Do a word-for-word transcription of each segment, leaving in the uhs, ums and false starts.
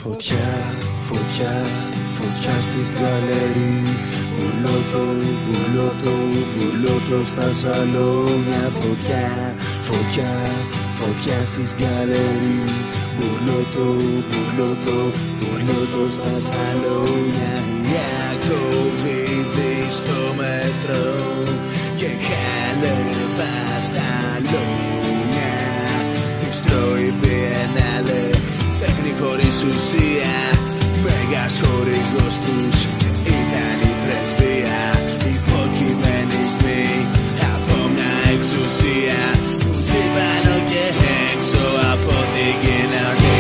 Φωτιά, φωτιά, φωτιά στις γκαλερί. Μπουλότο, μπουλότο, μπουλότο στα σαλόνια. Φωτιά, φωτιά, φωτιά στις γκαλερί. Μπουλότο, μπουλότο, μπουλότο στα σαλόνια. Ιακωβίδη στο μέτρο και χάλεπα στα λόνια. Της τρώει Biennale, τέχνη χωρίς ουσία. Μέγας χορηγός τους ήταν η πρεσβεία. Υποκειμενισμοί από μια εξουσία που ζήπανο και έξω από την κοινωνία.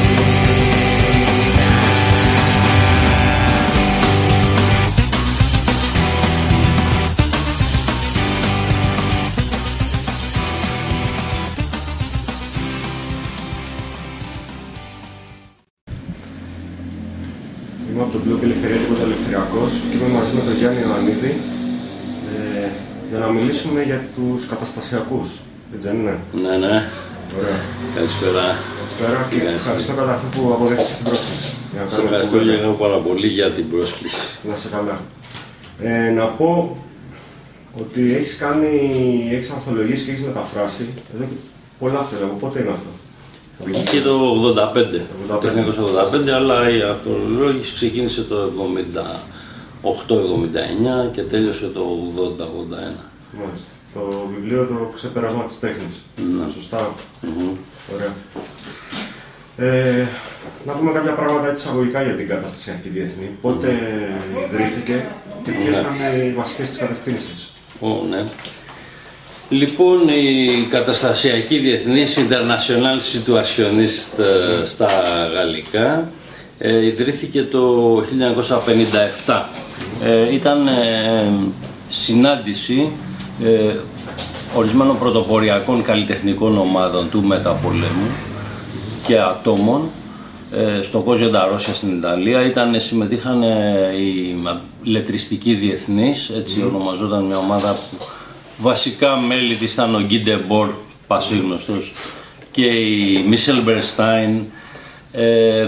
Είμαι από τον blog Ελευθεριακός Ελευθεριακός και είμαι μαζί με τον Γιάννη Ιωαννίδη ε, για να μιλήσουμε για τους καταστασιακούς, έτσι δεν είναι? Ναι, ναι. Ωραία. Καλησπέρα. Καλησπέρα και Καλησπέρα. ευχαριστώ καταρχήν που αποδέχτηκες την πρόσκληση. Σε ευχαριστώ και εγώ πάρα πολύ για την πρόσκληση. Να σε καλά. Ε, να πω ότι έχεις κάνει, έχεις ανθολογήσει και έχεις μεταφράσει εδώ και πολλά χρόνια. Πότε είναι αυτό? Βγήκε το ογδόντα πέντε, ογδόντα πέντε. το χίλια εννιακόσια ογδόντα πέντε, αλλά η ανθολόγηση ξεκίνησε το εβδομήντα οκτώ εβδομήντα εννιά και τέλειωσε το ογδόντα ογδόντα ένα. Μάλιστα. Το βιβλίο το ξεπέρασμα της τέχνης. Ναι. Σωστά. Mm-hmm. Ωραία. Ε, να πούμε κάποια πράγματα έτσι εισαγωγικά για την καταστασιακή διεθνή. Πότε mm. ιδρύθηκε και ποιες Ναι. ήταν οι βασικές της κατευθύνσεις? Oh, ναι. Λοιπόν, η καταστασιακή διεθνής International Situationist mm. στα γαλλικά ε, ιδρύθηκε το χίλια εννιακόσια πενήντα επτά. Mm. Ε, ήταν ε, συνάντηση ε, ορισμένων πρωτοποριακών καλλιτεχνικών ομάδων του μεταπολέμου και ατόμων ε, στο Κόζιο ντα Ρώσια στην Ιταλία. Ήταν, συμμετείχαν ε, οι λετριστικοί διεθνείς, έτσι mm. ονομαζόταν μια ομάδα που βασικά μέλη της ήταν ο Γκί Ντεμπόρ, πασίγνωστος, και η Μίσελ Μπερστάιν. Ε,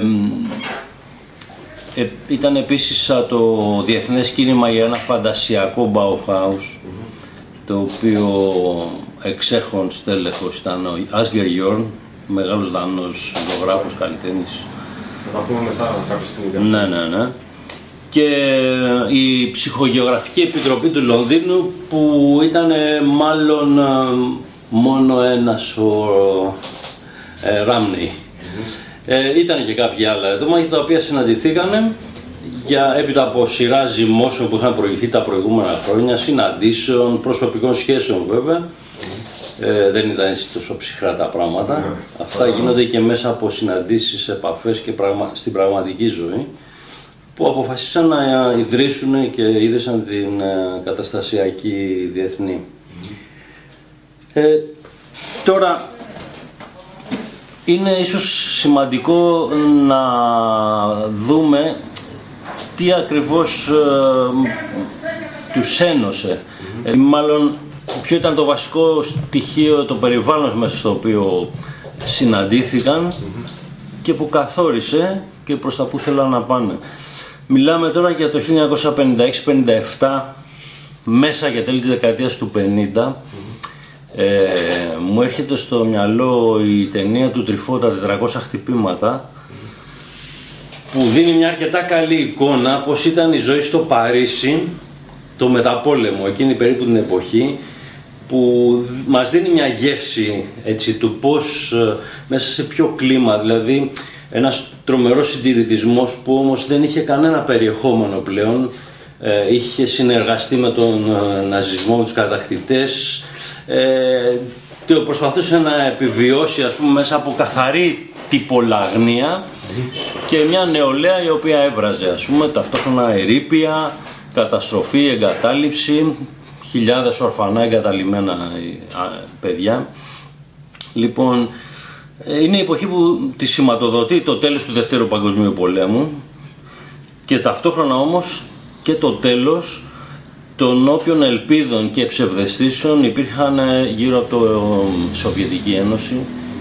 ε, ήταν επίσης το διεθνές κίνημα για ένα φαντασιακό Bauhaus, mm-hmm. το οποίο εξέχον στέλεχος ήταν ο Άσγκερ Γιόρν, μεγάλος Δανός ζωγράφος, καλλιτέχνης. Θα τα πούμε μετά κάποια στιγμή. Ναι, ναι, ναι. Και η Ψυχογεωγραφική Επιτροπή του Λονδίνου, που ήταν μάλλον μόνο ένας ο ε, Ράμνεϊ. Mm-hmm. ε, ήταν και κάποια άλλα άτομα τα οποία συναντηθήκανε για, έπειτα από σειρά ζυμώσεων που είχαν προηγηθεί τα προηγούμενα χρόνια, συναντήσεων, προσωπικών σχέσεων βέβαια. Mm-hmm. ε, δεν ήταν έτσι τόσο ψυχρά τα πράγματα. Mm-hmm. Αυτά mm-hmm. γίνονται και μέσα από συναντήσεις, επαφές και πραγμα... στην πραγματική ζωή, που αποφασίσαν να ιδρύσουν και ίδρυσαν την καταστασιακή διεθνή. Mm. Ε, τώρα, είναι ίσως σημαντικό να δούμε τι ακριβώς ε, τους ένωσε. Mm. Ε, μάλλον, ποιο ήταν το βασικό στοιχείο, το περιβάλλον μέσα στο οποίο συναντήθηκαν mm. και που καθόρισε και προς τα που θέλαν να πάνε. Μιλάμε τώρα για το χίλια εννιακόσια πενήντα έξι πενήντα επτά, μέσα και τέλη της δεκαετίας του πενήντα. Mm-hmm. ε, μου έρχεται στο μυαλό η ταινία του Τρυφό, τα τετρακόσια χτυπήματα, mm-hmm. που δίνει μια αρκετά καλή εικόνα πως ήταν η ζωή στο Παρίσι, το μεταπόλεμο, εκείνη περίπου την εποχή, που μας δίνει μια γεύση, έτσι, του πως μέσα σε ποιο κλίμα, δηλαδή ένας τρομερός συντηρητισμός που όμως δεν είχε κανένα περιεχόμενο πλέον, ε, είχε συνεργαστεί με τον ε, ναζισμό, με τους κατακτητές, ε, το προσπαθούσε να επιβιώσει, ας πούμε, μέσα από καθαρή τυπολαγνία και μια νεολαία η οποία έβραζε, ας πούμε, ταυτόχρονα ερείπια, καταστροφή, εγκατάλειψη, χιλιάδες ορφανά εγκαταλειμμένα παιδιά. Λοιπόν, είναι η εποχή που τη σηματοδοτεί το τέλος του Δευτέρου Παγκοσμίου Πολέμου και ταυτόχρονα όμως και το τέλος των όποιων ελπίδων και ψευδαισθήσεων υπήρχαν γύρω από το Σοβιετική Ένωση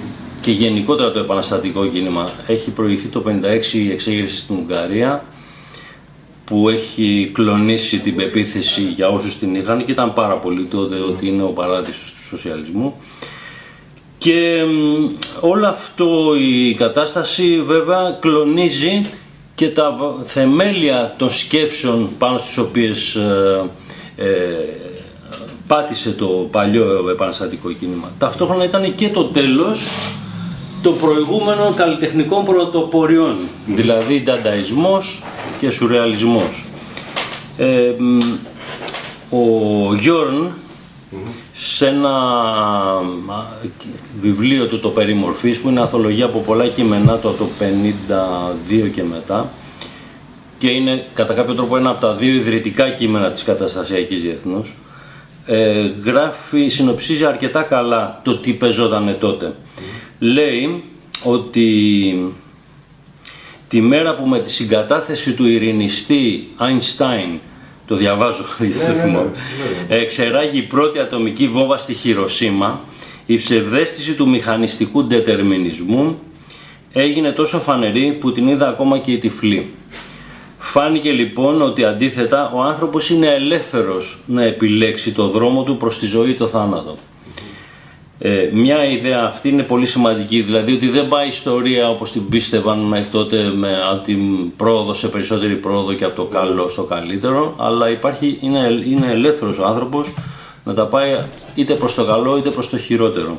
και γενικότερα το επαναστατικό κίνημα. Έχει προηγηθεί το χίλια εννιακόσια πενήντα έξι η εξέγερση στην Ουγγαρία, που έχει κλονίσει την πεποίθηση για όσους την είχαν και ήταν πάρα πολύ τότε ότι είναι ο παράδεισος του σοσιαλισμού. Και όλο αυτό η κατάσταση βέβαια κλονίζει και τα θεμέλια των σκέψεων πάνω στις οποίες ε, ε, πάτησε το παλιό επαναστατικό κίνημα. Ταυτόχρονα ήταν και το τέλος των προηγούμενων καλλιτεχνικών πρωτοπορειών, δηλαδή ντανταϊσμός και σουρεαλισμός. Ε, ο Γιόρν σε ένα βιβλίο του, το «Περιμορφής», που είναι ανθολογία από πολλά κείμενα το το πενήντα δύο και μετά, και είναι κατά κάποιο τρόπο ένα από τα δύο ιδρυτικά κείμενα της καταστασιακής διεθνούς, ε, γράφει, συνοψίζει αρκετά καλά το τι παίζονταν τότε. Λέει ότι τη μέρα που με τη συγκατάθεση του ειρηνιστή Einstein, το διαβάζω, εξεράγει η πρώτη ατομική βόμβα στη Χιροσίμα, η ψευδαίσθηση του μηχανιστικού ντετερμινισμού έγινε τόσο φανερή που την είδα ακόμα και η τυφλή. Φάνηκε λοιπόν ότι αντίθετα ο άνθρωπος είναι ελεύθερος να επιλέξει το δρόμο του προς τη ζωή ή το θάνατο. Ε, μια ιδέα αυτή είναι πολύ σημαντική, δηλαδή ότι δεν πάει η ιστορία όπως την πίστευαν μέχρι τότε, με από την πρόοδο σε περισσότερη πρόοδο και από το καλό στο καλύτερο, αλλά υπάρχει, είναι, είναι ελεύθερος ο άνθρωπος να τα πάει είτε προς το καλό είτε προς το χειρότερο.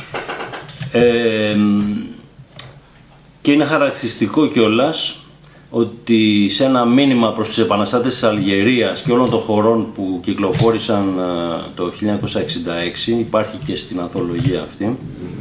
Ε, και είναι χαρακτηριστικό κιόλας ότι σε ένα μήνυμα προς τους επαναστάτες της Αλγερίας και όλων των χωρών που κυκλοφόρησαν το χίλια εννιακόσια εξήντα έξι, υπάρχει και στην ανθολογία αυτή,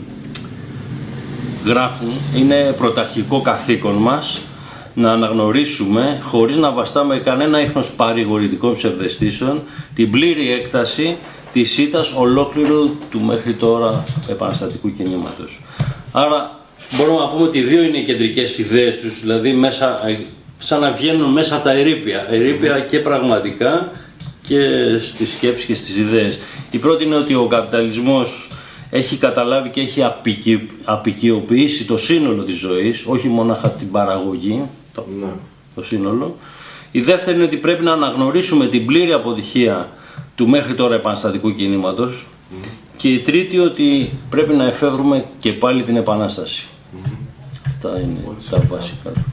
γράφουν, είναι πρωταρχικό καθήκον μας να αναγνωρίσουμε, χωρίς να βαστάμε κανένα ίχνος παρηγορητικών ψευδαισθήσεων, την πλήρη έκταση της ήττας ολόκληρου του μέχρι τώρα επαναστατικού κινήματος. Άρα μπορούμε να πούμε ότι δύο είναι οι κεντρικές ιδέες τους, δηλαδή μέσα, σαν να βγαίνουν μέσα από τα ερείπια, ερείπια και πραγματικά και στις σκέψεις και στις ιδέες. Η πρώτη είναι ότι ο καπιταλισμός έχει καταλάβει και έχει απικι, απικιοποιήσει το σύνολο της ζωής, όχι μονάχα την παραγωγή, το, ναι. το σύνολο. Η δεύτερη είναι ότι πρέπει να αναγνωρίσουμε την πλήρη αποτυχία του μέχρι τώρα επαναστατικού κινήματος. Mm. Και η τρίτη ότι πρέπει να εφεύρουμε και πάλι την Επανάσταση. Mm-hmm. Αυτά είναι πολύ τα βασικά του.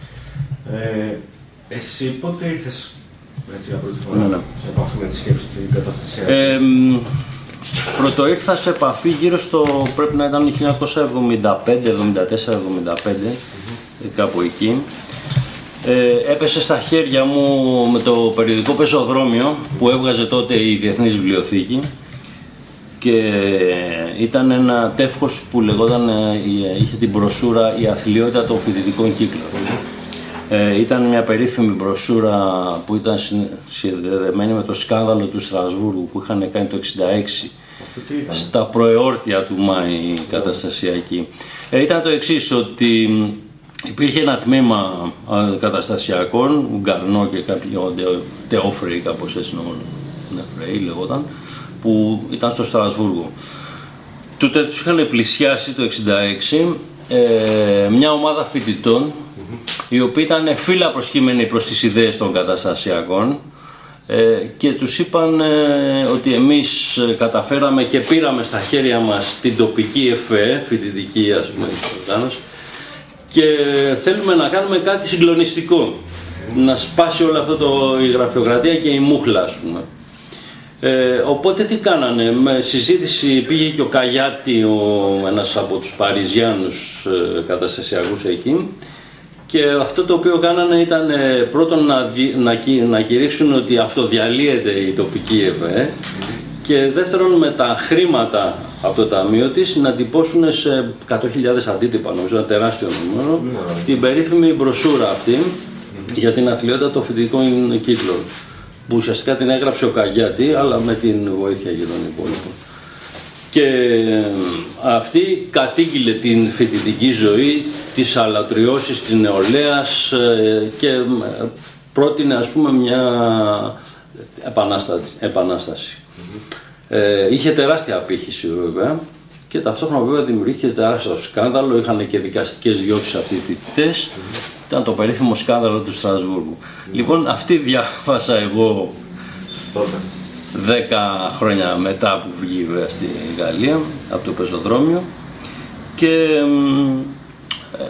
Ε, εσύ πότε ήρθες έτσι για πρώτη φορά ναι, ναι. σε επαφή με τη σκέψη την καταστασιακή? Ε, πρώτο ήρθα σε επαφή γύρω στο, πρέπει να ήταν χίλια εννιακόσια εβδομήντα πέντε, εβδομήντα τέσσερα εβδομήντα πέντε, mm-hmm. κάπου εκεί. Ε, έπεσε στα χέρια μου με το περιοδικό Πεζοδρόμιο που έβγαζε τότε η Διεθνής Βιβλιοθήκη, και ήταν ένα τεύχος που λεγόταν, είχε την μπροσούρα «Η αθλιότητα των φοιτητικών κύκλων». Ε, ήταν μια περίφημη μπροσούρα που ήταν συνδεδεμένη με το σκάνδαλο του Στρασβούργου που είχαν κάνει το εξήντα έξι στα προεόρτια του Μάη καταστασιακή. Ε, ήταν το εξής, ότι υπήρχε ένα τμήμα καταστασιακών, Ουγγαρνό και κάποιοι Τεόφρεοι, κάπως έτσι νεοφρεοί λεγόταν, που ήταν στο Στρασβούργο. Τότε τους είχαν πλησιάσει το εξήντα έξι ε, μια ομάδα φοιτητών, mm-hmm. οι οποίοι ήταν φύλλα προσκύμενοι προς τις ιδέες των καταστασιακών, ε, και τους είπαν ε, ότι εμείς καταφέραμε και πήραμε στα χέρια μας την τοπική ΕΦΕ, φοιτητική ας πούμε, οργάνωση, και θέλουμε να κάνουμε κάτι συγκλονιστικό, mm-hmm. να σπάσει όλο αυτό το, η γραφειοκρατία και η μούχλα ας πούμε. Ε, οπότε τι κάνανε, με συζήτηση πήγε και ο Καγιάτη, ο, ένας από τους Παριζιάνους ε, καταστασιακούς εκεί, και αυτό το οποίο κάνανε ήταν ε, πρώτον να, δι, να, να κηρύξουν ότι αυτοδιαλύεται η τοπική ΕΒΕ, και δεύτερον με τα χρήματα από το ταμείο της να τυπώσουν σε εκατό χιλιάδες αντίτυπα, νομίζω ένα τεράστιο νούμερο, mm. την περίφημη μπροσούρα αυτή mm. για την αθλιότητα των φοιτητικών κύκλων, που ουσιαστικά την έγραψε ο Καγιάτη, αλλά με την βοήθεια και των υπόλοιπων. Και αυτή κατήγγειλε την φοιτητική ζωή, τις αλατριώσεις της νεολαίας και πρότεινε ας πούμε μια επανάσταση. επανάσταση. Mm-hmm. ε, είχε τεράστια απήχηση βέβαια, Και ταυτόχρονα βέβαια δημιουργήθηκε τεράστιο σκάνδαλο, είχαν και δικαστικές διώξεις αυτοί οι φοιτητές. Mm-hmm. Ήταν το περίφημο σκάνδαλο του Στρασβούργου. Mm-hmm. Λοιπόν, αυτή διάβασα εγώ τότε. Δέκα χρόνια μετά που βγήκε βέβαια στη Γαλλία, από το πεζοδρόμιο. Και ε,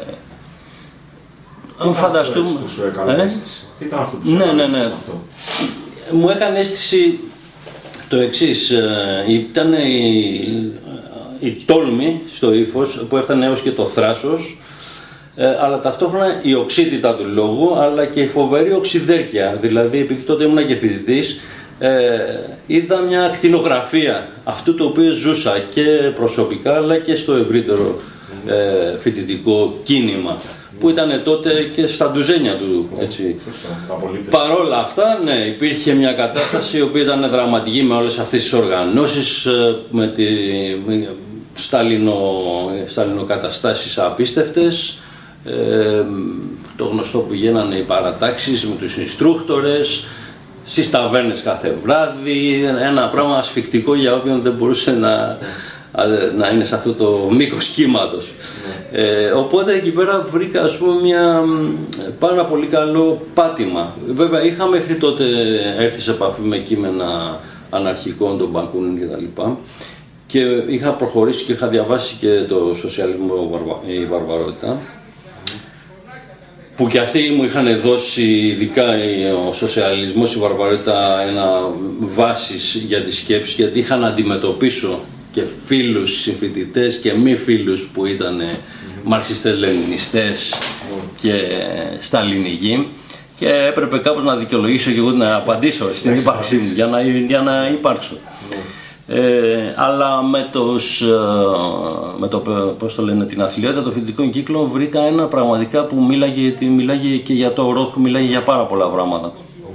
αν φανταστούμε... Τι σου έκανε αίσθηση? Τι ήταν αυτό που σου ναι, έκανε ναι, ναι. αυτό? Μου έκανε αίσθηση το εξής. Ήταν η, η τόλμη στο ύφος που έφτανε έως και το θράσος, αλλά ταυτόχρονα η οξύτητα του λόγου, αλλά και η φοβερή οξυδέρκεια. Δηλαδή, επειδή τότε ήμουν και φοιτητής, Ε, είδα μια ακτινογραφία αυτού το οποίο ζούσα και προσωπικά αλλά και στο ευρύτερο ε, φοιτητικό κίνημα που ήταν τότε και στα ντουζένια του, έτσι. Παρόλα αυτά, ναι, υπήρχε μια κατάσταση η οποία ήταν δραματική με όλες αυτές τις οργανώσεις, με τη σταλινο, σταλινοκαταστάσεις απίστευτες, ε, το γνωστό που γίνανε οι παρατάξεις με τους ινστρούκτορες, στις ταβέρνες κάθε βράδυ, ένα πράγμα ασφικτικό για όποιον δεν μπορούσε να, να είναι σε αυτό το μήκος κύματος. Mm. Ε, οπότε εκεί πέρα βρήκα, ας πούμε, μια πάρα πολύ καλό πάτημα. Βέβαια είχα μέχρι τότε έρθει σε επαφή με κείμενα αναρχικών, των Μπακούνιν κτλ. Και είχα προχωρήσει και είχα διαβάσει και το σοσιαλισμό, η βαρβαρότητα, που και αυτοί μου είχαν δώσει, ειδικά ο σοσιαλισμός, η βαρβαρότητα, ένα βάσεις για τη σκέψη, γιατί είχα να αντιμετωπίσω και φίλους, συμφοιτητές και μη φίλους που ήταν mm-hmm. μαρξιστές, λενινιστές mm-hmm. και σταλινικοί, και έπρεπε κάπως να δικαιολογήσω και εγώ να απαντήσω στην ύπαρξή μου για να, για να υπάρξω. Mm-hmm. Ε, αλλά με, τους, με το, πώς το λένε, την αθλειότητα των φοιτητικών κύκλων βρήκα ένα πραγματικά που μίλαγε, γιατί μίλαγε και για το ροκ, μίλαγε για πάρα πολλά πράγματα.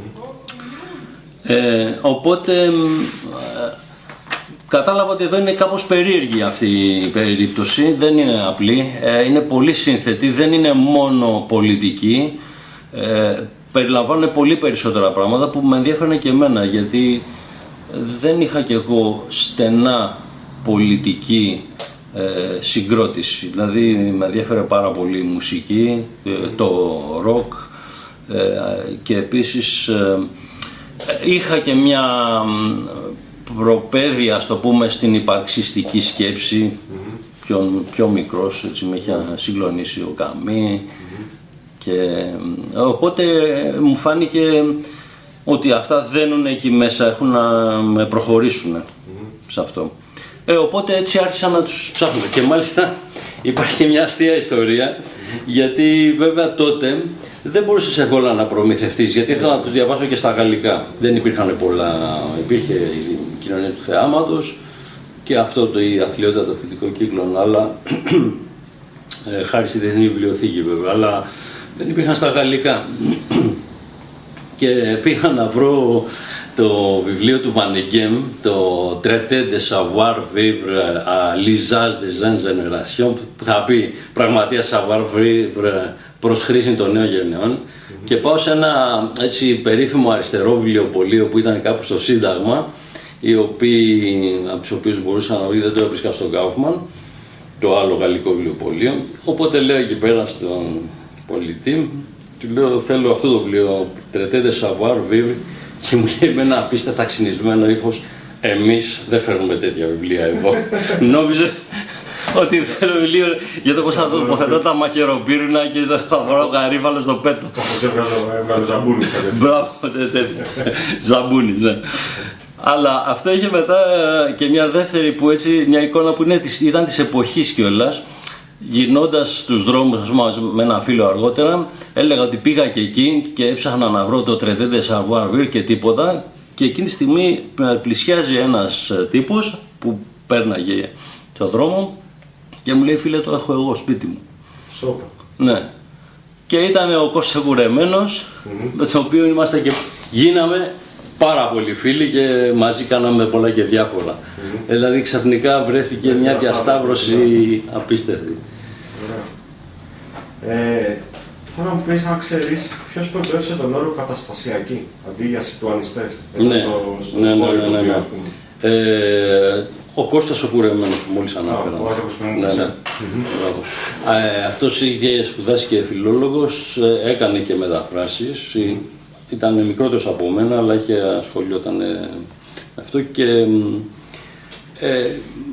Ε, οπότε ε, κατάλαβα ότι εδώ είναι κάπως περίεργη αυτή η περίπτωση, δεν είναι απλή, ε, είναι πολύ σύνθετη, δεν είναι μόνο πολιτική, ε, περιλαμβάνουν πολύ περισσότερα πράγματα που με ενδιαφέρουν και εμένα, γιατί δεν είχα κι εγώ στενά πολιτική ε, συγκρότηση. Δηλαδή με ενδιαφέρε πάρα πολύ η μουσική, ε, το ροκ, ε, και επίσης ε, είχα και μια προπαίδεια, ας το πούμε, στην υπαρξιστική σκέψη, mm-hmm. πιο, πιο μικρός, έτσι με είχε συγκλονίσει ο Καμί, mm-hmm. και οπότε μου φάνηκε ότι αυτά δένουν εκεί μέσα, έχουν να με προχωρήσουν mm-hmm. σε αυτό. Ε, οπότε έτσι άρχισα να τους ψάχνω. Και μάλιστα υπάρχει και μια αστεία ιστορία, mm-hmm. γιατί βέβαια τότε δεν μπορούσες εύκολα να προμηθευτείς, γιατί ήθελα να τους διαβάσω και στα γαλλικά. Δεν υπήρχαν πολλά, υπήρχε η κοινωνία του θεάματος και αυτό το, η αθλειότητα των φοιτητικών κύκλων, αλλά ε, χάρη στη Διεθνή Βιβλιοθήκη βέβαια, αλλά δεν υπήρχαν στα γαλλικά. Και πήγα να βρω το βιβλίο του Βανεγκέμ, το Traité de savoir vivre à l'usage des jeunes générations, που θα πει πραγματικά savoir vivre προς χρήση των νέων γενναιών. Mm-hmm. Και πάω σε ένα έτσι περίφημο αριστερό βιβλιοπωλείο που ήταν κάπου στο Σύνταγμα, οι οποίοι, από τους οποίους μπορούσα να βρει, δεν το έβρισκα στον Κάουφμαν, το άλλο γαλλικό βιβλιοπωλείο. Οπότε λέω εκεί πέρα στον πολιτή, του λέω, θέλω αυτό το βιβλίο, Traité de savoir vivre, και μου λέει με ένα απίστευτα ξυνισμένο ύφος, εμείς δεν φέρνουμε τέτοια βιβλία εδώ. Νόμιζε ότι θέλω βιβλίο για το πώς θα τοποθετώ τα μαχαιροπύρουνα και θα βρω γαρίφαλο στο πέτο. Όπως έβγαλε Ζαμπούνης. Μπράβο, τέτοιο. Ζαμπούνης, ναι. Αλλά αυτό είχε μετά και μια δεύτερη που έτσι, μια εικόνα που είναι, ήταν της εποχής κιόλας. Γυρνώντας τους δρόμους, ας πούμε, με ένα φίλο αργότερα, έλεγα ότι πήγα και εκεί και έψαχνα να βρω το Traité de savoir vivre και τίποτα, και εκείνη τη στιγμή πλησιάζει ένας τύπος που πέρναγε τον δρόμο και μου λέει, φίλε, το έχω εγώ σπίτι μου. Σόπα. Ναι. Και ήταν ο Κώστας Κουρεμένος, mm-hmm. με τον οποίο είμαστε και γίναμε πάρα πολλοί φίλοι και μαζί κάναμε πολλά και διάφορα. Mm-hmm. Δηλαδή ξαφνικά βρέθηκε μια διασταύρωση απίστευτη. Ε, θέλω να μου πεις αν ξέρεις ποιος προέκυψε τον όρο καταστασιακή αντί για σιτουανιστές. Ναι, στο, στο ναι, ναι, ναι, ναι, ναι. Ε, Ο Κώστας ο Κουρεμένος που μόλις ανάφερα. Ο άνθρωπος που είναι. Ναι, ναι. Mm-hmm. ε, αυτός είχε σπουδάσει και φιλόλογος, ε, έκανε και μεταφράσεις. Mm-hmm. Ήταν μικρότερος από μένα, αλλά είχε ασχολιόταν με αυτό και ε,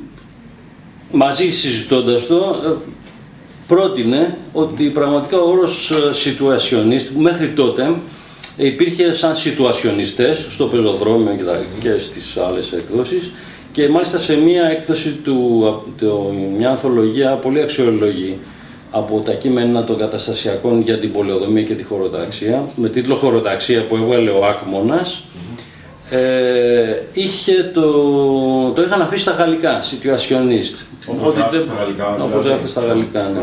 μαζί συζητώντας το, ε, πρότεινε ότι πραγματικά ο όρος situationist που μέχρι τότε υπήρχε σαν situationistές στο πεζοδρόμιο και, και στις άλλες εκδόσεις και μάλιστα σε μία έκδοση του, το, μια ανθολογία πολύ αξιόλογη από τα κείμενα των καταστασιακών για την πολεοδομία και τη χωροταξία, με τίτλο «Χωροταξία» που έβγαλε ο Άκμονας, mm-hmm. ε, είχε το, το είχαν αφήσει στα γαλλικά, situationist. Όπως γράφει στα γαλλικά. Όπως γράφει στα γαλλικά, ναι.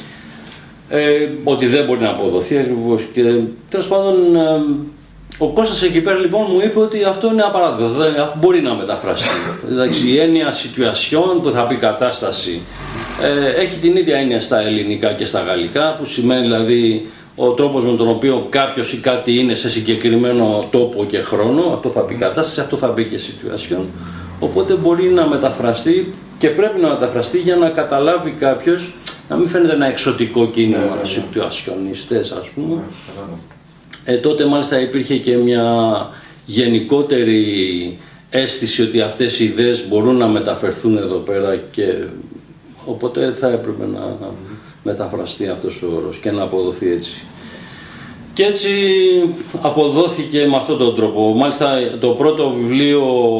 Ε, ότι δεν μπορεί να αποδοθεί ακριβώς και τέλος πάντων ε, ο Κώστας εκεί πέρα λοιπόν μου είπε ότι αυτό είναι απαράδεκτο, αυτό μπορεί να μεταφραστεί. Εντάξει, η έννοια situation που θα πει κατάσταση ε, έχει την ίδια έννοια στα ελληνικά και στα γαλλικά, που σημαίνει δηλαδή ο τρόπος με τον οποίο κάποιος ή κάτι είναι σε συγκεκριμένο τόπο και χρόνο, αυτό θα πει κατάσταση, αυτό θα πει και situation. Οπότε μπορεί να μεταφραστεί και πρέπει να μεταφραστεί για να καταλάβει κάποιος, να μην φαίνεται ένα εξωτικό κίνημα, situationistές ας πούμε. Ε, τότε μάλιστα υπήρχε και μια γενικότερη αίσθηση ότι αυτές οι ιδέες μπορούν να μεταφερθούν εδώ πέρα και οπότε θα έπρεπε να mm-hmm. μεταφραστεί αυτός ο όρος και να αποδοθεί έτσι. Και έτσι αποδόθηκε με αυτόν τον τρόπο. Μάλιστα το πρώτο βιβλίο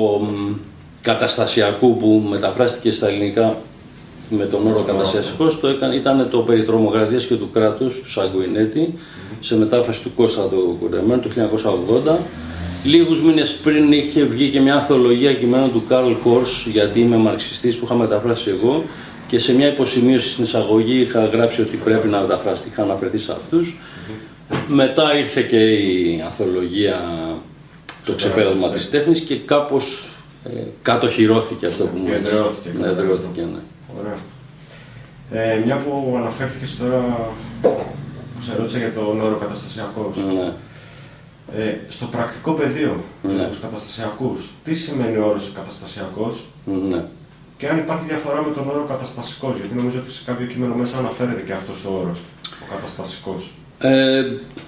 καταστασιακού που μεταφράστηκε στα ελληνικά με τον όρο καταστασιακός το έκανε, ήταν το «Περί τρομοκρατίας και του κράτους» του Σαγκουινέτη, mm-hmm. σε μετάφραση του Κώστα του Κουρεμένου το χίλια εννιακόσια ογδόντα. Λίγους μήνες πριν είχε βγει και μια ανθολογία κειμένων του Καρλ Κόρς, γιατί είμαι μαρξιστής, που είχα μεταφράσει εγώ και σε μια υποσημείωση στην εισαγωγή είχα γράψει ότι πρέπει να μεταφραστεί, είχα αναφερθεί σε αυτούς. Mm-hmm. Μετά ήρθε και η ανθολογία «Το ξεπέρασμα της τέχνης» και κάπως ε, κατοχυρώθηκε αυτό που μου εδραιώθηκε. Ναι, εδραιώθηκε, ναι. Ωραία. Ε, μια που αναφέρθηκες τώρα, που σε ρώτησα για τον όρο καταστασιακός. Ναι. Ε, στο πρακτικό πεδίο, ναι. για τους καταστασιακούς, τι σημαίνει ο όρος καταστασιακός, ναι. και αν υπάρχει διαφορά με τον όρο καταστασικός, γιατί νομίζω ότι σε κάποιο κείμενο μέσα αναφέρεται και αυτός ο όρος, ο καταστασικός. Ε,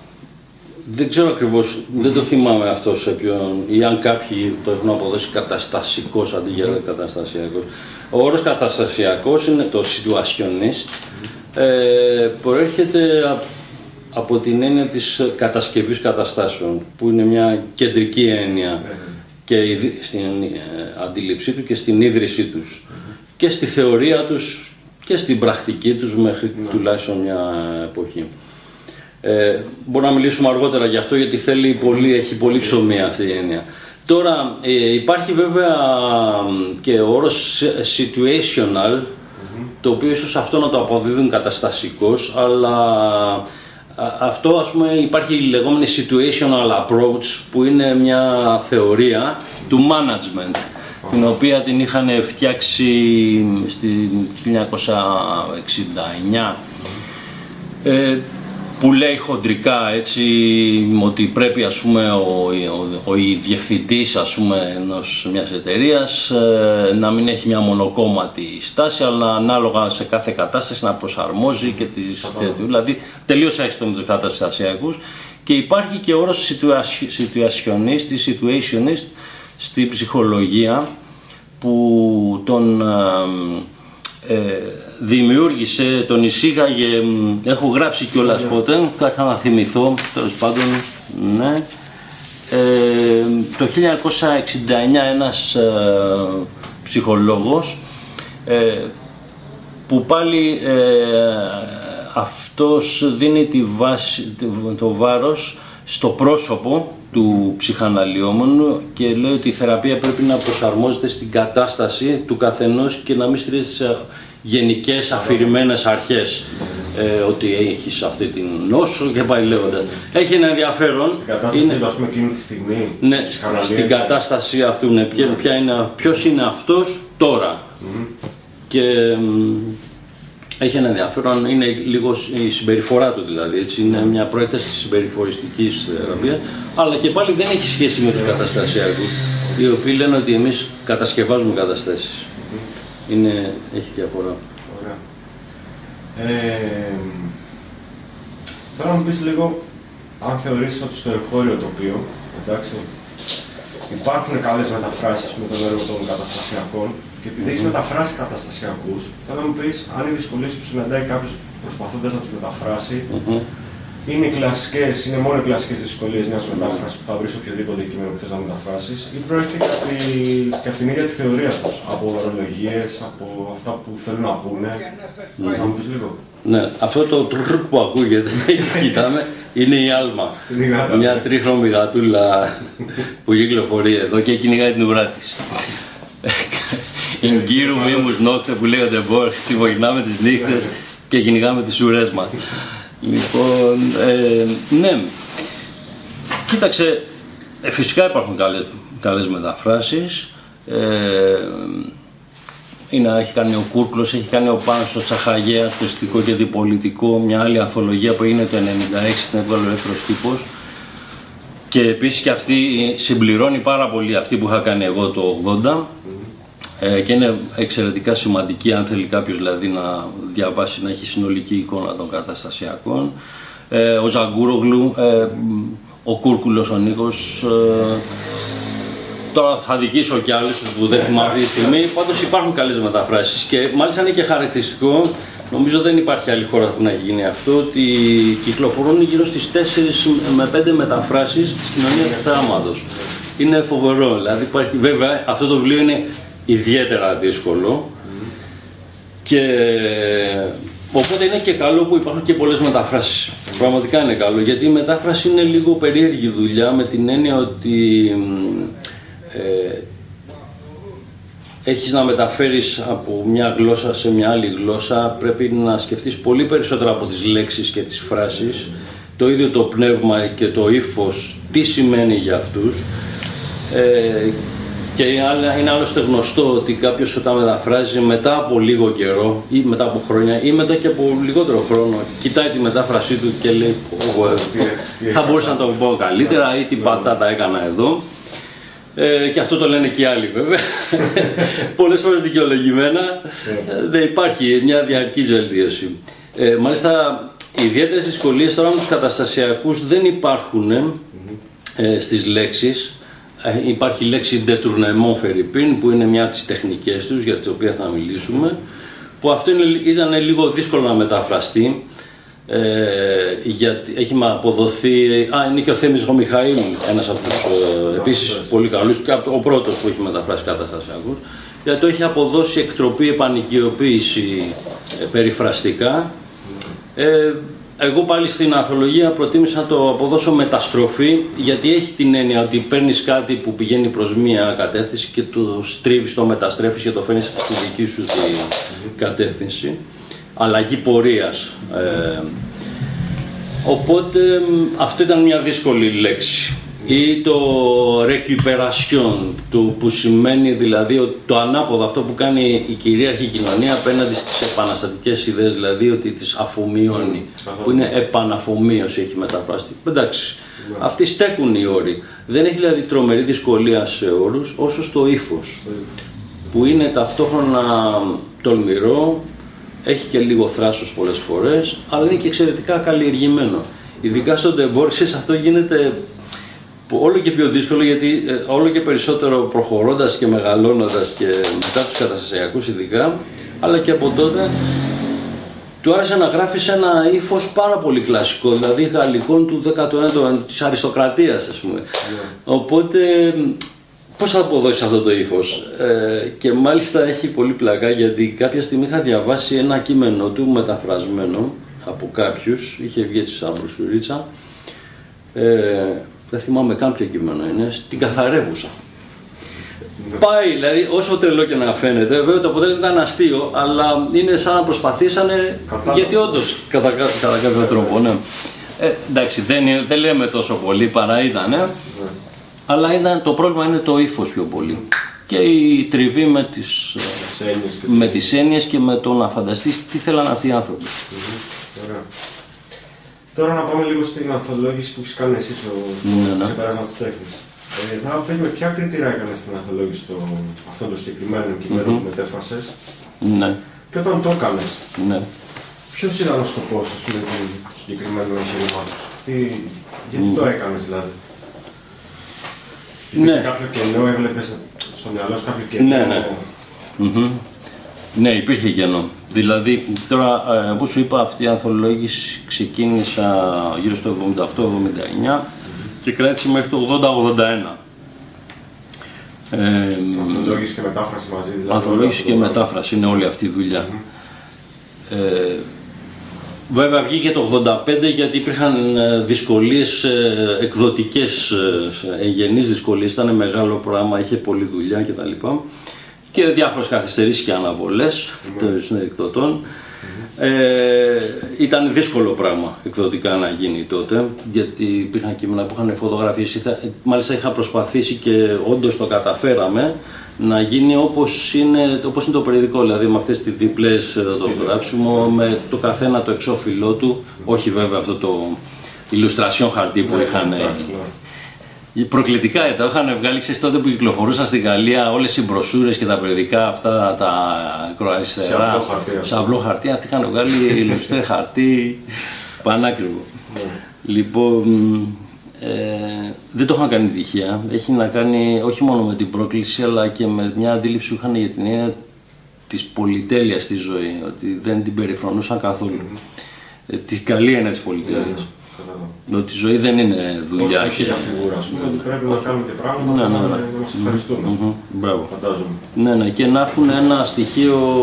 δεν ξέρω ακριβώς, mm-hmm. δεν το θυμάμαι αυτό σε ποιον, ή αν κάποιοι το έχουν αποδώσει καταστασικός αντί για mm-hmm. καταστασιακός. Ο όρος καταστασιακός είναι το situationist, mm-hmm. ε, προέρχεται από την έννοια της κατασκευής καταστάσεων, που είναι μια κεντρική έννοια mm-hmm. και στην ε, αντίληψή του και στην ίδρυσή τους, mm-hmm. και στη θεωρία τους και στην πρακτική τους μέχρι mm-hmm. τουλάχιστον μια εποχή. Ε, μπορούμε να μιλήσουμε αργότερα γι' αυτό, γιατί θέλει πολύ, έχει πολύ ψωμί αυτή η έννοια. Τώρα ε, υπάρχει βέβαια και ο όρος situational, mm-hmm. το οποίο ίσως αυτό να το αποδίδουν καταστασικός, αλλά α, αυτό ας πούμε υπάρχει η λεγόμενη situational approach, που είναι μια θεωρία του management, mm-hmm. την οποία την είχαν φτιάξει στη χίλια εννιακόσια εξήντα εννιά, mm-hmm. ε, που λέει χοντρικά έτσι ότι πρέπει ας πούμε ο, ο, ο, ο διευθυντής ας πούμε ενός μιας εταιρείας ε, να μην έχει μια μονοκόμματη στάση, αλλά ανάλογα σε κάθε κατάσταση να προσαρμόζει και τις τέτοιου, δηλαδή τελείως έχεις το με τους καταστασιακούς. Και υπάρχει και ο όρος situationist ή situationist στη ψυχολογία, που τον ε, ε, δημιούργησε, τον εισήγαγε, έχω γράψει κιόλας yeah. πότε, θα ξαναθυμηθώ, τέλος πάντων, ναι. Ε, το χίλια εννιακόσια εξήντα εννιά ένας ε, ψυχολόγος, ε, που πάλι ε, αυτός δίνει τη βάση, το βάρος στο πρόσωπο του ψυχαναλυόμενου και λέει ότι η θεραπεία πρέπει να προσαρμόζεται στην κατάσταση του καθενός και να μην στηρίζεται σε γενικές αφηρημένες αρχές, ε, ότι έχεις αυτή την νόσο και πάει λέγοντας. Έχει ένα ενδιαφέρον. Στην κατάσταση, είναι, ας πούμε, εκείνη τη στιγμή. Ναι, στην κατάσταση αυτού, ναι, ποια, ποια είναι, ποιος είναι αυτός τώρα. Mm-hmm. Και έχει ένα ενδιαφέρον, είναι λίγο η συμπεριφορά του δηλαδή, έτσι, είναι μια προέκταση της συμπεριφοριστικής θεραπείας, αλλά και πάλι δεν έχει σχέση με τους καταστασιακούς, οι οποίοι λένε ότι εμείς κατασκευάζουμε καταστάσεις. είναι, έχει διαφορά. Ωραία. Ε, θέλω να μου πεις λίγο αν θεωρείς ότι στο εγχώριο τοπίο, εντάξει, υπάρχουν καλές μεταφράσεις με τον έργο των καταστασιακών και επειδή έχεις μεταφράσει καταστασιακούς, θέλω να μου πεις αν οι δυσκολίες που συναντάει κάποιος προσπαθώντας να τους μεταφράσει Mm-hmm. είναι κλασικές, είναι μόνο οι κλασικές δυσκολίες μιας μετάφρασης που θα βρεις οποιοδήποτε κείμενο που θες να μεταφράσεις ή προέρχεται και από, τη, και από την ίδια τη θεωρία τους, από ορολογίες, από αυτά που θέλουν να πούνε. Mm. Να μου πεις λίγο. Ναι, αυτό το τρουκ που ακούγεται, κοιτάμε, είναι η Άλμα. Μια τρίχρωμη γατούλα που κυκλοφορεί εδώ και κυνηγάει την ουρά της. Εγκύρου μήμους νόχτε που λέγονται μπόρ, στιβογυνάμε τις νύχτες και κυνηγάμε τις ουρές μας. Λοιπόν, ε, ναι, κοίταξε, ε, φυσικά υπάρχουν καλές, καλές μεταφράσεις. Ε, είναι, έχει κάνει ο Κούρκλος, έχει κάνει ο Πάνος ο Τσαχαγέας, το αισθητικό και αντιπολιτικό, μια άλλη ανθολογία που έγινε το ενενήντα έξι, την έβγαλε ο Ελεύθερος Τύπος. Και επίσης και αυτή συμπληρώνει πάρα πολύ αυτή που είχα κάνει εγώ το ογδόντα. Ε, και είναι εξαιρετικά σημαντική αν θέλει κάποιος δηλαδή να διαβάσει, να έχει συνολική εικόνα των καταστασιακών. Ε, ο Ζαγκούρογλου, ε, ο Κούρκουλος ο Νίκος, ε, τώρα θα δικήσω κι άλλους που δεν θυμάμαι αυτή τη στιγμή, πάντως υπάρχουν καλές μεταφράσεις και μάλιστα είναι και χαρακτηριστικό, νομίζω δεν υπάρχει άλλη χώρα που να έχει γίνει αυτό, ότι κυκλοφορούν γύρω στις τέσσερις με πέντε μεταφράσεις της κοινωνίας του θεάματος. Είναι φοβερό, δηλαδή υπάρχει, βέβαια αυτό το βιβλίο είναι ιδιαίτερα δύσκολο mm. και οπότε είναι και καλό που υπάρχουν και πολλές μεταφράσεις. Mm. Πραγματικά είναι καλό, γιατί η μετάφραση είναι λίγο περίεργη δουλειά με την έννοια ότι ε, έχεις να μεταφέρεις από μια γλώσσα σε μια άλλη γλώσσα, πρέπει να σκεφτείς πολύ περισσότερα από τις λέξεις και τις φράσεις, mm. το ίδιο το πνεύμα και το ύφος, τι σημαίνει για αυτούς. Ε, Και είναι άλλωστε γνωστό ότι κάποιος όταν μεταφράζει μετά από λίγο καιρό ή μετά από χρόνια ή μετά και από λιγότερο χρόνο κοιτάει τη μετάφρασή του και λέει θα μπορούσα να το πω καλύτερα ή τι πατάτα έκανα εδώ. Ε, και αυτό το λένε και οι άλλοι βέβαια. Πολλές φορές δικαιολογημένα. Δεν υπάρχει μια διαρκής βελτίωση. Ε, μάλιστα οι ιδιαίτερες δυσκολίες τώρα με τους καταστασιακούς δεν υπάρχουν ε, στις λέξεις. Υπάρχει η λέξη détournement φερρυπίν που είναι μια από τις τεχνικές τους για τις οποίες θα μιλήσουμε, που αυτό είναι, ήταν λίγο δύσκολο να μεταφραστεί ε, γιατί έχει αποδοθεί, α, είναι και ο Θέμης Γομιχαήλ, ένας από τους ε, επίσης πολύ καλούς και ο πρώτος που έχει μεταφράσει καταστασιακούς, γιατί το έχει αποδώσει εκτροπή, επανοικιοποίηση ε, περιφραστικά. Ε, Εγώ πάλι στην ανθολογία προτίμησα να το αποδώσω μεταστροφή, γιατί έχει την έννοια ότι παίρνεις κάτι που πηγαίνει προς μία κατεύθυνση και το στρίβεις, το μεταστρέφεις και το φέρνεις στη δική σου τη κατεύθυνση. Αλλαγή πορείας. Ε, οπότε αυτό ήταν μια δύσκολη λέξη. Ή το récupération, το που σημαίνει δηλαδή το ανάποδο, αυτό που κάνει η κυρίαρχη κοινωνία απέναντι στις επαναστατικές ιδέες, δηλαδή ότι τις αφομοιώνει, mm. που είναι επαναφομοίωση, έχει μεταφραστεί. Εντάξει, yeah. αυτοί στέκουν οι όροι. Δεν έχει δηλαδή τρομερή δυσκολία σε όρους όσο στο ύφος, mm. που είναι ταυτόχρονα τολμηρό, έχει και λίγο θράσος πολλές φορές, αλλά είναι και εξαιρετικά καλλιεργημένο. Ειδικά στο Ντεμπόρξης αυτό γίνεται όλο και πιο δύσκολο, γιατί όλο και περισσότερο προχωρώντας και μεγαλώνοντας και μετά τους καταστασιακούς ειδικά, αλλά και από τότε του άρεσε να γράφει σε ένα ύφος πάρα πολύ κλασικό, δηλαδή γαλλικών του δέκατου ένατου, της αριστοκρατίας ας πούμε. Yeah. Οπότε πώς θα αποδώσεις αυτό το ύφος? Ε, και μάλιστα έχει πολύ πλακά, γιατί κάποια στιγμή είχα διαβάσει ένα κείμενο του μεταφρασμένο από κάποιους, είχε βγει έτσι σαν μπροσουρίτσα, ε, δεν θυμάμαι κάποιο κείμενο είναι, στην Καθαρεύουσα. Ναι. Πάει, δηλαδή, όσο τρελό και να φαίνεται, βέβαια το αποτέλεσμα ήταν αστείο, αλλά είναι σαν να προσπαθήσανε, Κατάλαβα. γιατί όντως κατά, κατά κάποιο τρόπο, ναι. Ε, εντάξει, δεν, δεν λέμε τόσο πολύ, παρά ήταν, ναι. αλλά ήταν, το πρόβλημα είναι το ύφος πιο πολύ. Και η τριβή με τις, με τις έννοιες και με το να φανταστείς τι θέλανε αυτοί οι άνθρωποι. Mm-hmm. Τώρα να πάμε λίγο στην ανθολόγηση που έχεις κάνει εσύ στο ναι, ναι. ξεπέρασμα της τέχνης. Ε, θα με ποια κριτήρια έκανες την αθολόγηση αυτών των συγκεκριμένων κειμένων που μετέφρασες. Ναι. Και όταν το έκανες, ναι. ποιος ήταν ο σκοπός, ας πούμε, του συγκεκριμένου εγχειρήματος. Γιατί mm. το έκανες, δηλαδή. Ναι. Υπήρχε κάποιο κενό, έβλεπες στο μυαλό σου κάποιο κενό. Ναι, ναι. Mm-hmm. Ναι, υπήρχε κενό. Δηλαδή, τώρα, ε, όπως σου είπα, αυτή η ανθολόγηση ξεκίνησα γύρω στο εβδομήντα οκτώ εβδομήντα εννιά mm-hmm. και κράτησε μέχρι το ογδόντα ογδόντα ένα. Ε, ανθολόγηση και μετάφραση μαζί, δηλαδή. Ανθολόγηση και μετάφραση είναι όλη αυτή η δουλειά. Mm-hmm. ε, βέβαια βγήκε το ογδόντα πέντε γιατί υπήρχαν δυσκολίες εκδοτικές, εγγενείς δυσκολίες, ήταν μεγάλο πράγμα, είχε πολλή δουλειά κτλ. Και διάφορες καθυστερήσεις και αναβολές mm-hmm. των εκδοτών. Mm-hmm. Ε, ήταν δύσκολο πράγμα εκδοτικά να γίνει τότε, γιατί υπήρχαν κείμενα που είχαν φωτογραφίες. Μάλιστα είχα προσπαθήσει και όντως το καταφέραμε να γίνει όπως είναι, όπως είναι το περιοδικό, δηλαδή με αυτές τις διπλές το γράψιμο, με το καθένα το εξώφυλλό του, mm-hmm. όχι βέβαια αυτό το illustration χαρτί που mm-hmm. είχαν. Mm-hmm. Προκλητικά το είχαν βγάλει, ξέρεις, τότε που κυκλοφορούσαν στην Γαλλία όλες οι μπροσούρες και τα περιοδικά αυτά τα ακροαριστερά, σε απλό χαρτί, αυτοί είχαν βγάλει illustré χαρτί, πανάκριβο. Mm-hmm. Λοιπόν, Ε, δεν το είχαν κάνει τυχαία. Έχει να κάνει όχι μόνο με την πρόκληση, αλλά και με μια αντίληψη που είχαν για την έννοια της πολυτέλειας στη ζωή, ότι δεν την περιφρονούσαν καθόλου. Mm-hmm. ε, τη καλή έννοια της πολυτέλειας. Mm-hmm. Ότι η ζωή δεν είναι δουλειά. Όχι για φιγούρα, ας πούμε, ότι πρέπει να κάνουμε και πράγματα ναι, ναι, ναι, ναι. να μας ευχαριστούμε. Mm-hmm. Μπράβο. Φαντάζομαι. Ναι, ναι, και να έχουν ένα στοιχείο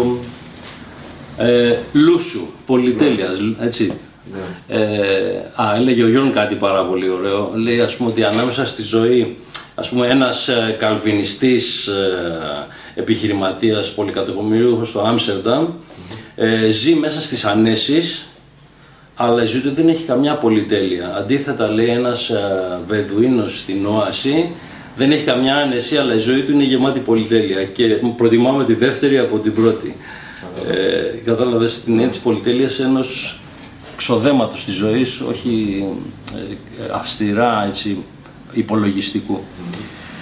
ε, λούσου, πολυτέλειας, έτσι. Yeah. Ε, α, έλεγε ο Γιώργος κάτι πάρα πολύ ωραίο. Λέει, ας πούμε, ότι ανάμεσα στη ζωή, ας πούμε, ένας ε, καλβινιστής ε, επιχειρηματίας πολυκατοικομηρίουχος στο Άμστερνταμ ε, ζει μέσα στις ανέσεις, αλλά η ζωή του δεν έχει καμιά πολυτέλεια. Αντίθετα, λέει, ένας ε, Βεδουίνος στην Όαση δεν έχει καμιά άνεση, αλλά η ζωή του είναι γεμάτη πολυτέλεια και προτιμάμε τη δεύτερη από την πρώτη. Yeah. Ε, κατάλαβες την έννοια της πολυτέλειας ενός ξοδέματος της ζωής, όχι ε, αυστηρά, έτσι, υπολογιστικού. Mm-hmm.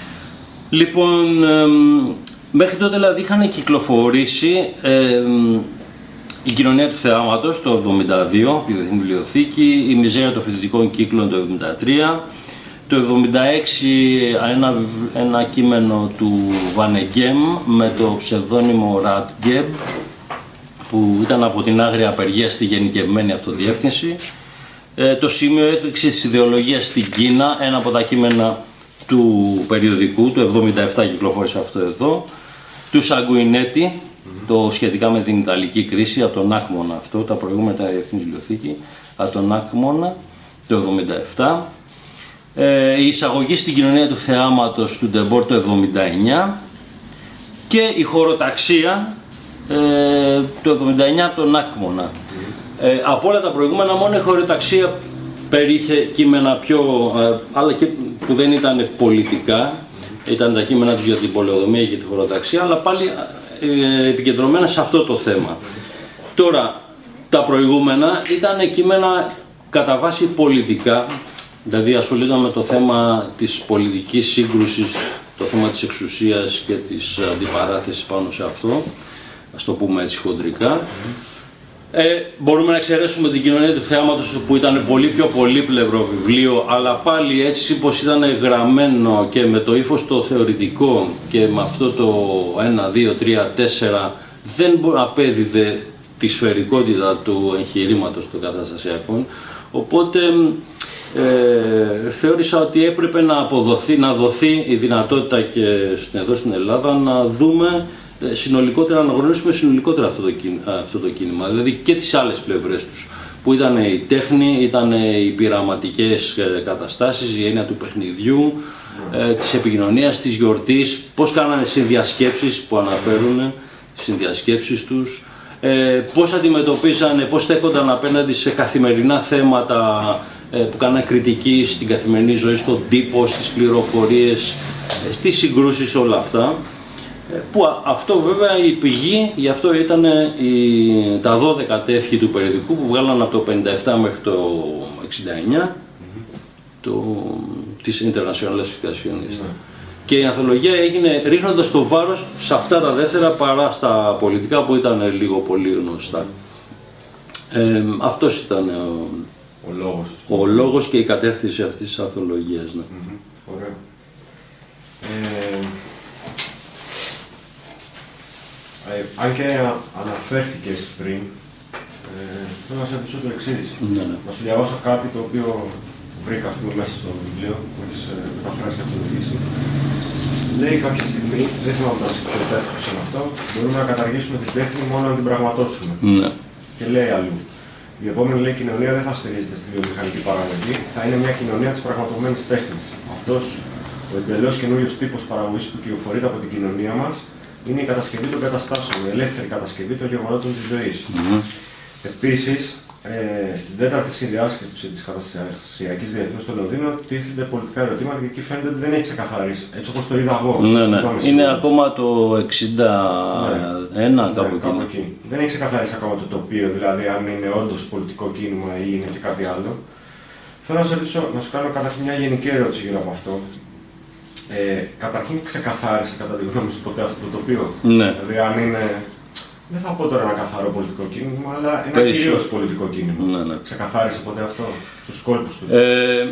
Λοιπόν, ε, μέχρι τότε δηλαδή είχαν κυκλοφορήσει ε, η Κοινωνία του Θεάματος το εβδομήντα δύο, η Διεθνή Βιβλιοθήκη, η Μιζέρια των Φοιτητικών Κύκλων το εβδομήντα τρία, το εβδομήντα έξι ένα, ένα κείμενο του Βανεγκέμ με το ψευδόνυμο Ρατγκέμ, που ήταν από την άγρια απεργία στη γενικευμένη αυτοδιεύθυνση. Ε, το σημείο έκρηξης της ιδεολογίας στην Κίνα, ένα από τα κείμενα του περιοδικού, του εβδομήντα επτά κυκλοφόρησε αυτό εδώ, του Σαγκουινέτη, mm-hmm. το σχετικά με την Ιταλική κρίση, από τον Άκμονα αυτό, τα προηγούμενα Διεθνή Βιβλιοθήκη, από τον Άκμονα, το εβδομήντα επτά. Ε, η εισαγωγή στην Κοινωνία του Θεάματος του Ντεμπόρ το εβδομήντα εννιά και η χωροταξία Ε, το εβδομήντα εννιά τον Άκμονα. Mm. Ε, από όλα τα προηγούμενα μόνο η χωροταξία περιείχε κείμενα πιο, ε, άλλα και που δεν ήταν πολιτικά, mm. ήταν τα κείμενα τους για την πολεοδομία και τη χωροταξία, αλλά πάλι ε, επικεντρωμένα σε αυτό το θέμα. Mm. Τώρα, τα προηγούμενα ήταν κείμενα κατά βάση πολιτικά, δηλαδή ασχολούνταν με το θέμα της πολιτικής σύγκρουσης, το θέμα της εξουσίας και της αντιπαράθεσης πάνω σε αυτό, ας το πούμε έτσι χοντρικά. Mm-hmm. Ε, μπορούμε να εξαιρέσουμε την Κοινωνία του Θεάματος που ήταν πολύ πιο πολύπλευρο βιβλίο, αλλά πάλι έτσι πως ήταν γραμμένο και με το ύφος το θεωρητικό και με αυτό το ένα, δύο, τρία, τέσσερα δεν απέδιδε τη σφαιρικότητα του εγχειρήματος των καταστασιακών, οπότε ε, θεώρησα ότι έπρεπε να αποδοθεί, να δοθεί η δυνατότητα και εδώ στην Ελλάδα να δούμε συνολικότερα, να γνωρίσουμε συνολικότερα αυτό το, αυτό το κίνημα, δηλαδή και τις άλλες πλευρές τους, που ήταν η τέχνη, ήταν οι πειραματικές καταστάσεις, η έννοια του παιχνιδιού, ε, της επικοινωνίας, της γιορτής, πώς κάνανε συνδιασκέψεις που αναφέρουν, συνδιασκέψεις τους, ε, πώς αντιμετωπίζανε, πώς στέκονταν απέναντι σε καθημερινά θέματα ε, που κάνανε κριτική στην καθημερινή ζωή, στον τύπο, στις πληροφορίες, ε, στις συγκρούσεις, όλα αυτά. Που αυτό βέβαια η πηγή, γι' αυτό ήταν η, τα δώδεκα τεύχη του περιοδικού που βγάλαν από το πενήντα επτά μέχρι το εξήντα εννιά. Mm-hmm. το, της Internationale Situationiste. Mm. Και η ανθολογία έγινε ρίχνοντας το βάρος σε αυτά τα δεύτερα παρά στα πολιτικά που ήταν λίγο πολύ γνωστά. Mm. Ε, αυτός ήταν ο, ο, λόγος, ο λόγος και η κατεύθυνση αυτής της ανθολογίας. Ναι. Mm-hmm. Ωραία. Ε, ε, αν και αναφέρθηκες πριν, ε, θέλω να σε ρωτήσω το εξής. Ναι, ναι. Να σου διαβάσω κάτι το οποίο βρήκα, ας πούμε, μέσα στο βιβλίο που έχεις μεταφράσει και ακολουθήσει. Λέει κάποια στιγμή, δεν θυμάμαι να σε πιο εύκολο είναι αυτό, μπορούμε να καταργήσουμε την τέχνη μόνο να την πραγματώσουμε. Ναι. Και λέει αλλού. Η επόμενη, λέει, κοινωνία δεν θα στηρίζεται στη βιομηχανική παραγωγή, θα είναι μια κοινωνία της πραγματοποιημένης τέχνης. Αυτός ο εντελώς καινούριος τύπος παραγωγής που κυοφορείται από την κοινωνία μας είναι η κατασκευή των καταστάσεων, η ελεύθερη κατασκευή των γεγονότων της ζωής. Mm-hmm. Επίσης, ε, στην τέταρτη συνδιάσκεψη της Καταστασιακής Διεθνούς στο Λονδίνο τίθενται πολιτικά ερωτήματα και εκεί φαίνεται ότι δεν έχει ξεκαθαρίσει. Έτσι όπως το είδα εγώ. Ναι, ναι. Είναι ακόμα το εξήντα ένα, ναι, κάπου, ναι, κάπου εκεί. Δεν έχει ξεκαθαρίσει ακόμα το τοπίο, δηλαδή αν είναι όντως πολιτικό κίνημα ή είναι και κάτι άλλο. Θέλω να, ρωτήσω, να σου κάνω καταρχήν μια γενική ερώτηση γύρω από αυτό. Ε, καταρχήν ξεκαθάρισε κατά τη γνώμη σου ποτέ αυτό το τοπίο? Ναι. Δηλαδή αν είναι, δεν θα πω τώρα ένα καθαρό πολιτικό κίνημα, αλλά ένα κυρίως πολιτικό κίνημα. Ναι, ναι. Ξεκαθάρισε ποτέ αυτό στους κόλπους του? Ε,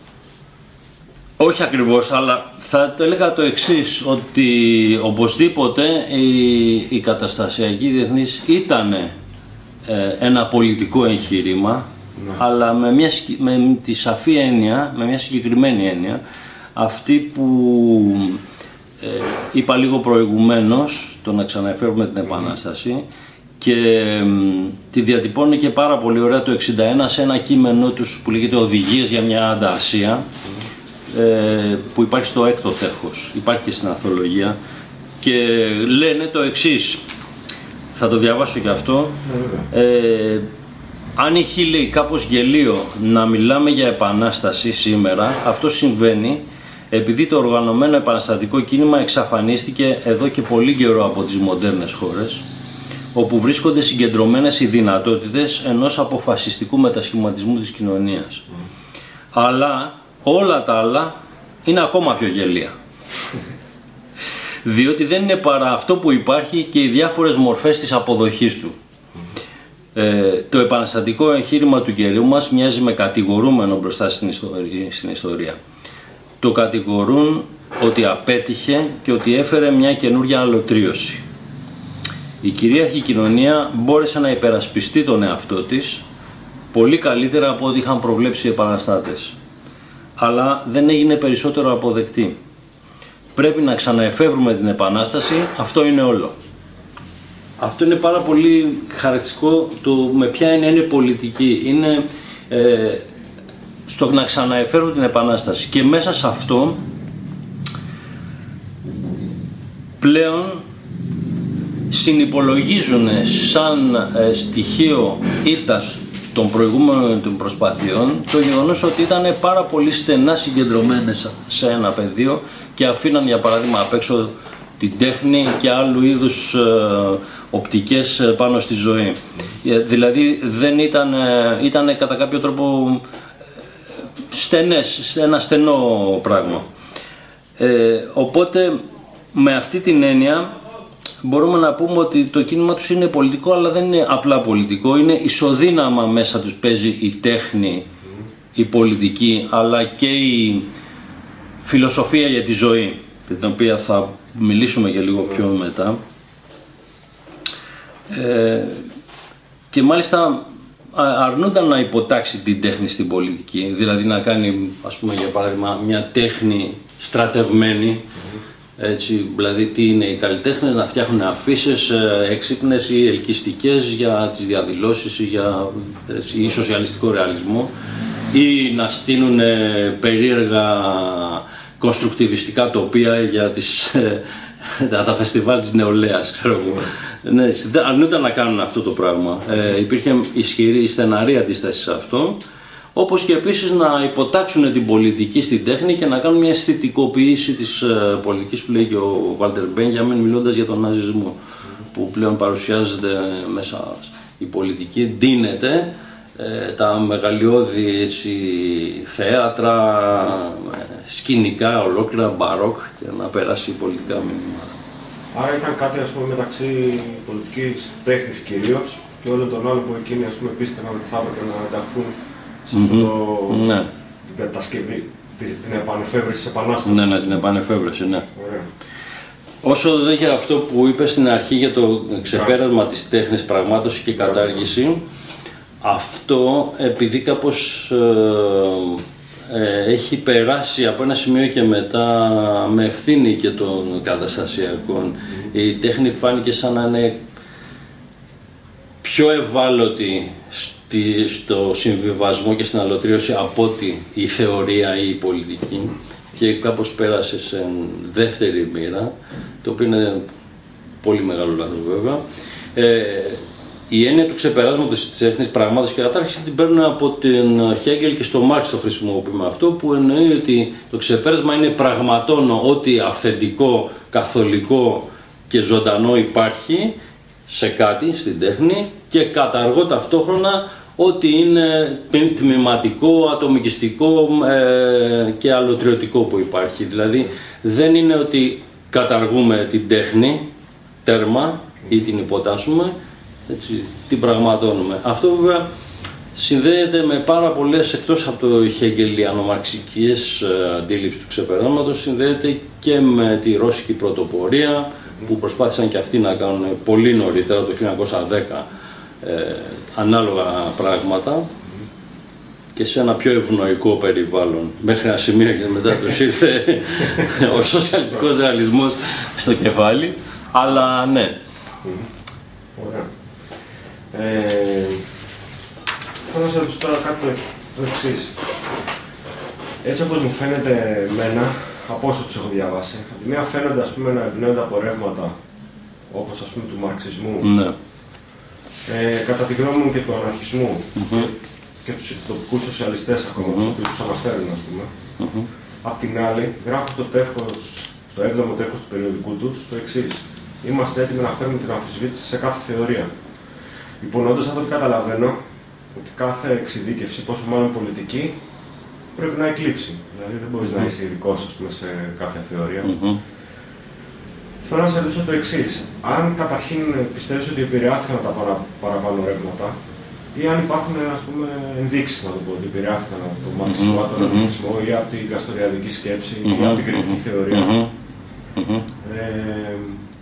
όχι ακριβώς, αλλά θα το έλεγα το εξής, ότι οπωσδήποτε η, η καταστασιακή διεθνής ήταν ε, ένα πολιτικό εγχείρημα, ναι, αλλά με, μια, με τη σαφή έννοια, με μια συγκεκριμένη έννοια, αυτή που ε, είπα λίγο προηγουμένως, το να ξαναεφέρουμε την Επανάσταση, και ε, τη διατυπώνει και πάρα πολύ ωραία το εξήντα ένα σε ένα κείμενό τους που λέγεται «Οδηγίες για μια ανταρσία», ε, που υπάρχει στο έκτο τεύχος, υπάρχει και στην ανθολογία, και λένε το εξής, θα το διαβάσω και αυτό. ε, αν είχε, λέει, κάπως γελίο να μιλάμε για επανάσταση σήμερα, αυτό συμβαίνει επειδή το οργανωμένο επαναστατικό κίνημα εξαφανίστηκε εδώ και πολύ καιρό από τις μοντέρνες χώρες, όπου βρίσκονται συγκεντρωμένες οι δυνατότητες ενός αποφασιστικού μετασχηματισμού της κοινωνίας. Mm. Αλλά όλα τα άλλα είναι ακόμα πιο γελία. Διότι δεν είναι παρά αυτό που υπάρχει και οι διάφορες μορφές της αποδοχής του. Ε, το επαναστατικό εγχείρημα του καιρού μας μοιάζει με κατηγορούμενο μπροστά στην ιστορία, στην ιστορία. Το κατηγορούν ότι απέτυχε και ότι έφερε μια καινούργια αλωτρίωση. Η κυρίαρχη κοινωνία μπόρεσε να υπερασπιστεί τον εαυτό της πολύ καλύτερα από ό,τι είχαν προβλέψει οι επαναστάτες. Αλλά δεν έγινε περισσότερο αποδεκτή. Πρέπει να ξαναεφεύρουμε την Επανάσταση, αυτό είναι όλο. Αυτό είναι πάρα πολύ χαρακτηριστικό το με ποια έννοια είναι πολιτική. Είναι ε, στο να ξαναεφέρουν την Επανάσταση. Και μέσα σε αυτό πλέον συνυπολογίζουν σαν ε, στοιχείο ήττας των προηγούμενων των προσπαθειών το γεγονός ότι ήταν πάρα πολύ στενά συγκεντρωμένες σε ένα πεδίο και αφήναν, για παράδειγμα, απ' έξω την τέχνη και άλλου είδους ε, οπτικές πάνω στη ζωή. Ε, δηλαδή δεν ήταν, ε, ήταν κατά κάποιο τρόπο στενές, ένα στενό πράγμα. Ε, οπότε με αυτή την έννοια μπορούμε να πούμε ότι το κίνημα τους είναι πολιτικό, αλλά δεν είναι απλά πολιτικό, είναι ισοδύναμα μέσα τους παίζει η τέχνη, η πολιτική, αλλά και η φιλοσοφία για τη ζωή, για την οποία θα μιλήσουμε και λίγο πιο μετά. Ε, και μάλιστα αρνούνταν να υποτάξει την τέχνη στην πολιτική, δηλαδή να κάνει, ας πούμε, για παράδειγμα, μια τέχνη στρατευμένη. Έτσι, δηλαδή τι είναι οι καλλιτέχνες, να φτιάχνουν αφίσες έξυπνες ή ελκυστικές για τις διαδηλώσεις ή για έτσι, ή σοσιαλιστικό ρεαλισμό, ή να στείλουν περίεργα κονστρουκτιβιστικά τοπία για τις, τα φεστιβάλ της νεολαίας, ξέρω εγώ. Ναι, αρνούνταν να κάνουν αυτό το πράγμα. Ε, υπήρχε ισχυρή, στεναρή αντίσταση σε αυτό. Όπως και επίσης να υποτάξουν την πολιτική στην τέχνη και να κάνουν μια αισθητικοποίηση της uh, πολιτικής που λέει και ο Βάλτερ Μπένιαμιν, μιλώντας για τον ναζισμό, mm. που πλέον παρουσιάζεται μέσα η πολιτική, ντύνεται ε, τα μεγαλειώδη έτσι, θέατρα, σκηνικά, ολόκληρα μπαρόκ και να περάσει πολιτικά μήνυμα. Άρα ήταν κάτι ας πούμε, μεταξύ πολιτικής τέχνης κυρίως και όλων των άλλων που εκείνοι ας πούμε, πίστευαν ότι θα έπρεπε να ενταχθούν σε αυτό το... Mm-hmm. ναι. την κατασκευή, την επανεφεύρεση της Επανάστασης. Ναι, ναι, την επανεφεύρεση, ναι. Ωραία. Όσο δεν για αυτό που είπε στην αρχή για το ξεπέρασμα της τέχνης, πραγμάτωση και κατάργηση, αυτό επειδή κάπως ε, ε, έχει περάσει από ένα σημείο και μετά με ευθύνη και των καταστασιακών, mm-hmm. η τέχνη φάνηκε σαν να είναι πιο ευάλωτη στη, στο συμβιβασμό και στην αλωτρίωση από ότι η θεωρία ή η πολιτική και κάπως πέρασε σε δεύτερη μοίρα, το οποίο είναι πολύ μεγάλο λάθος βέβαια. Ε, η έννοια του ξεπεράσματος της τέχνης, πραγμάτων και κατάρχηση την παίρνουν από τον Χέγκελ και στο Μάρξ το χρησιμοποιούμε αυτό, που εννοεί ότι το ξεπέρασμα είναι πραγματώνω ό,τι αυθεντικό, καθολικό και ζωντανό υπάρχει σε κάτι, στην τέχνη, και καταργώ ταυτόχρονα ό,τι είναι τμηματικό, ατομικιστικό ε, και αλωτριωτικό που υπάρχει. Δηλαδή δεν είναι ότι καταργούμε την τέχνη, τέρμα, ή την υποτάσσουμε, έτσι, την πραγματώνουμε. Αυτό βέβαια συνδέεται με πάρα πολλές, εκτός από το χεγγελιανο-μαρξικές αντίληψεις του ξεπεράσματος, συνδέεται και με τη ρώσικη πρωτοπορία, που προσπάθησαν και αυτοί να κάνουν πολύ νωρίτερα, το χίλια εννιακόσια δέκα, ε, ανάλογα πράγματα και σε ένα πιο ευνοϊκό περιβάλλον. Μέχρι ένα σημείο και μετά τους ήρθε ο σοσιαλιστικός ρεαλισμός στο κεφάλι, αλλά ναι. Ωραία. Ε, θέλω να σας ρωτήσω τώρα κάτι το, το εξής. Έτσι όπως μου φαίνεται εμένα, από όσο τους έχω διαβάσει, από τη μία φαίνονται ας πούμε, να εμπνέονται από ρεύματα όπως ας πούμε του μαρξισμού, ναι. ε, κατά τη γνώμη μου και του αναρχισμού, mm-hmm. και τους τοπικούς σοσιαλιστές ακόμα, mm-hmm. τους οποίους τους αναφέρουν ας πούμε. Mm-hmm. Απ' την άλλη, γράφω στο τεύχος, στο έβδομο τεύχος του περιοδικού τους το εξής. Είμαστε έτοιμοι να φέρουμε την αμφισβήτηση σε κάθε θεωρία. Υπονοώντας από ό,τι καταλαβαίνω, ότι κάθε εξειδίκευση, πόσο μάλλον πολιτική, πρέπει να εκλείψει. Δηλαδή δεν μπορείς mm-hmm. να είσαι ειδικός σε κάποια θεωρία. Mm-hmm. Θέλω να σε ρωτήσω το εξής. Αν καταρχήν πιστεύεις ότι επηρεάστηκαν τα παρα, παραπάνω ρεύματα, ή αν υπάρχουν ας πούμε, ενδείξεις να το πω, ότι επηρεάστηκαν από τον μαρξισμό, mm-hmm. τον αναρχισμό, ή από την καστοριαδική σκέψη, mm-hmm. ή από την κριτική θεωρία. Mm-hmm. Ε,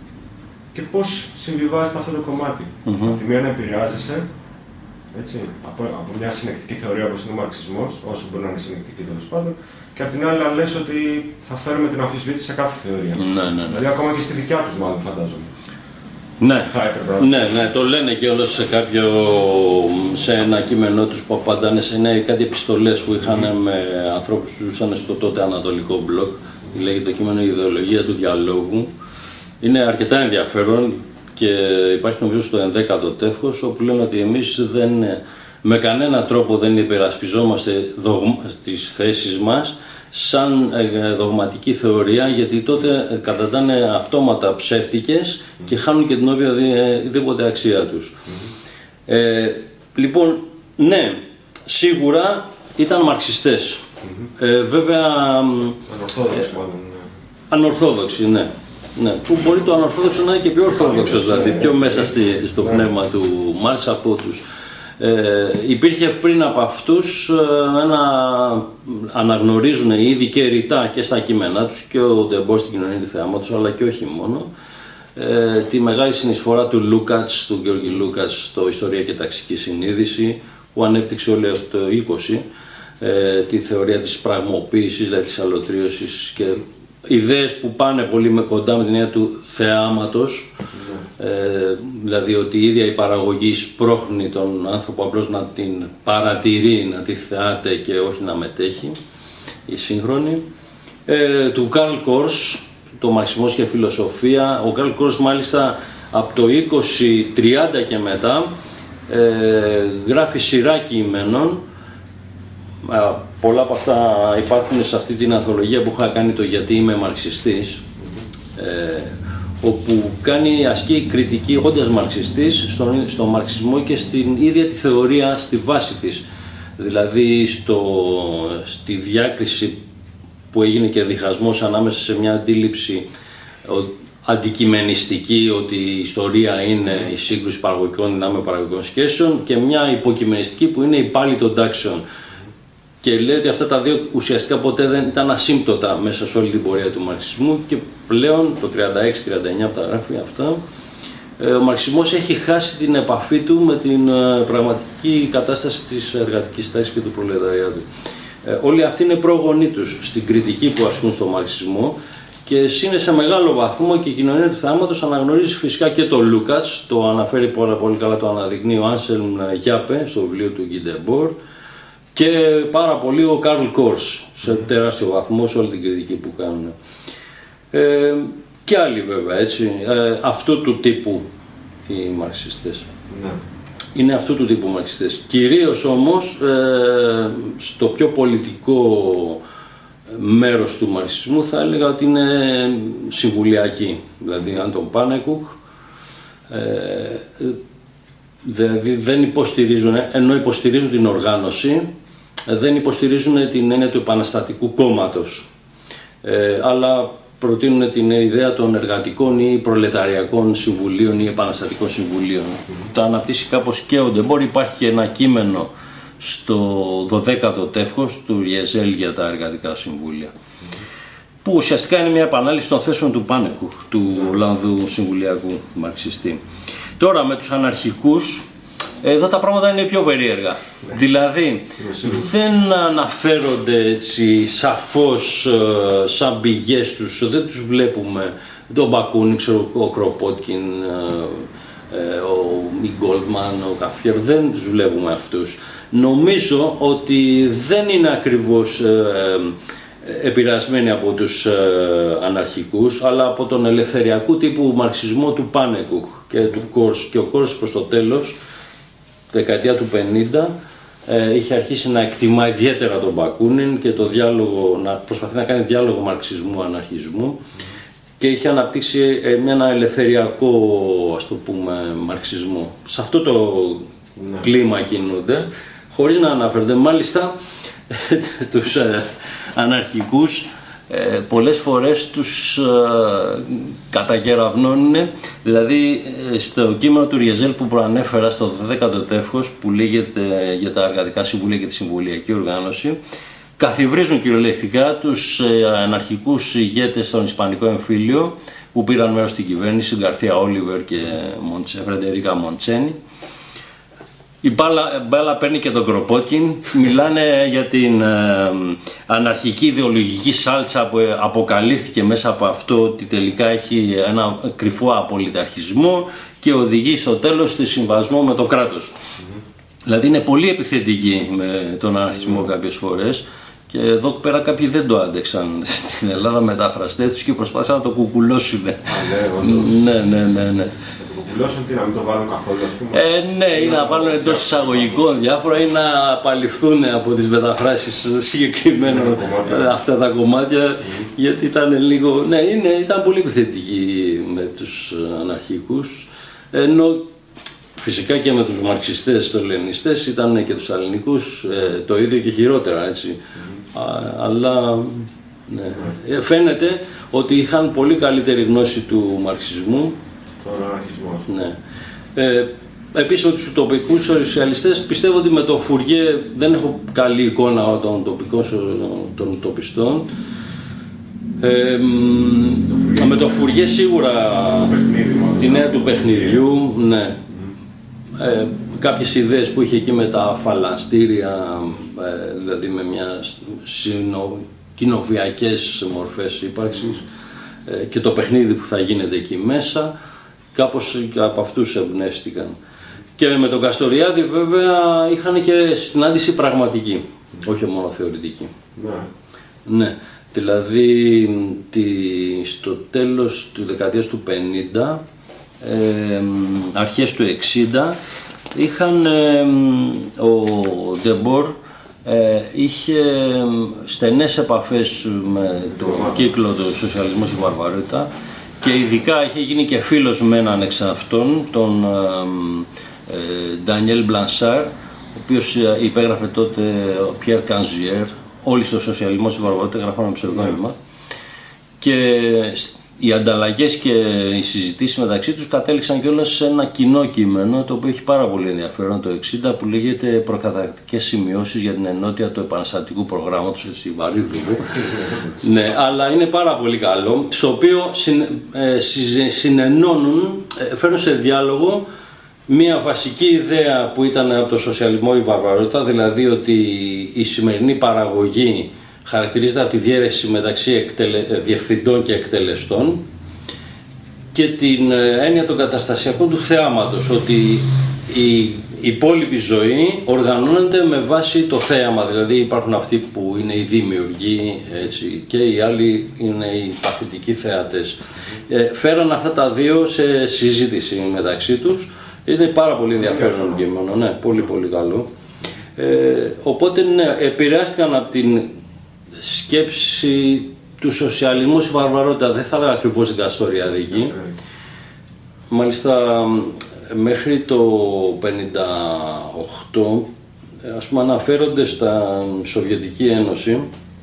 και πώς συμβιβάζεται αυτό το κομμάτι. Mm-hmm. Από τη μία να επηρεάζεσαι, έτσι, από, από μια συνεκτική θεωρία όπως είναι ο μαρξισμός, όσο μπορεί να είναι συνεκτική τέλος πάντων, και από την άλλη να λες ότι θα φέρουμε την αμφισβήτηση σε κάθε θεωρία. Ναι, ναι. Δηλαδή ακόμα και στη δικιά τους μάλλον φαντάζομαι. Ναι, θα έπρεπε, ναι, ναι, το λένε και όλος σε κάποιο, σε ένα κείμενό τους που απαντάνε σε είναι κάτι επιστολές που είχαν mm-hmm. με ανθρώπους που ζούσαν στο τότε Ανατολικό Μπλοκ. Mm-hmm. Λέγεται το κείμενο «Η ιδεολογία του διαλόγου». Είναι αρκετά ενδιαφέρον και υπάρχει νομίζω στο ενδέκατο τεύχος, όπου λένε ότι εμείς δεν, με κανένα τρόπο δεν υπερασπιζόμαστε δογμα, τις θέσεις μας σαν δογματική θεωρία, γιατί τότε καταντάνε αυτόματα ψεύτικες και χάνουν και την οποιαδήποτε αξία τους. Mm-hmm. Ε, λοιπόν, ναι, σίγουρα ήταν μαρξιστές. Mm-hmm. Ε, βέβαια... Ανορθόδοξοι μάλλον. Ανορθόδοξοι, ναι. Ναι, που μπορεί το ανορθόδοξο να είναι και πιο ορθόδοξος, δηλαδή πιο μέσα στη, στο πνεύμα του Μάρξ από τους. Ε, υπήρχε πριν από αυτούς ένα, αναγνωρίζουν ήδη και ρητά και στα κείμενά τους και ο Ντεμπό στην κοινωνία του θεάματος, αλλά και όχι μόνο, ε, τη μεγάλη συνεισφορά του Λούκατς, του Γεώργη Λούκατς στο Ιστορία και Ταξική Συνείδηση, που ανέπτυξε όλο το είκοσι, ε, τη θεωρία της πραγμοποίησης, δηλαδή της αλωτρίωσης και ιδέες που πάνε πολύ με κοντά με την έννοια του θεάματος, mm. ε, δηλαδή ότι η ίδια η παραγωγή σπρώχνει τον άνθρωπο απλώς να την παρατηρεί, να τη θεάται και όχι να μετέχει, η σύγχρονη. Ε, του Καρλ Κόρς, το Μαρξισμός και Φιλοσοφία. Ο Καρλ Κόρς μάλιστα από το είκοσι τριάντα και μετά ε, γράφει σειρά κείμενων. Πολλά από αυτά υπάρχουν σε αυτή την ανθολογία που είχα κάνει, το «Γιατί είμαι μαρξιστής». Ε, όπου κάνει ασκεί κριτική, όντας μαρξιστής, στον, στο μαρξισμό και στην ίδια τη θεωρία στη βάση της. Δηλαδή στο, στη διάκριση που έγινε και διχασμός ανάμεσα σε μια αντίληψη αντικειμενιστική, ότι η ιστορία είναι η σύγκρουση παραγωγικών δυνάμεων παραγωγικών σχέσεων, και μια υποκειμενιστική που είναι η πάλι των τάξεων. Και λέει ότι αυτά τα δύο ουσιαστικά ποτέ δεν ήταν ασύμπτωτα μέσα σε όλη την πορεία του μαρξισμού, και πλέον το τριάντα έξι τριάντα εννιά από τα γράφει αυτά, ο μαρξισμός έχει χάσει την επαφή του με την πραγματική κατάσταση της εργατικής τάξης και του προλεταριάτου. Όλοι αυτοί είναι πρόγονοί τους στην κριτική που ασκούν στο μαρξισμό, και είναι σε μεγάλο βαθμό και η κοινωνία του θεάματος αναγνωρίζει φυσικά και το Λούκατς, το αναφέρει πολύ, πολύ καλά, το αναδεικνύει ο Άνσελμ Γιάπε στο βιβλίο του Guy Debord, και πάρα πολύ ο Καρλ Κόρς σε τεράστιο βαθμό σε όλη την κριτική που κάνουν. Ε, και άλλοι βέβαια, έτσι, ε, αυτού του τύπου οι μαρξιστές. Ναι. Είναι αυτού του τύπου μαρξιστές. Κυρίως όμως ε, στο πιο πολιτικό μέρος του μαρξισμού θα έλεγα ότι είναι συμβουλιακή. Δηλαδή αν τον Πάνεκουκ, ε, δηλαδή δεν υποστηρίζουν, ενώ υποστηρίζουν την οργάνωση, δεν υποστηρίζουν την έννοια του επαναστατικού κόμματος, ε, αλλά προτείνουν την ιδέα των εργατικών ή προλεταριακών συμβουλίων ή επαναστατικών συμβουλίων. Mm-hmm. Το αναπτύσσει κάπως και ο Ντεμπόρ. Υπάρχει και ένα κείμενο στο δωδέκατο τεύχος του Ριεζέλ για τα εργατικά συμβούλια, mm-hmm. που ουσιαστικά είναι μια επανάληψη των θέσεων του Πάνεκουκ, του Ολλανδού συμβουλιακού μαρξιστή. Τώρα με τους αναρχικούς, εδώ τα πράγματα είναι πιο περίεργα. Ναι. Δηλαδή δεν αναφέρονται έτσι σαφώς σαν πηγές τους, δεν τους βλέπουμε. Τον Μπακούνι, ξέρω, ο Κροπότκιν, ο Γκόλτμαν, ο Καφιέρ, δεν τους βλέπουμε αυτούς. Νομίζω ότι δεν είναι ακριβώς επηρεασμένοι από τους αναρχικούς, αλλά από τον ελευθεριακού τύπου μαρξισμό του Πάνεκουκ και του Κόρς. Και ο Κόρς προς το τέλος, δεκαετία του πενήντα, ε, είχε αρχίσει να εκτιμά ιδιαίτερα τον Μπακούνιν και το διάλογο, να προσπαθεί να κάνει διάλογο μαρξισμού-αναρχισμού, και είχε αναπτύξει ε, ένα ελευθεριακό, ας το πούμε, μαρξισμό. Σε αυτό το ναι. κλίμα κινούνται, χωρίς να αναφέρονται. Μάλιστα τους ε, αναρχικούς Ε, πολλές φορές τους ε, κατακεραυνώνουν, δηλαδή ε, στο κείμενο του Ριεζέλ που προανέφερα στο δέκατο τεύχος, που λέγεται για τα εργατικά συμβούλια και τη συμβουλιακή οργάνωση, καθιβρίζουν κυριολεκτικά τους ε, αναρχικούς ηγέτες στον Ισπανικό εμφύλιο που πήραν μέρος στην κυβέρνηση, Γκαρθία Όλιβερ και Μοντσε, Φρεντερίκα Μοντσένι. Η μπάλα, μπάλα παίρνει και τον Κροπότκιν, μιλάνε για την ε, αναρχική ιδεολογική σάλτσα που αποκαλύφθηκε μέσα από αυτό ότι τελικά έχει ένα κρυφό απολυταρχισμό και οδηγεί στο τέλος στη συμβασμό με το κράτος. Mm-hmm. Δηλαδή είναι πολύ επιθετική με τον αναρχισμό mm-hmm. κάποιες φορές, και εδώ πέρα κάποιοι δεν το άντεξαν στην Ελλάδα, μεταφραστές τους, και προσπάθησαν να το κουκουλώσουν. Ah, ναι, ναι, ναι, ναι, ναι. Κουκουλώσουν τι, να μην το βάλουν καθόλου, ας πούμε. Ε, ναι, ή να βάλουν εντός εισαγωγικών διάφορα, ή να απαλληφθούν από τις μεταφράσεις συγκεκριμένα αυτά τα κομμάτια, mm. γιατί ήταν λίγο, ναι, είναι, ήταν πολύ επιθετικοί με τους αναρχικούς, ενώ φυσικά και με τους μαρξιστές, τους λενινιστές, ήταν και τους ελληνικούς ε, το ίδιο και χειρότερα, έτσι. Mm. Α, αλλά ναι. mm. φαίνεται ότι είχαν πολύ καλύτερη γνώση του μαρξισμού. Ναι. Ε, επίσης με τους ουτοπικούς σοσιαλιστές πιστεύω ότι με τον Φουριέ δεν έχω καλή εικόνα των τοπικών των ουτοπιστών. Ε, με τον Φουριέ σίγουρα τη νέα του παιχνιδιού, ναι. Ε, κάποιες ιδέες που είχε εκεί με τα φαλανστήρια, ε, δηλαδή με μια συνο, κοινοβιακές μορφές ύπαρξης, ε, και το παιχνίδι που θα γίνεται εκεί μέσα, κάπως από αυτούς εμπνεύστηκαν. Και με τον Καστοριάδη βέβαια είχαν και συνάντηση πραγματική, mm. όχι μόνο θεωρητική. Ναι. Ναι. Δηλαδή τη, στο τέλος του δεκαετίας του πενήντα, ε, αρχές του εξήντα, είχαν ε, ο Ντεμπόρ ε, είχε στενές επαφές με το κύκλο του σοσιαλισμού στη Βαρβαρότητα, και ειδικά είχε γίνει και φίλος με έναν εξ αυτών, τον Ντανιέλ Μπλανσάρ, ο οποίος υπέγραφε τότε ο Πιέρ Κανζιέρ, όλοι στο σοσιαλισμό στη βαρβαρότητα γράφανε ψευδόνυμα. Και οι ανταλλαγές και οι συζητήσεις μεταξύ τους κατέληξαν κιόλας σε ένα κοινό κείμενο, το οποίο έχει πάρα πολύ ενδιαφέρον, το εξήντα, που λέγεται «Προκαταρκτικές σημειώσεις για την ενότητα του επαναστατικού προγράμματος», έτσι βαρύδουγο. Ναι, αλλά είναι πάρα πολύ καλό, στο οποίο συν, ε, συνενώνουν, ε, φέρνουν σε διάλογο μία βασική ιδέα που ήταν από το σοσιαλισμό η βαρβαρότητα, δηλαδή ότι η σημερινή παραγωγή χαρακτηρίζεται από τη διαίρεση μεταξύ εκτελε... διευθυντών και εκτελεστών, και την έννοια των καταστασιακών του θεάματος, ότι η υπόλοιπη ζωή οργανώνεται με βάση το θέαμα, δηλαδή υπάρχουν αυτοί που είναι οι δημιουργοί, έτσι, και οι άλλοι είναι οι παθητικοί θεατές. Ε, φέραν αυτά τα δύο σε συζήτηση μεταξύ τους, είναι πάρα πολύ ενδιαφέρον κείμενο, ναι, πολύ πολύ καλό. Ε, οπότε ναι, επηρεάστηκαν από την σκέψη του σοσιαλισμού στη βαρβαρότητα, δεν θα έλεγα ακριβώς δικαστοριαδική. Μάλιστα μέχρι το πενήντα οκτώ, ας πούμε, αναφέρονται στα Σοβιετική Ένωση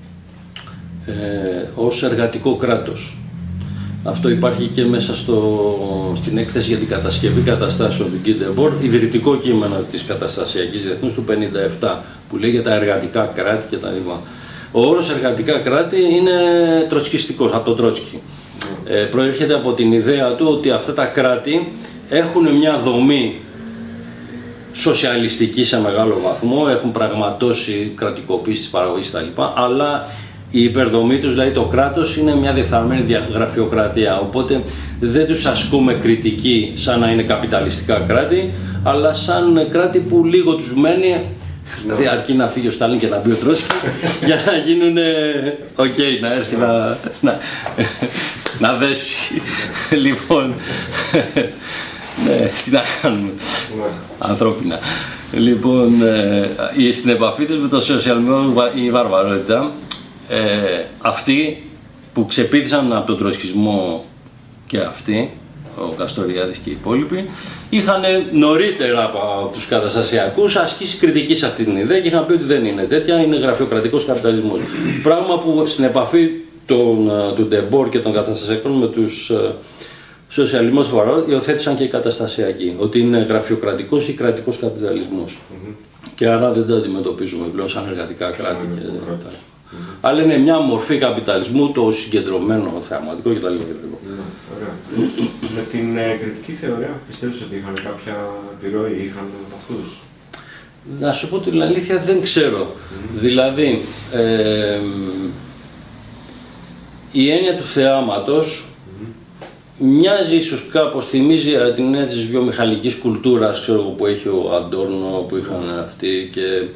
ε, ως εργατικό κράτος. Αυτό υπάρχει και μέσα στο, στην έκθεση για την κατασκευή καταστάσεων του Γκίντεμπορ, ιδρυτικό κείμενο της καταστασιακής διεθνούς του πενήντα επτά, που λέει για τα εργατικά κράτη κτλ. Ο όρος εργατικά κράτη είναι τροτσκιστικός, από τον Τρότσκι. Ε, προέρχεται από την ιδέα του ότι αυτά τα κράτη έχουν μια δομή σοσιαλιστική σε μεγάλο βαθμό, έχουν πραγματώσει κρατικοποίηση της παραγωγής κτλ. Αλλά η υπερδομή τους, δηλαδή το κράτος, είναι μια διεφθαρμένη γραφειοκρατία. Οπότε δεν τους ασκούμε κριτική σαν να είναι καπιταλιστικά κράτη, αλλά σαν κράτη που λίγο τους μένει. Δηλαδή αρκεί να φύγει ο Στάλιν και να μπει ο Τρότσκι για να γίνουν οκ, okay, να έρθει να, να, να δέσει. Λοιπόν, ναι, τι να κάνουμε, ανθρώπινα. Λοιπόν, ε, στην επαφή τους με το σοσιαλισμό, η βαρβαρότητα, ε, αυτοί που ξεπήδησαν από τον τροτσκισμό και αυτοί, ο Καστοριάδης και οι υπόλοιποι, είχαν νωρίτερα από τους καταστασιακούς ασκήσει κριτική σε αυτή την ιδέα και είχαν πει ότι δεν είναι τέτοια, είναι γραφειοκρατικός καπιταλισμός. Πράγμα που στην επαφή των, του Ντεμπόρ και των καταστασιακών με τους σοσιαλισμούς βαρβαρότητα υιοθέτησαν και οι καταστασιακοί, ότι είναι γραφειοκρατικός ή κρατικός καπιταλισμός. Mm-hmm. Και άρα δεν το αντιμετωπίζουμε πλέον σαν εργατικά κράτη. Mm-hmm. Και, Mm-hmm. Αλλά είναι μια μορφή καπιταλισμού, το συγκεντρωμένο, θεαματικό κτλ. Ναι, ωραία. Με την ε, κριτική θεωρία πιστεύεις ότι είχαν κάποια επιρροή, είχαν αυτούς? Να σου πω την αλήθεια, δεν ξέρω. Mm-hmm. Δηλαδή, ε, η έννοια του θεάματος mm-hmm. μοιάζει ίσως κάπως, θυμίζει την έννοια της βιομηχανικής κουλτούρας, ξέρω, που έχει ο Αντόρνο, που είχαν αυτοί, και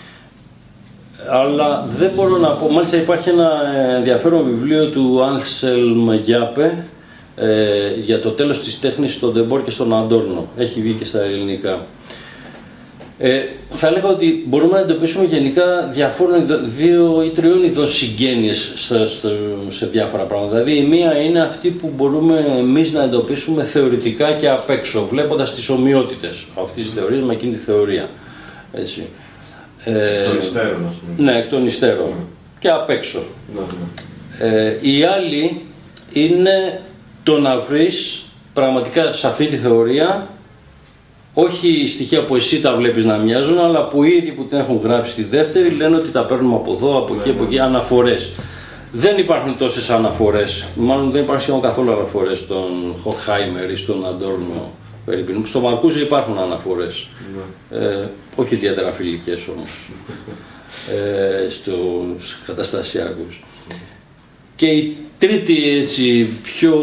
αλλά δεν μπορώ να πω. Μάλιστα υπάρχει ένα ενδιαφέρον βιβλίο του Άνσελμ Γιάπε ε, για το τέλος της τέχνης στον Ντεμπόρ και στον Αντόρνο. Έχει βγει και στα ελληνικά. Ε, θα έλεγα ότι μπορούμε να εντοπίσουμε γενικά διαφόρων, δύο ή τριών ειδών συγγένειες σε, σε, σε διάφορα πράγματα. Δηλαδή η μία είναι αυτή που μπορούμε εμείς να εντοπίσουμε θεωρητικά και απ' έξω, βλέποντας τις ομοιότητες αυτής της θεωρίας με εκείνη τη θεωρία. Έτσι. Εκ των υστέρων, ας πούμε. Ναι, εκ των υστέρων. Mm. Και απ' έξω. Mm. Ε, η άλλη είναι το να βρεις πραγματικά σε αυτή τη θεωρία όχι στοιχεία που εσύ τα βλέπεις να μοιάζουν, αλλά που οι ίδιοι που την έχουν γράψει στη δεύτερη λένε ότι τα παίρνουμε από εδώ, από εκεί, από εκεί, αναφορές. Δεν υπάρχουν τόσες αναφορές, μάλλον δεν υπάρχουν σχεδόν καθόλου αναφορές στον Χοκχάιμερ ή στον Αντόρνο. Στο Μαρκούζε υπάρχουν αναφορές, mm. ε, όχι ιδιαίτερα φιλικές όμως, ε, στους καταστασιακούς. Mm. Και η τρίτη, έτσι, πιο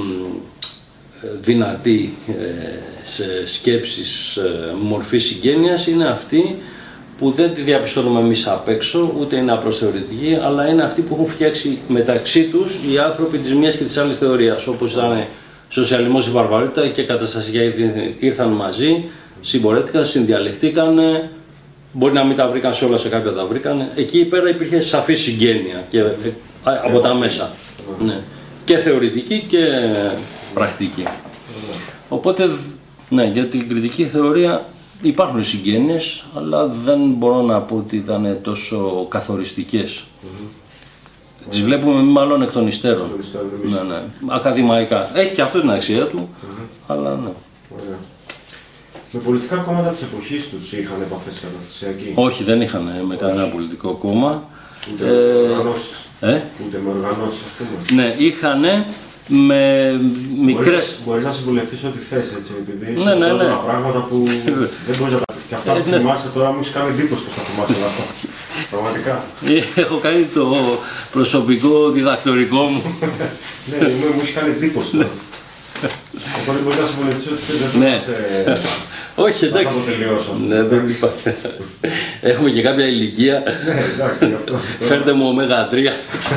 δυνατή ε, σε σκέψεις ε, μορφή συγγένειας είναι αυτή που δεν τη διαπιστώνουμε εμείς απ' έξω, ούτε είναι απλώς θεωρητική, αλλά είναι αυτοί που έχουν φτιάξει μεταξύ τους οι άνθρωποι της μίας και της άλλης θεωρίας, όπως ήταν σοσιαλισμός, η βαρβαρότητα και καταστασιακοί ήρθαν μαζί, συμπορεύτηκαν, συνδιαλεχτήκαν, μπορεί να μην τα βρήκαν σε όλα, σε κάποια τα βρήκαν. Εκεί πέρα υπήρχε σαφή συγγένεια και, από τα μέσα. Ναι. και θεωρητική και πρακτική. Οπότε, ναι, για την κριτική θεωρία υπάρχουν συγγένειες, αλλά δεν μπορώ να πω ότι ήταν τόσο καθοριστικές. Mm-hmm. Τις βλέπουμε μάλλον εκ των υστέρων. Ναι, ναι. Ακαδημαϊκά. Έχει και αυτό την αξία του, mm-hmm. αλλά ναι. Ωραία. Με πολιτικά κόμματα της εποχής τους είχαν επαφές καταστασιακοί? Όχι, δεν είχαν με κανένα πολιτικό κόμμα. Ούτε με ε, οργανώσεις. Ε? Ούτε με οργανώσεις, ας πούμε. Ναι, είχαν με μικρές... Μπορείς, μπορείς να συμβουλευτείς ό,τι θες, έτσι, επειδή ναι, ναι, ναι. πράγματα που δεν μπορείς να τα... Και αυτά που ναι. θυμάσαι τώρα μου έχεις κάνει εντύπωση πως τα θυμάσαι όλα αυτά. Πραγματικά. Έχω κάνει το προσωπικό διδακτορικό μου. Ναι, μου έχει κάνει εντύπωση τώρα. Οπότε μπορείς να συμβουλευτείς ό,τι θες, δεν ναι. θα σε... Όχι, εντάξει. Ναι, δεν υπάρχει. Έχουμε και κάποια ηλικία. Ναι, εντάξει, γι' αυτό. Φέρτε μου ωμέγα τρία.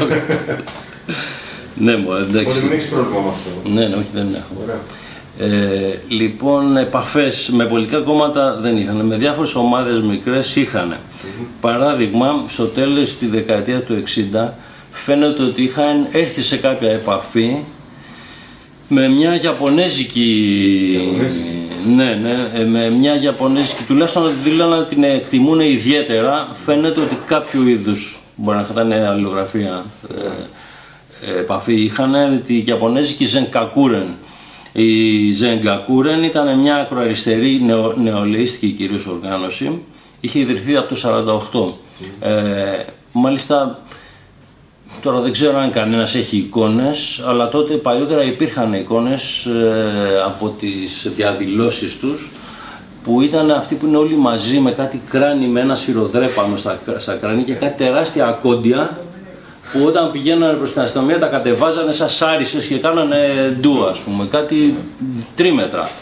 Ναι, μου, εντάξει. Οπότε δεν έχεις πρόβλημα με αυτό. Ναι, ναι, όχι, δεν έχω. Ωραία. Ε, λοιπόν, επαφές με πολιτικά κόμματα δεν είχαν. Με διάφορες ομάδες μικρές είχαν. Mm-hmm. Παράδειγμα, στο τέλος τη δεκαετία του εξήντα φαίνεται ότι είχαν έρθει σε κάποια επαφή με μια Ιαπωνέζικη... Ναι, ναι, με μια Ιαπωνέζικη, τουλάχιστον δηλώναν ότι την εκτιμούν ιδιαίτερα. Φαίνεται ότι κάποιο είδους, μπορεί να ήταν αλληλογραφία, ε, επαφή είχαν, τη Ιαπωνέζικη Ζενκακούρεν. Η Ζενκακούρεν ήταν μια ακροαριστερή νεο, νεολαίστικη κυρίως οργάνωση, είχε ιδρυθεί από το σαράντα οκτώ. Mm. Ε, μάλιστα, τώρα δεν ξέρω αν κανένας έχει εικόνες, αλλά τότε παλιότερα υπήρχαν εικόνες ε, από τις διαδηλώσεις τους, που ήταν αυτοί που είναι όλοι μαζί με κάτι κράνη, με ένα σφυροδρέπανο στα, στα κράνη και κάτι τεράστια ακόντια, που όταν πηγαίνανε προς την αστυνομία τα κατεβάζανε σαν σάρισες και κάνανε ντου, ας πούμε, κάτι τρίμετρα.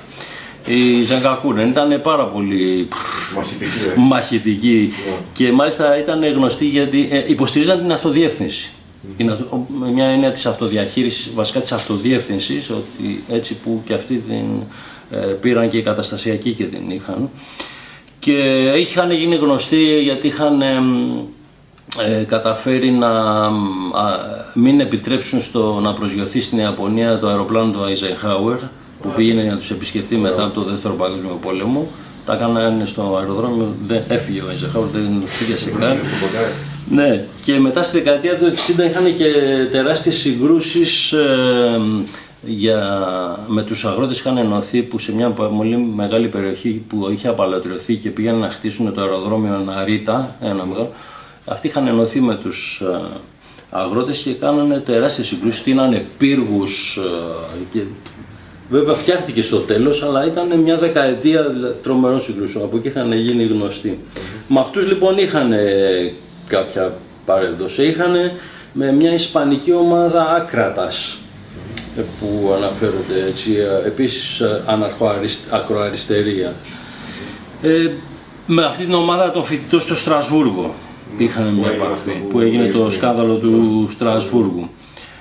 Η Ζενκακούρεν ήταν πάρα πολύ μαχητική, ε. μαχητική yeah. και μάλιστα ήταν γνωστή γιατί ε, υποστηρίζαν την αυτοδιεύθυνση. Mm. Αυτο... Μια έννοια της αυτοδιαχείρισης, βασικά της αυτοδιεύθυνσης, ότι έτσι που και αυτοί την ε, πήραν και οι καταστασιακοί και την είχαν. Και είχαν γίνει γνωστοί γιατί είχαν ε, ε, καταφέρει να α, μην επιτρέψουν στο να προσγειωθεί στην Ιαπωνία το αεροπλάνο του Eisenhower, που πήγαινε να τους επισκεφθεί μετά από το δεύτερο παγκόσμιο πόλεμο. Τα έκαναν στο αεροδρόμιο, δεν έφυγε ο Eisenhower, δεν πήγε σε καν. Ναι, και μετά στη δεκαετία του εξήντα είχαν και τεράστιες συγκρούσεις ε, για, με τους αγρότες. Είχαν ενωθεί που σε μια πολύ μεγάλη περιοχή που είχε απαλωτριωθεί και πήγαν να χτίσουν το αεροδρόμιο Ναρίτα, ένα μεγάλο. Αυτοί είχαν ενωθεί με τους ε, αγρότες και κάνανε τεράστιες συγκρούσεις, στείνανε πύργους ε, και βέβαια φτιάχτηκε στο τέλος, αλλά ήταν μια δεκαετία τρομερών συγκρούσεων, από εκεί είχαν γίνει γνωστοί. Mm-hmm. Με αυτούς λοιπόν είχαν κάποια παρεδόση, είχαν με μια ισπανική ομάδα Άκρατας, που αναφέρονται έτσι, επίσης ακροαριστερία. Ε, με αυτή την ομάδα των φοιτητών στο Στρασβούργο mm-hmm. είχαν μια επαφή, που, που έγινε το σκάνδαλο του Στρασβούργου.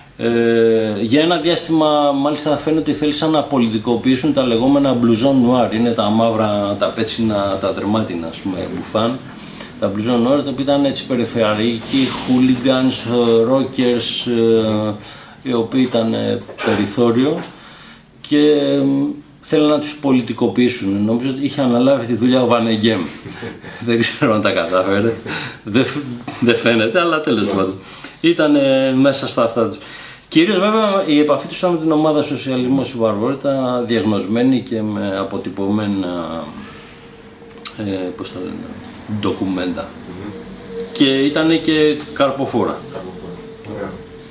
Ε, για ένα διάστημα μάλιστα φαίνεται ότι θέλησαν να πολιτικοποιήσουν τα λεγόμενα μπλουζόν νουάρ, είναι τα μαύρα, τα πέτσινα, τα δερμάτινα, ας πούμε, μπουφάν. Τα μπλουζόν νουάρ, τα οποία ήταν έτσι περιφερειακοί, hooligans, rockers, ε, οι οποίοι ήταν ε, περιθώριο και ε, θέλουν να τους πολιτικοποιήσουν. Νομίζω ότι είχε αναλάβει τη δουλειά ο Βανεγκέμ. Δεν ξέρω αν τα κατάφερε, δεν δε φαίνεται, αλλά τέλος πάντων. Ήταν ε, μέσα στα αυτά τους. Κυρίως βέβαια η επαφή τους ήταν με την ομάδα Σοσιαλισμός η Βαρβαρότητα, διαγνωσμένη και με αποτυπωμένα ε, πώς τα λένε, ντοκουμέντα. Mm-hmm. Και ήταν και καρποφόρα. Καρποφόρα. Ωραία.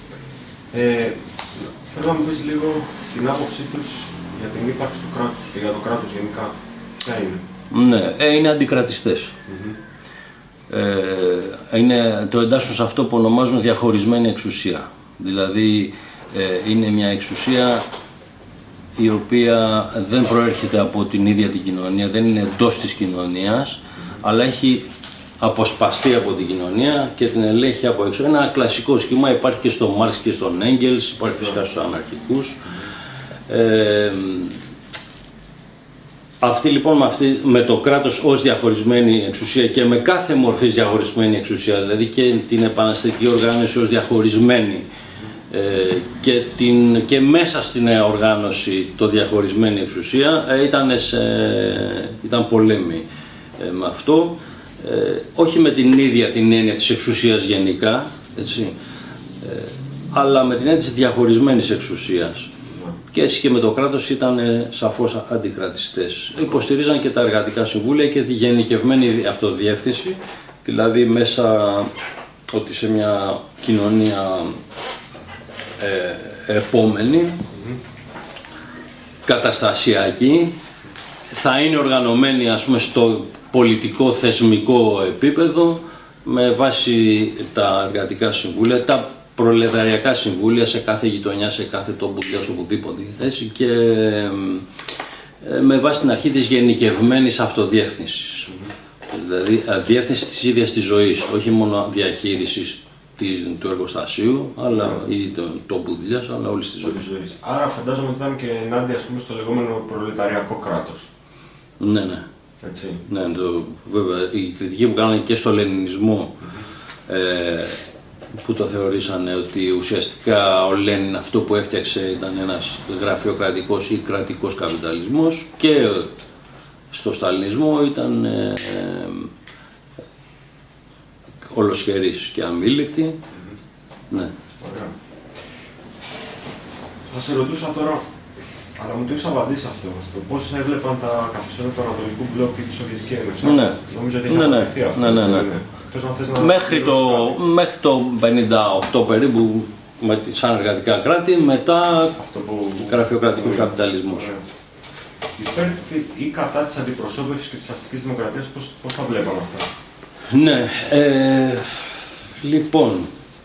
Ε, θέλω να μου πεις λίγο την άποψή τους για την ύπαρξη του κράτους και για το κράτος γενικά. Ποια είναι? Ναι, ε, είναι αντικρατιστές. Mm-hmm. Ε, είναι, το εντάσσουν σε αυτό που ονομάζουν διαχωρισμένη εξουσία. Δηλαδή ε, είναι μια εξουσία η οποία δεν προέρχεται από την ίδια την κοινωνία, δεν είναι εντός της κοινωνίας, αλλά έχει αποσπαστεί από την κοινωνία και την ελέγχει από έξω. Ένα κλασικό σχήμα, υπάρχει και στον Μάρξ και στον Έγγελς, υπάρχει φυσικά στους αναρχικούς. Ε, Αυτή λοιπόν με, αυτή, με το κράτος ως διαχωρισμένη εξουσία και με κάθε μορφής διαχωρισμένη εξουσία, δηλαδή και την επαναστατική οργάνωση ως διαχωρισμένη ε, και, την, και μέσα στην νέα οργάνωση το διαχωρισμένη εξουσία ε, ήταν, σε, ήταν πολέμοι ε, με αυτό, ε, όχι με την ίδια την έννοια της εξουσίας γενικά, έτσι, ε, αλλά με την έννοια της διαχωρισμένης εξουσίας. Και έτσι και με το κράτος ήταν ε, σαφώς αντικρατιστές. Υποστηρίζαν και τα εργατικά συμβούλια και τη γενικευμένη αυτοδιεύθυνση, δηλαδή μέσα ότι σε μια κοινωνία ε, επόμενη, mm-hmm. καταστασιακή, θα είναι οργανωμένη, ας πούμε, στο πολιτικό θεσμικό επίπεδο με βάση τα εργατικά συμβούλια, τα προλεταριακά συμβούλια σε κάθε γειτονιά, σε κάθε τόπο, οπουδήποτε, έτσι, και ε, με βάση την αρχή της γενικευμένης αυτοδιεύθυνσης. Mm-hmm. Δηλαδή, διεύθυνση της ίδιας της ζωής, όχι μόνο διαχείρισης του εργοστασίου, αλλά yeah. ή του τόπου δουλειάς, αλλά όλης της ζωής. Άρα φαντάζομαι ότι ήταν και ενάντια, ας πούμε, στο λεγόμενο προλεταριακό κράτος. Ναι, ναι. Έτσι. Ναι, το, βέβαια, η κριτική που κάνανε και στο λενινισμό, mm-hmm. ε, που το θεωρήσανε ότι ουσιαστικά ο Λένιν αυτό που έφτιαξε ήταν ένας γραφειοκρατικός ή κρατικός καπιταλισμός, και στο σταλινισμό ήταν ε, ε, ολοσχερής και αμήλικτη. Mm-hmm. Ναι. Ωραία. Θα σε ρωτούσα τώρα, αλλά μου το έχεις απαντήσει αυτό, αυτό. Πώς έβλεπαν τα καθεστώτα του Ανατολικού Μπλοκ και τη Σοβιετική Ένωση. Ναι. Νομίζω ότι έχει ναι, απαντηθεί ναι. αυτό. Ναι, ναι, ναι. Ναι. Να μέχρι, το, μέχρι το πενήντα οκτώ περίπου, με, σαν εργατικά κράτη, μετά αυτό που γραφειοκρατικό yeah. καπιταλισμός. Yeah. Υπέρ ή κατά της αντιπροσώπευσης και της αστικής δημοκρατίας, πώς, πώς τα βλέπαμε αυτά? Ναι, ε, λοιπόν,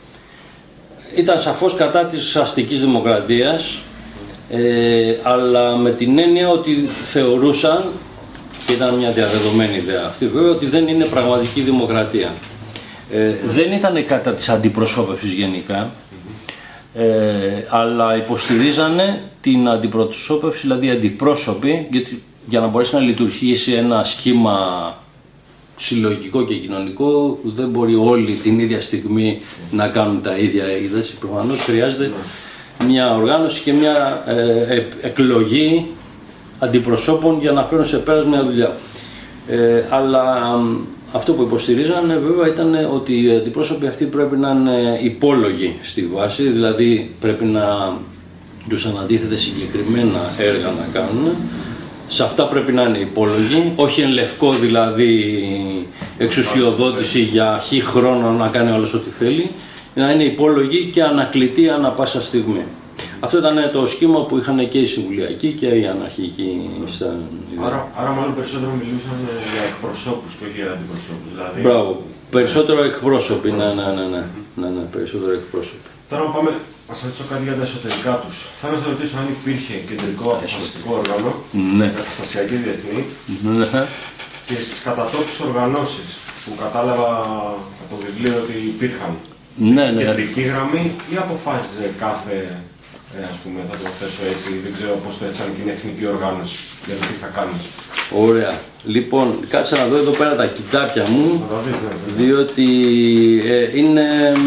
ήταν σαφώς κατά της αστικής δημοκρατίας, ε, αλλά με την έννοια ότι θεωρούσαν, και ήταν μια διαδεδομένη ιδέα αυτή βέβαια, ότι δεν είναι πραγματική δημοκρατία. Ε, δεν ήταν κατά της αντιπροσώπευσης γενικά, ε, αλλά υποστηρίζανε την αντιπροσώπευση, δηλαδή αντιπρόσωποι, γιατί για να μπορέσει να λειτουργήσει ένα σχήμα συλλογικό και κοινωνικό, δεν μπορεί όλοι την ίδια στιγμή να κάνουν τα ίδια είδες. Προφανώς χρειάζεται μια οργάνωση και μια ε, ε, εκλογή αντιπροσώπων για να φέρουν σε πέρας μια δουλειά. Ε, αλλά αυτό που υποστηρίζανε βέβαια ήταν ότι οι αντιπρόσωποι αυτοί πρέπει να είναι υπόλογοι στη βάση, δηλαδή πρέπει να τους ανατίθεται συγκεκριμένα έργα να κάνουν. Σε αυτά πρέπει να είναι υπόλογοι, όχι εν λευκό δηλαδή εξουσιοδότηση για χι χρόνο να κάνει όλος ό,τι θέλει, να είναι υπόλογοι και ανακλητοί ανά πάσα στιγμή. Αυτό ήταν το σχήμα που είχαν και οι συμβουλιακοί και οι αναρχικοί. Άρα, άρα μάλλον περισσότερο μιλούσαν για εκπροσώπους και όχι για αντιπροσώπους. Δηλαδή... Μπράβο. Περισσότερο εκπρόσωποι, ναι, ναι, ναι, ναι, ναι, ναι, περισσότερο εκπρόσωποι. Τώρα να πάμε, να σας ρωτήσω κάτι για τα εσωτερικά τους. Θα ήθελα να ρωτήσω αν υπήρχε κεντρικό αποφασιστικό όργανο, ναι. καταστασιακή διεθνή, ναι. και στις κατατόπους οργανώσεις που κατάλαβα από το βιβλίο ότι υπήρχαν. Ναι, ναι. Κεντρική γραμμή ή αποφάσιζε κάθε, ε, ας πούμε, θα το θέσω έτσι, δεν ξέρω πώς το έθεσαν και είναι εθνική οργάνωση για το τι θα κάνει. Ωραία. Λοιπόν, κάτσε να δω εδώ πέρα τα κοιτάπια μου, δεις, ναι, ναι. διότι ε, είναι...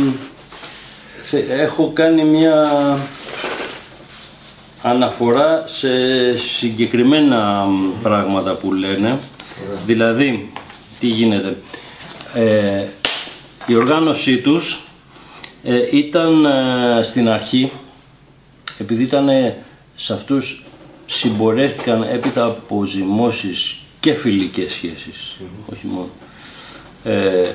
έχω κάνει μια αναφορά σε συγκεκριμένα πράγματα που λένε. Ωραία. Δηλαδή, τι γίνεται. Ε, η οργάνωσή τους ε, ήταν ε, στην αρχή, επειδή ήταν ε, σε αυτούς συμπορεύτηκαν έπειτα από ζυμώσεις και φιλικές σχέσεις, mm-hmm. όχι μόνο. Ε,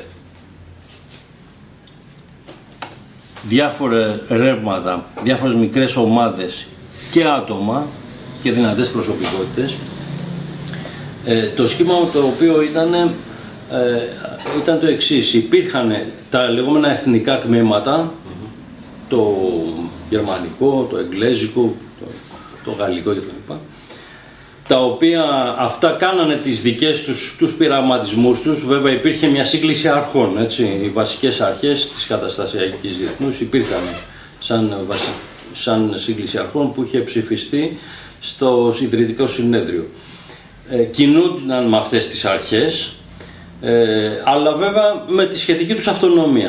διάφορα ρεύματα, διάφορες μικρές ομάδες και άτομα και δυνατές προσωπικότητες. Ε, το σχήμα το οποίο ήταν, ε, ήταν το εξής. Υπήρχαν τα λεγόμενα εθνικά τμήματα, mm-hmm. το γερμανικό, το εγγλέζικο, το, το γαλλικό κτλ. Τα οποία αυτά κάνανε τις δικές τους τους πειραματισμούς τους. Βέβαια υπήρχε μια σύγκληση αρχών, έτσι. Οι βασικές αρχές της καταστασιακής διεθνούς υπήρχαν σαν, βασι... σαν σύγκληση αρχών που είχε ψηφιστεί στο Ιδρυτικό Συνέδριο. Ε, κινούνταν με αυτές τις αρχές, ε, αλλά βέβαια με τη σχετική τους αυτονομία. Mm-hmm.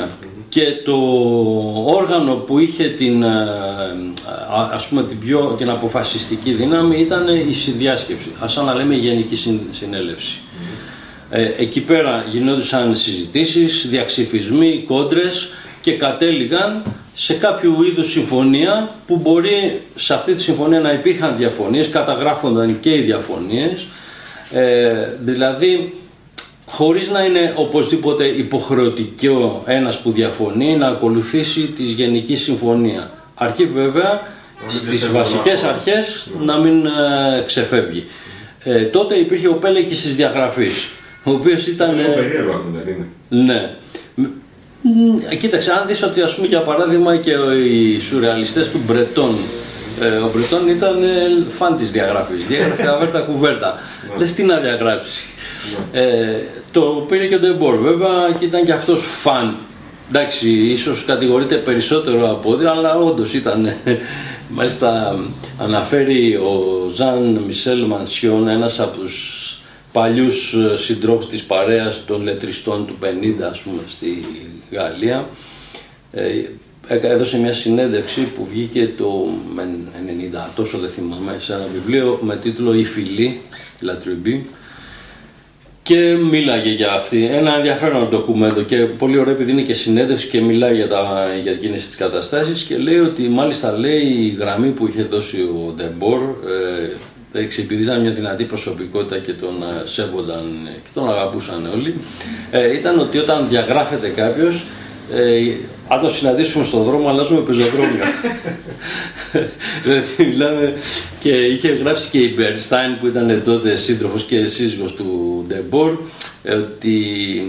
και το όργανο που είχε την, ας πούμε, την, πιο, την αποφασιστική δύναμη ήταν η συνδιάσκεψη, σαν να λέμε η Γενική Συνέλευση. Ε, εκεί πέρα γινόντουσαν συζητήσεις, διαξυφισμοί, κόντρες και κατέληγαν σε κάποιο είδους συμφωνία που μπορεί σε αυτή τη συμφωνία να υπήρχαν διαφωνίες, καταγράφονταν και οι διαφωνίες, ε, δηλαδή χωρίς να είναι οπωσδήποτε υποχρεωτικό ένας που διαφωνεί να ακολουθήσει τη Γενική Συμφωνία. Αρκεί βέβαια στις βασικές αρχές να μην ε, ξεφεύγει. Ε, τότε υπήρχε ο πέλεκης της διαγραφής, ο οποίος ήταν... Είναι περίεργο αυτό, δεν είναι? Ναι. Κοίταξε, αν δεις ότι, ας πούμε, για παράδειγμα και οι σουρεαλιστές του Μπρετόν, ε, ο Μπρετόν ήταν ε, φαν της διαγραφής, διάγραφε αβέρτα κουβέρτα. Λες τι να διαγράψει. Ε, το πήρε και ο Ντεμπόρ βέβαια και ήταν και αυτός φαν. Εντάξει, ίσως κατηγορείται περισσότερο από ό,τι, αλλά όντως ήταν. Μάλιστα αναφέρει ο Ζαν Μισελ Μανσιόν, ένας από τους παλιούς συντρόφους της παρέας των λετριστών του πενήντα, ας πούμε, στη Γαλλία. Ε, έδωσε μια συνέντευξη που βγήκε το ενενήντα, τόσο δεν θυμάμαι, σε ένα βιβλίο με τίτλο «Η Φυλή», La Tribu, και μίλαγε για αυτή. Ένα ενδιαφέρον ντοκουμέντο και πολύ ωραίο, επειδή είναι και συνέντευξη και μιλάει για, τα, για εκείνες τις καταστάσεις, και λέει ότι μάλιστα, λέει, η γραμμή που είχε δώσει ο Ντεμπόρ, ε, επειδή ήταν μια δυνατή προσωπικότητα και τον ε, σέβονταν και τον αγαπούσαν όλοι, ε, ήταν ότι όταν διαγράφεται κάποιος, ε, αν το συναντήσουμε στον δρόμο, αλλάζουμε πεζοδρόμια. Δηλαδή μιλάμε, και είχε γράψει και η Μπερνστάιν που ήταν τότε σύντροφος και σύζυγος του Ντεμπόρ, ότι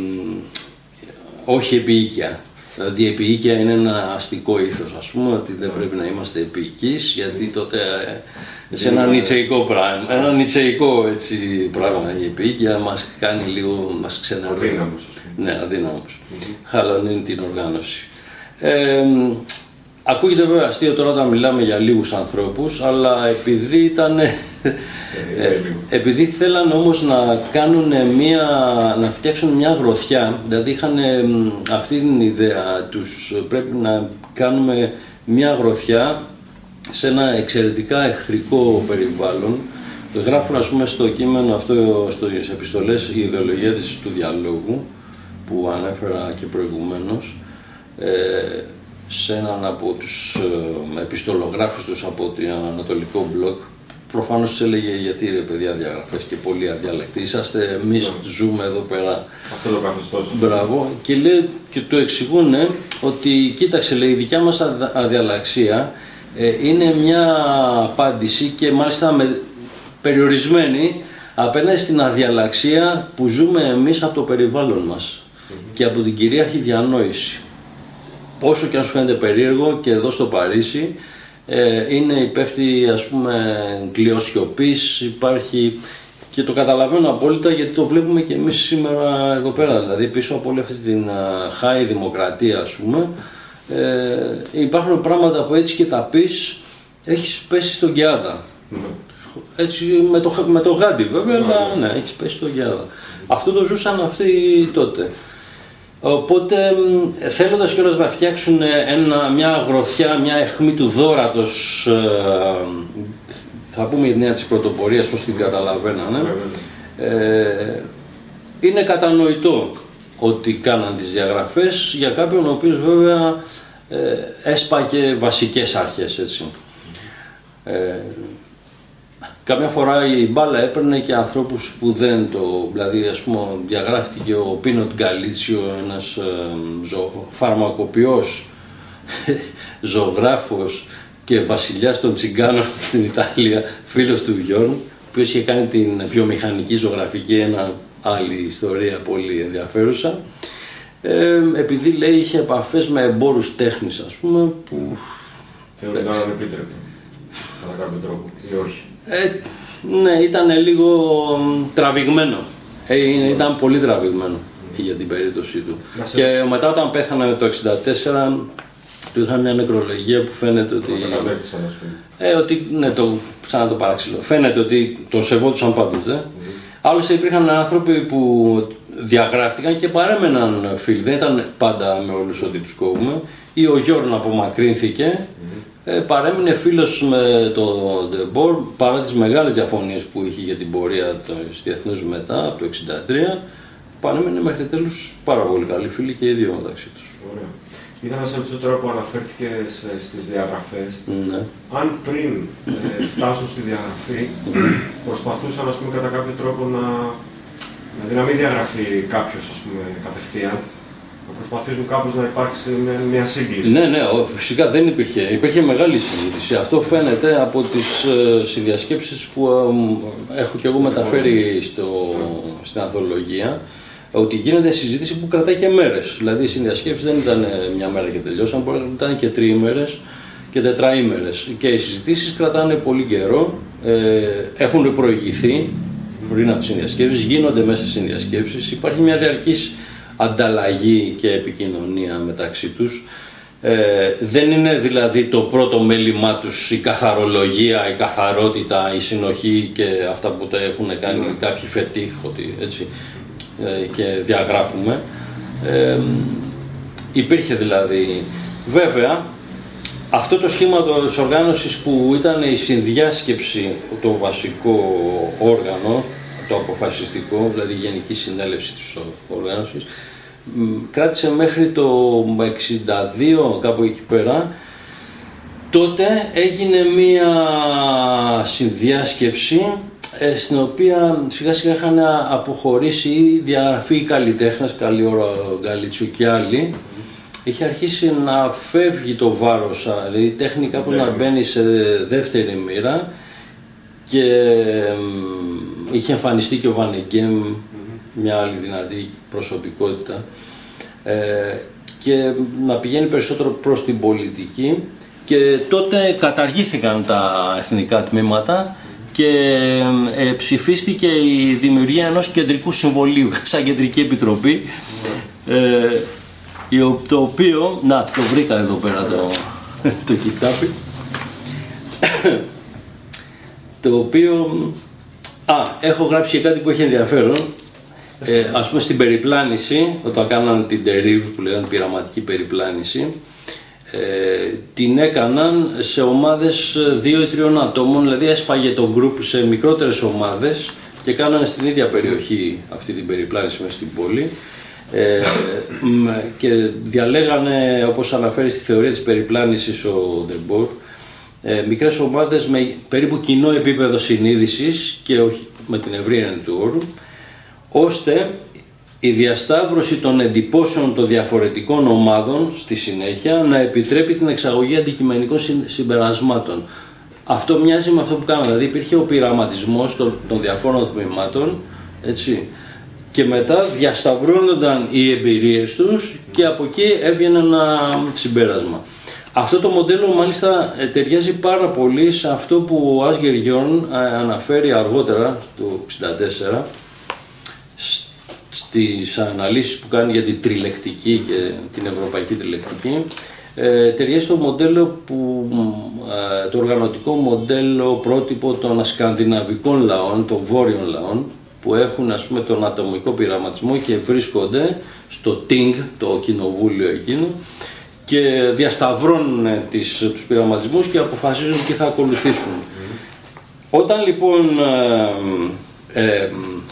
όχι επίοικια. Δηλαδή η επίοικια είναι ένα αστικό ήθος, ας πούμε, ότι δεν πρέπει να είμαστε επίοικείς, γιατί τότε σε ένα νητσεϊκό πράγμα, ένα νητσεϊκό έτσι πράγμα, η επίοικια μας κάνει λίγο, μας ξενερώνει. Αδύναμος. Ναι, αδύναμος. Mm-hmm. Χαλώνει την οργάνωση. Ε, ακούγεται βέβαια αστείο τώρα όταν μιλάμε για λίγους ανθρώπους, αλλά επειδή ήταν, ε, επειδή θέλαν όμως να κάνουν μια, να φτιάξουν μια γροθιά, δηλαδή είχαν αυτή την ιδέα τους, πρέπει να κάνουμε μια γροθιά σε ένα εξαιρετικά εχθρικό περιβάλλον. Γράφουν, ας πούμε, στο κείμενο αυτό, στις επιστολές, η ιδεολογία της του διαλόγου που ανέφερα και προηγουμένως, ε, σε έναν από τους ε, επιστολογράφους τους από το Ανατολικό Μπλοκ. Προφανώς τους έλεγε, γιατί ρε παιδιά διαγραφές και πολύ αδιαλεκτοί είσαστε, εμείς yeah. ζούμε εδώ πέρα. Αυτό το καθεστώς. Μπράβο. Και, λέει, και το εξηγούν ότι κοίταξε, λέει, η δικιά μας αδιαλαξία ε, είναι μια απάντηση, και μάλιστα με, περιορισμένη απέναντι στην αδιαλαξία που ζούμε εμείς από το περιβάλλον μας mm-hmm. και από την κυρίαρχη διανόηση. Όσο και αν σου φαίνεται περίεργο, και εδώ στο Παρίσι ε, είναι υπεύθυνη, ας πούμε, κλειοσιωπής, υπάρχει, και το καταλαβαίνω απόλυτα, γιατί το βλέπουμε και εμείς σήμερα εδώ πέρα. Δηλαδή πίσω από όλη αυτή την χάη δημοκρατία, ας πούμε, ε, υπάρχουν πράγματα που έτσι και τα πεις, έχεις πέσει στον Κιάδα. Mm. Έτσι με το, με το Γάντι βέβαια, mm. αλλά ναι, έχεις πέσει στον Κιάδα. Mm. Αυτό το ζούσαν αυτοί τότε. Οπότε θέλοντας κιόλας να φτιάξουν ένα, μια γροθιά, μια αιχμή του δώρατος, ε, θα πούμε η νέα της πρωτοπορίας, πώς την καταλαβαίνανε, ε, είναι κατανοητό ότι κάναν τις διαγραφές για κάποιον ο οποίος βέβαια ε, έσπαγε βασικές αρχές, έτσι. Ε, Καμιά φορά η μπάλα έπαιρνε και ανθρώπους που δεν το... Δηλαδή, ας πούμε, διαγράφτηκε ο Πίνοτ Γκαλίτσιο, ένας ε, ζω, φαρμακοποιός, ζωγράφος και βασιλιάς των Τσιγκάνων στην Ιταλία, φίλος του Γιώργου, ο οποίος είχε κάνει την βιομηχανική ζωγραφική, ένα άλλη ιστορία πολύ ενδιαφέρουσα. Ε, επειδή, λέει, είχε επαφές με εμπόρους τέχνης, ας πούμε, που... Θεωρείται ανεπίτρεπτο, κατά κάποιο τρόπο, ή όχι. Ε, ναι, ήταν λίγο τραβηγμένο. Ε, ήταν πολύ τραβηγμένο mm. για την περίπτωσή του. Σε... Και μετά, όταν πέθανε το εξήντα τέσσερα, του είχαν μια νεκρολογία που φαίνεται ότι... Το ε, ότι, ναι, το, σαν να το παραξηλώ. Φαίνεται ότι τον σεβόντουσαν πάντοτε. Mm. Άλλωστε υπήρχαν άνθρωποι που διαγράφτηκαν και παρέμεναν φίλοι. Δεν ήταν πάντα με όλους ότι τους κόβουμε. Ή ο Γιώργος απομακρύνθηκε, mm-hmm. ε, παρέμεινε φίλος με το Ντεμπόρ παρά τις μεγάλες διαφωνίες που είχε για την πορεία του διεθνούς μετά, από το εξήντα τρία. Παρέμεινε μέχρι τέλους πάρα πολύ καλοί φίλοι και οι δύο μεταξύ τους. Ωραία. Ήθελα να σε ρωτήσω τώρα που αναφέρθηκες στις διαγραφές, ναι. αν πριν ε, φτάσουν στη διαγραφή προσπαθούσαν ας πούμε, κατά κάποιο τρόπο να, δηλαδή να μην διαγραφεί κάποιος ας πούμε, κατευθείαν, να προσπαθήσουν κάπως να υπάρξει μια, μια σύγκληση. Ναι, ναι, φυσικά δεν υπήρχε. Υπήρχε μεγάλη συζήτηση. Αυτό φαίνεται από τις ε, συνδιασκέψεις που ε, έχω και εγώ μεταφέρει στο, στην ανθολογία. Ότι γίνεται συζήτηση που κρατάει και μέρες. Δηλαδή οι συνδιασκέψεις δεν ήταν μια μέρα και τελειώσαν, μπορεί να ήταν και τριήμερες και τετραήμερες. Και οι συζητήσεις κρατάνε πολύ καιρό, ε, έχουν προηγηθεί πριν από τις συνδιασκέψεις, γίνονται μέσα στις συνδιασκέψεις. Υπάρχει μια διαρκής ανταλλαγή και επικοινωνία μεταξύ τους. Ε, δεν είναι δηλαδή το πρώτο μέλημά τους η καθαρολογία, η καθαρότητα, η συνοχή και αυτά που τα έχουν κάνει mm. κάποιοι φετίχ, ότι έτσι. Και διαγράφουμε. Ε, υπήρχε δηλαδή. Βέβαια, αυτό το σχήμα της οργάνωσης που ήταν η συνδιάσκεψη, το βασικό όργανο, το αποφασιστικό, δηλαδή η Γενική Συνέλευση της οργάνωσης, κράτησε μέχρι το εξήντα δύο, κάπου εκεί πέρα. Τότε έγινε μία συνδιάσκεψη στην οποία σιγά σιγά είχαν αποχωρήσει ή διαγραφεί οι καλλιτέχνες, καλή ώρα ο Γκαλίτσιο και άλλοι. Είχε αρχίσει να φεύγει το βάρος, δηλαδή η τέχνη κάπως να μπαίνει σε δεύτερη μοίρα και είχε εμφανιστεί και ο Βανεγκέμ, μια άλλη δυνατή προσωπικότητα, και να πηγαίνει περισσότερο προς την πολιτική, και τότε καταργήθηκαν τα εθνικά τμήματα και ε, ψηφίστηκε η δημιουργία ενός κεντρικού συμβολίου σαν κεντρική επιτροπή, ε, το οποίο, να το βρήκα εδώ πέρα το, το κοιτάπι, το οποίο, α, έχω γράψει και κάτι που έχει ενδιαφέρον, ε, ας πούμε στην περιπλάνηση, όταν κάνανε την τερίβ που λέγανε πειραματική περιπλάνηση, Ε, την έκαναν σε ομάδες δύο ή τριών ατόμων, δηλαδή έσπαγε το group σε μικρότερες ομάδες και κάνανε στην ίδια περιοχή αυτή την περιπλάνηση μες στην πόλη, ε, και διαλέγανε, όπως αναφέρει στη θεωρία της περιπλάνησης ο Ντεμπόρ, ε, μικρές ομάδες με περίπου κοινό επίπεδο συνείδησης και όχι με την ευρία έννοια του όρου, ώστε η διασταύρωση των εντυπώσεων των διαφορετικών ομάδων στη συνέχεια να επιτρέπει την εξαγωγή αντικειμενικών συμπερασμάτων. Αυτό μοιάζει με αυτό που κάναμε, δηλαδή υπήρχε ο πειραματισμός των, των διαφόρων τμήματων, έτσι, και μετά διασταυρώνονταν οι εμπειρίες τους και από εκεί έβγαινε ένα συμπέρασμα. Αυτό το μοντέλο μάλιστα ταιριάζει πάρα πολύ σε αυτό που ο Άσγερ Γιόρν αναφέρει αργότερα, το εξήντα τέσσερα, στις αναλύσεις που κάνει για την τριλεκτική και την ευρωπαϊκή τριλεκτική. Ε, ταιριάζει στο μοντέλο που, ε, το οργανωτικό μοντέλο πρότυπο των σκανδιναβικών λαών, των βόρειων λαών, που έχουν ας πούμε τον ατομικό πειραματισμό και βρίσκονται στο Ting, το κοινοβούλιο εκείνο, και διασταυρώνουν τις, τους πειραματισμούς και αποφασίζουν τι θα ακολουθήσουν. Mm. Όταν λοιπόν ε, ε,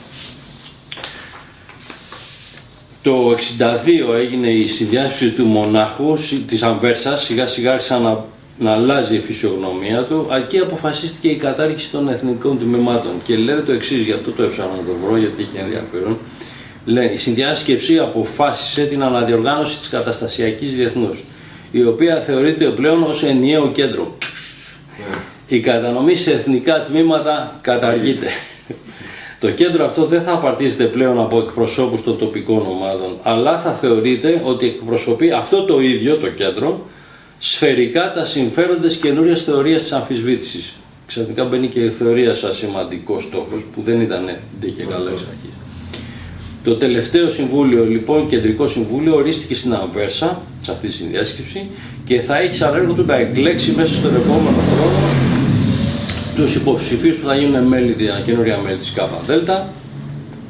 το εξήντα δύο έγινε η συνδιάσκεψη του μονάχου της Αμβέρσας, σιγά σιγά άρχισε να, να αλλάζει η φυσιογνωμία του, εκεί αποφασίστηκε η κατάργηση των εθνικών τμήματων. Και λέει το εξής, γι' αυτό το έψανα να το βρω, γιατί είχε ενδιαφέρον. Λέει, η συνδιάσκεψη αποφάσισε την αναδιοργάνωση της καταστασιακής διεθνούς, η οποία θεωρείται πλέον ως ενιαίο κέντρο. Yeah. Η κατανομή σε εθνικά τμήματα καταργείται. Το κέντρο αυτό δεν θα απαρτίζεται πλέον από εκπροσώπους των τοπικών ομάδων, αλλά θα θεωρείται ότι εκπροσωπεί αυτό το ίδιο το κέντρο σφαιρικά τα συμφέροντα της καινούριας θεωρίας της αμφισβήτησης. Ξαφνικά μπαίνει και η θεωρία σαν σημαντικός στόχος, που δεν ήταν ντε και καλά εξ αρχής. Το τελευταίο συμβούλιο, λοιπόν, κεντρικό συμβούλιο, ορίστηκε στην Αμβέρσα, σε αυτή τη συνδιάσκεψη, και θα έχει σαν έργο του να εκλέξει μέσα στον επόμενο χρόνο τους υποψηφίους που θα γίνουν μέλη, καινούρια μέλη της ΚΔ,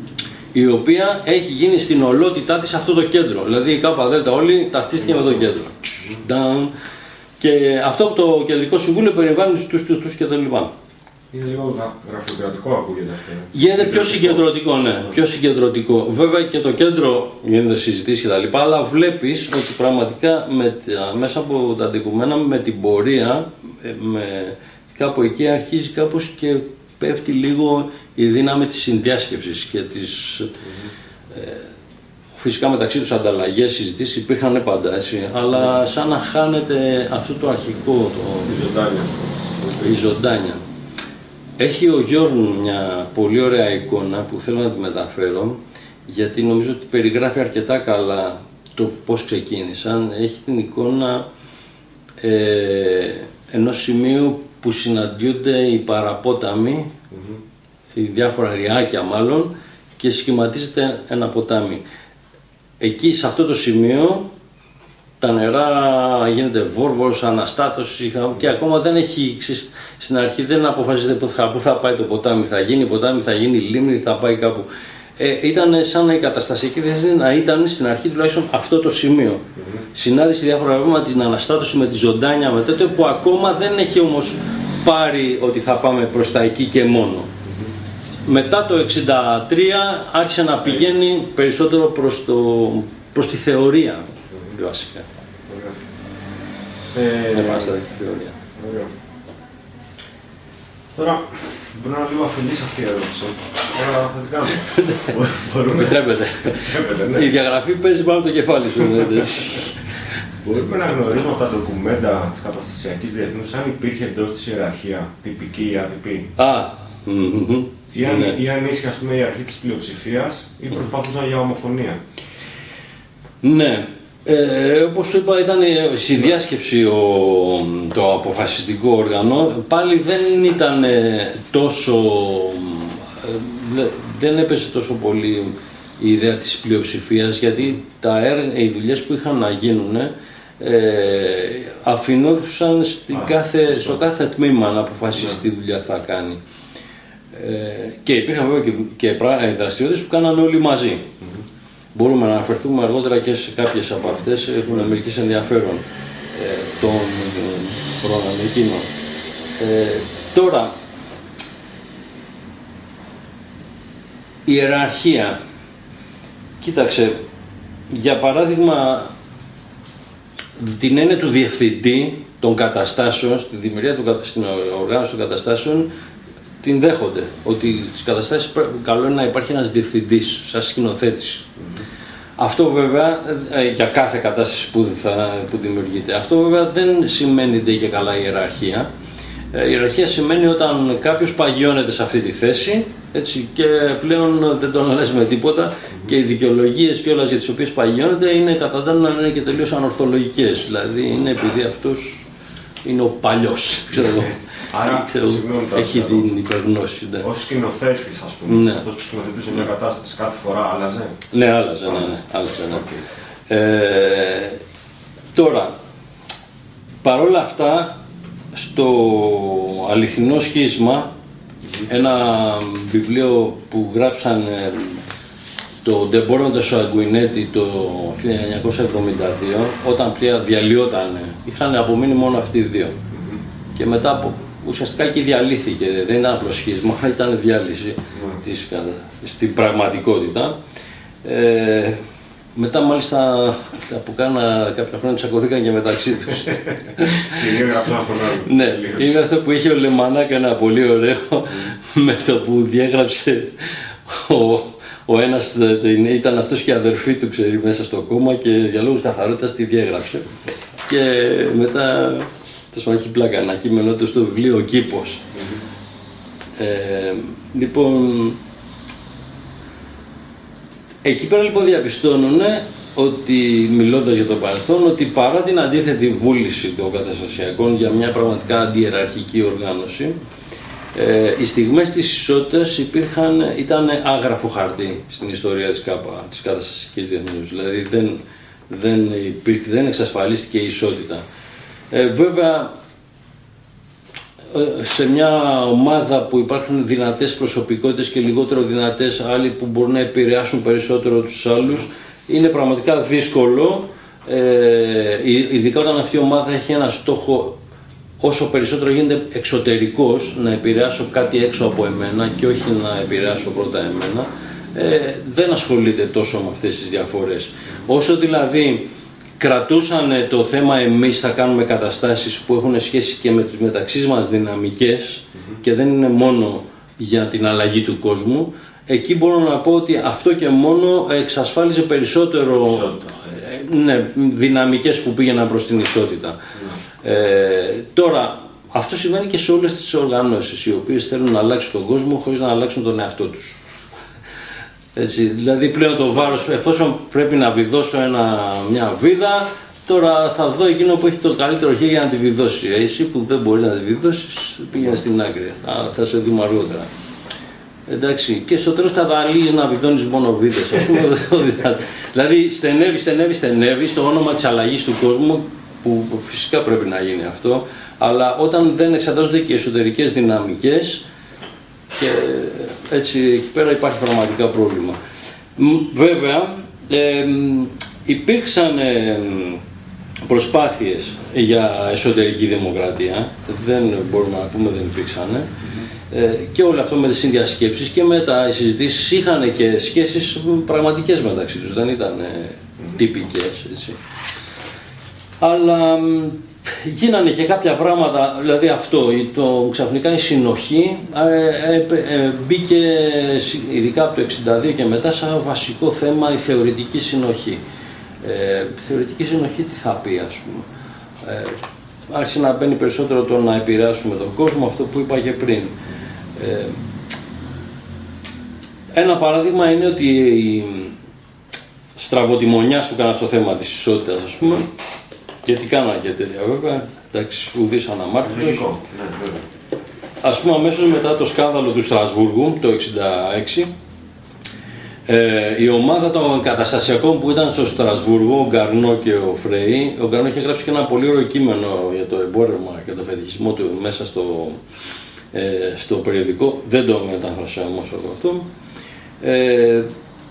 η οποία έχει γίνει στην ολότητά της αυτό το κέντρο. Δηλαδή η ΚΔ όλη ταυτίστηκε με το κέντρο. Mm-hmm. Και αυτό από το Κεντρικό Συμβούλιο περιλαμβάνει τους τούτους και τα λοιπά. Είναι λίγο γραφειοκρατικό ακούγεται αυτό. Γίνεται πιο συγκεντρωτικό, ναι, πιο συγκεντρωτικό. Βέβαια και το κέντρο γίνεται συζητήσεις και τα λοιπά, αλλά βλέπεις ότι πραγματικά με, μέσα από τα αντικειμένα, με την πορεία, με, κάπου εκεί αρχίζει κάπως και πέφτει λίγο η δύναμη της συνδιάσκεψης και της... Mm-hmm. ε, φυσικά μεταξύ τους ανταλλαγές, συζητήσεις υπήρχαν πάντα, έτσι, αλλά σαν να χάνεται αυτό το αρχικό, το... η ζωντάνια. η ζωντάνια. Έχει ο Γιώργος μια πολύ ωραία εικόνα που θέλω να τη μεταφέρω, γιατί νομίζω ότι περιγράφει αρκετά καλά το πώς ξεκίνησαν. Έχει την εικόνα ε, ενός σημείου που συναντιούνται οι παραπόταμοι, mm-hmm. οι διάφορα ριάκια μάλλον, και σχηματίζεται ένα ποτάμι. Εκεί σε αυτό το σημείο τα νερά γίνεται βόρβορος, αναστάτωση και ακόμα δεν έχει, στην αρχή δεν αποφασίζεται πού θα, πού θα πάει το ποτάμι, θα γίνει ποτάμι, θα γίνει λίμνη, θα πάει κάπου. Ε, ήταν σαν να η καταστασιακή θέση να ήταν στην αρχή τουλάχιστον αυτό το σημείο. Mm-hmm. Συνάντηση διάφορα πράγματα, την αναστάτωση με τη ζωντάνια, με τέτοιο που ακόμα δεν έχει όμως πάρει ότι θα πάμε προς τα εκεί και μόνο. Mm-hmm. Μετά το εξήντα τρία άρχισε να πηγαίνει περισσότερο προς, το, προς τη θεωρία. Βασικά. Ε, επαναστατική θεωρία. Ωραία. Τώρα, μπορεί να είναι λίγο αφιλής αυτή η ερώτηση, αλλά θα την κάνουμε. Μπορούμε. Επιτρέπεται. Ναι. Η διαγραφή παίζει πάνω από το κεφάλι σου. Μπορούμε να γνωρίζουμε από τα ντοκουμέντα της καταστασιακής διεθνούς αν υπήρχε εντός της ιεραρχία τυπική ή ατυπή. Α, ή αν, ναι. ή αν ίσχυε, ας πούμε, η αρχή της πλειοψηφίας ή προσπαθούσαν για ομοφωνία. Ναι. Ε, όπως σου είπα, ήταν η συνδιάσκεψη ο, το αποφασιστικό όργανο. Πάλι δεν ήταν τόσο, ε, δεν έπεσε τόσο πολύ η ιδέα της πλειοψηφίας, γιατί τα έργα, οι δουλειές που είχαν να γίνουν ε, αφινόντουσαν στην Α, κάθε, στο κάθε τμήμα να αποφασίσει τι δουλειά θα κάνει. Ε, και υπήρχαν βέβαια και, και δραστηριότητες που κάνανε όλοι μαζί. Mm-hmm. Μπορούμε να αναφερθούμε αργότερα και σε κάποιες από αυτές, έχουν μερικές ενδιαφέρον ε, των πρόγραμμα εκείνο. Ε, τώρα, η ιεραρχία. Κοίταξε, για παράδειγμα, την έννοια του διευθυντή των καταστάσεων, στη δημιουργία του, στην οργάνωση των καταστάσεων, την δέχονται, ότι στις καταστάσεις καλό είναι να υπάρχει ένας διευθυντής, σαν σκηνοθέτηση. Mm-hmm. Αυτό βέβαια για κάθε κατάσταση που, θα, που δημιουργείται. Αυτό βέβαια δεν σημαίνει και καλά η ιεραρχία. Η ιεραρχία σημαίνει όταν κάποιος παγιώνεται σε αυτή τη θέση, έτσι, και πλέον δεν τον αλλάζει με τίποτα, mm-hmm. και οι δικαιολογίες και όλα για τις οποίες παγιώνεται είναι κατά τα άλλα είναι και τελείως ανορθολογικές. Δηλαδή είναι επειδή αυτός είναι ο παλιός, ξέρω εγώ. Άρα, ξέρω, έχει την υπεργνώση. Ναι. Ως σκηνοθέτης, ας πούμε, ναι. αυτός που σκηνοθετούσε μια κατάσταση κάθε φορά άλλαζε. Ναι, άλλαζε, ναι, ναι, άλλαζε, ναι. Okay. Ε, τώρα, παρόλα αυτά, στο αληθινό σχίσμα, mm-hmm. ένα βιβλίο που γράψαν ε, το Ντεμπόροντε Σοαγκουινέτη το χίλια εννιακόσια εβδομήντα δύο, όταν πια διαλυόταν, είχαν απομείνει μόνο αυτοί οι δύο. Mm-hmm. Και μετά από, ουσιαστικά και διαλύθηκε, δεν ήταν απλό σχίσμα, ήταν διάλυση mm-hmm. της, στην πραγματικότητα. Ε, μετά μάλιστα από κάνα κάποια χρόνια τσακωθήκαν και μεταξύ τους. Και διέγραψαν αυτόν τον άλλο. Ναι, είναι αυτό που είχε ο Λεμανάκ ένα πολύ ωραίο, mm. με το που διέγραψε ο, ο ένας, ήταν αυτός και η αδερφή του, ξέρει, μέσα στο κόμμα και για λόγους καθαρότητας τη διέγραψε. Και μετά, τόσο έχει πλάκα, ένα κείμενο του στο βιβλίο «Ο Κήπος». Mm-hmm. Ε, λοιπόν, εκεί πέρα λοιπόν διαπιστώνουν ότι, μιλώντας για το παρελθόν, ότι παρά την αντίθετη βούληση των καταστασιακών για μια πραγματικά αντιεραρχική οργάνωση, ε, οι στιγμές της ισότητας υπήρχαν, ήταν άγραφο χαρτί στην ιστορία της ΚΑΠΑ, της καταστασιακής διεθνούς, δηλαδή δεν, δεν, υπήρχε, δεν εξασφαλίστηκε η ισότητα. Ε, βέβαια, σε μια ομάδα που υπάρχουν δυνατές προσωπικότητες και λιγότερο δυνατές άλλοι που μπορούν να επηρεάσουν περισσότερο τους άλλους, είναι πραγματικά δύσκολο, ε, ειδικά όταν αυτή η ομάδα έχει ένα στόχο όσο περισσότερο γίνεται εξωτερικός, να επηρεάσω κάτι έξω από εμένα και όχι να επηρεάσω πρώτα εμένα, ε, δεν ασχολείται τόσο με αυτές τις διαφορές. Όσο δηλαδή κρατούσαν το θέμα εμείς θα κάνουμε καταστάσεις που έχουν σχέση και με τις μεταξύ μας δυναμικές mm-hmm. και δεν είναι μόνο για την αλλαγή του κόσμου, εκεί μπορώ να πω ότι αυτό και μόνο εξασφάλιζε περισσότερο ε, ναι, δυναμικές που πήγαιναν προς την ισότητα. Mm. Ε, τώρα, αυτό συμβαίνει και σε όλες τις οργανώσεις οι οποίες θέλουν να αλλάξουν τον κόσμο χωρίς να αλλάξουν τον εαυτό τους. Έτσι, δηλαδή πλέον το βάρος, εφόσον πρέπει να βιδώσω ένα, μια βίδα, τώρα θα δω εκείνο που έχει το καλύτερο χέρι για να τη βιδώσει. Εσύ που δεν μπορεί να τη βιδώσεις, πήγαινε στην άκρη, θα, θα σε δούμε αργότερα. Εντάξει, και στο τέλος καταλήγεις να βιδώνεις μόνο βίδες. Δηλαδή στενεύει, στενεύει, στενεύει στο όνομα της αλλαγής του κόσμου, που φυσικά πρέπει να γίνει αυτό, αλλά όταν δεν εξετάζονται και οι εσωτερικές δυναμικές, και έτσι εκεί πέρα υπάρχει πραγματικά πρόβλημα. Βέβαια, ε, υπήρξαν ε, προσπάθειες για εσωτερική δημοκρατία, δεν μπορούμε να πούμε δεν υπήρξαν, ε, και όλο αυτό με τις συνδιασκέψεις και με τα συζητήσεις είχαν και σχέσεις πραγματικές μεταξύ τους, δεν ήταν ε, τυπικές, έτσι. Αλλά γίνανε και κάποια πράγματα, δηλαδή αυτό, το, ξαφνικά η συνοχή ε, ε, ε, μπήκε ειδικά από το εξήντα δύο και μετά σαν βασικό θέμα η θεωρητική συνοχή. Ε, θεωρητική συνοχή τι θα πει, ας πούμε. Ε, άρχισε να μπαίνει περισσότερο το να επηρεάσουμε τον κόσμο, αυτό που είπα και πριν. Ε, ένα παράδειγμα είναι ότι η στραβοτιμονιάς που κάνα στο θέμα της ισότητας, ας πούμε, γιατί κάνανε και τέτοια βέβαια, εντάξει, ουδής αναμάρτητος. Ναι, ας πούμε αμέσως μετά το σκάνδαλο του Στρασβούργου, το εξήντα έξι, ε, η ομάδα των καταστασιακών που ήταν στο Στρασβούργο, ο Γκαρνό και ο Φρέι, ο Γκαρνό είχε γράψει και ένα πολύ ωραίο κείμενο για το εμπόρευμα και το φετιχισμό του μέσα στο, ε, στο περιοδικό, δεν το μετάφρασα όμως αυτό. Ε,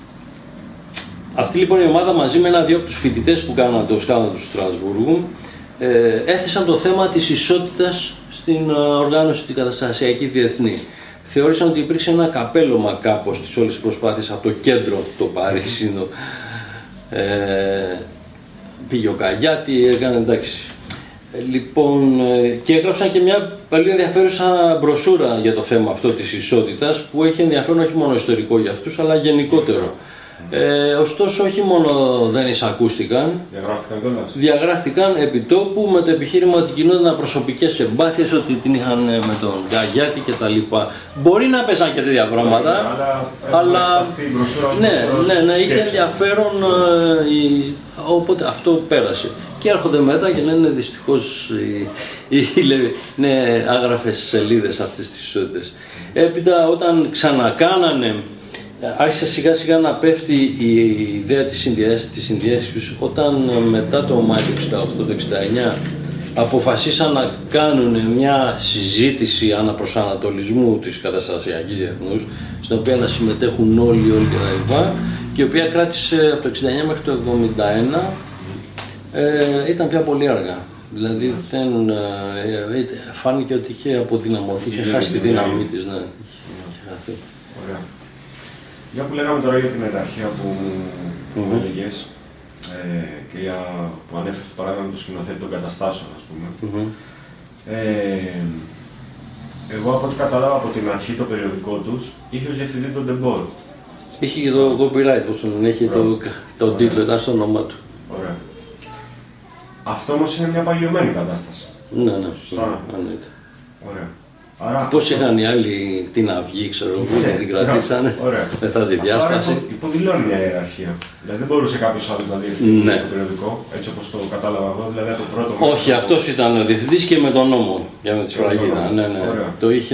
Αυτή λοιπόν η ομάδα μαζί με ένα-δύο από τους φοιτητές που κάναν το σκάνδαλο του Στρασβούργου ε, έθεσαν το θέμα της ισότητας στην οργάνωση την καταστασιακή διεθνή. Θεώρησαν ότι υπήρξε ένα καπέλωμα κάπως στις όλες τις προσπάθειες από το κέντρο, το Παρίσινο. Ε, πήγε ο Καγιάτη, έκανε εντάξει. Ε, λοιπόν, ε, και έγραψαν και μια πολύ ενδιαφέρουσα μπροσούρα για το θέμα αυτό της ισότητας που έχει ενδιαφέρον όχι μόνο ιστορικό για αυτούς αλλά γενικότερο. Ε, ωστόσο, όχι μόνο δεν εισακούστηκαν, διαγράφτηκαν κιόλας. Διαγράφτηκαν επί τόπου με το επιχείρημα ότι γινόταν προσωπικές εμπάθειες, ότι την είχαν με τον Γκαγιάτη κτλ. Μπορεί να πέσαν και τέτοια πράγματα, αλλά, αλλά ναι, ναι, ναι, είχε ενδιαφέρον, ε, οπότε αυτό πέρασε. Και έρχονται μετά και λένε δυστυχώς οι, οι, ναι, άγραφες σελίδες αυτές τις ισότητες. Έπειτα όταν ξανακάνανε, άρχισε σιγά σιγά να πέφτει η ιδέα της συνδιάσκεψης όταν μετά το Μάιο του εξήντα οκτώ το εξήντα εννιά αποφασίσαν να κάνουν μια συζήτηση αναπροσανατολισμού της καταστασιακής διεθνούς, στην οποία να συμμετέχουν όλοι, όλοι κτλ. Και η οποία κράτησε από το εξήντα εννιά μέχρι το εβδομήντα ένα, ε, ήταν πια πολύ αργά. Δηλαδή δεν, ε, φάνηκε ότι είχε αποδυναμωθεί, είχε χάσει τη δύναμή της. Ναι. Ωραία. Για που λέγαμε τώρα για την μεταρχία που, που mm-hmm. έλεγες ε, και για, που ανέφερες το παράδειγμα με το σκηνοθέτη των καταστάσεων, ας πούμε. Mm-hmm. ε, εγώ από ό,τι κατάλαβα από την αρχή το περιοδικό τους, είχε ως διευθυντή τον Ντεμπόρ. Είχε και το copyright, όπως τον έχει, το, το τίτλο, ήταν στο όνομά του. Ωραία. Αυτό όμως είναι μια παγιωμένη κατάσταση. Ναι, ναι, σωστά. Ναι, ωραία. Άρα, πώς είχαν οι άλλοι την αυγή, ξέρω εγώ, ναι, την κρατήσανε μετά τη διάσπαση. Αυτό υποδηλώνει μια ιεραρχία. Δηλαδή δεν μπορούσε κάποιος άλλος να διευθύνει ναι. το περιοδικό, έτσι όπως το κατάλαβα εγώ, δηλαδή από το πρώτο. Όχι, αυτός ήταν ο διευθυντής και με τον νόμο για με τη σφραγίδα. Ναι, ναι. Το είχε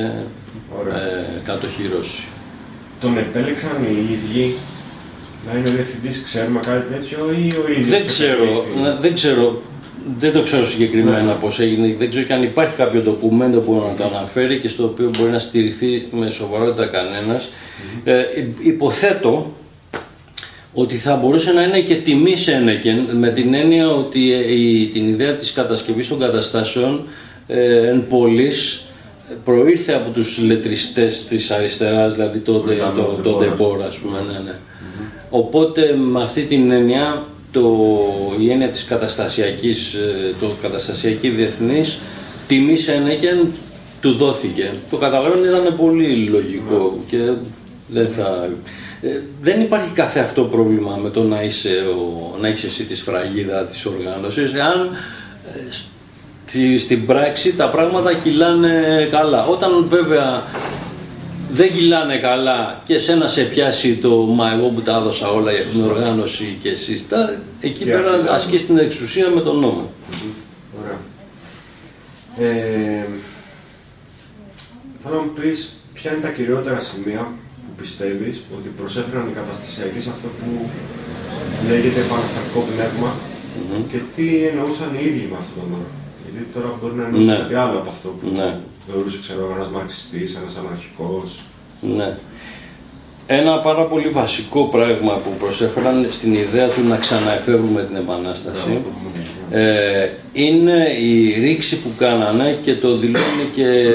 ε, κατοχυρώσει. Τον επέλεξαν οι ίδιοι να είναι ο διευθυντής, ξέρουμε κάτι τέτοιο ή ο ίδιος? Δεν ξέρω, δεν ξέρω. δεν το ξέρω συγκεκριμένα ναι. πώς έγινε, δεν ξέρω και αν υπάρχει κάποιο ντοκουμέντο που να το αναφέρει και στο οποίο μπορεί να στηριχθεί με σοβαρότητα κανένας. Mm-hmm. ε, υποθέτω ότι θα μπορούσε να είναι και τιμή Σένεκεν, με την έννοια ότι η, την ιδέα της κατασκευής των καταστάσεων ε, εν πολλής προήρθε από τους λετριστές της αριστεράς, δηλαδή τότε το, το Ντεμπόρ, ας πούμε, ναι, ναι. Mm-hmm. Οπότε με αυτή την έννοια το, η έννοια της καταστασιακής, το καταστασιακή διεθνής τιμή Σένεκεν του δόθηκε. Το καταλαβαίνω, ήταν πολύ λογικό mm. και δεν θα... Δεν υπάρχει κάθε αυτό πρόβλημα με το να είσαι, ο, να είσαι εσύ τη σφραγίδα της οργάνωσης, αν στη, στην πράξη τα πράγματα κυλάνε καλά. Όταν βέβαια δεν κυλάνε καλά και εσένα σε πιάσει το «μα εγώ που τα έδωσα όλα για την οργάνωση και εσείς τα», εκεί και πέρα ασκείς την εξουσία με τον νόμο. Mm-hmm. Ωραία. Ε, θέλω να μου πεις ποια είναι τα κυριότερα σημεία που πιστεύεις ότι προσέφεραν οι καταστασιακοί σε αυτό που λέγεται επαναστατικό πνεύμα mm-hmm. και τι εννοούσαν οι ίδιοι με αυτό το νόμο. Γιατί τώρα μπορεί να εννοούσε ναι. κάτι άλλο από αυτό που ναι. θεωρούσε, ξέρω, ένας μαρξιστής, ένας αναρχικός. Ναι. Ένα πάρα πολύ βασικό πράγμα που προσέφεραν στην ιδέα του να ξαναεφεύρουμε την Επανάσταση ε, είναι η ρήξη που κάνανε και το δηλώνει και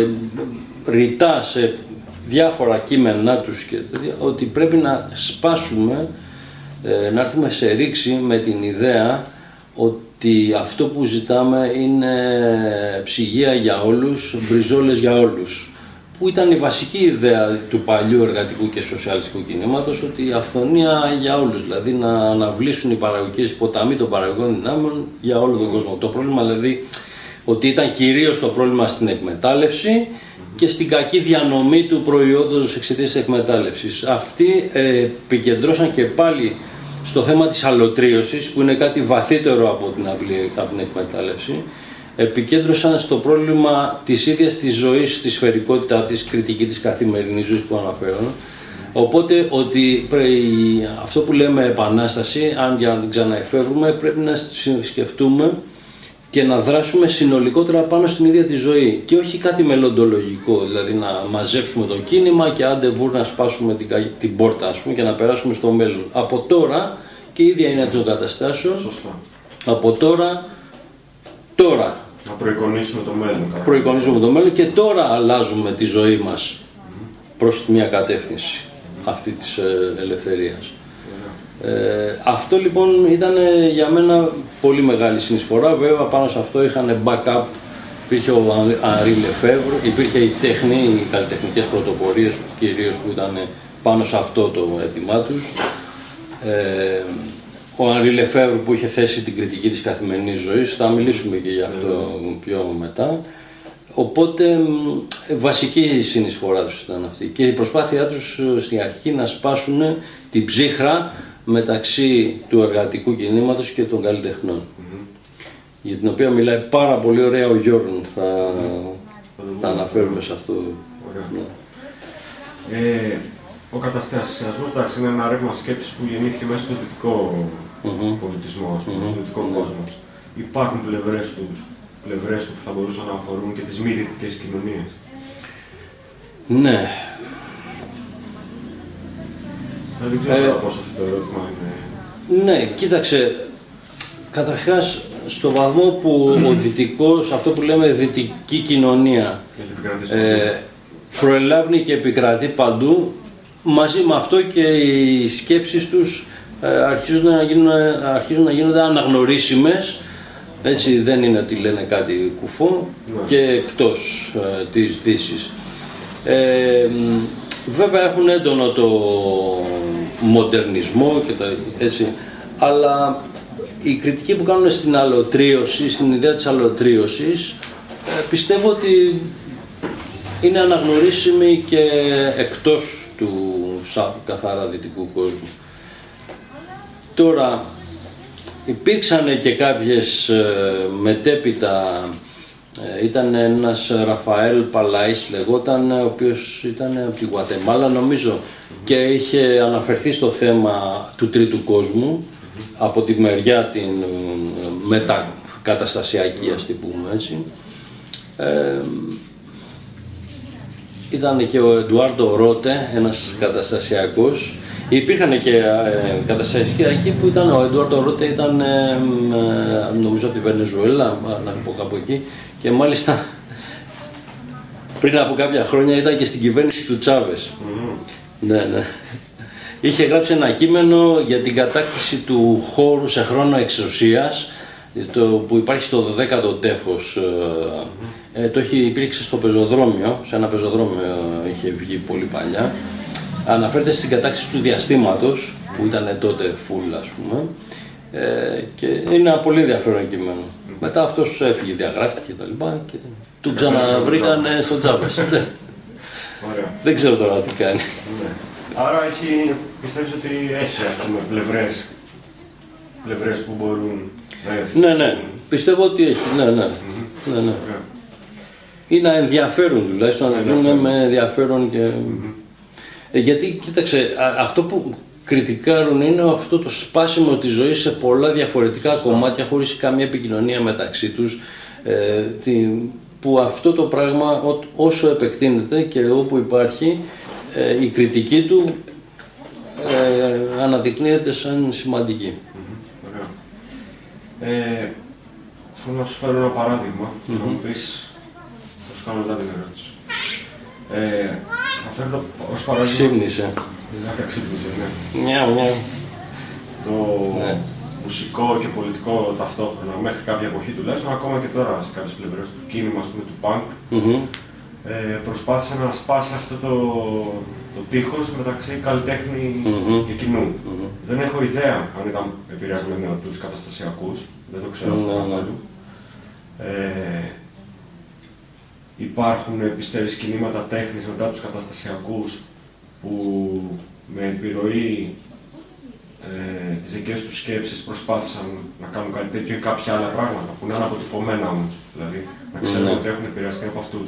ρητά σε διάφορα κείμενά τους και, ότι πρέπει να σπάσουμε, ε, να έρθουμε σε ρήξη με την ιδέα ότι αυτό που ζητάμε είναι ψυγεία για όλους, μπριζόλες για όλους. Που ήταν η βασική ιδέα του παλιού εργατικού και σοσιαλιστικού κινήματος, ότι η αυθονία για όλους, δηλαδή να αναβλήσουν οι παραγωγικές ποταμοί των παραγωγικών δυνάμεων για όλο τον κόσμο. Το πρόβλημα δηλαδή ότι ήταν κυρίως το πρόβλημα στην εκμετάλλευση και στην κακή διανομή του προϊόντος εξαιτίας της εκμετάλλευσης. Αυτοί ε, επικεντρώσαν και πάλι στο θέμα της αλωτρίωσης, που είναι κάτι βαθύτερο από την, απλή, από την εκμετάλλευση. Επικέντρωσαν στο πρόβλημα της ίδιας της ζωής, τη σφαιρικότητά της, κριτική της καθημερινής ζωής που αναφέρω. Οπότε ότι πρέπει, αυτό που λέμε επανάσταση, αν για να την ξαναεφεύρουμε, πρέπει να σκεφτούμε και να δράσουμε συνολικότερα πάνω στην ίδια τη ζωή και όχι κάτι μελλοντολογικό, δηλαδή να μαζέψουμε το κίνημα και άντε βούρ να σπάσουμε την, την πόρτα, ας πούμε, και να περάσουμε στο μέλλον. Από τώρα, και η ίδια είναι των καταστάσεων, σωστά. Από τώρα, τώρα. Να προεικονίσουμε το μέλλον. Προεικονίσουμε το μέλλον και τώρα αλλάζουμε τη ζωή μας mm-hmm. προς μια κατεύθυνση mm-hmm. αυτή της ε, ελευθερίας. Mm-hmm. Ε, αυτό λοιπόν ήταν ε, για μένα πολύ μεγάλη συνεισφορά. Βέβαια πάνω σε αυτό είχαν backup, υπήρχε ο Henri Lefebvre, υπήρχε η τέχνη, οι καλλιτεχνικές πρωτοπορίες κυρίως που ήταν πάνω σε αυτό το αίτημά τους. Ε, ο Henri Lefebvre που είχε θέσει την κριτική της καθημερινής ζωής, θα μιλήσουμε και γι' αυτό πιο μετά. Οπότε βασική συνεισφορά τους ήταν αυτή και η προσπάθειά τους στην αρχή να σπάσουν την ψύχρα μεταξύ του εργατικού κινήματος και των καλλιτεχνών. Mm-hmm. Για την οποία μιλάει πάρα πολύ ωραία ο Γιώργον, θα, mm-hmm. θα αναφέρουμε σε αυτό. Ωραία. Ναι. Ε, ο καταστασιασμός, εντάξει, είναι ένα ρεύμα σκέψης που γεννήθηκε μέσα στο δυτικό mm-hmm. πολιτισμό, ας πούμε, mm-hmm. στο δυτικό mm-hmm. κόσμο. Υπάρχουν πλευρές του, πλευρές του που θα μπορούσαν να αφορούν και τις μη δυτικές κοινωνίες. Ναι. Δεν ξέρω ε, πόσο αυτό το ερώτημα είναι. Ναι, κοίταξε. Καταρχάς, στο βαθμό που ο δυτικός, αυτό που λέμε δυτική κοινωνία, ε, προελάβει και επικρατεί παντού, μαζί με αυτό και οι σκέψεις τους ε, αρχίζουν, να γίνουν, αρχίζουν να γίνονται αναγνωρίσιμες, έτσι δεν είναι ότι λένε κάτι κουφό, ναι. Και εκτός ε, της Δύσης. Ε, βέβαια έχουν έντονο το μοντερνισμό και τα, έτσι, αλλά η κριτική που κάνουν στην αλωτρίωση, στην ιδέα της αλωτρίωσης, ε, πιστεύω ότι είναι αναγνωρίσιμη και εκτός του καθαρά δυτικού κόσμου. Τώρα, υπήρξαν και κάποιες ε, μετέπειτα, ε, ήταν ένας Ραφαέλ Παλάης λεγόταν, ο οποίος ήταν από τη Γουατεμάλα νομίζω και είχε αναφερθεί στο θέμα του τρίτου κόσμου από τη μεριά την μετα, καταστασιακή, ας την πούμε έτσι. Ε, ήταν και ο Εντουάρντο Ρότε, ένας καταστασιακός. Υπήρχαν και ε, καταστασιακοί που ήταν, ο Εντουάρντο Ρότε ήταν ε, ε, νομίζω από τη Βενεζουέλα, να πω κάπου εκεί, και μάλιστα πριν από κάποια χρόνια ήταν και στην κυβέρνηση του Τσάβες. Mm-hmm. Ναι, ναι. Είχε γράψει ένα κείμενο για την κατάκτηση του χώρου σε χρόνο εξουσίας, το που υπάρχει στο δωδέκατο τεύχος. Mm-hmm. ε, το είχε, υπήρξε στο πεζοδρόμιο, σε ένα πεζοδρόμιο είχε βγει πολύ παλιά. Αναφέρεται στην κατάκτηση του διαστήματος, που ήταν τότε full, ας πούμε, ε, και είναι ένα πολύ ενδιαφέρον κείμενο. Mm. Μετά αυτός έφυγε, διαγράφηκε και τα λοιπά και του ξαναβρήκανε στο Τσάβες. Δεν ξέρω τώρα τι κάνει. Ναι. Άρα έχει, πιστεύεις ότι έχει, ας πούμε, πλευρές, πλευρές που μπορούν να έρθουν? Ναι, ναι, πιστεύω ότι έχει, ναι, ναι. Mm-hmm. ναι, ναι. Yeah. Ή να ενδιαφέρουν τουλάχιστον, να δουν με ενδιαφέρον και... Mm-hmm. Γιατί, κοίταξε, αυτό που κριτικάρουν είναι αυτό το σπάσιμο της ζωής σε πολλά διαφορετικά Σωστά. κομμάτια χωρίς καμία επικοινωνία μεταξύ τους, ε, που αυτό το πράγμα όσο επεκτείνεται και όπου υπάρχει ε, η κριτική του ε, αναδεικνύεται σαν σημαντική. Mm-hmm. Ωραία. Ε, θέλω να σου φέρω ένα παράδειγμα και mm-hmm. να μου πεις, θα σου κάνω μετά την ερώτηση. Ε, θα φέρω ως παράδειγμα... Ξύπνησε. Exactly, ξύπνησε, ναι. Μιαου, μιαου. Το ναι. μουσικό και πολιτικό ταυτόχρονα, μέχρι κάποια εποχή τουλάχιστον, ακόμα και τώρα σε κάποιες πλευρές του κίνημα, ας πούμε, του punk, mm-hmm. ε, προσπάθησε να σπάσει αυτό το, το τείχος μεταξύ καλλιτέχνη mm-hmm. και κοινού. Mm-hmm. Δεν έχω ιδέα αν ήταν επηρεασμένο από τους καταστασιακούς, δεν το ξέρω mm-hmm. καθόλου. Ε, Υπάρχουν, πιστεύεις, κινήματα τέχνης μετά τους καταστασιακούς που με επιρροή ε, τις δικές τους σκέψεις προσπάθησαν να κάνουν κάτι τέτοιο ή κάποια άλλα πράγματα που να είναι αποτυπωμένα όμως, δηλαδή να ξέρουν ναι. ότι έχουν επηρεαστεί από αυτούς.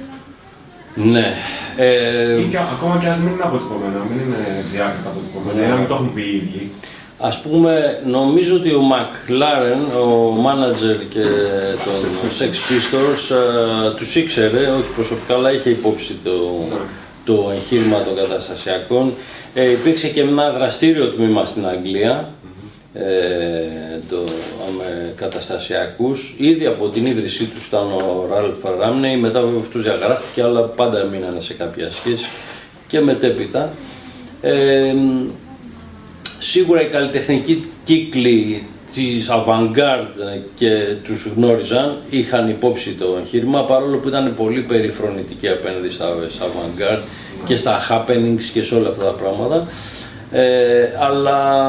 Ναι. Ε... Ή και, ακόμα και ας μην είναι αποτυπωμένα, μην είναι διάκριτα αποτυπωμένα, ναι. ή να μην το έχουν πει οι ίδιοι. Ας πούμε, νομίζω ότι ο Μακλάρεν, ο μάνατζερ και των Sex Pistols, uh, τους ήξερε, όχι προσωπικά, αλλά είχε υπόψη το, ναι. το εγχείρημα των καταστασιακών. Ε, υπήρξε και ένα δραστήριο τμήμα στην Αγγλία, mm-hmm. ε, το, με καταστασιακούς. Ήδη από την ίδρυσή τους ήταν ο Ράλφ Ράμνεϊ, μετά βέβαια αυτούς διαγράφηκε, αλλά πάντα μείνανε σε κάποια σχέση και μετέπειτα. Ε, Σίγουρα οι καλλιτεχνικοί κύκλοι της Avant-Garde και τους γνώριζαν, είχαν υπόψη το εγχείρημα, παρόλο που ήταν πολύ περιφρονητικοί απέναντι στα, στα Avant-Garde και στα happenings και σε όλα αυτά τα πράγματα. Ε, αλλά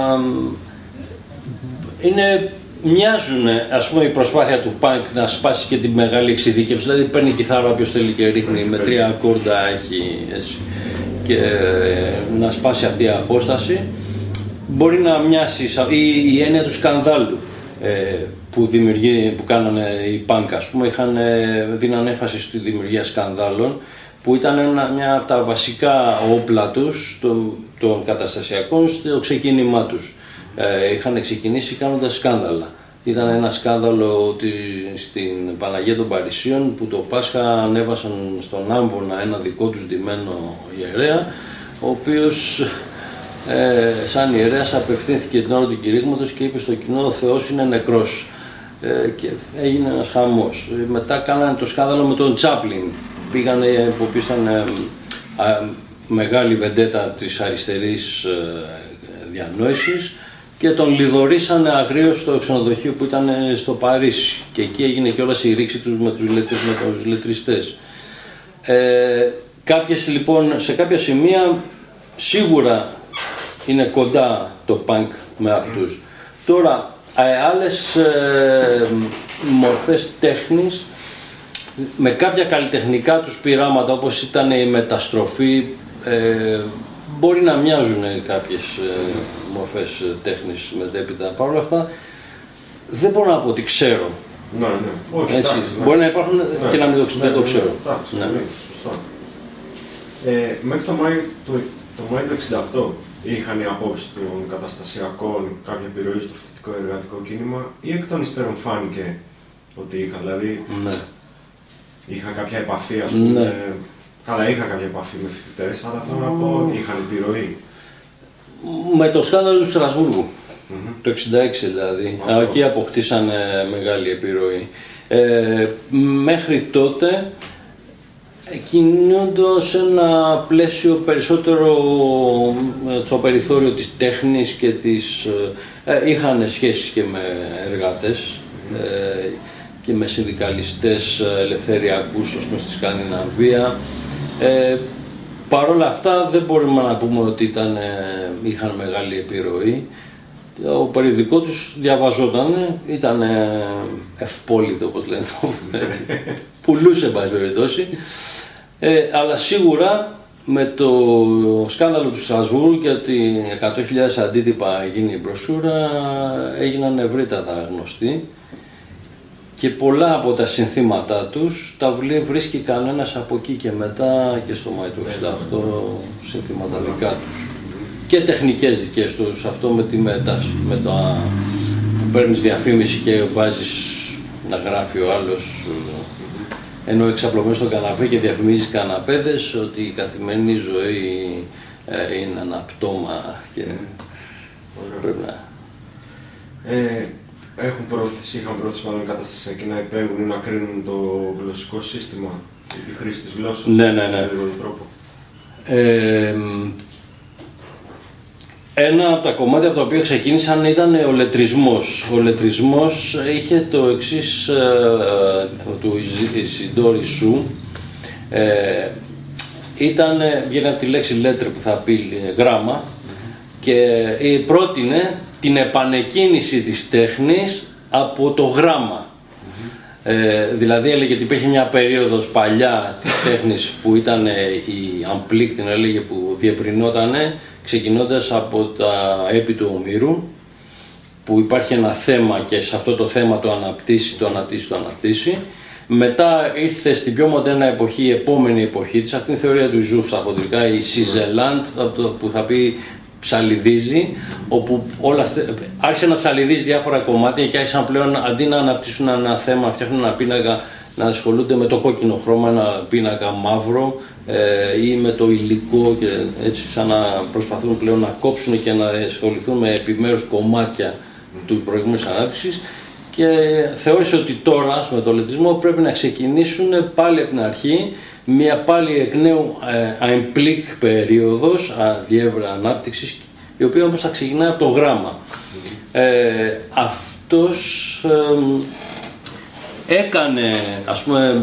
είναι, μοιάζουν, ας πούμε, η προσπάθεια του punk να σπάσει και τη μεγάλη εξειδίκευση, δηλαδή παίρνει κιθάρα όποιος θέλει και ρίχνει, με τρία ακόρντα έχει έτσι, και ε, να σπάσει αυτή η απόσταση. Μπορεί να μοιάσει η, η έννοια του σκανδάλου ε, που, που κάνανε οι punk, ας πούμε, είχαν, δίναν έμφαση στη δημιουργία σκανδάλων, που ήταν ένα, μια από τα βασικά όπλα τους, των, των καταστασιακών, στο ξεκίνημά τους. Ε, είχαν ξεκινήσει κάνοντας σκάνδαλα. Ήταν ένα σκάνδαλο ότι στην Παναγία των Παρισίων, που το Πάσχα ανέβασαν στον Άμβονα ένα δικό τους ντυμένο ιερέα, ο οποίος Ε, σαν ιερέας απευθύνθηκε την ώρα του κηρύγματος και είπε στο κοινό: ο Θεός είναι νεκρός. Ε, και έγινε ένας χαμός. Ε, μετά κάνανε το σκάνδαλο με τον Τσάπλιν. Πήγανε, που ήταν ε, ε, μεγάλη βεντέτα της αριστερής ε, διανόησης, και τον λιδωρήσανε αγρίως στο ξενοδοχείο που ήταν στο Παρίσι. Και εκεί έγινε κιόλας η ρήξη τους με τους, λετρι, με τους λετριστές. Ε, κάποιες, λοιπόν, σε κάποια σημεία σίγουρα είναι κοντά το punk με αυτούς. Mm. Τώρα, ε, άλλες ε, μορφές τέχνης, με κάποια καλλιτεχνικά τους πειράματα, όπως ήταν η μεταστροφή, ε, μπορεί να μοιάζουν κάποιες ε, μορφές τέχνης μετέπειτα. Παρ' όλα αυτά, δεν μπορώ να πω ότι ξέρω. Ναι, ναι. Όχι, έτσι. εντάξει, ναι. Μπορεί να υπάρχουν ναι. και να μην το, ναι, ναι, το ναι, ξέρω. Εντάξει, ναι. Ναι. Σωστά. Ε, μέχρι το Μάη το, το Μάη του εξήντα οκτώ είχαν οι απόψεις των καταστασιακών κάποια επιρροή στο φοιτητικό εργατικό κίνημα, ή εκ των υστέρων φάνηκε ότι είχαν, δηλαδή Ναι. είχαν κάποια επαφή, ας πούμε. Ναι. Καλά, είχαν κάποια επαφή με φοιτητές, αλλά θέλω να πω, είχαν επιρροή. Με το σκάνδαλο του Στρασβούργου, Mm-hmm. το εξήντα έξι δηλαδή, Αυτό. εκεί αποκτήσανε μεγάλη επιρροή. Ε, μέχρι τότε κινούνται σε ένα πλαίσιο περισσότερο στο περιθώριο της τέχνης και της... Ε, είχαν σχέσεις και με εργάτες ε, και με συνδικαλιστές ελευθεριακούς, ως πούμε, στη Σκανδιναβία. Ε, Παρ' όλα αυτά δεν μπορούμε να πούμε ότι ήταν, είχαν μεγάλη επιρροή. Το περιοδικό τους διαβαζόταν, ήταν ευπόλυτο, όπως λένε, πουλούσε, εν πάση περιπτώσει. Ε, αλλά σίγουρα με το σκάνδαλο του Στρασβούργου και ότι εκατό χιλιάδες αντίτυπα γίνει η μπροσούρα, έγιναν ευρύτατα γνωστοί και πολλά από τα συνθήματά τους τα βρίσκει κανένας από εκεί και μετά και στο Μάη του εξήντα οκτώ συνθήματα δικά τους. Και τεχνικές δικές τους, αυτό με τη μετάς, με το που παίρνεις διαφήμιση και βάζεις να γράφει ο άλλος, ενώ εξαπλωμένος στον καναπέ και διαφημίζεις καναπέδες, ότι η καθημερινή ζωή ε, είναι ένα πτώμα και Ωραία. πρέπει να... Ε, έχουν πρόθεση, είχαν πρόθεση μάλλον η κατάσταση εκεί να υπέγουν ή να κρίνουν το γλωσσικό σύστημα ή τη χρήση της γλώσσας. Ναι, ναι, ναι. Με τον τρόπο. Ε, ένα από τα κομμάτια από τα οποία ξεκίνησαν ήταν ο λετρισμός. Ο λετρισμός είχε το εξής ε, του Ισιντόρη Σου. Ε, ήταν, βγαίνει από τη λέξη λέτρε που θα πει γράμμα και πρότεινε την επανεκκίνηση της τέχνης από το γράμμα. Ε, δηλαδή έλεγε ότι υπήρχε μια περίοδος παλιά της τέχνης που ήταν η αμπλίκ, την έλεγε, που διευρυνότανε ξεκινώντας από τα έπι του Ομήρου, που υπάρχει ένα θέμα και σε αυτό το θέμα το αναπτύσσει, το αναπτύσσει, το αναπτύσσει. Μετά ήρθε στην πιο μοντέρνα εποχή, η επόμενη εποχή της, αυτή είναι η θεωρία του Ζου στα χοντρικά, η Σιζελάντ, που θα πει ψαλιδίζει, όπου όλα αυτά, άρχισε να ψαλιδίζει διάφορα κομμάτια και άρχισαν πλέον αντί να αναπτύσσουν ένα θέμα, φτιάχνουν ένα πίνακα, να ασχολούνται με το κόκκινο χρώμα, ένα πίνακα μαύρο ε, ή με το υλικό και έτσι σαν να προσπαθούν πλέον να κόψουν και να ασχοληθούν με επιμέρους κομμάτια του προηγούμενης ανάπτυξης. Και θεώρησε ότι τώρα με το λετρισμό πρέπει να ξεκινήσουν πάλι από την αρχή μια πάλι εκ νέου αεμπλικ περίοδος αδιεύρυ ανάπτυξης, η οποία όμως θα ξεκινάει από το γράμμα. Ε, αυτός ε, έκανε, ας πούμε,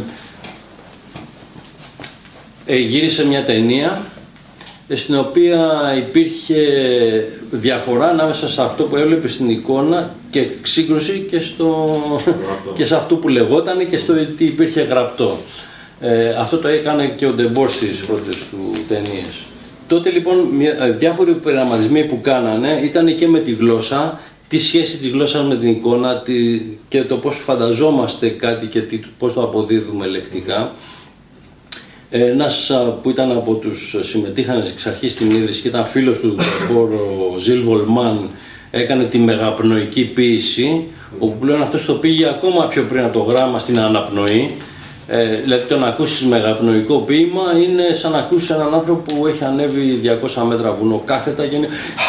ε, γύρισε μια ταινία στην οποία υπήρχε διαφορά ανάμεσα σε αυτό που έβλεπε στην εικόνα και σύγκρουση και, στο... και σε αυτό που λεγόταν και στο τι υπήρχε γραπτό. Ε, αυτό το έκανε και ο Ντεμπόρ στις πρώτες του ταινίες. Τότε λοιπόν διάφοροι πειραματισμοί που κάνανε ήταν και με τη γλώσσα, τη σχέση της γλώσσας με την εικόνα τη... και το πώς φανταζόμαστε κάτι και τι... πώς το αποδίδουμε λεκτικά. Ένας που ήταν από τους συμμετείχαν εξ αρχής στην ίδρυση και ήταν φίλος του Ντεμπόρ, ο Ζιλ Βολμάν, έκανε τη μεγαπνοϊκή ποίηση, όπου πλέον αυτός το πήγε ακόμα πιο πριν από το γράμμα στην αναπνοή. Ε, δηλαδή το να ακούσεις μεγαπνοϊκό ποίημα είναι σαν να ακούσεις έναν άνθρωπο που έχει ανέβει διακόσια μέτρα βουνό κάθετα και είναι...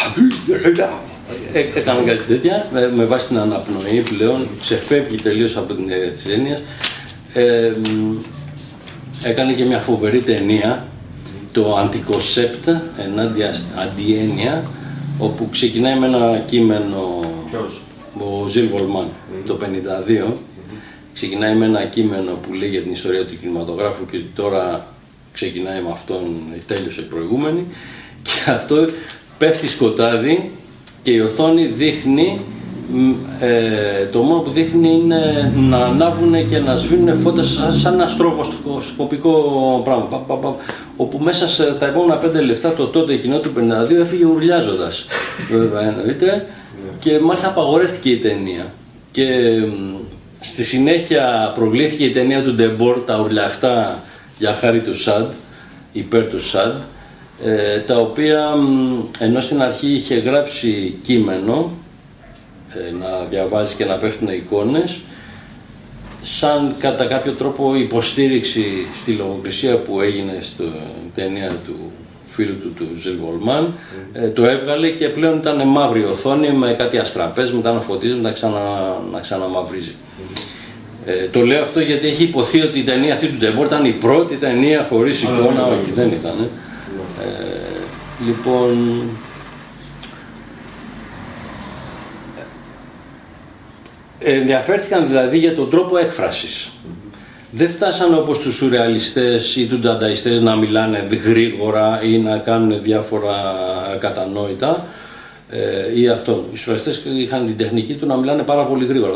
Ε, έκανε κάτι τέτοια, με, με βάση την αναπνοή πλέον, ξεφεύγει τελείως από την έννοια της έννοιας. Ε, έκανε και μια φοβερή ταινία, το Αντικοσέπτ, ενάντια αντιέννοια, όπου ξεκινάει με ένα κείμενο. Ποιος? Ο Ζιλ Βολμάν, mm. το πενήντα δύο. Ξεκινάει με ένα κείμενο που λέει για την ιστορία του κινηματογράφου και τώρα ξεκινάει με αυτόν, τέλειωσε η προηγούμενη, και αυτό πέφτει σκοτάδι και η οθόνη δείχνει, ε, το μόνο που δείχνει είναι να ανάβουν και να σβήνουν φώτα σαν, σαν ένα στροβοσκοπικό πράγμα, πα, πα, πα, όπου μέσα σε τα επόμενα πέντε λεπτά το τότε κοινό του πενήντα δύο έφυγε ουρλιάζοντας, βέβαια εννοείται, και μάλιστα απαγορεύτηκε η ταινία. Και στη συνέχεια προβλήθηκε η ταινία του Ντεμπόρ, τα ουρλιαχτά για χάρη του Σαντ, υπέρ του Σαντ, ε, τα οποία ενώ στην αρχή είχε γράψει κείμενο, ε, να διαβάζει και να πέφτουν εικόνες, σαν κατά κάποιο τρόπο υποστήριξη στη λογοκρισία που έγινε στην ταινία του φίλου του, του Ζιλ Βολμάν, mm. ε, το έβγαλε και πλέον ήταν μαύρη οθόνη με κάτι αστραπές, μετά να φωτίζει, μετά ξανα, να ξαναμαυρίζει. Mm. Ε, το λέω αυτό γιατί έχει υποθεί ότι η ταινία αυτή του Ντεμπόρ ήταν η πρώτη ταινία χωρίς εικόνα, όχι δεν ήταν. Ε. Ε, λοιπόν, ενδιαφέρθηκαν δηλαδή για τον τρόπο έκφρασης. Mm-hmm. Δεν φτάσανε όπως τους σουρεαλιστές ή τους ντανταϊστές να μιλάνε γρήγορα ή να κάνουν διάφορα κατανόητα ε, ή αυτό. Οι σουρεαλιστές είχαν την τεχνική του να μιλάνε πάρα πολύ γρήγορα.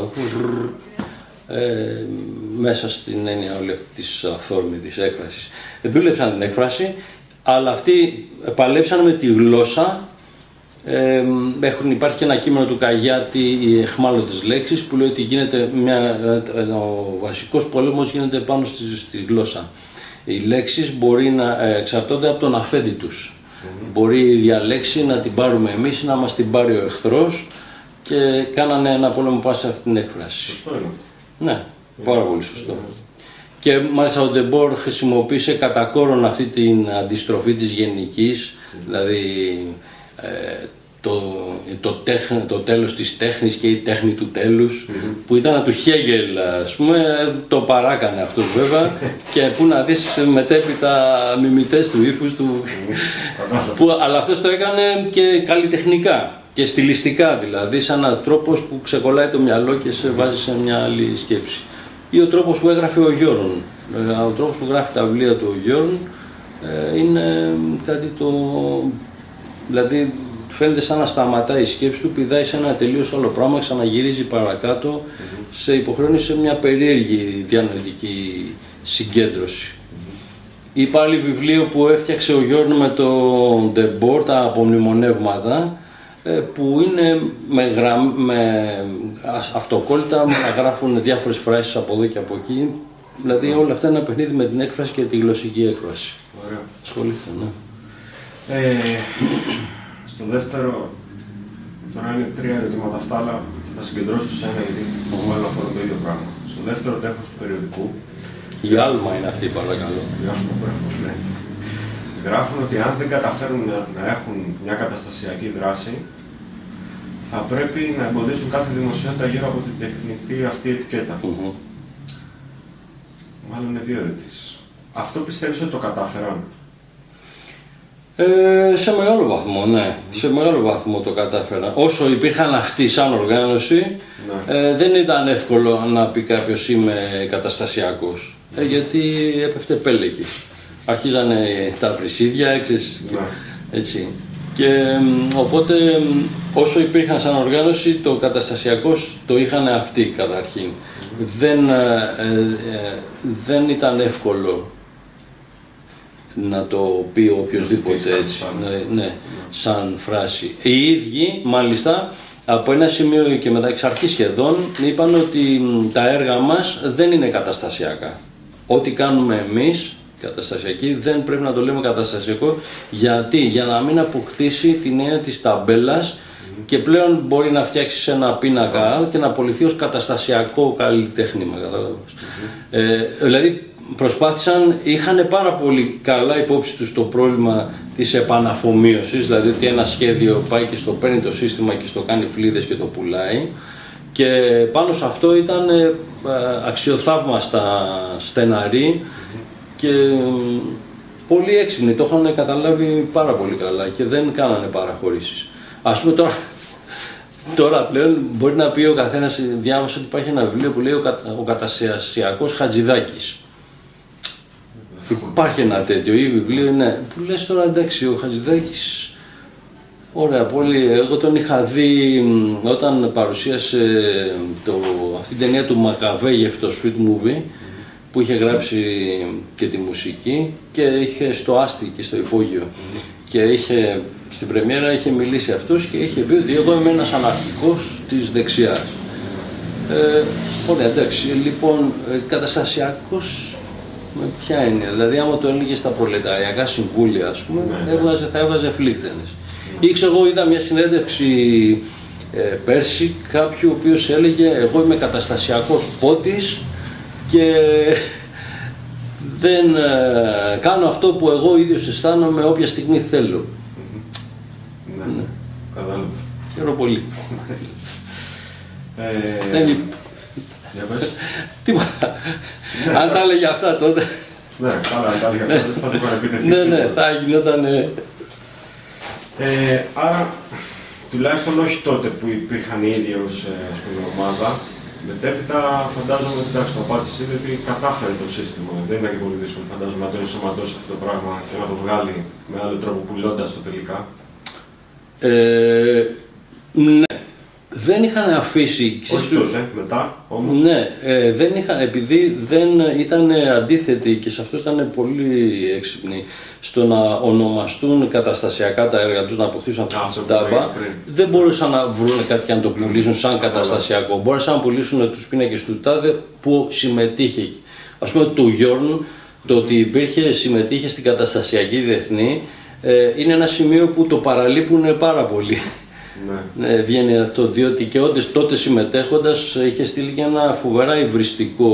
Ε, μέσα στην έννοια όλη αυτή της αυθόρμητης έκφρασης. Δούλεψαν την έκφραση, αλλά αυτοί παλέψαν με τη γλώσσα. Ε, έχουν, υπάρχει και ένα κείμενο του Καγιάτη, οι αιχμάλωτες λέξεις, που λέει ότι γίνεται μια, ο βασικός πόλεμος γίνεται πάνω στη, στη γλώσσα. Οι λέξεις μπορεί να εξαρτώνται από τον αφέντη τους. Mm-hmm. Μπορεί η διαλέξη να την πάρουμε εμείς, να μας την πάρει ο εχθρός, και κάνανε ένα πόλεμο πάνω σε αυτή την έκφραση. Σωστό είναι αυτό. Ναι, πάρα πολύ σωστό. Mm-hmm. Και μάλιστα ο Ντεμπόρ χρησιμοποίησε κατά κόρον αυτή την αντιστροφή της γενικής, mm-hmm. δηλαδή ε, το, το, τέχ, το τέλος της τέχνης και η τέχνη του τέλους, mm-hmm. που ήταν του Χέγελ, ας πούμε, το παράκανε αυτός βέβαια, και που να δεις μετέπειτα μιμητές του ύφους του, mm-hmm. που, αλλά αυτός το έκανε και καλλιτεχνικά και στιλιστικά, δηλαδή σαν ένας τρόπος που ξεκολλάει το μυαλό και σε βάζει σε μια άλλη σκέψη. Ή ο τρόπος που έγραφε ο Γιώρον. Ο τρόπος που γράφει τα βιβλία του ο Γιώρον ε, είναι κάτι το... δηλαδή φαίνεται σαν να σταματάει η σκέψη του, πηδάει σε ένα τελείως άλλο πράγμα, ξαναγυρίζει παρακάτω, mm-hmm. σε υποχρεώνει σε μια περίεργη διανοητική συγκέντρωση. Mm-hmm. Ή πάλι βιβλίο που έφτιαξε ο Γιώρον με το Ντεμπόρ, τα απομνημονεύματα, που είναι με, γραμ, με αυτοκόλλητα, να γράφουν διάφορες φράσεις από εδώ και από εκεί. Δηλαδή όλα αυτά είναι ένα παιχνίδι με την έκφραση και τη γλωσσική έκφραση. Ωραία. Ασχολήθηκαν, ναι. Ε, στο δεύτερο, τώρα είναι τρία ερωτήματα αυτά, αλλά θα συγκεντρώσω σε ένα, γιατί μάλλον αφορούν το ίδιο πράγμα. Στο δεύτερο τέχος του περιοδικού. Η άλμα είναι αυτή, παρακαλώ. Η άλμα, γράφουν, ναι. Γράφουν ότι αν δεν καταφέρουν να, να έχουν μια καταστασιακή δράση, θα πρέπει να εμποδίσουν κάθε δημοσιότητα γύρω από την τεχνητή αυτή ετικέτα. Mm-hmm. Μάλλον είναι δύο ερωτήσεις. Αυτό πιστεύεις ότι το κατάφεραν? Ε, σε μεγάλο βαθμό, ναι. Mm. Σε μεγάλο βαθμό το κατάφεραν. Όσο υπήρχαν αυτοί σαν οργάνωση, ναι. ε, δεν ήταν εύκολο να πει κάποιος είμαι καταστασιακός. Mm. Ε, γιατί έπεφτε πέλεκη. Αρχίζανε τα πρυσίδια, έξις, ναι. έτσι. Και οπότε όσο υπήρχαν σαν οργάνωση, το καταστασιακός το είχαν αυτοί καταρχήν. Mm. Δεν, ε, ε, δεν ήταν εύκολο να το πει οποιοσδήποτε έτσι, ναι, ναι, σαν φράση. Οι ίδιοι, μάλιστα, από ένα σημείο και μετά εξ αρχής σχεδόν, είπαν ότι τα έργα μας δεν είναι καταστασιακά. Ό,τι κάνουμε εμείς, καταστασιακή, δεν πρέπει να το λέμε καταστασιακό. Γιατί? Για να μην αποκτήσει την έννοια της ταμπέλας mm. και πλέον μπορεί να φτιάξει ένα πίνακα και να απολυθεί ως καταστασιακό καλλιτέχνημα. Mm-hmm. ε, δηλαδή, προσπάθησαν, είχαν πάρα πολύ καλά υπόψη τους το πρόβλημα της επαναφομοίωσης, δηλαδή ότι ένα σχέδιο πάει και στο παίρνει το σύστημα και στο κάνει φλίδες και το πουλάει, και πάνω σε αυτό ήταν ε, αξιοθαύμαστα στεναροί και ε, πολύ έξυπνοι, το είχαν καταλάβει πάρα πολύ καλά και δεν κάνανε παραχωρήσεις. Ας πούμε τώρα, τώρα πλέον μπορεί να πει ο καθένας, διάβασε ότι υπάρχει ένα βιβλίο που λέει ο, κατα, ο καταστασιακός Χατζηδάκης. Υπάρχει ένα τέτοιο ή βιβλίο, ναι, που λες τώρα εντάξει, ο Χατζηδάκης, ωραία, πολύ. Εγώ τον είχα δει όταν παρουσίασε το, αυτή την ταινία του Μακαβέγεφ, το Sweet Movie, mm-hmm. που είχε γράψει και τη μουσική και είχε στο Άστι και στο Υπόγειο. Mm-hmm. Και είχε, στην πρεμιέρα είχε μιλήσει αυτός και είχε πει ότι εγώ είμαι ένας αναρχικός της δεξιάς. Ε, ωραία, εντάξει, λοιπόν, καταστασιακός. Με ποια έννοια, δηλαδή άμα το έλεγε στα προλεταριακά συμβούλια, ας πούμε, ναι, έβγαζε, θα έβγαζε φλίχτενες. Ή ξέρω εγώ, είδα μια συνέντευξη ε, πέρσι κάποιου ο οποίος έλεγε εγώ είμαι καταστασιακός πότης και δεν ε, κάνω αυτό που εγώ ίδιος αισθάνομαι όποια στιγμή θέλω. Ναι, ναι. Κατάλαβα. Χαίρομαι πολύ. Ε... Δεν είπε. Για πες. Τίποτα. Αν τα έλεγε αυτά τότε. Ναι, καλά, αν τα έλεγε αυτά θα το είχαν επιτεθεί. Ναι, ναι, θα γινόταν. Ε, άρα, τουλάχιστον όχι τότε που υπήρχαν οι ίδιοι ως ομάδα, μετέπειτα φαντάζομαι ότι εντάξει, το απάντησε είναι ότι κατάφερε το σύστημα. Δεν ήταν και πολύ δύσκολο, φαντάζομαι, να το ενσωματώσει αυτό το πράγμα και να το βγάλει με άλλο τρόπο πουλώντας το τελικά. Ε, ναι. Δεν είχαν αφήσει. Όχι τότε, μετά όμως. Ναι, ε, δεν είχαν, επειδή δεν ήταν αντίθετοι και σε αυτό ήταν πολύ έξυπνοι στο να ονομαστούν καταστασιακά τα έργα τους, να αποκτήσουν αυτή τη τάμπα, δεν μπορούσαν να βρουν κάτι και να το πουλήσουν σαν καταστασιακό. Μπόρεσαν να πουλήσουν τους πίνακες του τάδε που συμμετείχε. Ας πούμε του Γιόρν, το ότι υπήρχε, συμμετείχε στην καταστασιακή διεθνή, ε, είναι ένα σημείο που το παραλείπουν πάρα πολύ. Ναι. Ναι, βγαίνει αυτό, διότι και όντως τότε συμμετέχοντας είχε στείλει και ένα φοβερά υβριστικό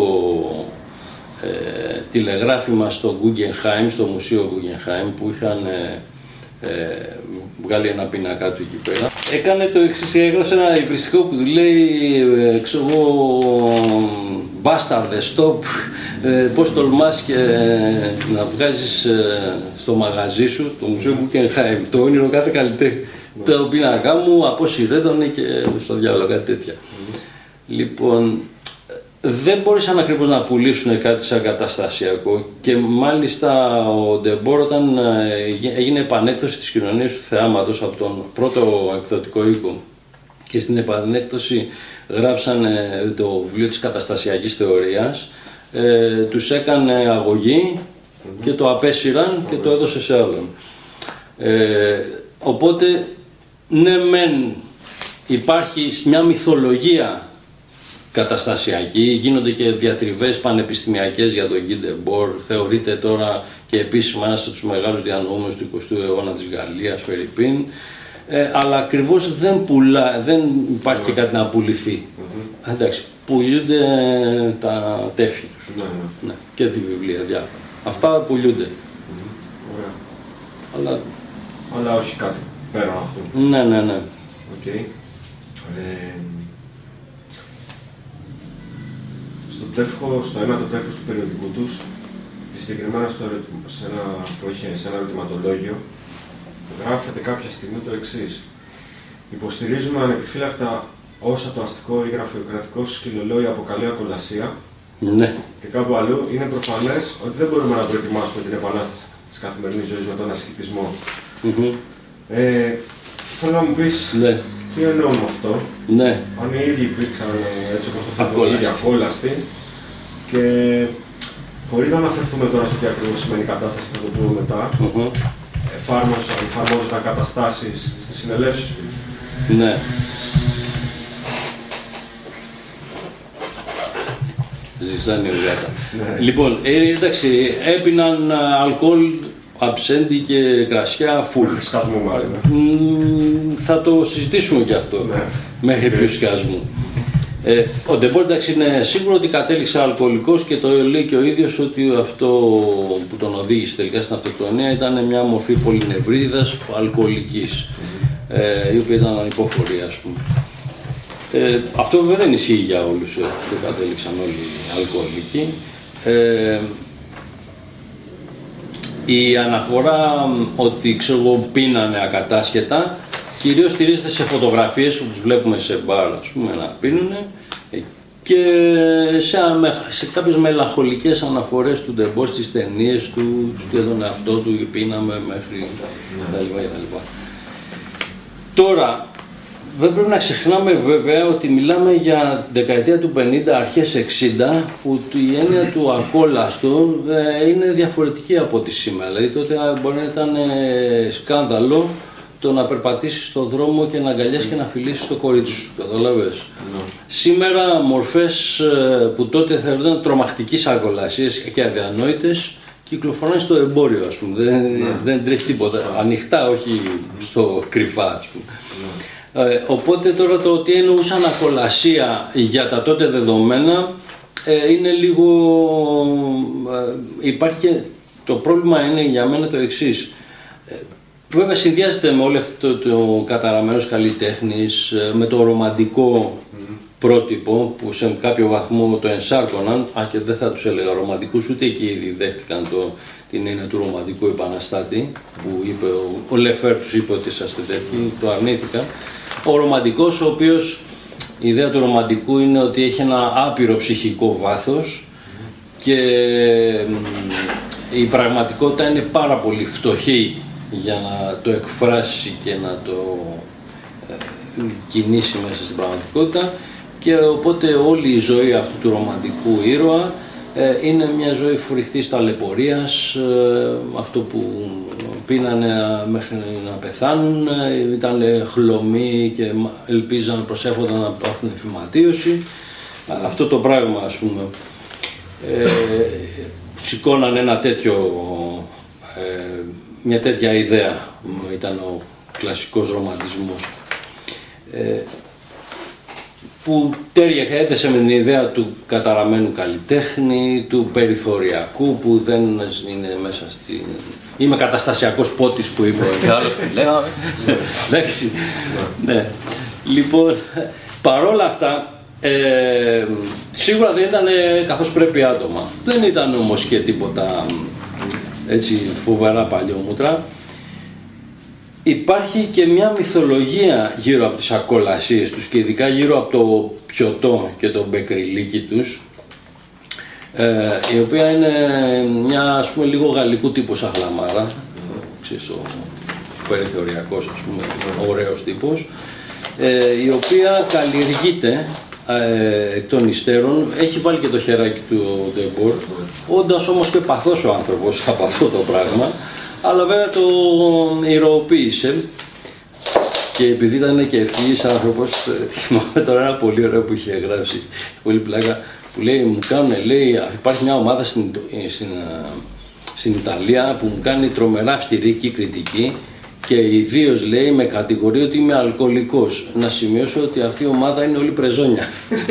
ε, τηλεγράφημα στο Guggenheim, στο Μουσείο Guggenheim, που είχαν ε, ε, βγάλει ένα πίνακα του εκεί πέρα. Έκανε το εξής, έγραψε ένα υβριστικό που του λέει, ε, ξέρω εγώ, μπάσταρδε, stop, ε, πώς τολμάς και ε, να βγάζεις ε, στο μαγαζί σου το Μουσείο Guggenheim, το όνειρο κάθε καλλιτέχνη. Το πίνακα μου αποσυρέτωνε και στο διάλογο, κάτι τέτοια. Mm. Λοιπόν, δεν μπόρεσαν ακριβώς να πουλήσουν κάτι σαν καταστασιακό και μάλιστα ο Ντεμπόρ όταν έγινε επανέκδοση της κοινωνίας του θεάματος από τον πρώτο εκδοτικό οίκο και στην επανέκδοση γράψαν το βιβλίο της καταστασιακής θεωρίας, ε, τους έκανε αγωγή mm. και το απέσυραν και το έδωσε σε άλλον. Ε, οπότε, ναι μεν υπάρχει μια μυθολογία καταστασιακή, γίνονται και διατριβές πανεπιστημιακές για τον Guy Debord, θεωρείται τώρα και επίσημα ένας από τους μεγάλους διανοούμενους του εικοστού αιώνα της Γαλλίας, Φερρυπίν, ε, αλλά ακριβώς δεν, πουλά, δεν υπάρχει και κάτι να πουληθεί. Mm-hmm. Εντάξει, πουλούνται τα τέφη τους, mm-hmm. ναι, και τη βιβλία διάφορα. Αυτά πουλούνται. Mm-hmm. Αλλά... αλλά όχι κάτι πέραν αυτού. Ναι, ναι, ναι. Okay. Ε, στο τεύχο, στο ένα το τεύχος του περιοδικού τους, και συγκεκριμένα στο, σε, ένα, που είχε, σε ένα ερωτηματολόγιο, γράφεται κάποια στιγμή το εξής. Υποστηρίζουμε ανεπιφύλακτα όσα το αστικό ή γραφειοκρατικό σκυλολόι αποκαλεί ακολασία. Ναι. Και κάπου αλλού είναι προφανές ότι δεν μπορούμε να προετοιμάσουμε την επανάσταση της καθημερινής ζωής με τον ασχητισμό. Mm-hmm. ε, θέλω να μου πεις, ναι. τι εννοώ με αυτό, ναι. αν οι ίδιοι υπήρξαν έτσι όπως το θέλουν, οι ακόλαστοι, και χωρίς να αναφερθούμε τώρα στο τι ακριβώς σημαίνει κατάσταση, θα το πούμε μετά, mm-hmm. εφάρμοσαν, εφαρμόζονταν καταστάσεις στις συνελεύσεις τους. Ναι. Ζησάνι ο γάτα. Ναι. Λοιπόν, ε, εντάξει, έπιναν αλκοόλ, αψέντη και κρασιά φουλ. Σκασμού μάλλον. Mm, θα το συζητήσουμε και αυτό, ναι. Μέχρι okay. Ποιου σκασμού. Ε, ο Ντεμπόρ, εντάξει, είναι σίγουρο ότι κατέληξε αλκοολικός και το λέει και ο ίδιος ότι αυτό που τον οδήγησε τελικά στην αυτοκτονία ήταν μια μορφή πολυνευρίδας αλκοολικής, mm-hmm. ε, η οποία ήταν ανυπόφορη, ας πούμε. Ε, αυτό βέβαια δεν ισχύει για όλους, ε, δεν κατέληξαν όλοι αλκοολικοί. Ε, η αναφορά ότι ξέρω, πίνανε ακατάσχετα κυρίως στηρίζεται σε φωτογραφίες που τους βλέπουμε σε μπαρ, ας πούμε, να πίνουνε και σε, σε κάποιες μελαγχολικές αναφορές του Ντεμπόρ στις ταινίες του, του τον εαυτό του, πίναμε μέχρι κτλ. Τώρα, δεν πρέπει να ξεχνάμε βέβαια ότι μιλάμε για δεκαετία του πενήντα, αρχές εξήντα, που η έννοια του ακόλαστου ε, είναι διαφορετική από τη σήμερα. Δηλαδή τότε μπορεί να ήταν ε, σκάνδαλο το να περπατήσεις στον δρόμο και να αγκαλιάσεις και να φιλήσεις το κορίτσι σου, καταλαβες. Mm. Σήμερα μορφές ε, που τότε θεωρούνταν τρομακτικής ακολασίας και αδιανόητες κυκλοφορούν στο εμπόριο, ας πούμε. Δεν, mm. δεν τρέχει τίποτα. Mm. Ανοιχτά, όχι στο κρυφά, ας πούμε. Mm. Ε, οπότε τώρα το ότι εννοούσαν ακολασία για τα τότε δεδομένα ε, είναι λίγο... Ε, υπάρχει και... Το πρόβλημα είναι για μένα το εξής. Ε, βέβαια συνδυάζεται με όλο αυτό το, το καταραμένος καλλιτέχνης, με το ρομαντικό mm. πρότυπο που σε κάποιο βαθμό το ενσάρκωναν, αν και δεν θα τους έλεγα ρομαντικούς, ούτε εκεί ήδη δέχτηκαν το, την έννοια του ρομαντικού επαναστάτη, που είπε, ο, ο Λεφέρ τους είπε ότι είσαστε τέτοιοι, το αρνήθηκαν. Ο ρομαντικός, ο οποίος, η ιδέα του ρομαντικού είναι ότι έχει ένα άπειρο ψυχικό βάθος και η πραγματικότητα είναι πάρα πολύ φτωχή για να το εκφράσει και να το ε, κινήσει μέσα στην πραγματικότητα, και οπότε όλη η ζωή αυτού του ρομαντικού ήρωα ε, είναι μια ζωή φρικτής ταλαιπωρίας, ε, αυτό που πίνανε μέχρι να πεθάνουν, ε, ήταν χλωμοί και ελπίζαν, προσεύχονταν να πάθουν φυματίωση, αυτό το πράγμα ας πούμε. Ε, σηκώναν ένα τέτοιο, ε, μια τέτοια ιδέα, ήταν ο κλασικός ρομαντισμός, ε, που τέριαξε, έθεσε με την ιδέα του καταραμένου καλλιτέχνη, του περιθωριακού που δεν είναι μέσα στην... Είμαι καταστασιακός πότης που είπε ο άλλος που λέγαμε. Εντάξει, ναι. Λοιπόν, παρόλα αυτά, Ε, σίγουρα δεν ήταν καθώς πρέπει άτομα. Δεν ήταν όμως και τίποτα έτσι φοβερά παλιόμουτρα. Υπάρχει και μια μυθολογία γύρω από τις ακολασίες τους και ειδικά γύρω από το πιωτό και το μπεκριλίκι τους, ε, η οποία είναι μια ας πούμε λίγο γαλλικού τύπου σαχλαμάρα, ξέρεις, ο περιθωριακός ας πούμε, ωραίος τύπος, ε, η οποία καλλιεργείται Ε, εκ των υστέρων, έχει βάλει και το χεράκι του ο Ντεμπόρ, όντας όμως και παθός ο άνθρωπος από αυτό το πράγμα, αλλά βέβαια το ηρωοποίησε, και επειδή ήταν και ευθύης άνθρωπος, θυμάμαι τώρα ένα πολύ ωραίο που είχε γράψει, πολύ πλάκα, που λέει, μου κάνουν, λέει, υπάρχει μια ομάδα στην, στην, στην Ιταλία που μου κάνει τρομερά αυστηρή κριτική, και ιδίως λέει με κατηγορεί ότι είμαι αλκοολικός. Να σημειώσω ότι αυτή η ομάδα είναι όλη πρεζόνια.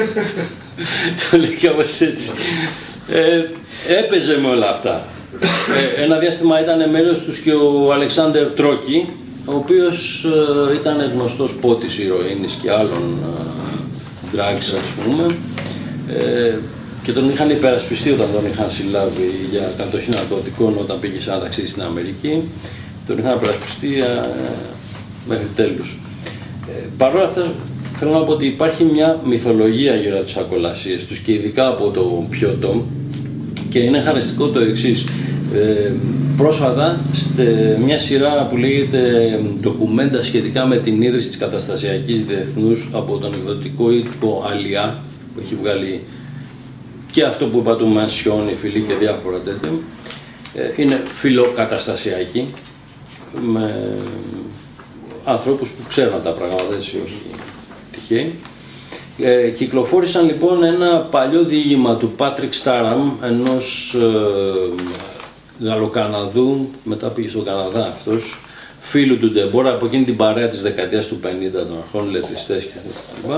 Το λέει κάπως έτσι. Ε, έπαιζε με όλα αυτά. Ε, ένα διάστημα ήταν μέλος τους και ο Αλεξάνδερ Τρόκι, ο οποίος ε, ήταν γνωστός πότης ηρωίνης και άλλων ε, drugs ας πούμε, ε, και τον είχαν υπερασπιστεί όταν τον είχαν συλλάβει για κατοχή ναρκωτικών όταν πήγε σε ένα ταξίδι στην Αμερική. Τον είχαν περασπιστεί ε, μέχρι τέλους. Ε, Παρ' όλα αυτά θέλω να πω ότι υπάρχει μια μυθολογία γύρω από τις ακολασίες τους και ειδικά από το πιωτό, και είναι χαριστικό το εξής. Ε, πρόσφατα, σε μια σειρά που λέγεται ντοκουμέντα σχετικά με την ίδρυση της καταστασιακής διεθνούς από τον εκδοτικό οίκο Αλιά, που έχει βγάλει και αυτό που είπα του Μανσιόν, η Φιλή και διάφορα τέτοια, ε, είναι φιλοκαταστασιακή, με ανθρώπους που ξέρουν τα πράγματα, έτσι, όχι τυχαίοι. Ε, κυκλοφόρησαν λοιπόν ένα παλιό διήγημα του Πάτρικ Στάραμ, ενός ε, Γαλλοκαναδού, μετά πήγε στον Καναδά αυτός, φίλου του Ντεμπόρ, από εκείνη την παρέα της δεκαετίας του πενήντα, των αρχών λετριστές κτλ.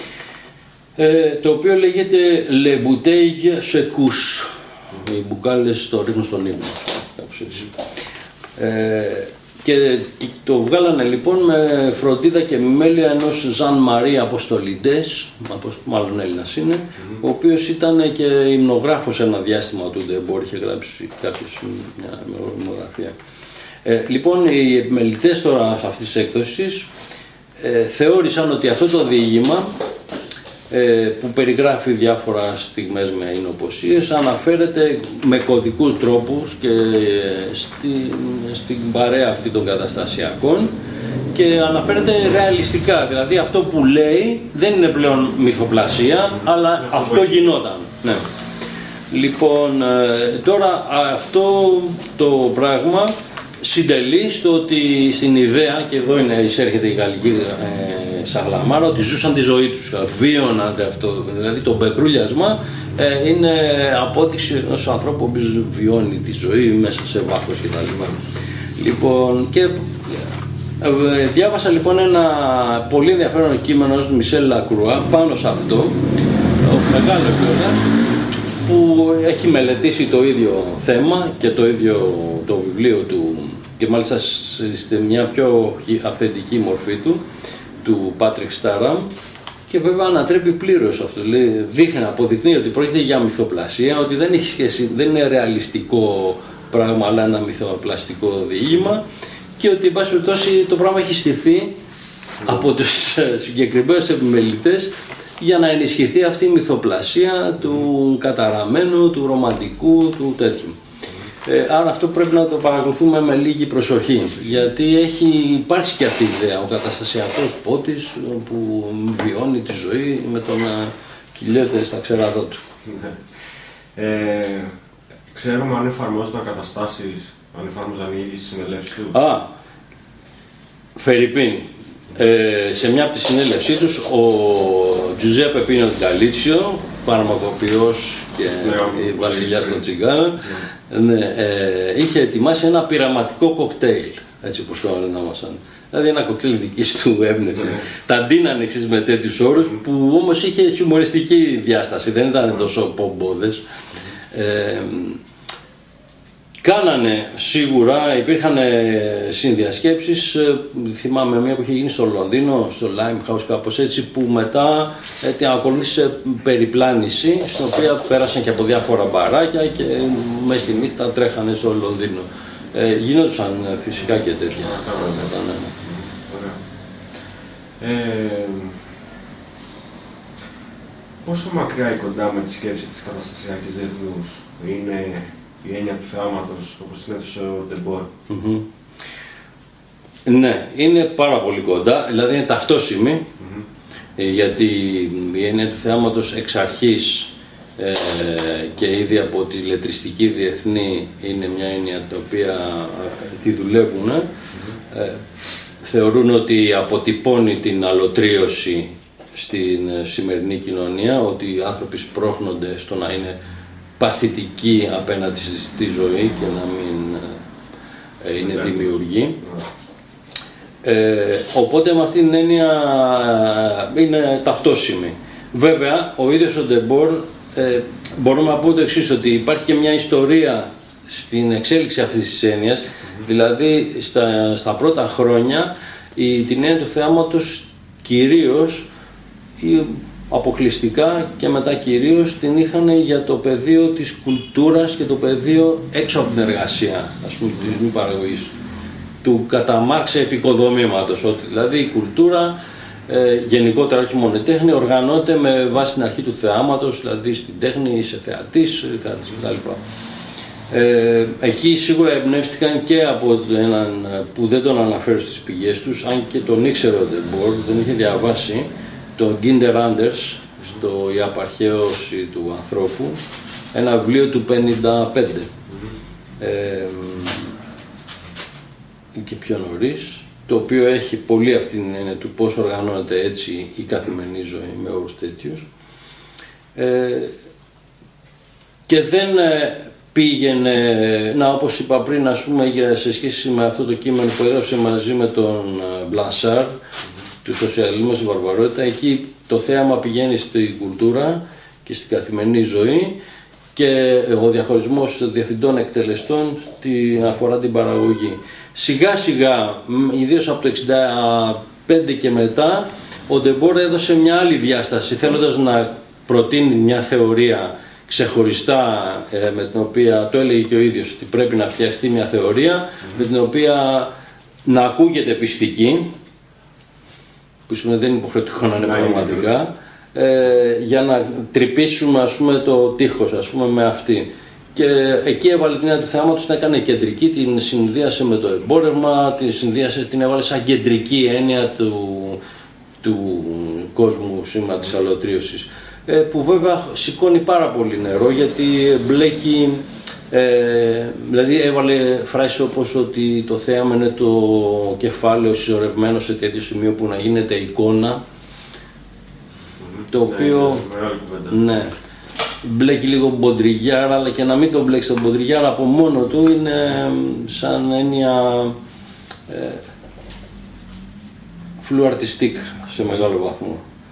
Ε, το οποίο λέγεται Le Bouteille se couche. Οι μπουκάλες το ρίχνουν στον ύπνο, κάπως έτσι. Ε, και το βγάλανε λοιπόν με φροντίδα και μέλεια ενός Ζαν Μαρί Αποστολιντές, μάλλον Έλληνας είναι, mm-hmm. ο οποίος ήταν και υμνογράφος ένα διάστημα του Ντεμπόρ, είχε γράψει κάποιος μια υμνογραφία. Ε, λοιπόν, οι επιμελητές τώρα αυτής της έκδοσης ε, θεώρησαν ότι αυτό το διήγημα, ε, που περιγράφει διάφορα στιγμές με εινοποσίες, αναφέρεται με κωδικούς τρόπους και στην, στην παρέα αυτή των καταστασιακών και αναφέρεται ρεαλιστικά, δηλαδή αυτό που λέει δεν είναι πλέον μυθοπλασία, αλλά αυτό γινόταν. Ναι. Λοιπόν, τώρα αυτό το πράγμα συντελεί στο ότι στην ιδέα, και εδώ είναι, εισέρχεται η γαλλική ε, σαγλαμάρα, ότι ζούσαν τη ζωή τους, βίωναν αυτό, δηλαδή το μπεκρούλιασμα ε, είναι απόδειξη ενός ανθρώπου που βιώνει τη ζωή μέσα σε βάθος κτλ. Λοιπόν, και ε, διάβασα λοιπόν ένα πολύ ενδιαφέρον κείμενο του Μισελ Λακρουά πάνω σε αυτό, μεγάλο κιόλας, που έχει μελετήσει το ίδιο θέμα και το ίδιο το βιβλίο του και μάλιστα σε μια πιο αυθεντική μορφή του, του Πάτρικ Στάραμ, και βέβαια ανατρέπει πλήρως αυτό. Λέει, δείχνει, αποδεικνύει ότι πρόκειται για μυθοπλασία, ότι δεν έχει σχέση, δεν είναι ρεαλιστικό πράγμα, αλλά ένα μυθοπλαστικό διήγημα, και ότι εν πάση περιπτώσει το πράγμα έχει στηθεί από τους συγκεκριμένους επιμελητές για να ενισχυθεί αυτή η μυθοπλασία του καταραμένου, του ρομαντικού, του τέτοιου. Ε, άρα αυτό πρέπει να το παρακολουθούμε με λίγη προσοχή, γιατί έχει υπάρξει και αυτή η ιδέα, ο καταστασιακός πότης που βιώνει τη ζωή με το να κυλιέται στα ξεράδα του. Ε, ξέρουμε αν εφαρμόζονταν καταστάσεις, αν εφαρμόζαν οι ίδιοι στις συνελεύσεις τους. Α, Φερρυπίν. Ε, σε μια από τις συνέλευσή τους, ο Τζουζέπε Πίνο Γκαλίτσιο, φαρμακοποιός και βασιλιάς των τσιγκάνων, ναι, ε, είχε ετοιμάσει ένα πειραματικό κοκτέιλ, έτσι όπως το ονόμασαν. Δηλαδή ένα κοκτέιλ δικής του έμπνευση. Τα ντύνανε εξής με τέτοιους όρους, που όμως είχε χιουμοριστική διάσταση, δεν ήταν τόσο πομπόδες. Ε, Κάνανε σίγουρα, υπήρχαν συνδιασκέψεις, θυμάμαι μία που είχε γίνει στο Λονδίνο, στο Limehouse κάπως έτσι, που μετά ε, την ακολούθησε περιπλάνηση, στην οποία πέρασαν και από διάφορα μπαράκια και μέσα στη νύχτα τρέχανε στο Λονδίνο. Ε, γίνονταν φυσικά και τέτοια. Ε, πόσο μακριά ή κοντά με τη σκέψη της καταστασιακής διεθνούς είναι η έννοια του θεάματος, όπως την έθεσε ο Ντεμπόρ? Mm-hmm. Ναι, είναι πάρα πολύ κοντά, δηλαδή είναι ταυτόσιμη, mm-hmm. γιατί η έννοια του θεάματος εξ αρχής ε, και ήδη από τη λετριστική διεθνή είναι μια έννοια την οποία ε, τη δουλεύουν. Mm-hmm. ε, θεωρούν ότι αποτυπώνει την αλωτρίωση στην σημερινή κοινωνία, ότι οι άνθρωποι σπρώχνονται στο να είναι παθητικοί απέναντι στη ζωή και να μην ε, είναι δημιουργοί. Ε, οπότε με αυτήν την έννοια είναι ταυτόσιμη. Βέβαια, ο ίδιος ο Ντεμπόρ, ε, μπορούμε να πούμε το εξής, ότι υπάρχει και μια ιστορία στην εξέλιξη αυτής της έννοιας, mm-hmm. δηλαδή στα, στα πρώτα χρόνια η, την έννοια του θεάματος κυρίως η, αποκλειστικά και μετά κυρίως την είχαν για το πεδίο της κουλτούρας και το πεδίο έξω από την εργασία, ας πούμε, της μη παραγωγής, του κατά Μάρξ επικοδομήματος, ότι δηλαδή η κουλτούρα, ε, γενικότερα όχι μόνο η τέχνη, οργανώνεται με βάση την αρχή του θεάματος, δηλαδή στην τέχνη είσαι θεατής, θεατής κτλ. Ε, εκεί σίγουρα εμπνεύστηκαν και από έναν που δεν τον αναφέρω στις πηγές τους, αν και τον ήξερε ο Ντεμπόρ, δεν είχε διαβάσει, τον Γκίντερ Άντερς, στο «Η απαρχαίωση του ανθρώπου», ένα βιβλίο του πενήντα πέντε. Mm-hmm. ε, και πιο νωρίς, το οποίο έχει πολύ αυτή την έννοια του πώς οργανώνεται έτσι η καθημερινή ζωή με όρους τέτοιους. Ε, και δεν πήγαινε, να όπως είπα πριν, ας πούμε, για, σε σχέση με αυτό το κείμενο που έγραψε μαζί με τον Μπλανσάρ, του σοσιαλισμού στην βαρβαρότητα, εκεί το θέαμα πηγαίνει στην κουλτούρα και στην καθημερινή ζωή και ο διαχωρισμός διευθυντών εκτελεστών τη, αφορά την παραγωγή. Σιγά σιγά, ιδίως από το εξήντα πέντε και μετά, ο Ντεμπόρ έδωσε μια άλλη διάσταση, θέλοντας να προτείνει μια θεωρία ξεχωριστά, ε, με την οποία το έλεγε και ο ίδιος, ότι πρέπει να φτιαχτεί μια θεωρία mm-hmm. με την οποία να ακούγεται πιστική, που σημαίνει δεν είναι υποχρεωτικό να είναι πραγματικά, ε, για να τρυπήσουμε, ας πούμε, το τείχος, ας πούμε, με αυτή. Και εκεί έβαλε την έννοια του θεάματος, την έκανε κεντρική, την συνδύασε με το εμπόρευμα, την συνδύασε, την έβαλε σαν κεντρική έννοια του, του κόσμου σήμα της αλωτρίωσης. Ε, που βέβαια σηκώνει πάρα πολύ νερό, γιατί μπλέκει, ε, δηλαδή έβαλε φράσεις όπως ότι το θέαμα είναι το κεφάλαιο συσσωρευμένο σε τέτοιο σημείο που να γίνεται εικόνα, mm-hmm. το οποίο ναι, ναι, μπλέκει λίγο Μποντριγιάρα, αλλά και να μην το μπλέξει τον Μποντριγιάρα από μόνο του είναι σαν έννοια ε, φλουαρτιστικ σε μεγάλο βαθμό.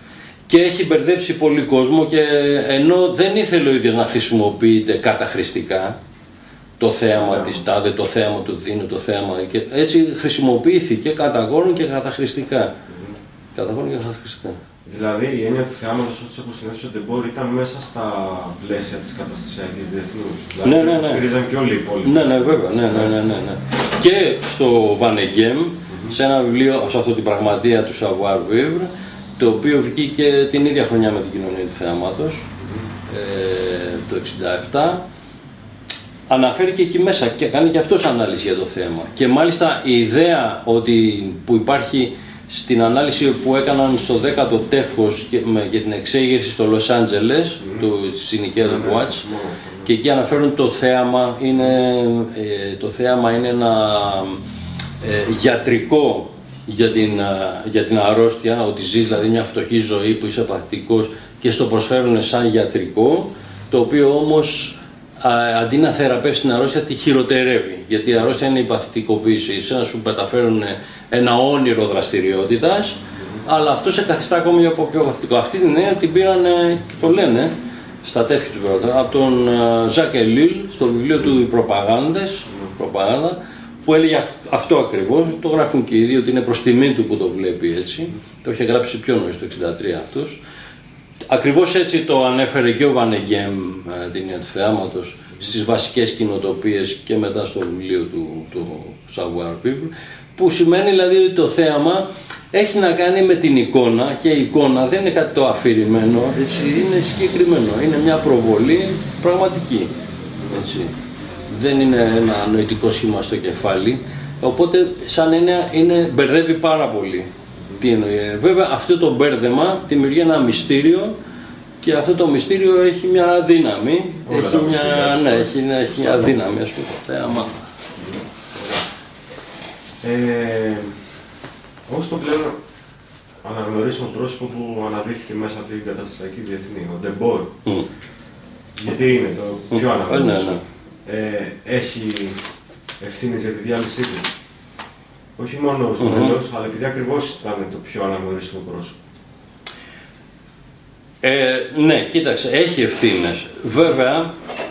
και έχει μπερδέψει πολύ κόσμο, και ενώ δεν ήθελε ο ίδιος να χρησιμοποιείται καταχρηστικά το θέαμα Θέμα. της τάδε, το θέαμα του Δίνου, το θέαμα, και έτσι χρησιμοποιήθηκε κατά κόρον και καταχρηστικά. Mm. Κατά κόρον και καταχρηστικά. Δηλαδή η έννοια του θεάματος, όπως έχω συνέστηση, ο Ντεμπόρ ήταν μέσα στα πλαίσια της καταστασιακής διεθνούς. Δηλαδή, ναι, ναι, ναι. στηρίζαν και όλοι οι υπόλοιποι. Ναι, ναι, βέβαια. Ναι, ναι, ναι, ναι, ναι. Και στο Βανεγκέμ, mm-hmm. σε ένα βιβλίο, σε αυτό την πραγματεία του Savoir Vivre, το οποίο βγήκε την ίδια χρονιά με την κοινωνία του θεάματος, mm-hmm. ε, το εξήντα επτά, αναφέρει και εκεί μέσα και κάνει και αυτός ανάλυση για το θέμα. Και μάλιστα η ιδέα ότι, που υπάρχει στην ανάλυση που έκαναν στο δέκατο τεύχος και, με, και την εξέγερση στο Λος Άντζελες, mm. του Syndicate Watch, mm. και εκεί αναφέρουν το θέαμα, είναι, ε, το θέαμα είναι ένα ε, γιατρικό για την, για την αρρώστια, ότι ζεις δηλαδή μια φτωχή ζωή που είσαι παθητικός και στο προσφέρουν σαν γιατρικό, το οποίο όμως α, αντί να θεραπεύσει την αρρώστια τη χειροτερεύει, γιατί η αρρώστια είναι η παθητικοποίηση, σαν να σου μεταφέρουν ένα όνειρο δραστηριότητας, mm-hmm. αλλά αυτό σε καθιστά ακόμη από πιο παθητικό. Αυτή την έννοια την πήραν και το λένε στα τεύχη του βέβαια, από τον Ζακ Ελίλ στο βιβλίο του «Οι Προπαγάνδες», mm-hmm. προπαγάνδα, που έλεγε αυτό ακριβώς, το γράφουν και οι ίδιοι ότι είναι προς τιμή του που το βλέπει έτσι, mm-hmm. το είχε γράψει πιο νωρίς το εξήντα τρία αυτός. Ακριβώς έτσι το ανέφερε και ο Βανεγκέμ, την έννοια του θεάματος, στις βασικές κοινοτοπίες και μετά στο βιβλίο του, του Savoir Vivre, που σημαίνει δηλαδή ότι το θέαμα έχει να κάνει με την εικόνα, και η εικόνα δεν είναι κάτι το αφηρημένο, έτσι, είναι συγκεκριμένο, είναι μια προβολή πραγματική, έτσι. Δεν είναι ένα νοητικό σχήμα στο κεφάλι, οπότε σαν έννοια είναι, μπερδεύει πάρα πολύ. Τι εννοεί. Βέβαια αυτό το μπέρδεμα δημιουργεί ένα μυστήριο, και αυτό το μυστήριο έχει μια δύναμη, έχει μια, ναι, έχει, έχει μια δύναμη, ας πούμε, το θέαμα. Ε, ως το πλέον αναγνωρίσιμο πρόσωπο που αναδύθηκε μέσα από την καταστασιακή διεθνή, ο Ντεμπόρ, mm. γιατί είναι το πιο mm. αναγνωρίσιμο, mm. ε, έχει ευθύνες για τη διάλυσή του. Όχι μόνο στο mm-hmm. τέλος, αλλά επειδή ακριβώς ήταν το πιο αναγνωρίσιμο πρόσωπο. Ε, ναι, κοίταξε, έχει ευθύνες. Βέβαια,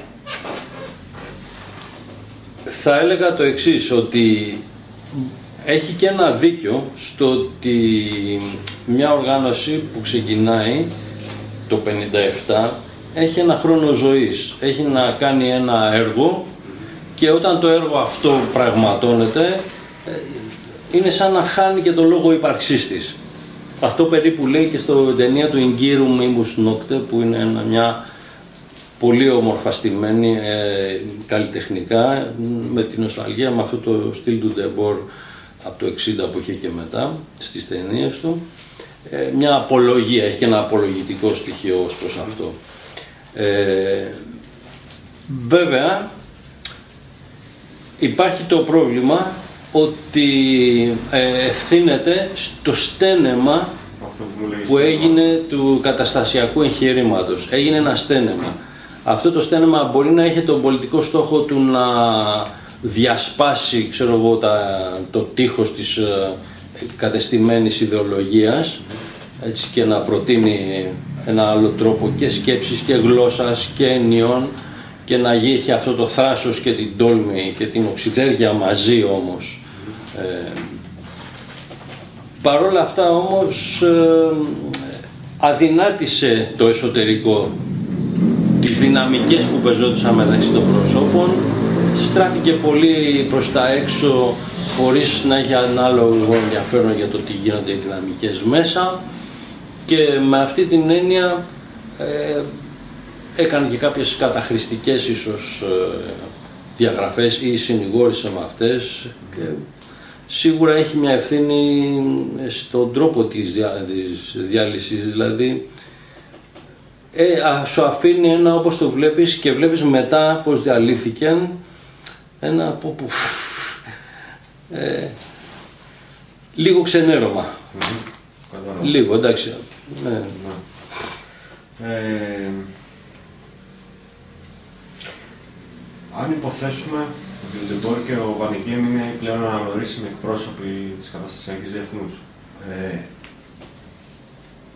θα έλεγα το εξής, ότι έχει και ένα δίκιο στο ότι μια οργάνωση που ξεκινάει το πενήντα επτά έχει ένα χρόνο ζωής, έχει να κάνει ένα έργο, και όταν το έργο αυτό πραγματώνεται είναι σαν να χάνει και το λόγο ύπαρξής της. Αυτό περίπου λέει και στο ταινία του Inghirum Imus Nocte, που είναι ένα, μια πολύ όμορφα στημένη ε, καλλιτεχνικά, με την νοσταλγία, με αυτό το στυλ του Ντεμπόρ από το εξήντα που είχε και μετά στις ταινίες του. Ε, μια απολογία, έχει και ένα απολογητικό στοιχείο ως προς αυτό. Ε, βέβαια, υπάρχει το πρόβλημα ότι ε, ευθύνεται στο στένεμα που, που έγινε του καταστασιακού εγχειρήματος. Έγινε ένα στένεμα. Αυτό το στένεμα μπορεί να είχε τον πολιτικό στόχο του να διασπάσει, ξέρω εγώ, τα, το τείχος της ε, κατεστημένης ιδεολογίας, έτσι, και να προτείνει ένα άλλο τρόπο και σκέψης και γλώσσας και ενιών, και να είχε αυτό το θράσος και την τόλμη και την οξυδέρκεια μαζί όμως. Ε, παρόλα αυτά όμως ε, αδυνάτησε το εσωτερικό, τις δυναμικές που πεζόντουσαν μεταξύ των προσώπων, στράφηκε πολύ προς τα έξω χωρίς να έχει ανάλογο ενδιαφέρον για το τι γίνονται οι δυναμικές μέσα, και με αυτή την έννοια ε, έκανε και κάποιες καταχρηστικές ίσως ε, διαγραφές ή συνηγόρησε με αυτές, και σίγουρα έχει μια ευθύνη στον τρόπο της, διά, της διάλυσης, δηλαδή ε, α, σου αφήνει ένα, όπως το βλέπεις και βλέπεις μετά πως διαλύθηκε, ένα που, που, ε, λίγο ξενέρωμα. Mm-hmm. Λίγο, εντάξει. Ναι. Ναι. Ε, αν υποθέσουμε ότι ο Ντεμπόρ και ο Βανεγκέμ είναι οι πλέον αναγνωρίσιμοι εκπρόσωποι της καταστασιακής διεθνούς, ε,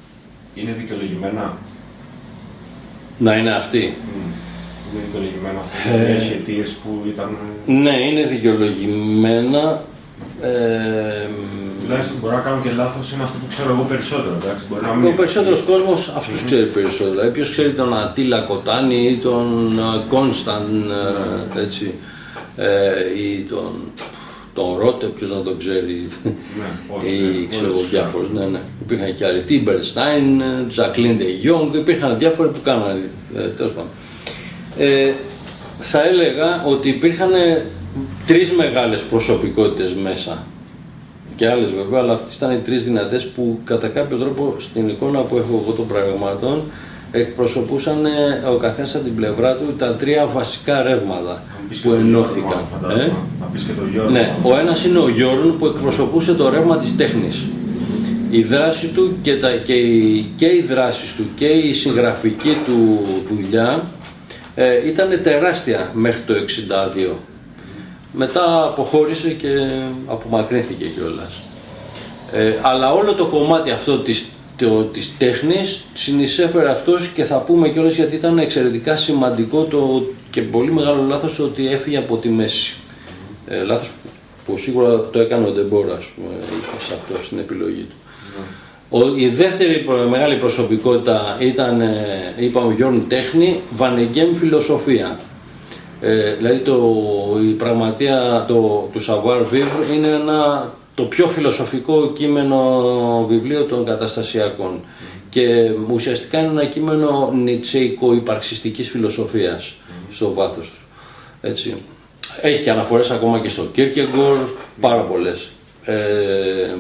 είναι δικαιολογημένα. Να είναι αυτή. Mm. Είναι δικαιολογημένα αυτό, ε... έχει αιτίες που ήταν... Ναι, είναι δικαιολογημένα. Ε... Τουλάχιστον μπορεί να κάνω και λάθος, είναι αυτό που ξέρω εγώ περισσότερο, εντάξει. Μπορεί να μην... Ο περισσότερος κόσμος αυτούς mm-hmm. ξέρει περισσότερο. Δηλαδή, ποιος ξέρει τον Ατίλα Κοτάνη ή τον Κόνσταν, mm-hmm. έτσι, ε, ή τον, τον Ρότε, ποιος να τον ξέρει, ναι, ή ξέρω εγώ διάφορους. Ναι, ναι. Υπήρχαν και άλλοι, Τίμπερστάιν, Τζακλίν Ντε Γιόγκ, υπήρχαν διάφοροι που κάνανε, ε, τέλος πάντων. Ε, θα έλεγα ότι υπήρχαν τρεις μεγάλες προσωπικότητες μέσα. Και άλλες βέβαια, αλλά αυτές ήταν οι τρεις δυνατές που κατά κάποιο τρόπο στην εικόνα που έχω εγώ των πραγμάτων εκπροσωπούσαν ο καθένας από την πλευρά του τα τρία βασικά ρεύματα που ενώθηκαν. Ε? Θα πεις και τον Γιώργο. Ναι, ο ένας είναι ο Γιώργο που εκπροσωπούσε το ρεύμα της τέχνης. Η δράση του και, τα, και, η, και οι δράσεις του και η συγγραφική του δουλειά ε, ήταν τεράστια μέχρι το εξήντα δύο. Μετά αποχώρησε και απομακρύνθηκε κιόλας. Ε, αλλά όλο το κομμάτι αυτό της, το, της τέχνης συνεισέφερε αυτός και θα πούμε κιόλας γιατί ήταν εξαιρετικά σημαντικό το, και πολύ μεγάλο λάθος ότι έφυγε από τη μέση. Ε, λάθος που, που σίγουρα το έκανε ο Ντεμπόρ, ας πούμε, σε αυτό, στην επιλογή του. Mm. Ο, η δεύτερη μεγάλη προσωπικότητα ήταν, είπαμε, ο Γιώργο τέχνη, Βανεγκέμ φιλοσοφία. Ε, δηλαδή το, η πραγματεία το, του Savoir Vivre είναι ένα, το πιο φιλοσοφικό κείμενο βιβλίο των καταστασιακών mm. και ουσιαστικά είναι ένα κείμενο νιτσεϊκο-υπαρξιστικής φιλοσοφίας mm. στο βάθος του. Έτσι. Έχει και αναφορές ακόμα και στο Kierkegaard, πάρα πολλές. Ε,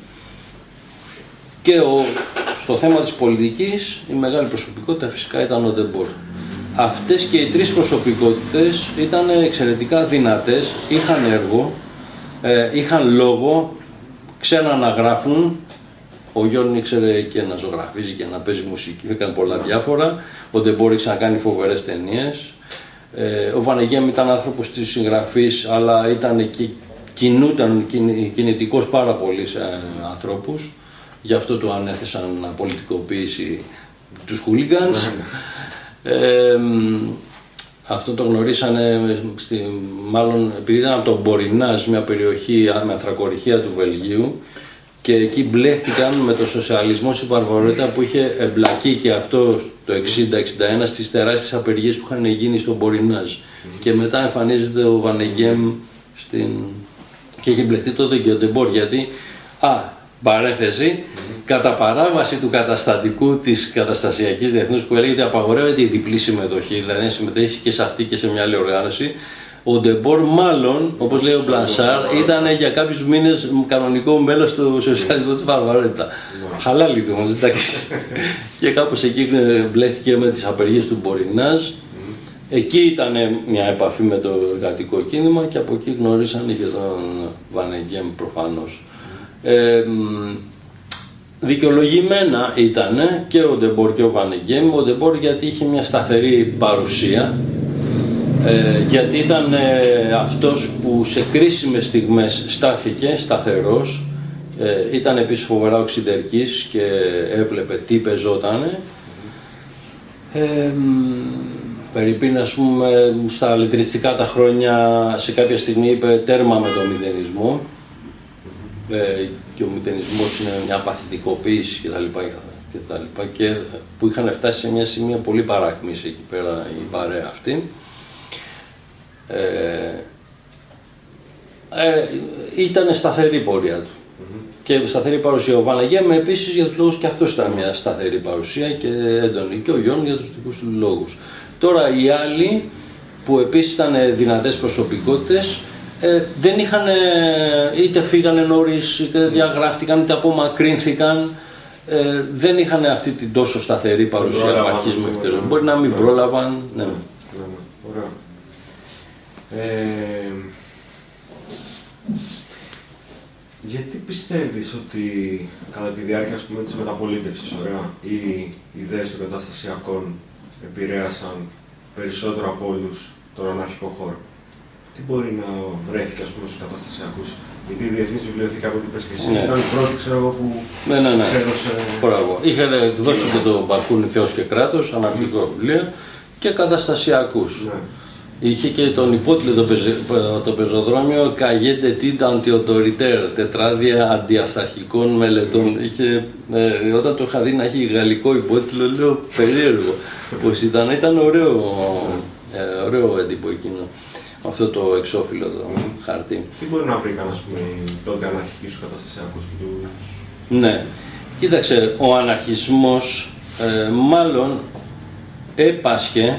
και ο, στο θέμα της πολιτικής η μεγάλη προσωπικότητα φυσικά ήταν ο Ντεμπόρ. Αυτές και οι τρεις προσωπικότητες ήταν εξαιρετικά δυνατές, είχαν έργο, ε, είχαν λόγο, ξέραν να γράφουν. Ο Γιώργος ήξερε και να ζωγραφίζει και να παίζει μουσική, έκανε πολλά διάφορα. Ο Ντεμπόρ ήξερε να κάνει φοβερές ταινίες. Ε, ο Βανεγκέμ ήταν άνθρωπος της συγγραφής, αλλά ήταν και κινούταν, κινητικός πάρα πολύ σε ανθρώπους. Γι' αυτό του ανέθεσαν να πολιτικοποιήσει τους χούλιγκανς. Ε, αυτό το γνωρίσανε, στη, μάλλον επειδή ήταν από τον Μπορινάζ, μια περιοχή με ανθρακοριχεία του Βελγίου, και εκεί μπλέχτηκαν με το σοσιαλισμό στη Βαρβαρότητα που είχε εμπλακεί και αυτό το εξήντα εξήντα ένα στις τεράστιες απεργίες που είχαν γίνει στον Μπορινάζ. Mm-hmm. Και μετά εμφανίζεται ο Βανεγκέμ στην... και είχε μπλεχτεί τότε και ο Ντεμπόρ, γιατί, α, παρέθεση, mm-hmm. κατά παράβαση του καταστατικού της καταστασιακής διεθνούς που έλεγε ότι απαγορεύεται η διπλή συμμετοχή, δηλαδή να συμμετέχει και σε αυτή και σε μια άλλη οργάνωση, ο Ντεμπόρ μάλλον, όπως λέει ο Μπλανσάρ, ήταν για κάποιους μήνες κανονικό μέλος του σοσιαλισμού της Βαρβαρότητα. Χαλάλι του όμως, εντάξει. Και κάπως εκεί μπλέχτηκε με τις απεργίες του Μπορινάζ. Εκεί ήταν μια επαφή με το εργατικό κίνημα και από εκεί γνωρίσανε και τον Βανεγκέμ προφανώς. Ε, δικαιολογημένα ήταν και ο Ντεμπόρ και ο Βανεγκέμ. Ο Ντεμπόρ γιατί είχε μια σταθερή παρουσία, ε, γιατί ήταν ε, αυτός που σε κρίσιμες στιγμές στάθηκε σταθερός, ε, ήταν επίσης φοβερά οξυντερκής και έβλεπε τι πεζότανε. Ε, Περιπίν, ας πούμε, στα λιτριστικά τα χρόνια σε κάποια στιγμή είπε τέρμα με τον μηδενισμό. Ε, και ο μηδενισμός είναι μια παθητικοποίηση κτλ. Και, και, και που είχαν φτάσει σε μια σημεία πολύ παράκμης εκεί πέρα η παρέα αυτή. Ε, ε, ήταν σταθερή η πορεία του. Mm-hmm. Και σταθερή παρουσία. Ο Βανεγκέμ επίσης για τους λόγους και αυτός ήταν μια σταθερή παρουσία και έντονη. Και ο Γιώργος για τους δικούς του λόγους. Τώρα οι άλλοι που επίσης ήταν δυνατές προσωπικότητες, Ε, δεν είχαν, είτε φύγανε νωρίς, είτε διαγράφτηκαν, είτε απομακρύνθηκαν, ε, δεν είχαν αυτή την τόσο σταθερή παρουσία από αρχής μέχρι τέλος. Μπορεί να μην πρόλαβαν. Ναι. Ωραία. Ε, γιατί πιστεύεις ότι κατά τη διάρκεια, ας πούμε, της μεταπολίτευσης, ωραία, οι ιδέες των καταστασιακών επηρέασαν περισσότερο από όλους τον αναρχικό χώρο? τι μπορεί να βρέθηκε, ας πούμε, στους καταστασιακούς? Γιατί η Διεθνής Βιβλιοθήκη, από την είπες και εσύ, Ναι. ήταν η πρώτη, ξέρω εγώ, που Ναι, ναι, ναι. ξέδωσε... Μπράβο. Είχαν εκδώσει και το Μπαρκούνι Θεός και Κράτος, αναρχικό βιβλίο, και καταστασιακούς. Ναι. Είχε και τον υπότιτλο το, πεζε, το πεζοδρόμιο «Καγέντε τίτα αντιοτοριτέρ», τετράδια αντιαυταρχικών μελετών. Είχε, ε, όταν το είχα δει να έχει γαλλικό υπότιτλο, λέω περίεργο πως ήταν. Ήταν ωραίο, ε, ωραίο έντυπο εκείνο, αυτό το εξώφυλλο, το χαρτί. Τι μπορεί να βρήκαν, ας πούμε, τότε αναρχικοί στους καταστασιακούς και τους... Ναι, κοίταξε, ο αναρχισμός ε, μάλλον έπασχε.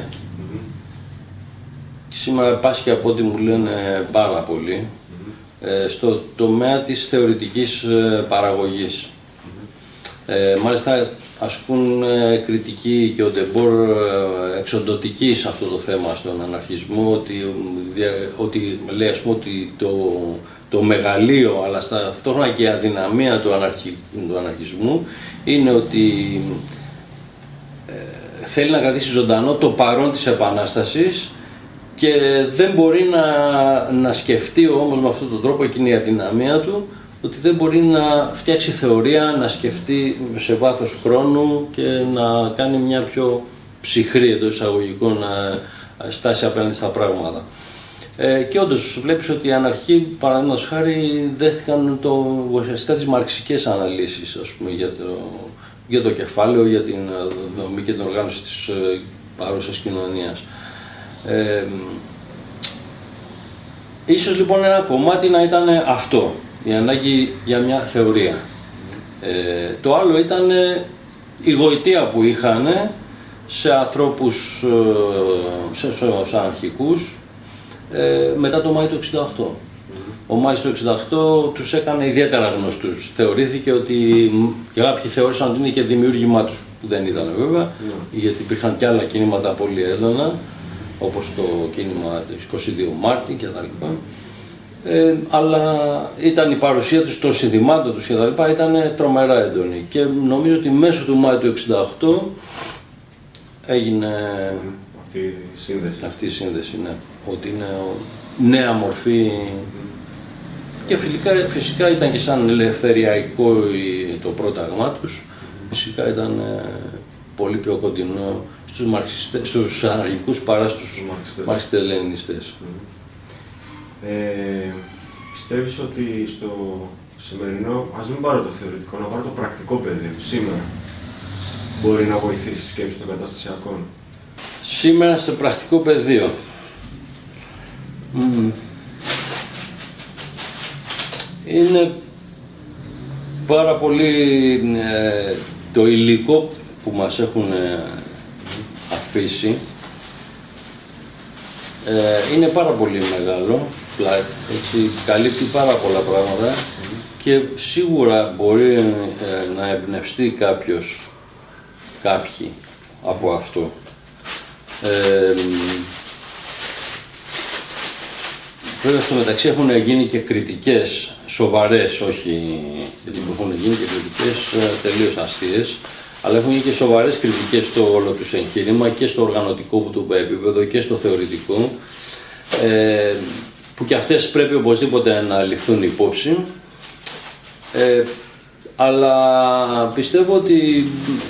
Σήμερα πάσχει, από ό,τι μου λένε, πάρα πολύ mm-hmm. ε, στο τομέα της θεωρητικής ε, παραγωγής. Mm-hmm. Ε, μάλιστα ασκούν ε, κριτική και ο Ντεμπόρ ε, εξοντωτική σε αυτό το θέμα, στον αναρχισμό, ότι, δια, ότι λέει, ας πούμε, ότι το, το μεγαλείο, αλλά ταυτόχρονα και η αδυναμία του, αναρχι, του αναρχισμού είναι ότι ε, θέλει να κρατήσει ζωντανό το παρόν της Επανάστασης και δεν μπορεί να, να σκεφτεί όμως με αυτόν τον τρόπο, εκείνη η αδυναμία του, ότι δεν μπορεί να φτιάξει θεωρία, να σκεφτεί σε βάθος χρόνου και να κάνει μια πιο ψυχρή, εντός εισαγωγικών, στάση απέναντι στα πράγματα. Ε, και όντως βλέπεις ότι οι αναρχοί, παραδείγματος χάρη, δέχτηκαν το, ουσιαστικά τις μαρξικές αναλύσεις, ας πούμε, για το, για το κεφάλαιο, για την δομή και την οργάνωση της παρούσας κοινωνίας. Ε, ίσως λοιπόν ένα κομμάτι να ήταν αυτό, η ανάγκη για μια θεωρία. Ε, το άλλο ήταν η γοητεία που είχαν σε ανθρώπους, σε, σε, σε αναρχικούς, ε, μετά το Μάη του εξήντα οκτώ. Ο Μάης του εξήντα οκτώ τους έκανε ιδιαίτερα γνωστούς. Θεωρήθηκε ότι, και κάποιοι θεώρησαν ότι είναι και δημιούργημά τους, που δεν ήταν βέβαια, mm. γιατί υπήρχαν και άλλα κινήματα πολύ έντονα, όπως το κίνημα του είκοσι δύο Μάρτη κτλ. Ε, αλλά ήταν η παρουσία τους των συνθημάτων τους κτλ. Ήταν τρομερά έντονη. Και νομίζω ότι μέσω του Μάη του εξήντα οκτώ έγινε αυτή η σύνδεση. Αυτή η σύνδεση, ναι. Ότι είναι νέα μορφή. Και φυσικά, φυσικά ήταν και σαν ελευθεριακό το πρόταγμά τους. Φυσικά ήταν πολύ πιο κοντινό στους, μαρξιστές, στους αναρχικούς παρά στους μαρξιστές-λενινιστές. Ε, πιστεύεις ότι στο σημερινό, ας μην πάρω το θεωρητικό, να πάρω το πρακτικό πεδίο, σήμερα, μπορεί να βοηθήσει τη σκέψη των καταστασιακών? Σήμερα στο πρακτικό πεδίο. Mm. Είναι πάρα πολύ ε, το υλικό που μας έχουν ε, αφήσει, ε, είναι πάρα πολύ μεγάλο, έτσι, καλύπτει πάρα πολλά πράγματα mm. και σίγουρα μπορεί ε, να εμπνευστεί κάποιος, κάποιοι από αυτό. Ε, Βέβαια στο μεταξύ έχουν γίνει και κριτικές σοβαρές, όχι γιατί έχουν γίνει και κριτικές τελείως αστείες, αλλά έχουν γίνει και σοβαρές κριτικές στο όλο τους εγχείρημα και στο οργανωτικό του επίπεδο και στο θεωρητικό, ε, που και αυτές πρέπει οπωσδήποτε να ληφθούν υπόψη, ε, αλλά πιστεύω ότι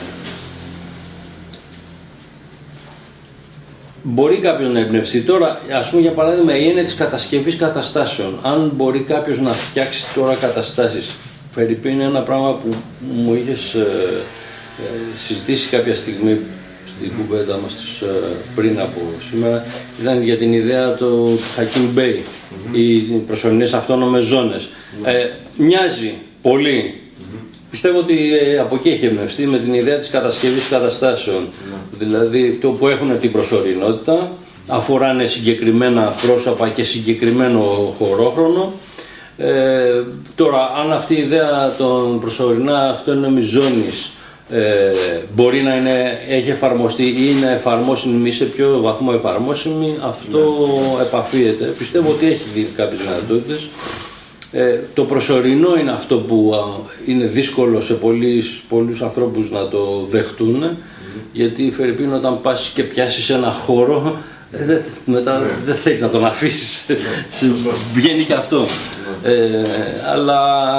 μπορεί κάποιον να εμπνευστεί. Τώρα, ας πούμε, για παράδειγμα, η έννοια της κατασκευής καταστάσεων. Αν μπορεί κάποιος να φτιάξει τώρα καταστάσεις, Φερρυπή, είναι ένα πράγμα που μου είχες ε, ε, συζητήσει κάποια στιγμή στην κουβέντα μας ε, πριν από σήμερα, ήταν για την ιδέα του Χακίμ Μπέι, mm-hmm. οι προσωρινές αυτόνομες ζώνες. Mm-hmm. Ε, μοιάζει πολύ. Mm-hmm. Πιστεύω ότι ε, από εκεί έχει εμπνευστεί με την ιδέα της κατασκευής καταστάσεων. Mm-hmm. Δηλαδή το που έχουν την προσωρινότητα, αφοράνε συγκεκριμένα πρόσωπα και συγκεκριμένο χωρόχρονο. Ε, τώρα, αν αυτή η ιδέα των προσωρινά αυτόνομης ζώνης ε, μπορεί να είναι, έχει εφαρμοστεί ή είναι εφαρμόσιμη ή σε ποιο βαθμό εφαρμόσιμη, αυτό mm-hmm. επαφίεται. Πιστεύω ότι έχει δει κάποιες δυνατότητες. Ε, το προσωρινό είναι αυτό που α, είναι δύσκολο σε πολλούς, πολλούς ανθρώπους να το δεχτούν, mm-hmm. γιατί Φερρυπίν, όταν πας και πιάσεις ένα χώρο, Ε, μετά ναι. δεν θέλεις να τον αφήσεις, ναι. βγαίνει και αυτό. Ναι. Ε, αλλά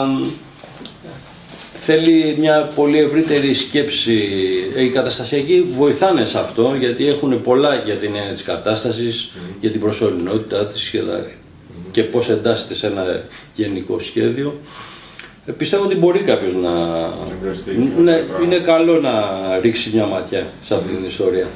θέλει μια πολύ ευρύτερη σκέψη. Οι καταστασιακοί βοηθάνε σε αυτό, γιατί έχουν πολλά για την έννοια της κατάστασης, mm. για την προσωρινότητά της και, mm. και πώς εντάσσεται σε ένα γενικό σχέδιο. Ε, πιστεύω ότι μπορεί κάποιος να... Mm. Ναι, είναι καλό να ρίξει μια ματιά σε αυτή την ιστορία.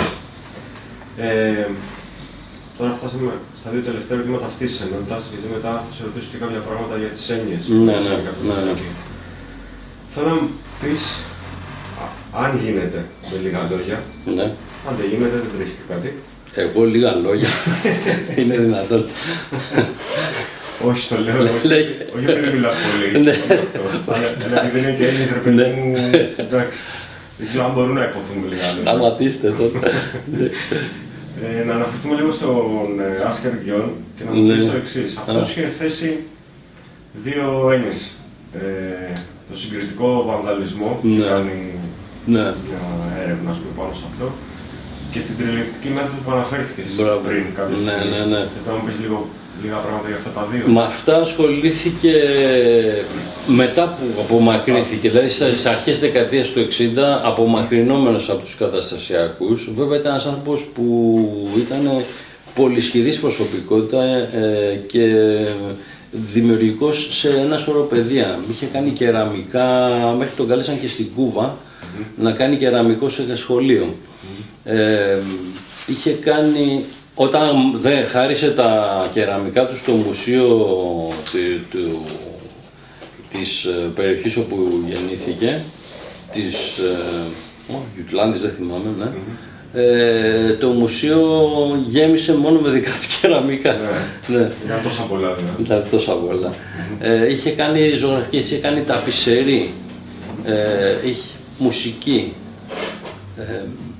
Ε, τώρα φτάσαμε στα δύο τελευταία ερωτήματα αυτής της ενότητας, γιατί μετά θα σε ρωτήσω και κάποια πράγματα για τις έννοιες. Ναι, ναι, ναι, ναι. Θέλω να μου πεις, αν γίνεται, με λίγα λόγια, ναι. αν δεν γίνεται, δεν τρέχει και κάτι. Εγώ λίγα λόγια, είναι δυνατόν. Όχι, στο λέω, όχι, όχι επειδή μιλάς πολύ, αλλά επειδή είναι και Έλληνες, ρε παιδί μου, εντάξει. Δεν ξέρω αν μπορούν να υποθούμε λίγα λόγια. Σταματήστε τότε. Ε, να αναφερθούμε λίγο στον Άσκερ Γιόν και να μου πεις το εξής. Αυτός είχε θέσει δύο έννοιες. Ε, το συγκριτικό βανδαλισμό, ναι. και κάνει ναι. μια έρευνα ας πούμε, πάνω σε αυτό, και την τριληπτική μέθοδο που αναφέρθηκες πριν κάποια στιγμή. Ναι, ναι, ναι. Θες να μου πεις λίγο, λίγα πράγματα για αυτά τα δύο? Με αυτά ασχολήθηκε μετά που απομακρύνθηκε, δηλαδή στις αρχές της δεκαετίας του εξήντα, απομακρυνόμενος από τους καταστασιακούς. Βέβαια ήταν ένας άνθρωπος που ήταν πολυσχηδής προσωπικότητα ε, και δημιουργικός σε ένα σωρό παιδεία. Είχε κάνει κεραμικά, μέχρι τον κάλεσαν και στην Κούβα, mm-hmm. να κάνει κεραμικό σε σχολείο. Mm-hmm. ε, είχε κάνει, όταν δε, χάρισε τα κεραμικά του στο μουσείο του, του, της περιοχής όπου γεννήθηκε, της Γιουτλάνδης, δεν θυμάμαι, ναι. Mm-hmm. Ε, το μουσείο γέμισε μόνο με δικά του κεραμικά. Ναι, ναι. Ήταν τόσα πολλά. Ναι. Ήταν τόσα πολλά. Mm-hmm. ε, είχε κάνει ζωγραφική, είχε κάνει ταπισερί, ε, είχε μουσική, ε,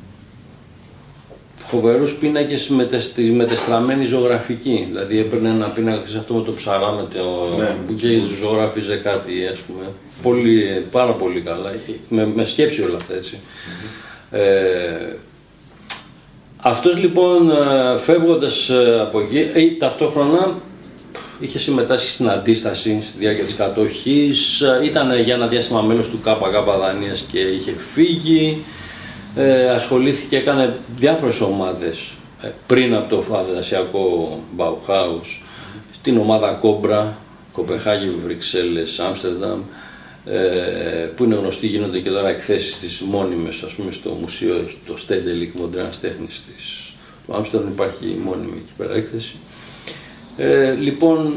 φοβερούς πίνακες με μετεστραμμένη ζωγραφική. Δηλαδή έπαιρνε ένα πίνακα σε αυτό με το ψαρά, με το... ναι. και ζωγράφιζε κάτι, ας πούμε. Πολύ, πάρα πολύ καλά, με, με σκέψη όλα αυτά, έτσι. Mm-hmm. ε, Αυτός λοιπόν, φεύγοντας από εκεί, ταυτόχρονα είχε συμμετάσχει στην αντίσταση στη διάρκεια της κατοχής, ήταν για ένα διάστημα μέλος του ΚΚ Δανίας και είχε φύγει, ε, ασχολήθηκε, έκανε διάφορες ομάδες ε, πριν από το φαντασιακό Bauhaus, την ομάδα Κόμπρα, Κοπεχάγη, Βρυξέλλες, Άμστερνταμ, Ε, που είναι γνωστοί, γίνονται και τώρα εκθέσεις της μόνιμες, ας πούμε, στο μουσείο, το Stedelijk Modernes Τέχνης της του Άμστερνταμ, υπάρχει μόνιμη εκεί πέρα έκθεση. Ε, λοιπόν,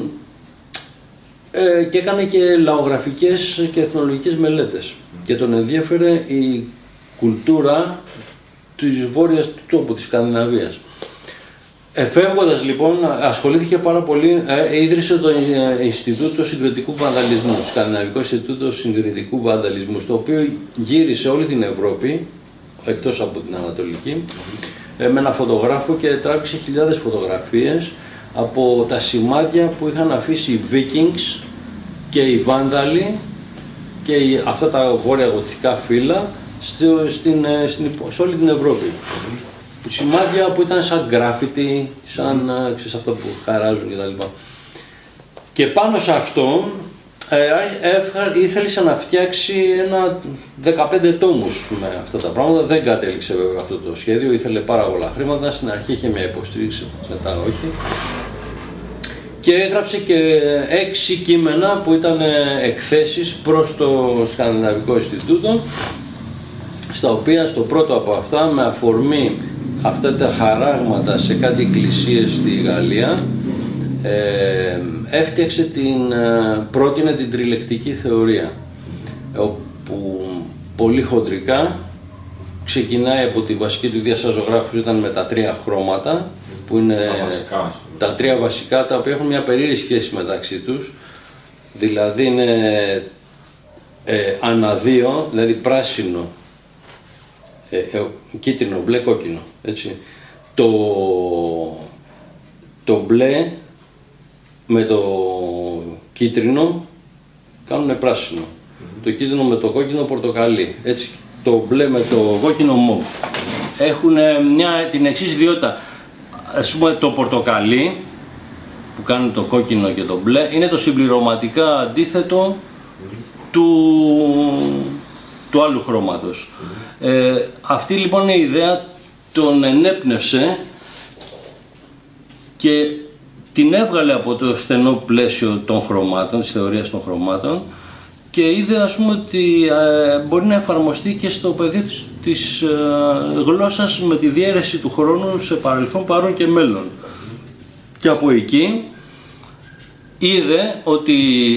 ε, και έκανε και λαογραφικές και εθνολογικές μελέτες και τον ενδιέφερε η κουλτούρα της βόρειας του τόπου, της Σκανδιναβίας. Εφεύγοντας λοιπόν, ασχολήθηκε πάρα πολύ, ε, ίδρυσε το Ινστιτούτο Συγκριτικού Βανδαλισμού, Σκανδιναβικό Ινστιτούτο Συγκριτικού Βανδαλισμού, στο οποίο γύρισε όλη την Ευρώπη, εκτός από την Ανατολική, ε, με ένα φωτογράφο και τράβηξε χιλιάδες φωτογραφίες από τα σημάδια που είχαν αφήσει οι Vikings και οι Βάνδαλοι και οι, αυτά τα βόρεια γοτθικά φύλλα στο, στην, στην, σε όλη την Ευρώπη. Σημάδια που ήταν σαν γκράφιτι, σαν mm. ξέρεις, αυτά που χαράζουν κτλ. Και πάνω σε αυτό ε, ήθελε να φτιάξει ένα δεκαπέντε τόμους με αυτά τα πράγματα. Δεν κατέληξε βέβαια αυτό το σχέδιο, ήθελε πάρα πολλά χρήματα. Στην αρχή είχε μια υποστήριξη, μετά όχι. Και έγραψε και έξι κείμενα που ήταν εκθέσεις προς το Σκανδιναβικό Ινστιτούτο, στα οποία στο πρώτο από αυτά, με αφορμή αυτά τα χαράγματα σε κάτι εκκλησίες στη Γαλλία, ε, έφτιαξε την, ε, πρότεινε την τριλεκτική θεωρία, όπου πολύ χοντρικά ξεκινάει από τη βασική του ιδέα σαν ζωγράφος, που ήταν με τα τρία χρώματα, που είναι τα, βασικά, τα τρία βασικά, τα οποία έχουν μια περίεργη σχέση μεταξύ τους, δηλαδή είναι ε, αναδύο, δηλαδή πράσινο, Ε, ε, κίτρινο, μπλε, κόκκινο, έτσι. Το, το μπλε με το κίτρινο κάνουν πράσινο. Mm-hmm. Το κίτρινο με το κόκκινο πορτοκαλί, έτσι. Το μπλε με το κόκκινο μοβ. Έχουν μια, την εξής ιδιότητα. ας πούμε το πορτοκαλί που κάνει το κόκκινο και το μπλε είναι το συμπληρωματικά αντίθετο του, του άλλου χρώματος. Ε, αυτή λοιπόν η ιδέα τον ενέπνευσε και την έβγαλε από το στενό πλαίσιο των χρωμάτων, της θεωρίας των χρωμάτων, και είδε, ας πούμε, ότι ε, μπορεί να εφαρμοστεί και στο πεδίο της, της ε, γλώσσας με τη διαίρεση του χρόνου σε παρελθόν, παρόν και μέλλον. Και από εκεί είδε ότι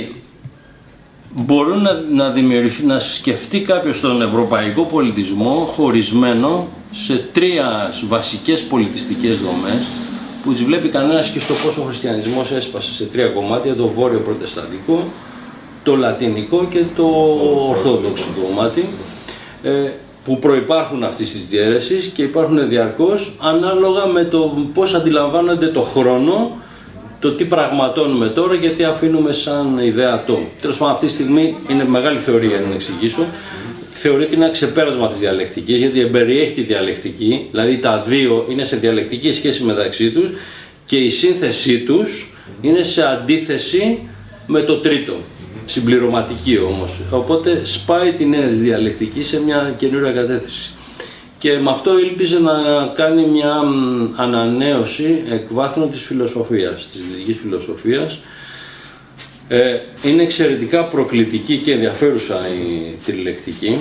μπορούν να, να, δημιουργηθεί, να σκεφτεί κάποιος τον ευρωπαϊκό πολιτισμό χωρισμένο σε τρία βασικές πολιτιστικές δομές που τις βλέπει κανένας και στο πόσο ο χριστιανισμός έσπασε σε τρία κομμάτια: το βόρειο προτεσταντικό, το λατινικό και το ορθόδοξο κομμάτι, που προϋπάρχουν αυτής της διαίρεσης και υπάρχουν διαρκώς ανάλογα με το πώς αντιλαμβάνονται το χρόνο, το τι πραγματώνουμε τώρα και τι αφήνουμε σαν ιδεατό. Τέλος πάντων, αυτή τη στιγμή είναι μεγάλη θεωρία να εξηγήσω. Θεωρείται ένα ξεπέρασμα της διαλεκτικής, γιατί εμπεριέχει τη διαλεκτική, δηλαδή τα δύο είναι σε διαλεκτική σχέση μεταξύ τους και η σύνθεσή τους είναι σε αντίθεση με το τρίτο. Συμπληρωματική όμως. Οπότε σπάει την έννοια της διαλεκτικής σε μια καινούρια κατεύθυνση. Και με αυτό ήλπιζε να κάνει μια ανανέωση εκβάθρον της φιλοσοφίας, της δυτικής φιλοσοφίας. Ε, είναι εξαιρετικά προκλητική και ενδιαφέρουσα η τριλεκτική.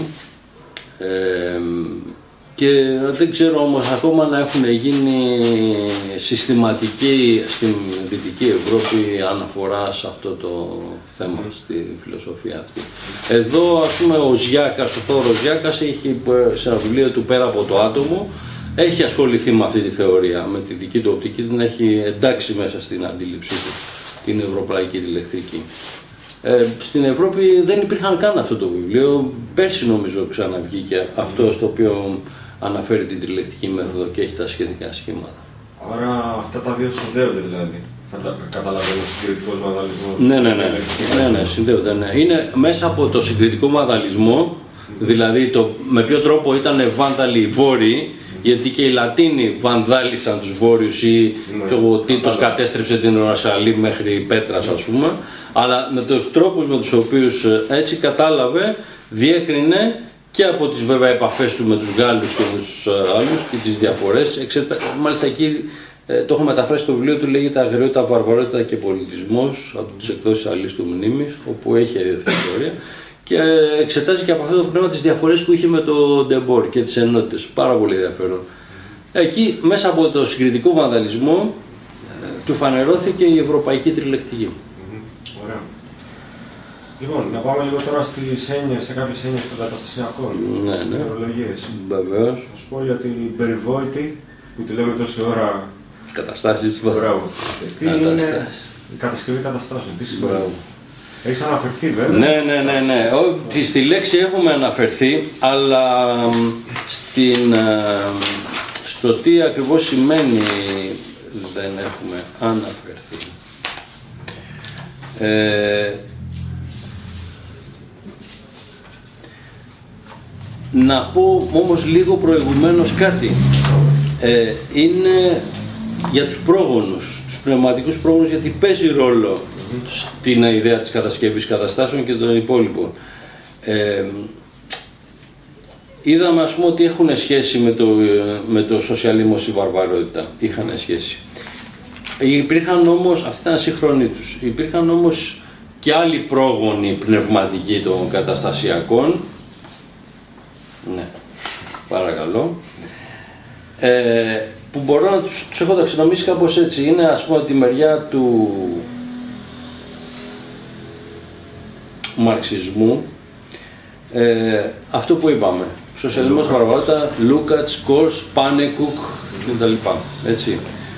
Ε, και δεν ξέρω όμως ακόμα να έχουν γίνει συστηματική στην Δυτική Ευρώπη αναφορά σε αυτό το θέμα, στη φιλοσοφία αυτή. Εδώ, ας πούμε, ο Ζιάκας, ο Θόδωρος Ζιάκας, έχει σε ένα βιβλίο του «Πέρα από το άτομο», έχει ασχοληθεί με αυτή τη θεωρία, με τη δική του οπτική, την έχει εντάξει μέσα στην αντίληψή του, την ευρωπαϊκή διαλεκτική. Ε, στην Ευρώπη δεν υπήρχαν καν αυτό το βιβλίο. Πέρσι νομίζω ξαναβγήκε αυτό στο οποίο αναφέρει την τριλεκτική μέθοδο και έχει τα σχετικά σχήματα. Άρα αυτά τα δύο συνδέονται δηλαδή. Καταλαβαίνω, συγκριτικός βανδαλισμός. Ναι, ναι, ναι, ναι, ναι, συνδέονται, ναι. Είναι μέσα από το συγκριτικό βανδαλισμό, δηλαδή το, με ποιο τρόπο ήταν βάνδαλοι οι Βόρειοι, γιατί και οι Λατίνοι βανδάλισαν τους Βόρειους ή ναι, ο Τίτος κατέστρεψε την Ιερουσαλήμ μέχρι Πέτρας, ας πούμε, αλλά με τους τρόπους με τους οποίους έτσι κατάλαβε, διέκρινε και από τις βέβαια επαφές του με τους Γάλλους και με τους άλλους και τις διαφορές. Εξετα... Μάλιστα εκεί ε, το έχω μεταφράσει στο βιβλίο του, λέγεται «Αγριότητα, βαρβαρότητα και πολιτισμός» από τις εκδόσεις Αλής του Μνήμης, όπου έχει θεωρία και εξετάζει και από αυτό το πνεύμα τις διαφορές που είχε με το Ντεμπόρ και τις ενότητες. Πάρα πολύ ενδιαφέρον. Εκεί μέσα από το συγκριτικό βανδαλισμό ε, του φανερώθηκε η ευρωπαϊκή τριλεκτική. Mm-hmm. Ωραία. Λοιπόν, να πάμε λίγο τώρα στις έννοιες, σε κάποιες έννοιες των καταστασιακών. Ναι, ναι. Ορολογίες. Βεβαίως. Θα σου πω για την περιβόητη που τη λέμε τόση ώρα. Καταστάσεις. Μπράβο. Τι είναι η κατασκευή καταστάσεων, τι σημαίνει. Έχεις αναφερθεί βέβαια. Ναι, ναι, ναι, ναι. Ότι στη λέξη έχουμε αναφερθεί, αλλά στην, στο τι ακριβώς σημαίνει δεν έχουμε αναφερθεί. Ε, να πω όμως λίγο προηγουμένως κάτι. Ε, είναι για τους πρόγονους, τους πνευματικούς πρόγονους, γιατί παίζει ρόλο στην ιδέα της κατασκευής καταστάσεων και των υπόλοιπων. Ε, είδαμε, ας πούμε, ότι έχουν σχέση με το, με το σοσιαλισμό στη βαρβαρότητα. Είχαν σχέση. Υπήρχαν όμως, αυτή ήταν σύγχρονοι τους, υπήρχαν όμως και άλλοι πρόγονοι πνευματικοί των καταστασιακών. Ναι, παρακαλώ. Ε, που μπορώ να τους, τους έχω ταξινομήσει κάπως έτσι. Είναι, ας πούμε, τη μεριά του μαρξισμού, ε, αυτό που είπαμε, σοσιαλισμός, βαρβαρότητα, Λούκατς, Κόρς, Πάνεκουκ κτλ. Έτσι.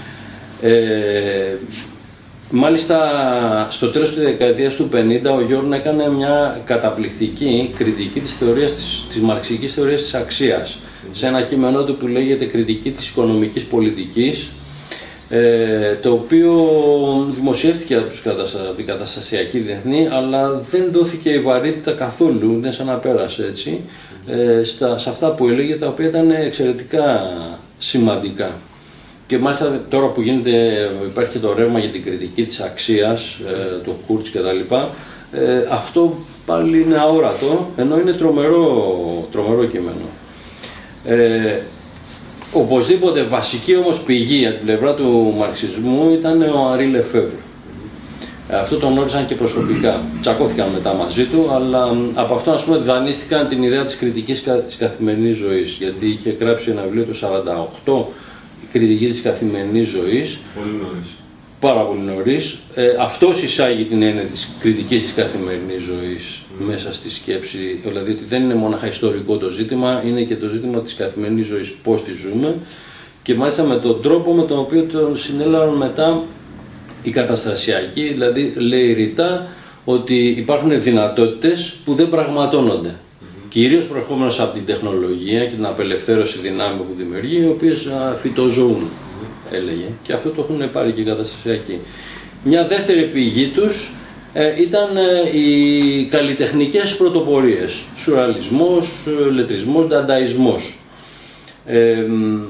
Ε, μάλιστα στο τέλος της δεκαετίας του πενήντα ο Γιόρν έκανε μια καταπληκτική κριτική της θεωρίας, της, της μαρξικής θεωρίας της αξίας, σε ένα κείμενό του που λέγεται «Κριτική της οικονομικής πολιτικής», ε, το οποίο δημοσιεύτηκε από, τους καταστα... από την καταστασιακή διεθνή, αλλά δεν δόθηκε η βαρύτητα καθόλου, είναι σαν να πέρασε έτσι, ε, στα, σε αυτά που έλεγε, τα οποία ήταν εξαιρετικά σημαντικά. Και και μάλιστα τώρα που γίνεται, υπάρχει και το ρεύμα για την κριτική της αξίας, ε, το Kurtz κτλ. Ε, αυτό πάλι είναι αόρατο, ενώ είναι τρομερό, τρομερό κείμενο. Ε, οπωσδήποτε βασική όμως πηγή από την πλευρά του μαρξισμού ήταν ο Henri Lefebvre. Ε, αυτό τον γνώριζαν και προσωπικά. Τσακώθηκαν μετά μαζί του, αλλά από αυτό, ας πούμε, δανείστηκαν την ιδέα της κριτικής της καθημερινής ζωής, γιατί είχε γράψει ένα βιβλίο το σαράντα οκτώ, η κριτική της καθημερινής ζωής. Πολύ νωρίς. Πάρα πολύ νωρίς. Ε, αυτός εισάγει την έννοια της κριτικής της καθημερινής ζωής mm. μέσα στη σκέψη, δηλαδή ότι δεν είναι μονάχα ιστορικό το ζήτημα, είναι και το ζήτημα της καθημερινής ζωής, πώς τη ζούμε, και μάλιστα με τον τρόπο με τον οποίο τον συνέλαβαν μετά οι καταστασιακοί, δηλαδή λέει ρητά ότι υπάρχουν δυνατότητες που δεν πραγματώνονται. Mm-hmm. Κυρίως προερχόμενος από την τεχνολογία και την απελευθέρωση δυνάμεων που δημιουργεί, οι οποίες φυτοζωούν, mm-hmm. έλεγε. Και αυτό το έχουν πάρει και οι καταστασιακοί. Μια δεύτερη πηγή τους ε, ήταν ε, οι καλλιτεχνικές πρωτοπορίες. Σουρεαλισμός, λετρισμός, ντανταϊσμός. Ε,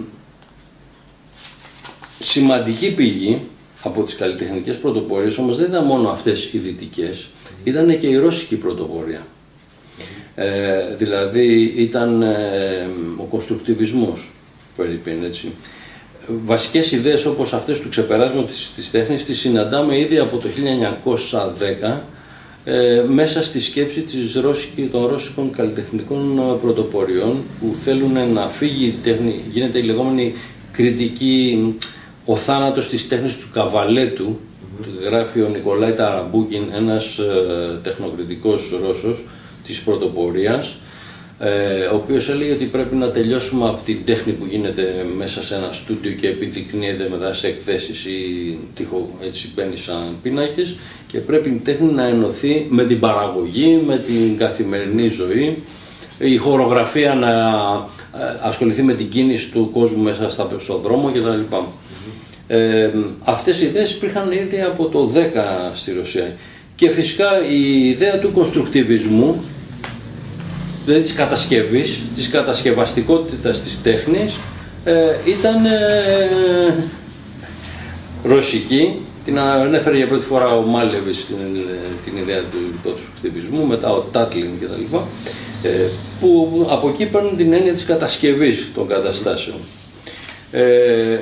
σημαντική πηγή από τις καλλιτεχνικές πρωτοπορίες όμως δεν ήταν μόνο αυτές οι δυτικές, ήταν και η ρώσικη πρωτοπορία. Ε, δηλαδή ήταν ε, ο κονστρουκτιβισμός, περίπου έτσι. Βασικές ιδέες όπως αυτές του ξεπεράσματος της τέχνης τις συναντάμε ήδη από το χίλια εννιακόσια δέκα ε, μέσα στη σκέψη της ρώσικη, των ρώσικων καλλιτεχνικών πρωτοποριών, που θέλουν να φύγει η τέχνη, γίνεται η λεγόμενη κριτική, ο θάνατος της τέχνης του Καβαλέτου, mm-hmm. γράφει ο Νικολάη Ταραμπούκιν, ένας ε, τεχνοκριτικός Ρώσος της πρωτοπορίας, ε, ο οποίος έλεγε ότι πρέπει να τελειώσουμε από την τέχνη που γίνεται μέσα σε ένα στούντιο και επιδεικνύεται μετά σε εκθέσεις ή τυχο, έτσι μπαίνει σαν πίνακες, και πρέπει η τέχνη να ενωθεί με την παραγωγή, με την καθημερινή ζωή, η χορογραφία να ασχοληθεί με την κίνηση του κόσμου μέσα στον δρόμο κτλ. Ε, αυτές οι ιδέες υπήρχαν ήδη από το δέκα στη Ρωσία. Και φυσικά η ιδέα του κονστρουκτιβισμού, δηλαδή της κατασκευής, της κατασκευαστικότητας της τέχνης, ε, ήταν ε, ρωσική. Την ανέφερε για πρώτη φορά ο Μάλεβιτς την, την ιδέα του κονστρουκτιβισμού, μετά ο Τάτλιν κτλ. Ε, που από εκεί παίρνουν την έννοια της κατασκευής των καταστάσεων. Ε,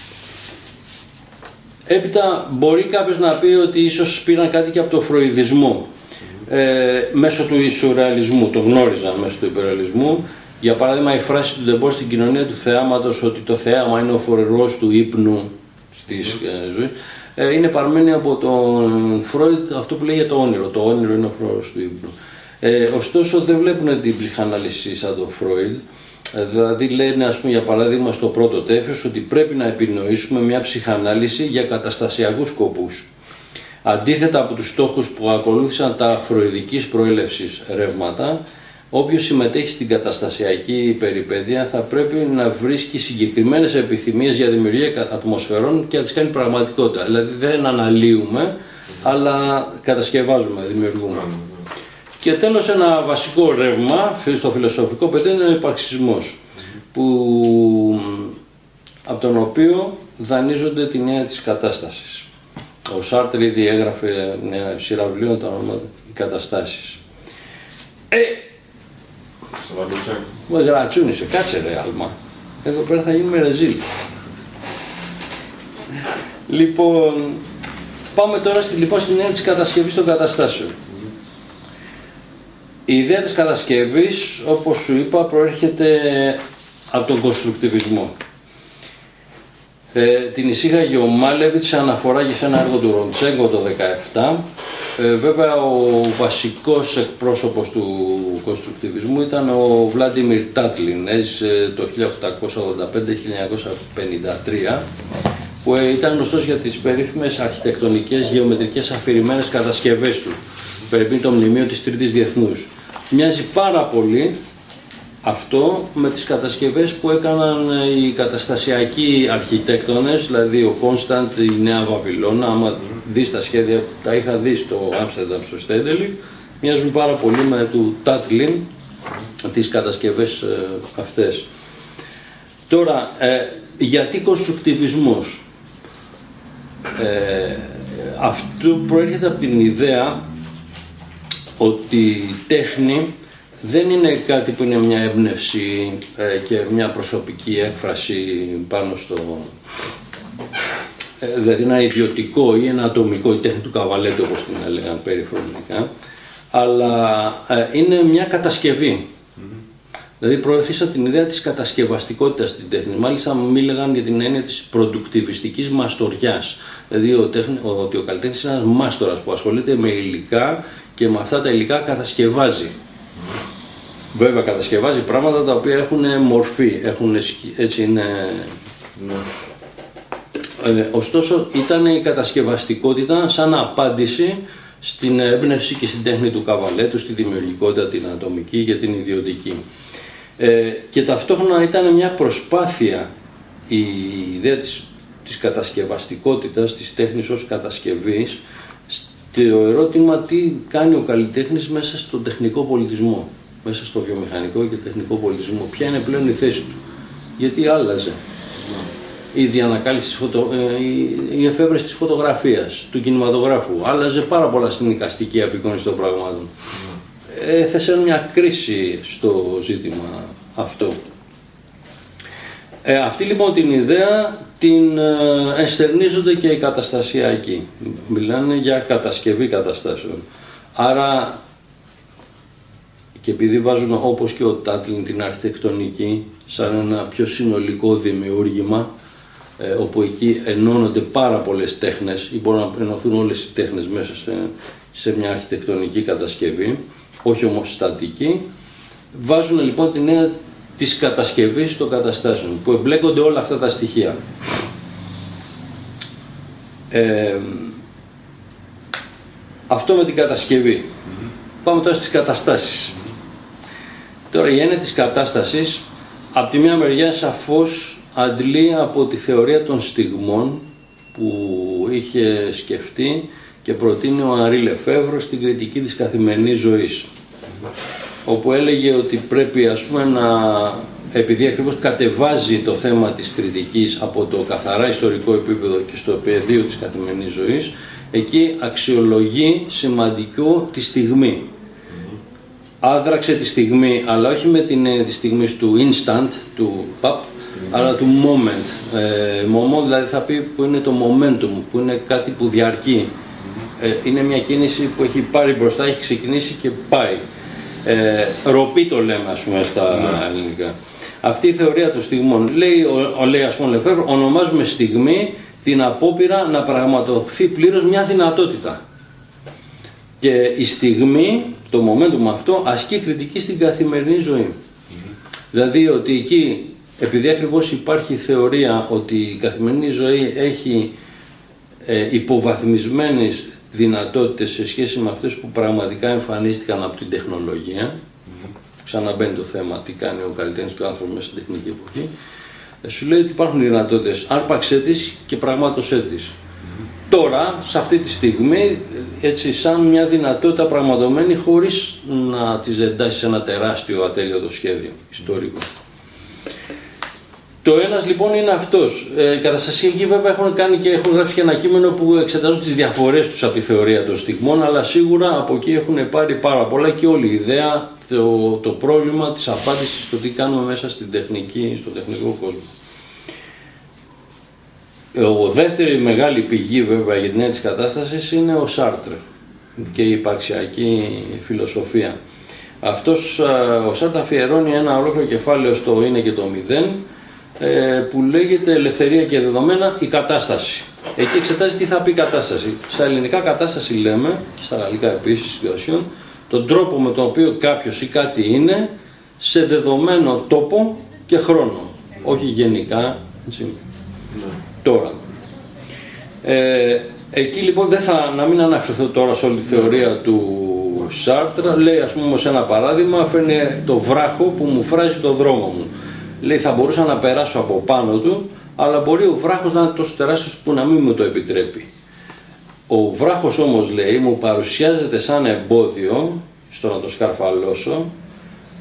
Έπειτα μπορεί κάποιος να πει ότι ίσως πήραν κάτι και από το φροηδισμό, ε, μέσω του σουρεαλισμού, το γνώριζαν μέσω του υπερεαλισμού. Για παράδειγμα, η φράση του Ντεμπό στην κοινωνία του θεάματος, ότι το θέαμα είναι ο φορερός του ύπνου της ε, ζωής, ε, είναι παρμένη από τον Φρόιντ, αυτό που λέει για το όνειρο. Το όνειρο είναι ο φορερός του ύπνου. Ε, ωστόσο δεν βλέπουν την ψυχανάλυση σαν τον Φρόιντ. Δηλαδή λένε, ας πούμε, για παράδειγμα στο πρώτο τέφος, ότι πρέπει να επινοήσουμε μια ψυχανάλυση για καταστασιακούς σκοπούς. Αντίθετα από τους στόχους που ακολούθησαν τα φροηδικής προέλευσης ρεύματα, όποιος συμμετέχει στην καταστασιακή περιπέτεια θα πρέπει να βρίσκει συγκεκριμένες επιθυμίες για δημιουργία ατμοσφαιρών και να τις κάνει πραγματικότητα. Δηλαδή δεν αναλύουμε, αλλά κατασκευάζουμε, δημιουργούμε. Και τέλος, ένα βασικό ρεύμα στο φιλοσοφικό πεδίο είναι ο υπαρξισμός, που, από τον οποίο δανείζονται την έννοια της κατάστασης. Ο Σάρτρ ήδη έγραφε μια σειρά βιβλίων, τα ονόματα «Οι καταστάσεις». Ε! Σταματούσε. Μου γρατσούνισε, κάτσε ρε Άλμα. Εδώ πέρα θα γίνουμε ρεζίλ. Λοιπόν, πάμε τώρα στη, λοιπόν, στην έννοια της κατασκευής των καταστάσεων. Η ιδέα της κατασκευής, όπως σου είπα, προέρχεται από τον κονστρουκτιβισμό. Ε, την εισήγαγε ο Μάλεβιτς σε αναφορά και σε ένα έργο του Ροντσέγκο το χίλια εννιακόσια δεκαεπτά. Ε, βέβαια, ο βασικός εκπρόσωπος του κονστρουκτιβισμού ήταν ο Βλάντιμιρ Τάτλιν, έζησε το χίλια οκτακόσια ογδόντα πέντε με χίλια εννιακόσια πενήντα τρία, που ήταν γνωστός για τις περίφημες αρχιτεκτονικές γεωμετρικές αφηρημένες κατασκευές του, περίπου το μνημείο της Τρίτης Διεθνούς. Μοιάζει πάρα πολύ αυτό με τις κατασκευές που έκαναν οι καταστασιακοί αρχιτέκτονες, δηλαδή ο Κόνσταντ, η Νέα Βαβυλώνα. Άμα δεις τα σχέδια, τα είχα δει στο Άμστερνταμ, στο Στέντελι, μοιάζουν πάρα πολύ με του Τάτλιν τις κατασκευές ε, αυτές. Τώρα, ε, γιατί κονστρουκτιβισμός? Ε, αυτό προέρχεται από την ιδέα ότι η τέχνη δεν είναι κάτι που είναι μια έμπνευση ε, και μια προσωπική έκφραση πάνω στο... Ε, δηλαδή ένα ιδιωτικό ή ένα ατομικό, η τέχνη του Καβαλέτου όπως την έλεγαν περιφρονικά, αλλά ε, είναι μια κατασκευή. Mm-hmm. Δηλαδή προωθήσα την ιδέα της κατασκευαστικότητας στην τέχνη. Μάλιστα μου μίλαγαν για την έννοια της προδουκτιβιστικής μαστοριάς. Δηλαδή ο τέχνη, ότι ο καλλιτέχνης είναι ένας μάστορας που ασχολείται με υλικά και με αυτά τα υλικά κατασκευάζει. Mm-hmm. Βέβαια κατασκευάζει πράγματα τα οποία έχουν μορφή, έχουν, έτσι είναι... Mm-hmm. Ε, ωστόσο ήταν η κατασκευαστικότητα σαν απάντηση στην έμπνευση και στην τέχνη του Καβαλέτου, στη δημιουργικότητα την ατομική και την ιδιωτική. Ε, και ταυτόχρονα ήταν μια προσπάθεια η ιδέα της, της κατασκευαστικότητας, της τέχνης ως κατασκευής, στο ερώτημα τι κάνει ο καλλιτέχνης μέσα στον τεχνικό πολιτισμό, μέσα στο βιομηχανικό και τεχνικό πολιτισμό, ποια είναι πλέον η θέση του, γιατί άλλαζε. Η διανακάλυψη της φωτο... η εφεύρεση της φωτογραφίας, του κινηματογράφου. Άλλαζε πάρα πολλά στην εικαστική απεικόνιση των πραγμάτων. Mm. Έθεσε μια κρίση στο ζήτημα αυτό. Ε, αυτή λοιπόν την ιδέα την ε, ενστερνίζονται και οι καταστασιακοί. Μιλάνε για κατασκευή καταστάσεων. Άρα, και επειδή βάζουν όπως και ο Τάτλιν την αρχιτεκτονική σαν ένα πιο συνολικό δημιούργημα, όπου εκεί ενώνονται πάρα πολλές τέχνες ή μπορούν να ενωθούν όλες οι τέχνες μέσα σε, σε μια αρχιτεκτονική κατασκευή, όχι όμως στατική, βάζουν λοιπόν την έννοια της κατασκευής των καταστάσεων, που εμπλέκονται όλα αυτά τα στοιχεία. Ε, αυτό με την κατασκευή. Mm-hmm. Πάμε τώρα στις καταστάσεις. Mm-hmm. Τώρα η έννοια της κατάστασης, από τη μια μεριά σαφώς αντλεί από τη θεωρία των στιγμών που είχε σκεφτεί και προτείνει ο Ανρί Λεφέβρο στην κριτική της καθημερινής ζωής, όπου έλεγε ότι πρέπει, ας πούμε, να, επειδή ακριβώς κατεβάζει το θέμα της κριτικής από το καθαρά ιστορικό επίπεδο και στο πεδίο της καθημερινής ζωής, εκεί αξιολογεί σημαντικό τη στιγμή. Άδραξε τη στιγμή, αλλά όχι με την έννοια της στιγμής του instant, του pap, αλλά του moment. Ε, moment δηλαδή θα πει που είναι το momentum, που είναι κάτι που διαρκεί. Ε, είναι μια κίνηση που έχει πάρει μπροστά, έχει ξεκινήσει και πάει. Ε, ροπή το λέμε, ας πούμε, στα mm. ελληνικά. Αυτή η θεωρία των στιγμών, λέει, ο, ο, λέει ας πούμε Λεφέβρο, ονομάζουμε στιγμή την απόπειρα να πραγματοποιηθεί πλήρως μια δυνατότητα. Και η στιγμή, το momentum αυτό, ασκεί κριτική στην καθημερινή ζωή. Mm. Δηλαδή ότι εκεί, επειδή ακριβώς υπάρχει θεωρία ότι η καθημερινή ζωή έχει ε, υποβαθμισμένες δυνατότητες σε σχέση με αυτές που πραγματικά εμφανίστηκαν από την τεχνολογία, mm. ξαναμπαίνει το θέμα τι κάνει ο καλλιτέχνης και ο άνθρωπος μέσα στην τεχνική εποχή, ε, σου λέει ότι υπάρχουν δυνατότητες, άρπαξέ τις και πραγμάτωσέ τις. Mm. Τώρα, σε αυτή τη στιγμή, έτσι σαν μια δυνατότητα πραγματομένη χωρίς να τις εντάσει σε ένα τεράστιο ατέλειωτο σχέδιο ιστορικό. Το ένας λοιπόν είναι αυτός. Ε, οι καταστασιακοί βέβαια έχουν κάνει και έχουν γράψει και ένα κείμενο που εξετάζουν τις διαφορές τους από τη θεωρία των στιγμών, αλλά σίγουρα από εκεί έχουν πάρει πάρα πολλά και όλη η ιδέα, το, το πρόβλημα της απάντησης στο τι κάνουμε μέσα στην τεχνική, στο τεχνικό κόσμο. Ο δεύτερη μεγάλη πηγή βέβαια για την έννοια της κατάστασης είναι ο Σάρτρ και η υπαρξιακή φιλοσοφία. Αυτός ο Σάρτρ αφιερώνει ένα ολόκληρο κεφάλαιο στο είναι και το μηδέν, που λέγεται ελευθερία και δεδομένα η κατάσταση. Εκεί εξετάζει τι θα πει κατάσταση. Στα ελληνικά κατάσταση λέμε, και στα γαλλικά επίσης, situation, τον τρόπο με τον οποίο κάποιος ή κάτι είναι σε δεδομένο τόπο και χρόνο. Όχι γενικά, έτσι. Ναι. Τώρα. Ε, εκεί λοιπόν δεν θα, να μην αναφερθώ τώρα σε όλη τη θεωρία ναι. του Σάρτρα, λέει ας πούμε ως ένα παράδειγμα, φέρνει το βράχο που μου φράζει το δρόμο μου. Λέει θα μπορούσα να περάσω από πάνω του, αλλά μπορεί ο βράχος να είναι τόσο τεράστιος που να μην μου το επιτρέπει. Ο βράχος όμως, λέει, μου παρουσιάζεται σαν εμπόδιο στο να το σκαρφαλώσω,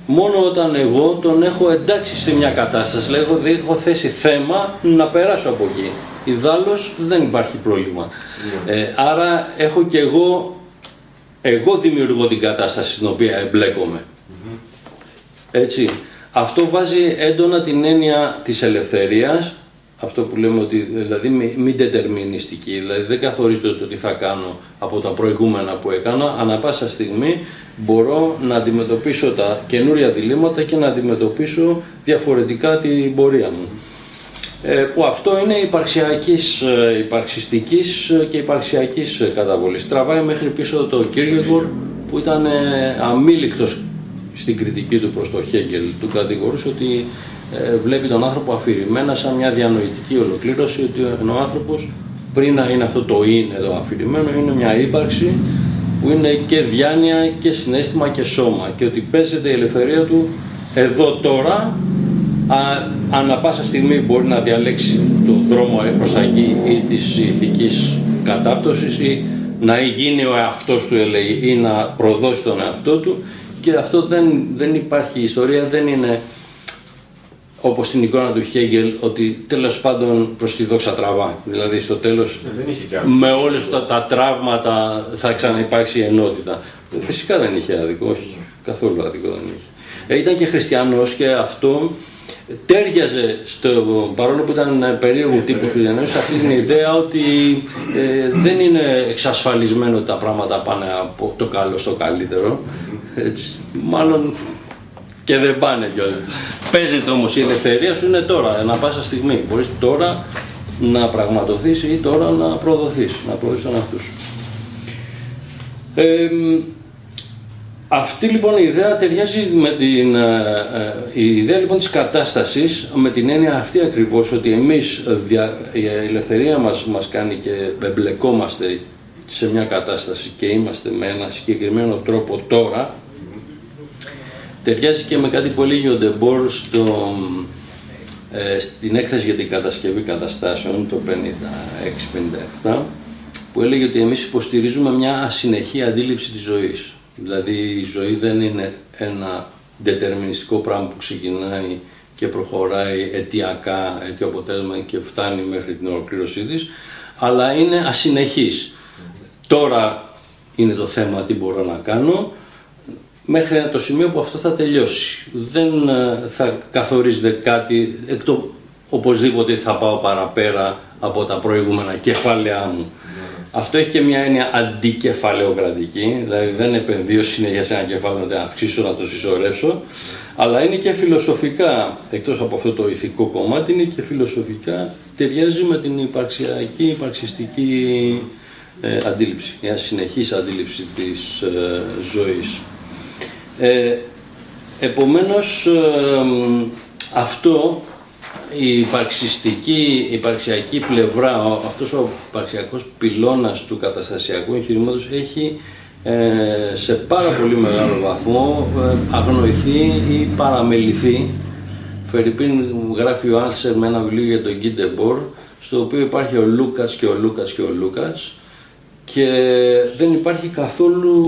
μόνο όταν εγώ τον έχω εντάξει σε μια κατάσταση, δηλαδή έχω, έχω θέσει θέμα να περάσω από εκεί. Ιδάλλως δεν υπάρχει πρόβλημα. Yeah. Ε, άρα έχω και εγώ, εγώ δημιουργώ την κατάσταση στην οποία εμπλέκομαι. Mm-hmm. Έτσι. Αυτό βάζει έντονα την έννοια της ελευθερίας, αυτό που λέμε ότι δηλαδή μη δετερμινιστική, δηλαδή δεν καθορίζεται το τι θα κάνω από τα προηγούμενα που έκανα, ανά πάσα στιγμή μπορώ να αντιμετωπίσω τα καινούρια διλήμματα και να αντιμετωπίσω διαφορετικά την πορεία μου. Ε, που αυτό είναι υπαρξιακής, υπαρξιστικής και υπαρξιακής καταβολής. Τραβάει μέχρι πίσω το Κίρκεγορ που ήταν αμήλικτος στην κριτική του προς το Χέγκελ. Του κατηγορούσε ότι ε, βλέπει τον άνθρωπο αφηρημένα σαν μια διανοητική ολοκλήρωση, ότι ο άνθρωπος πριν να είναι αυτό το είναι το αφηρημένο, είναι μια ύπαρξη που είναι και διάνοια και συναίσθημα και σώμα και ότι παίζεται η ελευθερία του εδώ τώρα, α, ανά πάσα στιγμή μπορεί να διαλέξει τον δρόμο προς τα εκεί ή της ηθικής κατάπτωσης ή να γίνει ο εαυτός του, έλεγε, ή να προδώσει τον εαυτό του. Και αυτό δεν, δεν υπάρχει, η ιστορία δεν είναι όπως στην εικόνα του Χέγκελ, ότι τέλος πάντων προς τη δόξα τραβά. Δηλαδή στο τέλος ε, με όλες τα, τα τραύματα θα ξαναυπάρξει η ενότητα. Φυσικά δεν είχε άδικο, όχι, καθόλου άδικο δεν είχε. Ε, ήταν και χριστιανός και αυτό τέριαζε, στο, παρόλο που ήταν περίεργο τύπου χριστιανός, σε αυτή την ιδέα ότι ε, δεν είναι εξασφαλισμένο ότι τα πράγματα πάνε από το καλό στο καλύτερο. Έτσι, μάλλον και δεν πάνε κιόλας. Παίζεται όμως η ελευθερία σου είναι τώρα, ανά πάσα στιγμή. Μπορείς τώρα να πραγματοθείς ή τώρα να προδοθείς, να προδοθείς τον εαυτό σου. Ε, αυτή λοιπόν η ιδέα ταιριάζει με την ε, η ιδέα λοιπόν της κατάστασης με την έννοια αυτή ακριβώς, ότι εμείς δια, η ελευθερία μας μας κάνει και εμπλεκόμαστε σε μια κατάσταση και είμαστε με ένα συγκεκριμένο τρόπο τώρα. Ταιριάζει και με κάτι που έλεγε ο Ντεμπόρ στο, ε, στην έκθεση για την κατασκευή καταστάσεων το πενήντα έξι πενήντα επτά, που έλεγε ότι εμείς υποστηρίζουμε μια ασυνεχή αντίληψη της ζωής. Δηλαδή η ζωή δεν είναι ένα δετερμινιστικό πράγμα που ξεκινάει και προχωράει αιτιακά, αιτιο αποτέλεσμα και φτάνει μέχρι την ολοκλήρωσή της, αλλά είναι ασυνεχής. Τώρα είναι το θέμα τι μπορώ να κάνω, μέχρι το σημείο που αυτό θα τελειώσει. Δεν θα καθορίζεται κάτι, εκτό, οπωσδήποτε θα πάω παραπέρα από τα προηγούμενα κεφάλαιά μου. Yeah. Αυτό έχει και μια έννοια αντικεφαλαιοκρατική, δηλαδή δεν επενδύω συνέχεια σε ένα κεφάλαιο να αυξήσω, να το συσσωρεύσω, yeah. αλλά είναι και φιλοσοφικά, εκτός από αυτό το ηθικό κομμάτι, είναι και φιλοσοφικά, ταιριάζει με την υπαρξιακή, υπαρξιστική ε, αντίληψη, μια συνεχής αντίληψη της ε, ζωής. Ε, επομένως ε, αυτό, η υπαρξιστική, η υπαρξιακή πλευρά, αυτός ο υπαρξιακός πυλώνας του καταστασιακού εγχειρήματος έχει ε, σε πάρα πολύ μεγάλο βαθμό ε, αγνοηθεί ή παραμεληθεί. Φερρυπίν γράφει ο Άλσερ με ένα βιβλίο για τον Γκί Ντεμπόρ, στο οποίο υπάρχει ο Λούκατς και ο Λούκατς και ο Λούκατς και δεν υπάρχει καθόλου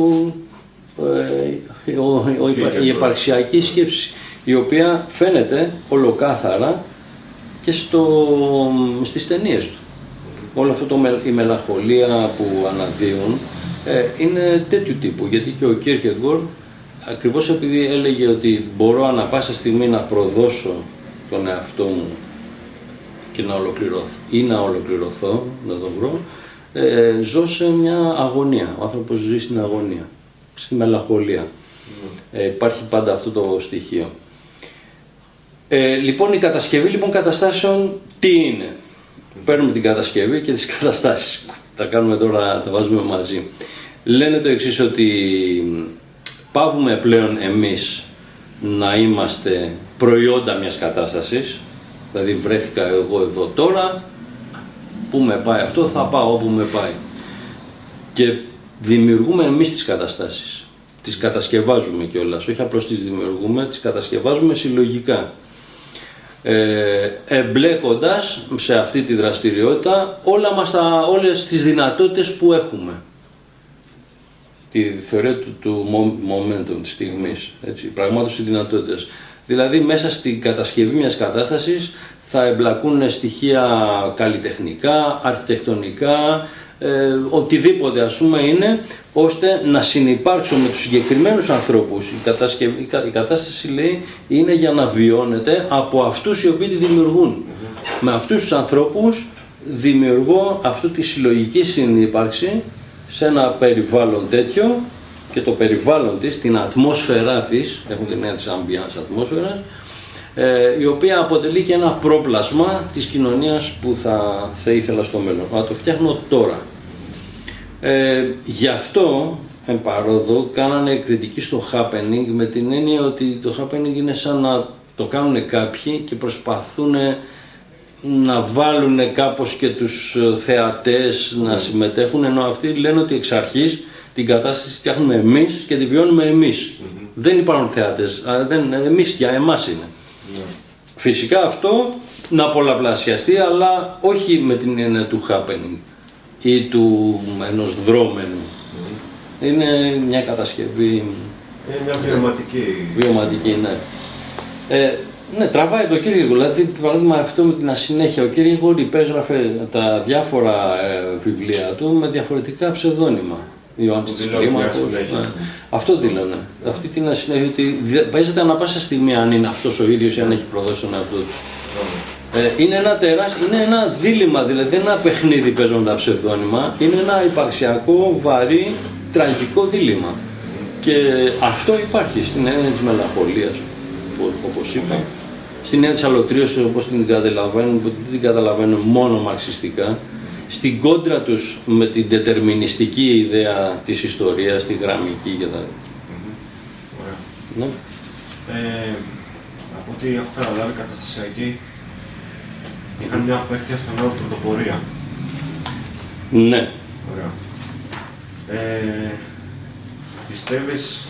ε, ο, ο, η υπαρξιακή σκέψη, η οποία φαίνεται ολοκάθαρα και στο, στις ταινίες του. Όλο αυτό το, η μελαγχολία που αναδύουν ε, είναι τέτοιου τύπου, γιατί και ο Κίρκεγκορ, ακριβώς επειδή έλεγε ότι μπορώ ανά πάσα στιγμή να προδώσω τον εαυτό μου και να ολοκληρωθώ ή να ολοκληρωθώ, να τον βρω, ε, ζω σε μια αγωνία. Ο άνθρωπος ζει στην αγωνία, στη μελαγχολία. Mm. Ε, υπάρχει πάντα αυτό το στοιχείο. Ε, λοιπόν, η κατασκευή λοιπόν καταστάσεων τι είναι? Mm. Παίρνουμε την κατασκευή και τις καταστάσεις. Τα κάνουμε τώρα, τα βάζουμε μαζί. Λένε το εξής, ότι πάβουμε πλέον εμείς να είμαστε προϊόντα μιας κατάστασης, δηλαδή βρέθηκα εγώ εδώ τώρα, πού με πάει αυτό, θα πάω όπου με πάει. Και δημιουργούμε εμείς τις καταστάσεις, τις κατασκευάζουμε κιόλας, όχι απλώς τις δημιουργούμε, τις κατασκευάζουμε συλλογικά. Ε, εμπλέκοντας σε αυτή τη δραστηριότητα όλα μας τα, όλες τις δυνατότητες που έχουμε. τη θεωρία του, του momentum, της στιγμής, έτσι, πραγμάτωση δυνατότητας. Δηλαδή μέσα στην κατασκευή μιας κατάστασης θα εμπλακούν στοιχεία καλλιτεχνικά, αρχιτεκτονικά, ε, οτιδήποτε ας πούμε είναι, ώστε να συνυπάρξουν με τους συγκεκριμένους ανθρώπους. Η, κατασκευή, η κατάσταση λέει είναι για να βιώνεται από αυτούς οι οποίοι τη δημιουργούν. Mm-hmm. Με αυτούς τους ανθρώπους δημιουργώ αυτή τη συλλογική συνύπαρξη σε ένα περιβάλλον τέτοιο, και το περιβάλλον της, την ατμόσφαιρά της, έχουν την έννοια της ambiance ατμόσφαιρας, ε, η οποία αποτελεί και ένα πρόπλασμα της κοινωνίας που θα, θα ήθελα στο μέλλον. Να το φτιάχνω τώρα. Ε, γι' αυτό, εν παρόδο, κάνανε κριτική στο happening με την έννοια ότι το happening είναι σαν να το κάνουν κάποιοι και προσπαθούν να βάλουν κάπως και τους θεατές να συμμετέχουν, ενώ αυτοί λένε ότι εξ αρχής την κατάσταση φτιάχνουμε εμείς και τη βιώνουμε εμείς. Mm-hmm. Δεν υπάρχουν θεάτες, δεν, εμείς για εμάς είναι. Mm-hmm. Φυσικά αυτό να πολλαπλασιαστεί, αλλά όχι με την έννοια του happening ή του ενός δρόμενου. Mm-hmm. Είναι μια κατασκευή... Είναι μια βιωματική. Βιωματική, ναι. Ε, ναι, τραβάει το Κήρυγκο, δηλαδή παράδειγμα αυτό με την ασυνέχεια. Ο Κήρυγκο υπέγραφε τα διάφορα ε, βιβλία του με διαφορετικά ψευδόνυμα. Ιωάννης της Κλίμακος, ναι. Αυτό δήλωνε. Αυτή την ασυνέχεια, ότι παίζεται ανά πάσα στιγμή αν είναι αυτός ο ίδιος ή αν έχει προδώσει τον εαυτό του. Ε, είναι ένα τεράστιο, είναι ένα δίλημμα, δηλαδή δεν είναι ένα παιχνίδι παίζοντα τα ψευδόνυμα, είναι ένα υπαρξιακό, βαρύ, τραγικό δίλημμα. Και αυτό υπάρχει στην έννοια της μελαγχολίας, όπως είπα. Στην έννοια της αλωτρίωσης, όπως την καταλαβαίνουν, που δεν την καταλαβαίνουν μόνο μαρξιστικά. Στην κόντρα τους με την δετερμινιστική ιδέα της ιστορίας, τη γραμμική και τα... Mm-hmm. Ωραία. Ναι. Ε, από ό,τι έχω καταλάβει, καταστασιακοί είχαν μια απέχθεια στον όρο πρωτοπορία. Ναι. Ωραία. Ε, πιστεύεις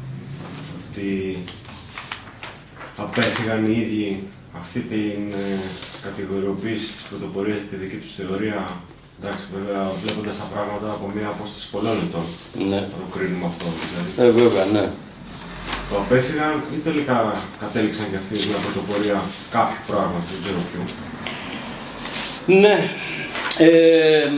ότι απέφυγαν οι ίδιοι αυτή την ε, κατηγοριοποίηση της πρωτοπορίας για τη δική τους θεωρία, εντάξει, βέβαια βλέποντας τα πράγματα από μια απόσταση πολλών ετών, ναι. να το κρίνουμε αυτό δηλαδή. Ε, βέβαια, ναι. Το απέφυγαν ή τελικά κατέληξαν και αυτοί μια πρωτοπορία κάποιου πράγματος, δεν ξέρω ποιο. Ναι. Ε,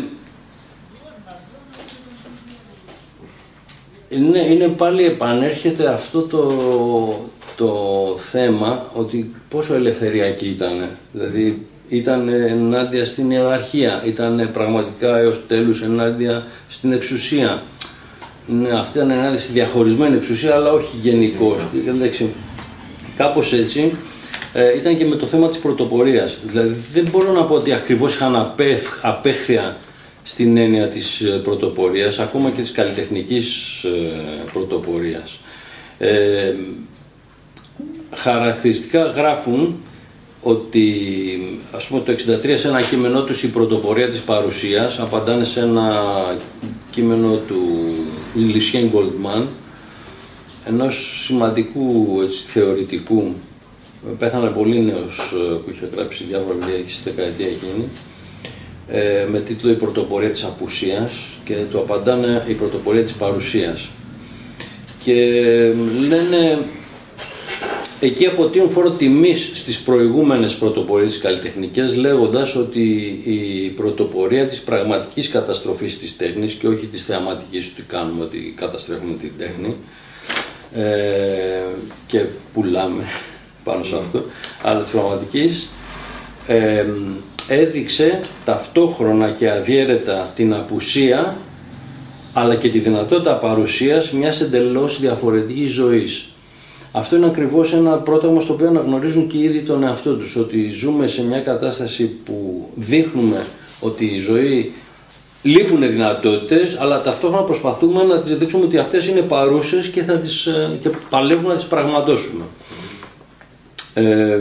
είναι, είναι πάλι επανέρχεται αυτό το, το θέμα ότι πόσο ελευθεριακή ήταν. Δηλαδή ήταν ενάντια στην ιεραρχία, ήταν πραγματικά έως τέλους ενάντια στην εξουσία. Ναι, αυτή ήταν ενάντια στη διαχωρισμένη εξουσία, αλλά όχι γενικώς. Mm. Κάπως έτσι ε, ήταν και με το θέμα της πρωτοπορίας. Δηλαδή δεν μπορώ να πω ότι ακριβώς είχαν απέχ, απέχθεια στην έννοια της πρωτοπορίας, ακόμα και της καλλιτεχνικής ε, πρωτοπορίας. Ε, χαρακτηριστικά γράφουν ότι, ας πούμε, το εξήντα τρία σε ένα κείμενό τους, η πρωτοπορία της παρουσίας, απαντάνε σε ένα κείμενο του Lucien Goldman, ενός σημαντικού, έτσι, θεωρητικού, πέθανε πολύ νέος, που είχε γράψει διάφορα βιβλία στη δεκαετία εκείνη, με τίτλο «Η πρωτοπορία της απουσίας», και του απαντάνε «Η πρωτοπορία της παρουσίας». Και λένε, εκεί αποτείουν φόρο τιμής στις προηγούμενες πρωτοπορίες καλλιτεχνικές, λέγοντας ότι η πρωτοπορία της πραγματικής καταστροφής της τέχνης και όχι της θεαματικής, του κάνουμε ότι καταστρέφουμε την τέχνη ε, και πουλάμε πάνω σε αυτό, αλλά της πραγματικής, ε, έδειξε ταυτόχρονα και αδιέρετα την απουσία αλλά και τη δυνατότητα παρουσίας μιας εντελώς διαφορετικής ζωής. Αυτό είναι ακριβώς ένα πρόταγμα στο οποίο αναγνωρίζουν και ήδη τον εαυτό τους, ότι ζούμε σε μια κατάσταση που δείχνουμε ότι η ζωή λείπουν δυνατότητες, αλλά ταυτόχρονα προσπαθούμε να τις δείξουμε ότι αυτές είναι παρούσες και, θα τις, και παλεύουμε να τις πραγματώσουμε. Ε,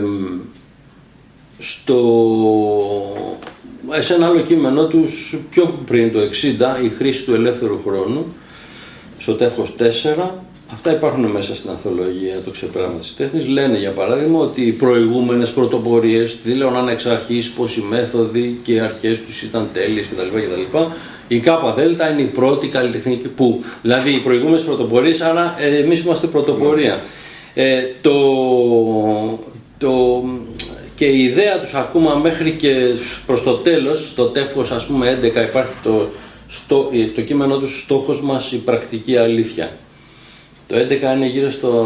στο, σε ένα άλλο κείμενό τους, πιο πριν το εξήντα, η χρήση του ελεύθερου χρόνου, στο τεύχος τέσσερα, αυτά υπάρχουν μέσα στην ανθολογία «Το ξεπέρασμα της τέχνης», λένε για παράδειγμα ότι οι προηγούμενες πρωτοπορίες δήλωναν εξ αρχής πως οι μέθοδοι και οι αρχές τους ήταν τέλειες κτλ. κτλ. Η ΚΔ είναι η πρώτη καλλιτεχνική που, δηλαδή οι προηγούμενες πρωτοπορίες, άρα ε, εμείς είμαστε πρωτοπορία. Ε, το, το, και η ιδέα τους ακόμα μέχρι και προς το τέλος, το τεύχος ας πούμε έντεκα υπάρχει το, στο, το κείμενό τους, στόχος μας η πρακτική αλήθεια. Το έντεκα είναι γύρω στο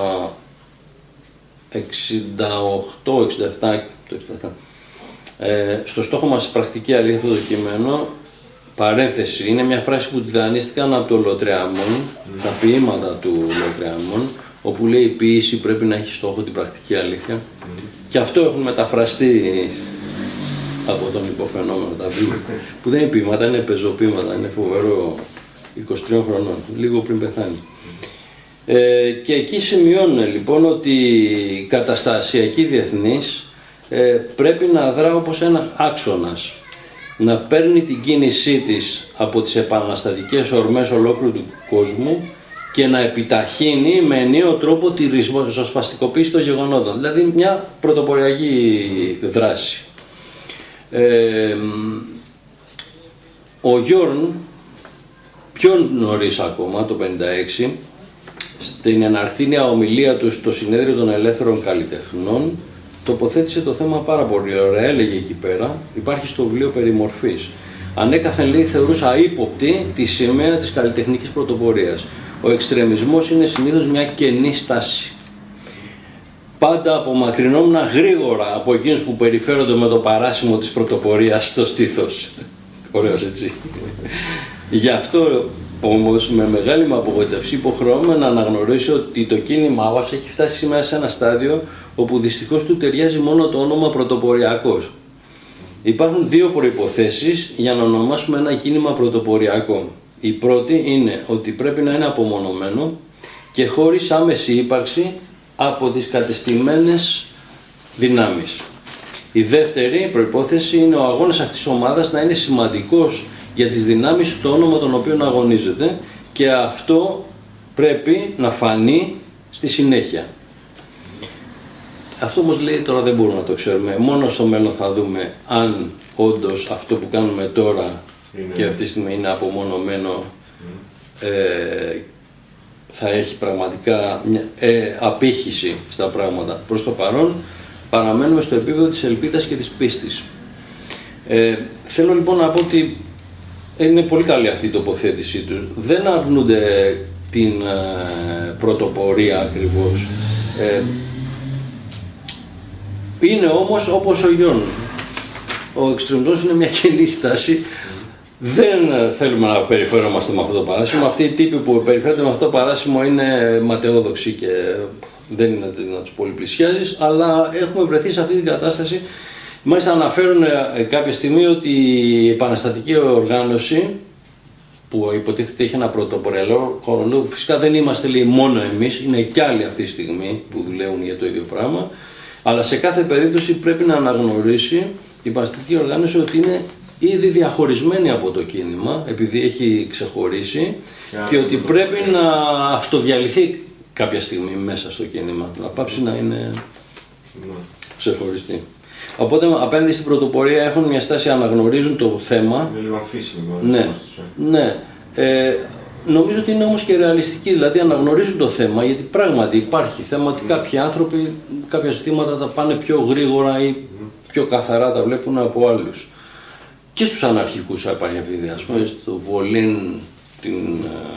εξήντα οκτώ εξήντα επτά, το εξήντα επτά. Ε, στο στόχο μας η πρακτική αλήθεια αυτό το κείμενο, παρένθεση, είναι μια φράση που τη δανείστηκαν από το Λοτρεάμον, mm. τα ποίηματα του Λοτρεάμον, όπου λέει η ποίηση πρέπει να έχει στόχο την πρακτική αλήθεια. Mm. Και αυτό έχουν μεταφραστεί από τον υποφαινόμενο τα βιβλία, που δεν είναι ποίηματα, είναι πεζοποίηματα, είναι φοβερό, είκοσι τριών χρονών, λίγο πριν πεθάνει. Ε, και εκεί σημειώνουν λοιπόν ότι η καταστασιακή διεθνής ε, πρέπει να δρά όπως ένα άξονας, να παίρνει την κίνησή της από τις επαναστατικές ορμές ολόκληρου του κόσμου και να επιταχύνει με ενιαίο τρόπο τη ριζοσπαστικοποίηση των γεγονότων, δηλαδή μια πρωτοποριακή δράση. Ε, ο Γιόρν πιο νωρίς ακόμα, το χίλια εννιακόσια πενήντα έξι, στην εναρκτήνια ομιλία του στο Συνέδριο των Ελεύθερων Καλλιτεχνών, τοποθέτησε το θέμα πάρα πολύ ωραία, έλεγε εκεί πέρα, υπάρχει στο βιβλίο Περιμορφής. Ανέκαθεν λέει θεωρούσα ύποπτη τη σημαία της καλλιτεχνικής πρωτοπορίας. Ο εξτρεμισμός είναι συνήθως μια κενή στάση. Πάντα απομακρυνόμουν γρήγορα από εκείνους που περιφέρονται με το παράσημο της πρωτοπορίας στο στήθος. Ωραίος έτσι. Γι' αυτό όμως με μεγάλη μου απογοήτευση υποχρεώμαι να αναγνωρίσω ότι το κίνημά μας έχει φτάσει σήμερα σε ένα στάδιο όπου δυστυχώς του ταιριάζει μόνο το όνομα πρωτοποριακός. Υπάρχουν δύο προϋποθέσεις για να ονομάσουμε ένα κίνημα πρωτοποριακό. Η πρώτη είναι ότι πρέπει να είναι απομονωμένο και χωρίς άμεση ύπαρξη από τις κατεστημένες δυνάμεις. Η δεύτερη προϋπόθεση είναι ο αγώνας αυτής της ομάδας να είναι σημαντικός για τις δυνάμεις στο όνομα των οποίων αγωνίζεται και αυτό πρέπει να φανεί στη συνέχεια. Αυτό όμως λέει τώρα δεν μπορούμε να το ξέρουμε. Μόνο στο μέλλον θα δούμε αν όντως αυτό που κάνουμε τώρα είναι. Και αυτή τη στιγμή είναι απομονωμένο mm. ε, θα έχει πραγματικά μια ε, απήχηση στα πράγματα. Προς το παρόν παραμένουμε στο επίπεδο της ελπίδας και της πίστης. Ε, θέλω λοιπόν να πω ότι είναι πολύ καλή αυτή η τοποθέτησή του. Δεν αρνούνται την ε, πρωτοπορία ακριβώς. Ε, είναι όμως όπως ο Γιόν. Ο εξτρεμισμός είναι μια κενή στάση. Δεν θέλουμε να περιφέρομαστε με αυτό το παράσημο. Αυτοί οι τύποι που περιφέρονται με αυτό το παράσημο είναι ματαιόδοξοι και δεν είναι να τους πολυπλησιάζεις, αλλά έχουμε βρεθεί σε αυτή την κατάσταση. Μάλιστα αναφέρουν κάποια στιγμή ότι η επαναστατική οργάνωση που υποτίθεται έχει ένα πρωτοποριακό ρόλο, φυσικά δεν είμαστε λέει, μόνο εμείς, είναι κι άλλοι αυτή τη στιγμή που δουλεύουν για το ίδιο πράγμα, αλλά σε κάθε περίπτωση πρέπει να αναγνωρίσει η επαναστατική οργάνωση ότι είναι ήδη διαχωρισμένη από το κίνημα, επειδή έχει ξεχωρίσει yeah, και ότι πρέπει yeah. να αυτοδιαλυθεί κάποια στιγμή μέσα στο κίνημα, να πάψει να είναι yeah. ξεχωριστή. Οπότε απέναντι στην πρωτοπορία έχουν μια στάση, αναγνωρίζουν το θέμα. Είναι λίγο αμφίσιμο. Ναι, ναι. Ε, νομίζω ότι είναι όμως και ρεαλιστική, δηλαδή αναγνωρίζουν το θέμα, γιατί πράγματι υπάρχει θέμα ότι mm. κάποιοι άνθρωποι κάποια ζητήματα τα πάνε πιο γρήγορα ή mm. πιο καθαρά τα βλέπουν από άλλους. Και στους αναρχικούς υπάρχει αυτή η ιδέα, ας πούμε, στο Βολίν την,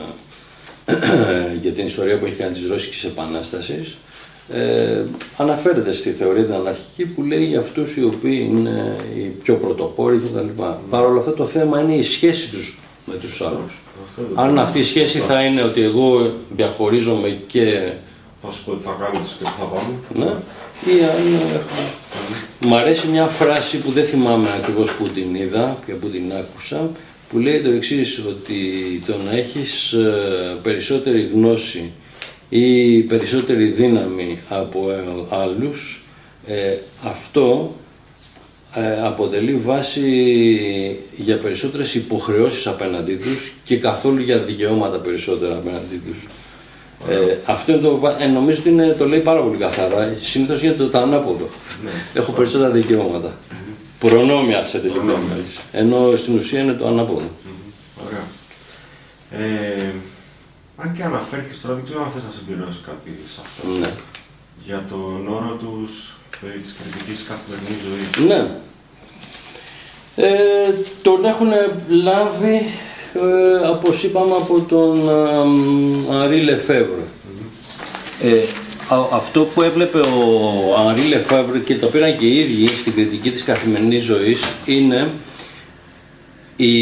για την ιστορία που έχει κάνει της Ρώσικης Επανάστασης, ε, αναφέρεται στη θεωρία την αναρχική που λέει για αυτούς οι οποίοι είναι οι πιο πρωτοπόροι κτλ. Mm. Παρ' όλα αυτά το θέμα είναι η σχέση τους με τους άλλους. Αν αυτή η σχέση θα είναι ότι εγώ διαχωρίζομαι και... Θα σου πω τι θα κάνεις και τι θα πάμε. Ναι. Ή αν έχω... Μ' αρέσει μια φράση που δεν θυμάμαι ακριβώς που την είδα και που την άκουσα, που λέει το εξής, ότι το να έχεις περισσότερη γνώση ή περισσότερη δύναμη από άλλους, ε, αυτό ε, αποτελεί βάση για περισσότερες υποχρεώσεις απέναντί τους και καθόλου για δικαιώματα περισσότερα απέναντί τους. Ε, αυτό είναι το, ε, νομίζω ότι είναι, το λέει πάρα πολύ καθαρά, συνήθως γίνεται το ανάποδο. Ναι, έχω περισσότερα δικαιώματα, mm-hmm. προνόμια σε τελική ανάλυση, ενώ στην ουσία είναι το ανάποδο. Mm-hmm. Ε, αν και αναφέρθηκες τώρα, δεν ξέρω αν θες να συμπληρώσεις κάτι σε αυτό. Ναι. Για τον όρο τους περί της κριτικής καθημερινής ζωής. Ναι. Ε, τον έχουν λάβει, ε, όπως είπαμε, από τον Henri Lefebvre. Mm-hmm. ε, αυτό που έβλεπε ο Henri Lefebvre και το πήραν και οι ίδιοι στην κριτική της καθημερινής ζωής είναι η,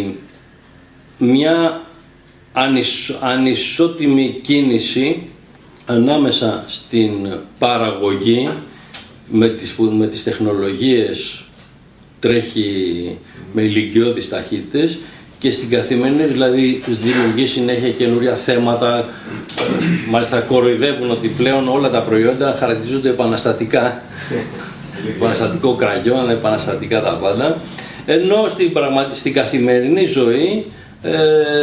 μια ανισ, ανισότιμη κίνηση ανάμεσα στην παραγωγή με τις, με τις τεχνολογίες τρέχει με ηλικιώδεις ταχύτητες και στην καθημερινή, δηλαδή δημιουργεί συνέχεια καινούρια θέματα, μάλιστα κοροϊδεύουν ότι πλέον όλα τα προϊόντα χαρακτηρίζονται επαναστατικά, επαναστατικό κραγιόν, επαναστατικά τα πάντα, ενώ στην, πραγμα... στην καθημερινή ζωή ε,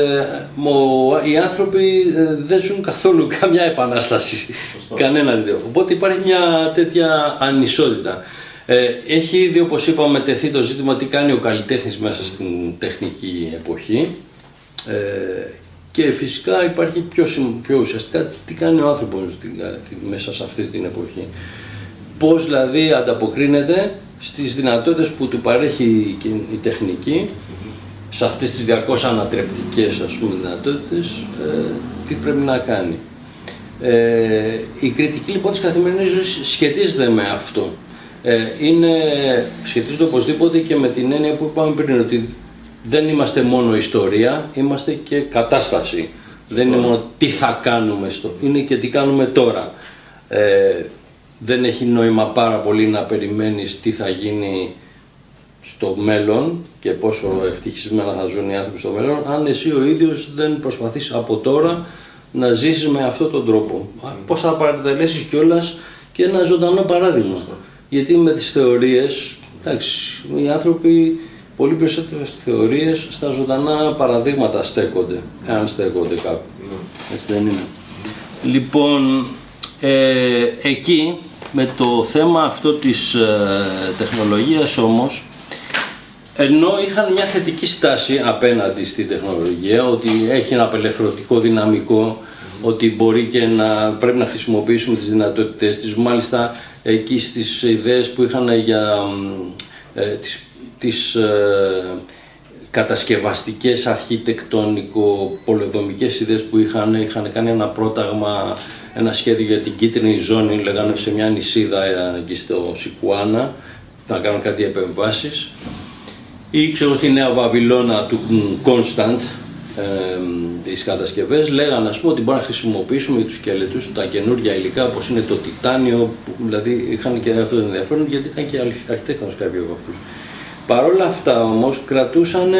οι άνθρωποι δεν ζουν καθόλου καμιά επανάσταση, κανένα τέτοιο. Οπότε υπάρχει μια τέτοια ανισότητα. Ε, έχει ήδη, όπως είπαμε, τεθεί το ζήτημα τι κάνει ο καλλιτέχνης μέσα στην τεχνική εποχή ε, και φυσικά υπάρχει πιο, πιο ουσιαστικά τι κάνει ο άνθρωπος μέσα σε αυτή την εποχή. Πώς δηλαδή ανταποκρίνεται στις δυνατότητες που του παρέχει η τεχνική, σε αυτές τις διαρκώς ανατρεπτικές, ας πούμε, δυνατότητες, ε, τι πρέπει να κάνει. Ε, η κριτική λοιπόν της καθημερινής ζωής σχετίζεται με αυτό. Ε, είναι, σχετίζεται οπωσδήποτε και με την έννοια που είπαμε πριν, ότι δεν είμαστε μόνο ιστορία, είμαστε και κατάσταση. Δεν είναι μόνο τι θα κάνουμε, στο, είναι και τι κάνουμε τώρα. Ε, δεν έχει νόημα πάρα πολύ να περιμένεις τι θα γίνει στο μέλλον και πόσο ευτυχισμένα θα ζουν οι άνθρωποι στο μέλλον, αν εσύ ο ίδιος δεν προσπαθείς από τώρα να ζήσεις με αυτόν τον τρόπο. Πώς θα παρατελέσεις κιόλας και ένα ζωντανό παράδειγμα. Γιατί με τις θεωρίες, εντάξει, οι άνθρωποι πολύ περισσότερες θεωρίες στα ζωντανά παραδείγματα στέκονται, αν στέκονται κάπου. Έτσι δεν είναι. Λοιπόν, ε, εκεί με το θέμα αυτό της ε, τεχνολογίας όμως, ενώ είχαν μια θετική στάση απέναντι στη τεχνολογία, ότι έχει ένα απελευθερωτικό δυναμικό, ότι μπορεί και να πρέπει να χρησιμοποιήσουμε τις δυνατότητες της, μάλιστα εκεί στις ιδέες που είχαν για ε, τις, τις ε, κατασκευαστικές αρχιτεκτονικο-πολεοδομικές ιδέες που είχαν, είχαν κάνει ένα πρόταγμα, ένα σχέδιο για την κίτρινη ζώνη, λέγανε σε μια νησίδα εκεί στο Σικουάνα, θα κάνουν κάτι επεμβάσεις. Ή ξέρω στη Νέα Βαβυλώνα του Κόνσταντ, ε, τις κατασκευές, λέγανε ας πούμε ότι μπορούμε να χρησιμοποιήσουμε τους σκελετούς, τα καινούργια υλικά όπως είναι το τιτάνιο, που, δηλαδή είχαν και αυτό το ενδιαφέρον γιατί ήταν και αρχιτέκτονες κάποιοι από αυτούς. Παρ' όλα αυτά όμως κρατούσαν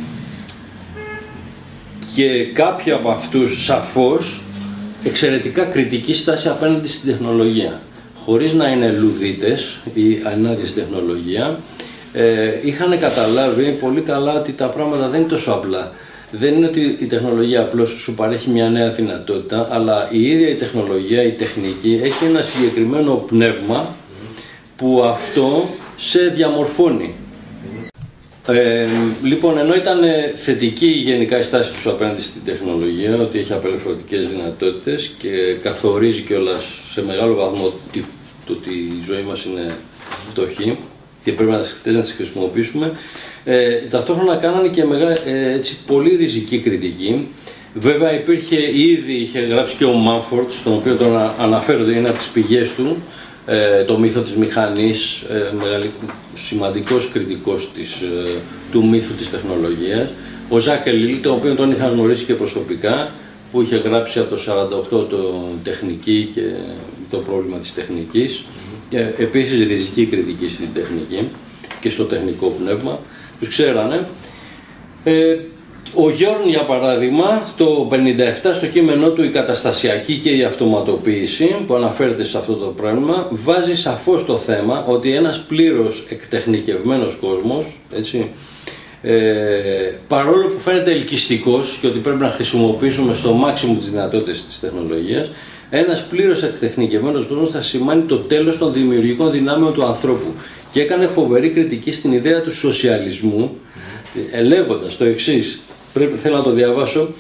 και κάποιοι από αυτούς σαφώς εξαιρετικά κριτική στάση απέναντι στην τεχνολογία. Χωρίς να είναι λουδίτες ή ανάδειες στη τεχνολογία, ε, είχαν καταλάβει πολύ καλά ότι τα πράγματα δεν είναι τόσο απλά. Δεν είναι ότι η τεχνολογία απλώς σου παρέχει μια νέα δυνατότητα, αλλά η ίδια η τεχνολογία, η τεχνική, έχει ένα συγκεκριμένο πνεύμα που αυτό σε διαμορφώνει. Ε, λοιπόν, ενώ ήταν θετική γενικά η στάση τους απέναντι στην τεχνολογία, ότι έχει απελευθερωτικές δυνατότητες και καθορίζει κιόλας σε μεγάλο βαθμό το ότι η ζωή μας είναι φτωχή και πρέπει να τις, να τις χρησιμοποιήσουμε, ε, ταυτόχρονα κάνανε και μεγά, ε, έτσι, πολύ ριζική κριτική. Βέβαια υπήρχε ήδη, είχε γράψει και ο Μάνφορντ, στον οποίο τον αναφέρονται, είναι από τις πηγές του, ε, το μύθο της μηχανής, ε, μεγαλυ, σημαντικός κριτικός της, ε, του μύθου της τεχνολογίας. Ο Ζακ Ellul, τον οποίο τον είχα γνωρίσει και προσωπικά, που είχε γράψει από το σαράντα οκτώ το τεχνική και το πρόβλημα της τεχνικής. Ε, επίσης ριζική κριτική στην τεχνική και στο τεχνικό πνεύμα. Τους ξέρανε. Ε, ο Γιόρν, για παράδειγμα, το πενήντα επτά στο κείμενό του «Η καταστασιακή και η αυτοματοποίηση», που αναφέρεται σε αυτό το πρόβλημα, βάζει σαφώς το θέμα ότι ένας πλήρως εκτεχνικευμένος κόσμος, έτσι, ε, παρόλο που φαίνεται ελκυστικός και ότι πρέπει να χρησιμοποιήσουμε στο μάξιμο τις δυνατότητες της τεχνολογίας, ένας πλήρως εκτεχνικευμένος κόσμος θα σημάνει το τέλος των δημιουργικών δυνάμεων του ανθρώπου. Και έκανε φοβερή κριτική στην ιδέα του σοσιαλισμού, λέγοντας το εξής, πρέπει, θέλω να το διαβάσω,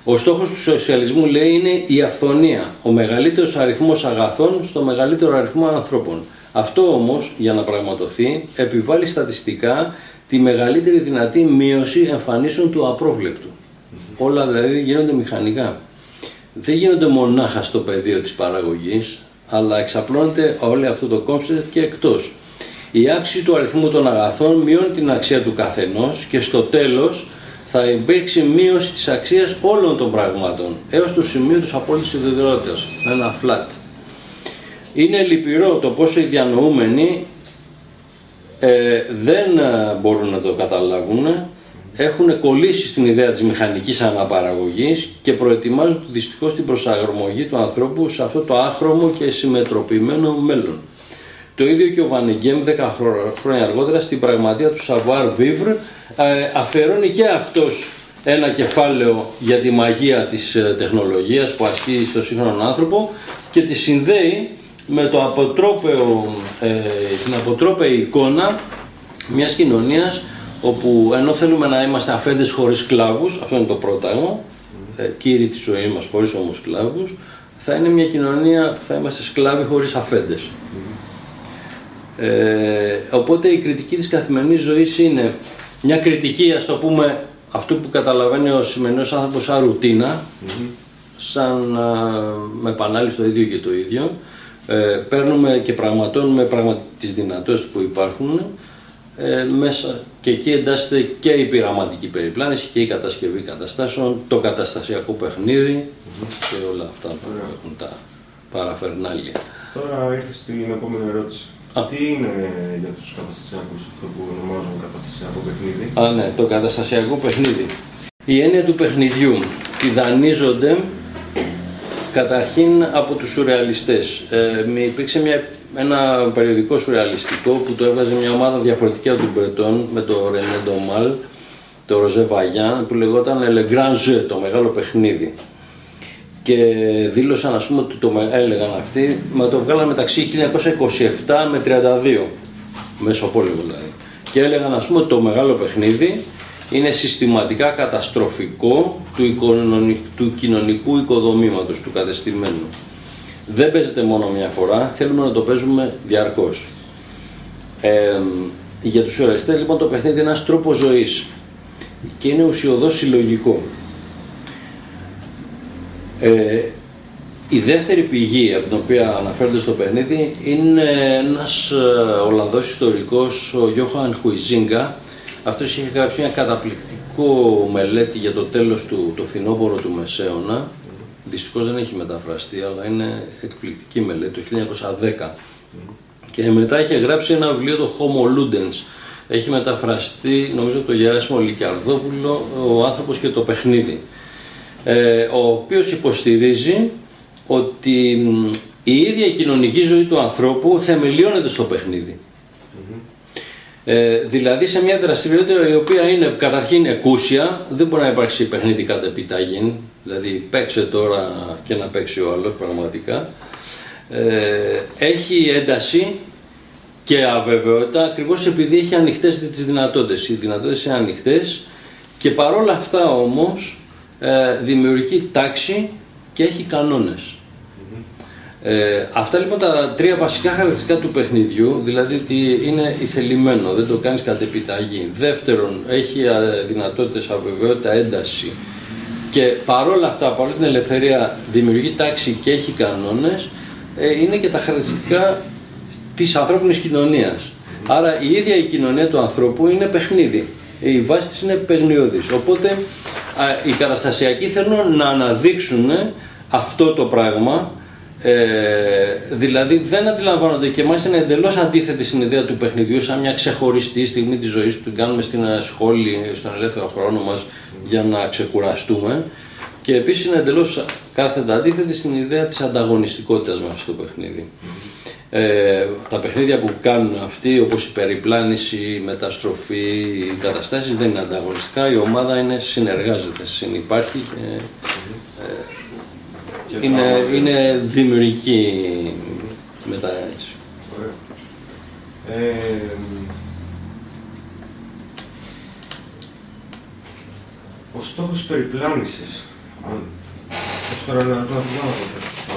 Ο στόχος του σοσιαλισμού, λέει, είναι η αυθονία, ο μεγαλύτερος αριθμός αγαθών στο μεγαλύτερο αριθμό ανθρώπων. Αυτό όμως, για να πραγματοθεί, επιβάλλει στατιστικά τη μεγαλύτερη δυνατή μείωση εμφανίσεων του απρόβλεπτου. Mm-hmm. Όλα δηλαδή γίνονται μηχανικά. Δεν γίνονται μονάχα στο πεδίο της παραγωγής, αλλά εξαπλώνεται όλο αυτό το κόνσεπτ και εκτός. Η αύξηση του αριθμού των αγαθών μειώνει την αξία του καθενός και στο τέλος θα υπήρξει μείωση της αξίας όλων των πραγμάτων, έως το σημείο της απόλυτης ουδετερότητας, ένα flat. Είναι λυπηρό το πόσο οι διανοούμενοι ε, δεν μπορούν να το καταλάβουν, έχουν κολλήσει στην ιδέα της μηχανικής αναπαραγωγής και προετοιμάζουν δυστυχώς την προσαρμογή του ανθρώπου σε αυτό το άχρωμο και συμμετροποιημένο μέλλον. Το ίδιο και ο Βανεγκέμ δέκα χρόνια αργότερα στην πραγματεία του Savoir Vivre αφιερώνει και αυτός ένα κεφάλαιο για τη μαγεία της τεχνολογίας που ασκεί στο σύγχρονο άνθρωπο και τη συνδέει με το αποτρόπαιο, ε, την αποτρόπαιη εικόνα μιας κοινωνίας όπου ενώ θέλουμε να είμαστε αφέντες χωρίς σκλάβους, αυτό είναι το πρόταγμα, ε, κύριοι της ζωής μας χωρίς όμως σκλάβους, θα είναι μια κοινωνία που θα είμαστε σκλάβοι χωρίς αφέντες. Ε, οπότε η κριτική της καθημερινής ζωής είναι μια κριτική, ας το πούμε, αυτό που καταλαβαίνει ο σημερινός άνθρωπος σαν ρουτίνα, mm-hmm. σαν α, με επανάληψη το ίδιο και το ίδιο. Ε, παίρνουμε και πραγματώνουμε πράγμα τις δυνατότητες που υπάρχουν ε, μέσα, και εκεί εντάσσεται και η πειραματική περιπλάνηση και η κατασκευή καταστάσεων, το καταστασιακό παιχνίδι mm-hmm. και όλα αυτά που yeah. έχουν τα παραφερνάλια. Τώρα ήρθε στην επόμενη ερώτηση. Α. Τι είναι για τους καταστασιακούς αυτό που ονομάζουν καταστασιακό παιχνίδι? Α, ναι, το καταστασιακό παιχνίδι. Η έννοια του παιχνιδιού τη δανείζονται καταρχήν από τους σουρεαλιστές. Ε, υπήρξε μια, ένα περιοδικό σουρεαλιστικό που το έβαζε μια ομάδα διαφορετική από τον Μπρετόν με το Ρενέ Ντομάλ, το Ροζέ Βαγιάν, που λεγόταν Le Grand Jeu, το μεγάλο παιχνίδι. Και δήλωσαν, ας πούμε, ότι το έλεγαν αυτοί, μα το βγάλαν μεταξύ χίλια εννιακόσια είκοσι επτά με τριάντα δύο, μεσοπόλεμο δηλαδή. Και έλεγαν, ας πούμε, ότι το μεγάλο παιχνίδι είναι συστηματικά καταστροφικό του, του κοινωνικού οικοδομήματος, του κατεστημένου. Δεν παίζεται μόνο μια φορά, θέλουμε να το παίζουμε διαρκώς. Ε, για τους σουρεαλιστές, λοιπόν, το παιχνίδι είναι ένας τρόπος ζωής και είναι ουσιωδώς συλλογικό. Ε, η δεύτερη πηγή από την οποία αναφέρονται στο παιχνίδι είναι ένας Ολλανδός ιστορικός, ο Γιώχαν Χουιζίγκα. Αυτός είχε γράψει μια καταπληκτικό μελέτη για το τέλος του, το φθινόπωρο του Μεσαίωνα. Δυστυχώς δεν έχει μεταφραστεί, αλλά είναι εκπληκτική μελέτη, το χίλια εννιακόσια δέκα. Και μετά είχε γράψει ένα βιβλίο, το Homo Ludens. Έχει μεταφραστεί, νομίζω, το Γεράσιμο Λυκιαρδόπουλο, ο άνθρωπος και το παιχνίδι. Ε, ο οποίος υποστηρίζει ότι η ίδια η κοινωνική ζωή του ανθρώπου θεμελιώνεται στο παιχνίδι. Mm-hmm. Ε, δηλαδή σε μια δραστηριότητα η οποία είναι καταρχήν εκούσια, δεν μπορεί να υπάρξει παιχνίδι κατά επιταγή, δηλαδή παίξε τώρα και να παίξει ο άλλος πραγματικά. Ε, έχει ένταση και αβεβαιότητα ακριβώς επειδή έχει ανοιχτές τις δυνατότητες. Οι δυνατότητες είναι ανοιχτές και παρόλα αυτά όμως δημιουργεί τάξη και έχει κανόνες. Mm-hmm. Ε, αυτά λοιπόν τα τρία βασικά χαρακτηριστικά του παιχνιδιού, δηλαδή ότι είναι ηθελημένο, δεν το κάνεις κατ' επιταγή. Δεύτερον, έχει δυνατότητες, αβεβαιότητα, ένταση και παρόλα αυτά, παρόλη την ελευθερία, δημιουργεί τάξη και έχει κανόνες, ε, είναι και τα χαρακτηριστικά της ανθρώπινης κοινωνίας. Mm-hmm. Άρα η ίδια η κοινωνία του ανθρώπου είναι παιχνίδι. Η βάση της είναι παιχνιώδης. Οπότε οι καταστασιακοί θέλουν να αναδείξουν αυτό το πράγμα, ε, δηλαδή δεν αντιλαμβάνονται και μάλιστα είναι εντελώς αντίθετη στην ιδέα του παιχνιδιού σαν μια ξεχωριστή στιγμή της ζωής που την κάνουμε στην σχόλη, στον ελεύθερο χρόνο μας για να ξεκουραστούμε, και επίσης είναι εντελώς κάθετα αντίθετη στην ιδέα της ανταγωνιστικότητας μας στο παιχνίδι. Ε, τα παιχνίδια που κάνουν αυτοί, όπως η περιπλάνηση, η μεταστροφή, οι καταστάσεις δεν είναι ανταγωνιστικά, η ομάδα είναι, συνεργάζεται, συνυπάρχει και, ε, και είναι, είναι δημιουργική μετά έτσι. Ε, ο στόχος της περιπλάνησης Πώς τώρα να το θέσω σωστά.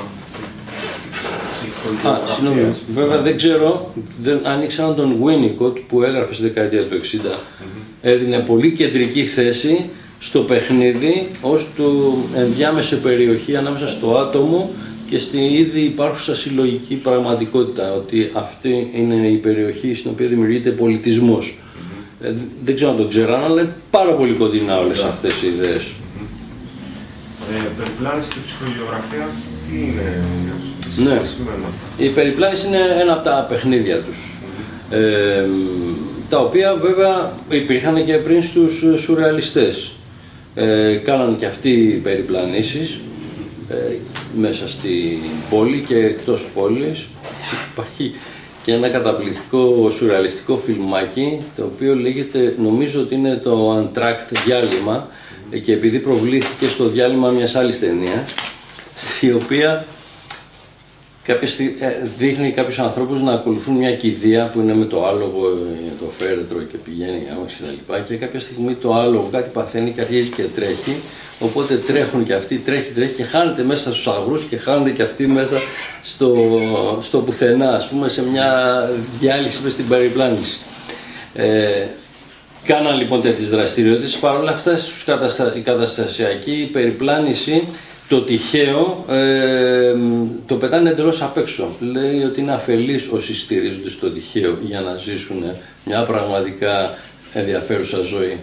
Α, συγγνώμη. Βέβαια δεν ξέρω, δεν άνοιξαν τον Winnicott που έγραφε στη δεκαετία του εξήντα. Mm-hmm. Έδινε πολύ κεντρική θέση στο παιχνίδι ως του ενδιάμεση περιοχή ανάμεσα στο άτομο και στην ήδη υπάρχουσα συλλογική πραγματικότητα, ότι αυτή είναι η περιοχή στην οποία δημιουργείται πολιτισμός. Mm-hmm. ε, δεν ξέρω αν το ξέραν, αλλά είναι πάρα πολύ κοντινά όλες yeah. αυτές οι ιδέες. Mm-hmm. ε, περιπλάνηση και ψυχογεωγραφία, τι είναι, τι ναι. σημαίνουν αυτά? Η περιπλάνηση είναι ένα από τα παιχνίδια τους. Mm-hmm. ε, τα οποία βέβαια υπήρχαν και πριν στους σουρεαλιστές. Ε, κάναν και αυτοί περιπλανήσεις ε, μέσα στην πόλη και εκτός πόλης. Υπάρχει και ένα καταπληκτικό σουρεαλιστικό φιλμάκι, το οποίο λέγεται, νομίζω ότι είναι το Untracked διάλειμμα, και επειδή προβλήθηκε στο διάλειμμα μιας άλλης ταινίας, η οποία κάποιες, δείχνει κάποιους ανθρώπους να ακολουθούν μια κηδεία που είναι με το άλογο, το φέρετρο και πηγαίνει η άμαξη κτλ. Και κάποια στιγμή το άλογο κάτι παθαίνει και αρχίζει και τρέχει. Οπότε τρέχουν και αυτοί, τρέχει, τρέχει και χάνεται μέσα στους αγρούς και χάνονται και αυτοί μέσα στο, στο πουθενά, ας πούμε, σε μια διάλυση μες στην περιπλάνηση. Ε, Κάναν λοιπόν τέτοιες δραστηριότητες. Παρ' όλα αυτά, στους καταστα... η καταστασιακή περιπλάνηση, το τυχαίο ε, το πετάνε εντελώς απ' έξω. Λέει ότι είναι αφελείς όσοι στηρίζονται στο τυχαίο για να ζήσουν μια πραγματικά ενδιαφέρουσα ζωή.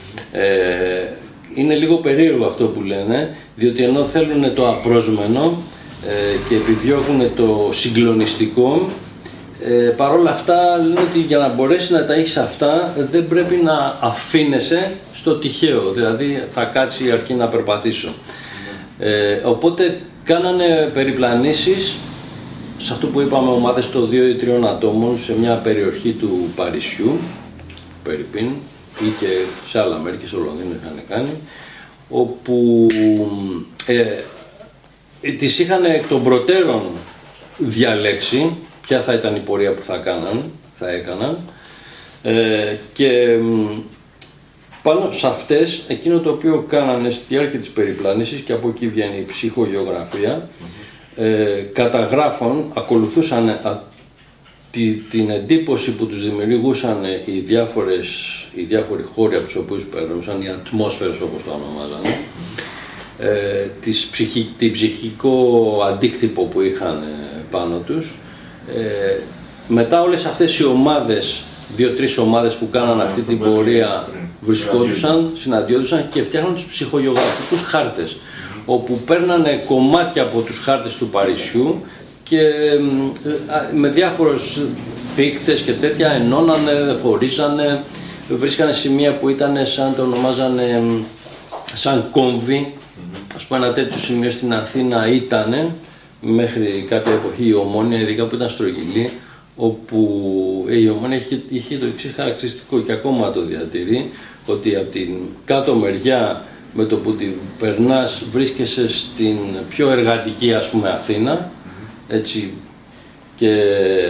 Ε, είναι λίγο περίεργο αυτό που λένε, διότι ενώ θέλουν το απρόσμενο ε, και επιδιώκουν το συγκλονιστικό, Ε, Παρ' όλα αυτά λένε ότι για να μπορέσει να τα έχεις αυτά δεν πρέπει να αφήνεσαι στο τυχαίο, δηλαδή θα κάτσει αρκεί να περπατήσω. Ε, οπότε κάνανε περιπλανήσεις σε αυτό που είπαμε, ομάδες των δύο ή τριών ατόμων σε μια περιοχή του Παρισιού, Περιπίν, ή και σε άλλα μέρη και στο Λονδίνο είχαν κάνει, όπου ε, τις είχαν εκ των προτέρων διαλέξει ποια θα ήταν η πορεία που θα κάναν, θα έκαναν ε, και πάνω σε αυτές, εκείνο το οποίο κάνανε στη διάρκεια της περιπλάνησης, και από εκεί βγαίνει η ψυχογεωγραφία, ε, καταγράφαν, ακολουθούσαν α, τη, την εντύπωση που τους δημιουργούσαν οι, διάφορες, οι διάφοροι χώροι από τους οποίους περνούσαν, οι ατμόσφαιρες όπως το ονομάζανε, ε, της ψυχη, την ψυχικό αντίκτυπο που είχαν πάνω τους. Ε, μετά όλες αυτές οι ομάδες, δύο-τρεις ομάδες που κάναν αυτή την πορεία, βρισκόντουσαν, συναντιόντουσαν και φτιάχναν τους ψυχογεωγραφικούς χάρτες, mm-hmm. όπου παίρνανε κομμάτια από τους χάρτες του Παρισιού και ε, με διάφορους δείκτες και τέτοια ενώνανε, χωρίζανε, βρίσκανε σημεία που ήταν σαν το ονομάζανε σαν κόμβι. Mm-hmm. Ας πούμε, ένα τέτοιο σημείο στην Αθήνα ήτανε μέχρι κάποια εποχή η Ομόνια, ειδικά που ήταν στρογγυλή, όπου η Ομόνια είχε, είχε το εξής χαρακτηριστικό και ακόμα το διατηρεί, ότι από την κάτω μεριά, με το που την περνάς, βρίσκεσαι στην πιο εργατική, ας πούμε, Αθήνα, έτσι, και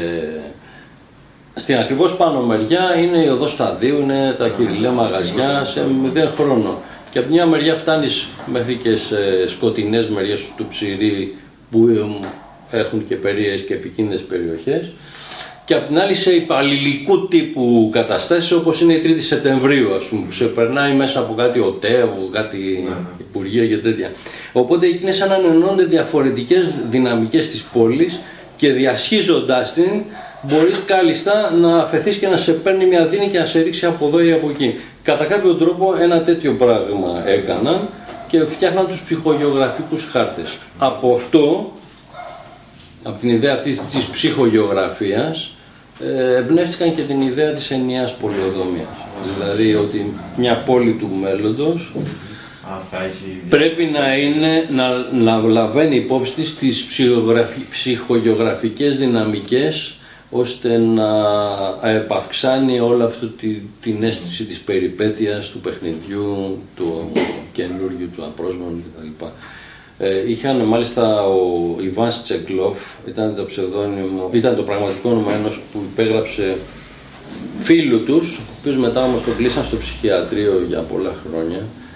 στην ακριβώς πάνω μεριά είναι η οδός Σταδίου, είναι τα κυριλαία μαγαζιά σε μηδέν χρόνο. Και από μια μεριά φτάνεις μέχρι και σε σκοτεινές μεριές του Ψηρή, που έχουν και περίεργες και επικίνδυνες περιοχές, και απ' την άλλη σε υπαλληλικού τύπου καταστάσεις, όπως είναι η Τρίτη Σεπτεμβρίου, ας πούμε, που σε περνάει μέσα από κάτι ΟΤΕ, από κάτι mm-hmm. υπουργεία και τέτοια. Οπότε είναι σαν να ενώνονται διαφορετικές δυναμικές της πόλης και διασχίζοντάς την μπορείς κάλλιστα να αφαιθείς και να σε παίρνει μια δίνη και να σε ρίξει από εδώ ή από εκεί. Κατά κάποιο τρόπο ένα τέτοιο πράγμα έκαναν και φτιάχναν τους ψυχογεωγραφικούς χάρτες. Από αυτό, από την ιδέα αυτή της ψυχογεωγραφίας, εμπνεύστηκαν και την ιδέα της ενιαίας πολεοδομίας. Δηλαδή ότι μια πόλη του μέλλοντος πρέπει να, είναι, να, να λαβαίνει υπόψη της τις ψυχογεωγραφικές δυναμικές, ώστε να επαυξάνει όλη αυτή τη, την αίσθηση της περιπέτειας, του παιχνιδιού, του καινούργιου, του απρόσμενου κτλ. Ε, είχαν μάλιστα ο Ιβάν Τσεκλόφ, ήταν το ψευδόνυμο, ήταν το πραγματικό όνομα ενός που υπέγραψε φίλου τους, ο οποίος μετά όμως τον κλείσαν στο ψυχιατρίο για πολλά χρόνια.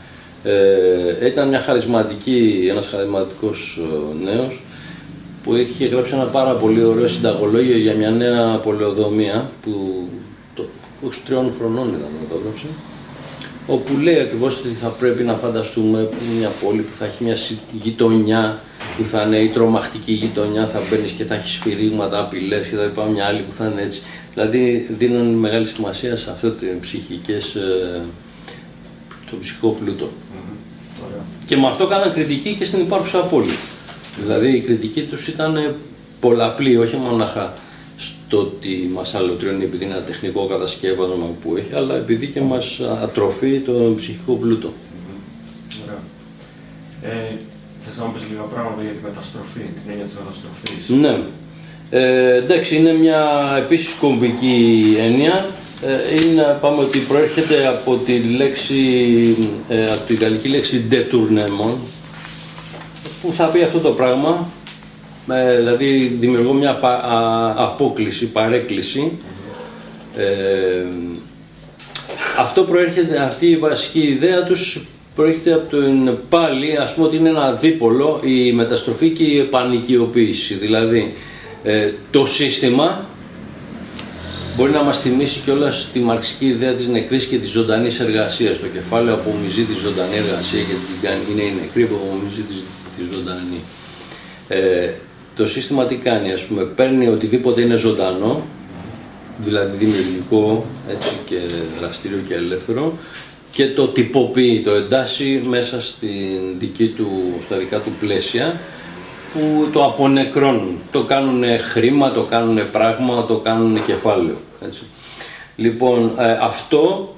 Ε, ήταν μια χαρισματική, ένας χαρισματικός νέος που είχε γράψει ένα πάρα πολύ ωραίο συνταγολόγιο για μια νέα πολεοδομία που το, όχι τριών χρονών ήταν να το έγραψε, όπου λέει ακριβώς ότι θα πρέπει να φανταστούμε μια πόλη που θα έχει μια γειτονιά που θα είναι η τρομακτική γειτονιά, θα μπαίνεις και θα έχει σφυρίγματα, απειλές και θα υπάρχει μια άλλη που θα είναι έτσι. Δηλαδή δίνουν μεγάλη σημασία σε αυτό το ψυχικές, το ψυχικό πλούτο. Mm-hmm. Και με αυτό κάναν κριτική και στην υπάρχουσα πόλη. Δηλαδή η κριτική τους ήταν πολλαπλή, όχι μονάχα στο ότι μας αλωτριώνει επειδή είναι ένα τεχνικό κατασκεύασμα που έχει, αλλά επειδή και μας ατροφεί το ψυχικό πλούτο. Mm-hmm. Ωραία. Ε, θες να μου πεις λίγα πράγματα για τη μεταστροφή, την έννοια της μεταστροφής? Ναι. Ε, εντάξει, είναι μια επίσης κομβική έννοια. Ε, είναι, πάμε ότι προέρχεται από τη λέξη, ε, από τη γαλλική λέξη détournement, που θα πει αυτό το πράγμα, ε, δηλαδή δημιουργώ μια πα, α, απόκληση, παρέκκληση. Ε, αυτό προέρχεται, αυτή η βασική ιδέα τους προέρχεται από την πάλι, ας πούμε ότι είναι ένα δίπολο, η μεταστροφή και η επανοικιοποίηση. Δηλαδή, ε, το σύστημα μπορεί να μας θυμίσει κιόλας τη μαρξική ιδέα της νεκρής και της ζωντανής εργασίας. Το κεφάλαιο απομυζεί τη ζωντανή εργασία γιατί την κάνει, είναι η νεκρή που απομυζεί τη, τη ζωντανή. Ε, το σύστημα τι κάνει, ας πούμε, παίρνει οτιδήποτε είναι ζωντανό, δηλαδή δημιουργικό, έτσι, και δραστήριο και ελεύθερο, και το τυποποιεί, το εντάσσει μέσα στην δική του, στα δικά του πλαίσια, που το απονεκρώνουν. Το κάνουν χρήμα, το κάνουν πράγμα, το κάνουν κεφάλαιο. Έτσι. Λοιπόν, ε, αυτό,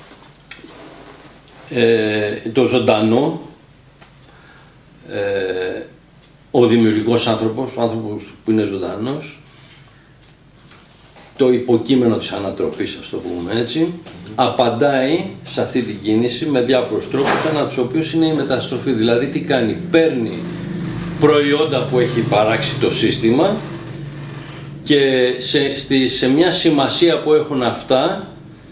ε, το ζωντανό, ε, ο δημιουργικός άνθρωπος, ο άνθρωπος που είναι ζωντανός, το υποκείμενο της ανατροπής, ας το πούμε έτσι, απαντάει σε αυτή την κίνηση με διάφορους τρόπους, ένα από τους οποίους είναι η μεταστροφή. Δηλαδή τι κάνει, παίρνει προϊόντα που έχει παράξει το σύστημα και σε, στη, σε μια σημασία που έχουν αυτά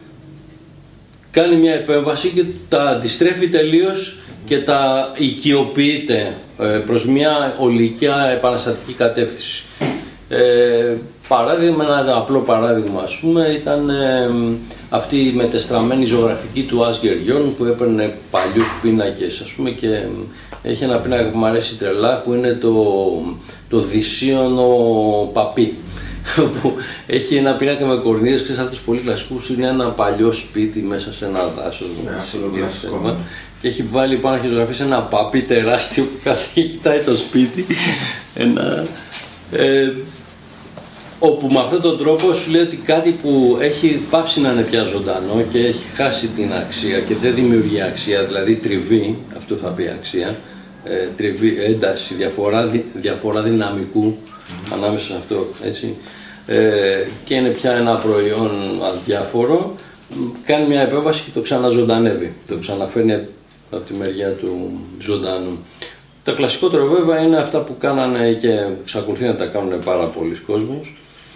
κάνει μια επέμβαση και τα αντιστρέφει τελείως και τα οικειοποιείται ε, προς μια ολικιά επαναστατική κατεύθυνση. Ε, παράδειγμα, ένα απλό παράδειγμα, ας πούμε, ήταν ε, αυτή η μετεστραμμένη ζωγραφική του Άσγκερ Γιόν που έπαιρνε παλιούς πίνακες, ας πούμε, και έχει ένα πίνακα που μου αρέσει τρελά που είναι το, το Δυσίωνο Παπί, που έχει ένα πίνακα με κορνίες, ξέρεις, αυτούς πολύ κλασικούς, είναι ένα παλιό σπίτι μέσα σε ένα δάσος, ναι, και έχει βάλει πάνω, έχει ζωγραφίσει ένα παπί τεράστιο που κάτι και κοιτάει το σπίτι, ένα, ε, όπου με αυτόν τον τρόπο σου λέει ότι κάτι που έχει πάψει να είναι πια ζωντανό και έχει χάσει την αξία και δεν δημιουργεί αξία, δηλαδή τριβή, αυτό θα πει αξία, ε, τριβή, ένταση, διαφορά, διαφορά δυναμικού mm-hmm. ανάμεσα σε αυτό, έτσι, ε, και είναι πια ένα προϊόν αδιάφορο, κάνει μια επέμβαση και το ξαναζωντανεύει, το ξαναφέρνει από τη μεριά του ζωντανού. Το κλασικότερο βέβαια είναι αυτά που κάνανε και εξακολουθεί να τα κάνουν πάρα πολλοί κόσμος,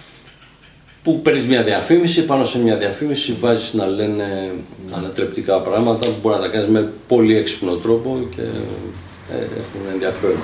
που παίρνεις μια διαφήμιση, πάνω σε μια διαφήμιση βάζεις να λένε ανατρεπτικά πράγματα που μπορεί να τα κάνεις με πολύ έξυπνο τρόπο και ε, έχουν ενδιαφέρον.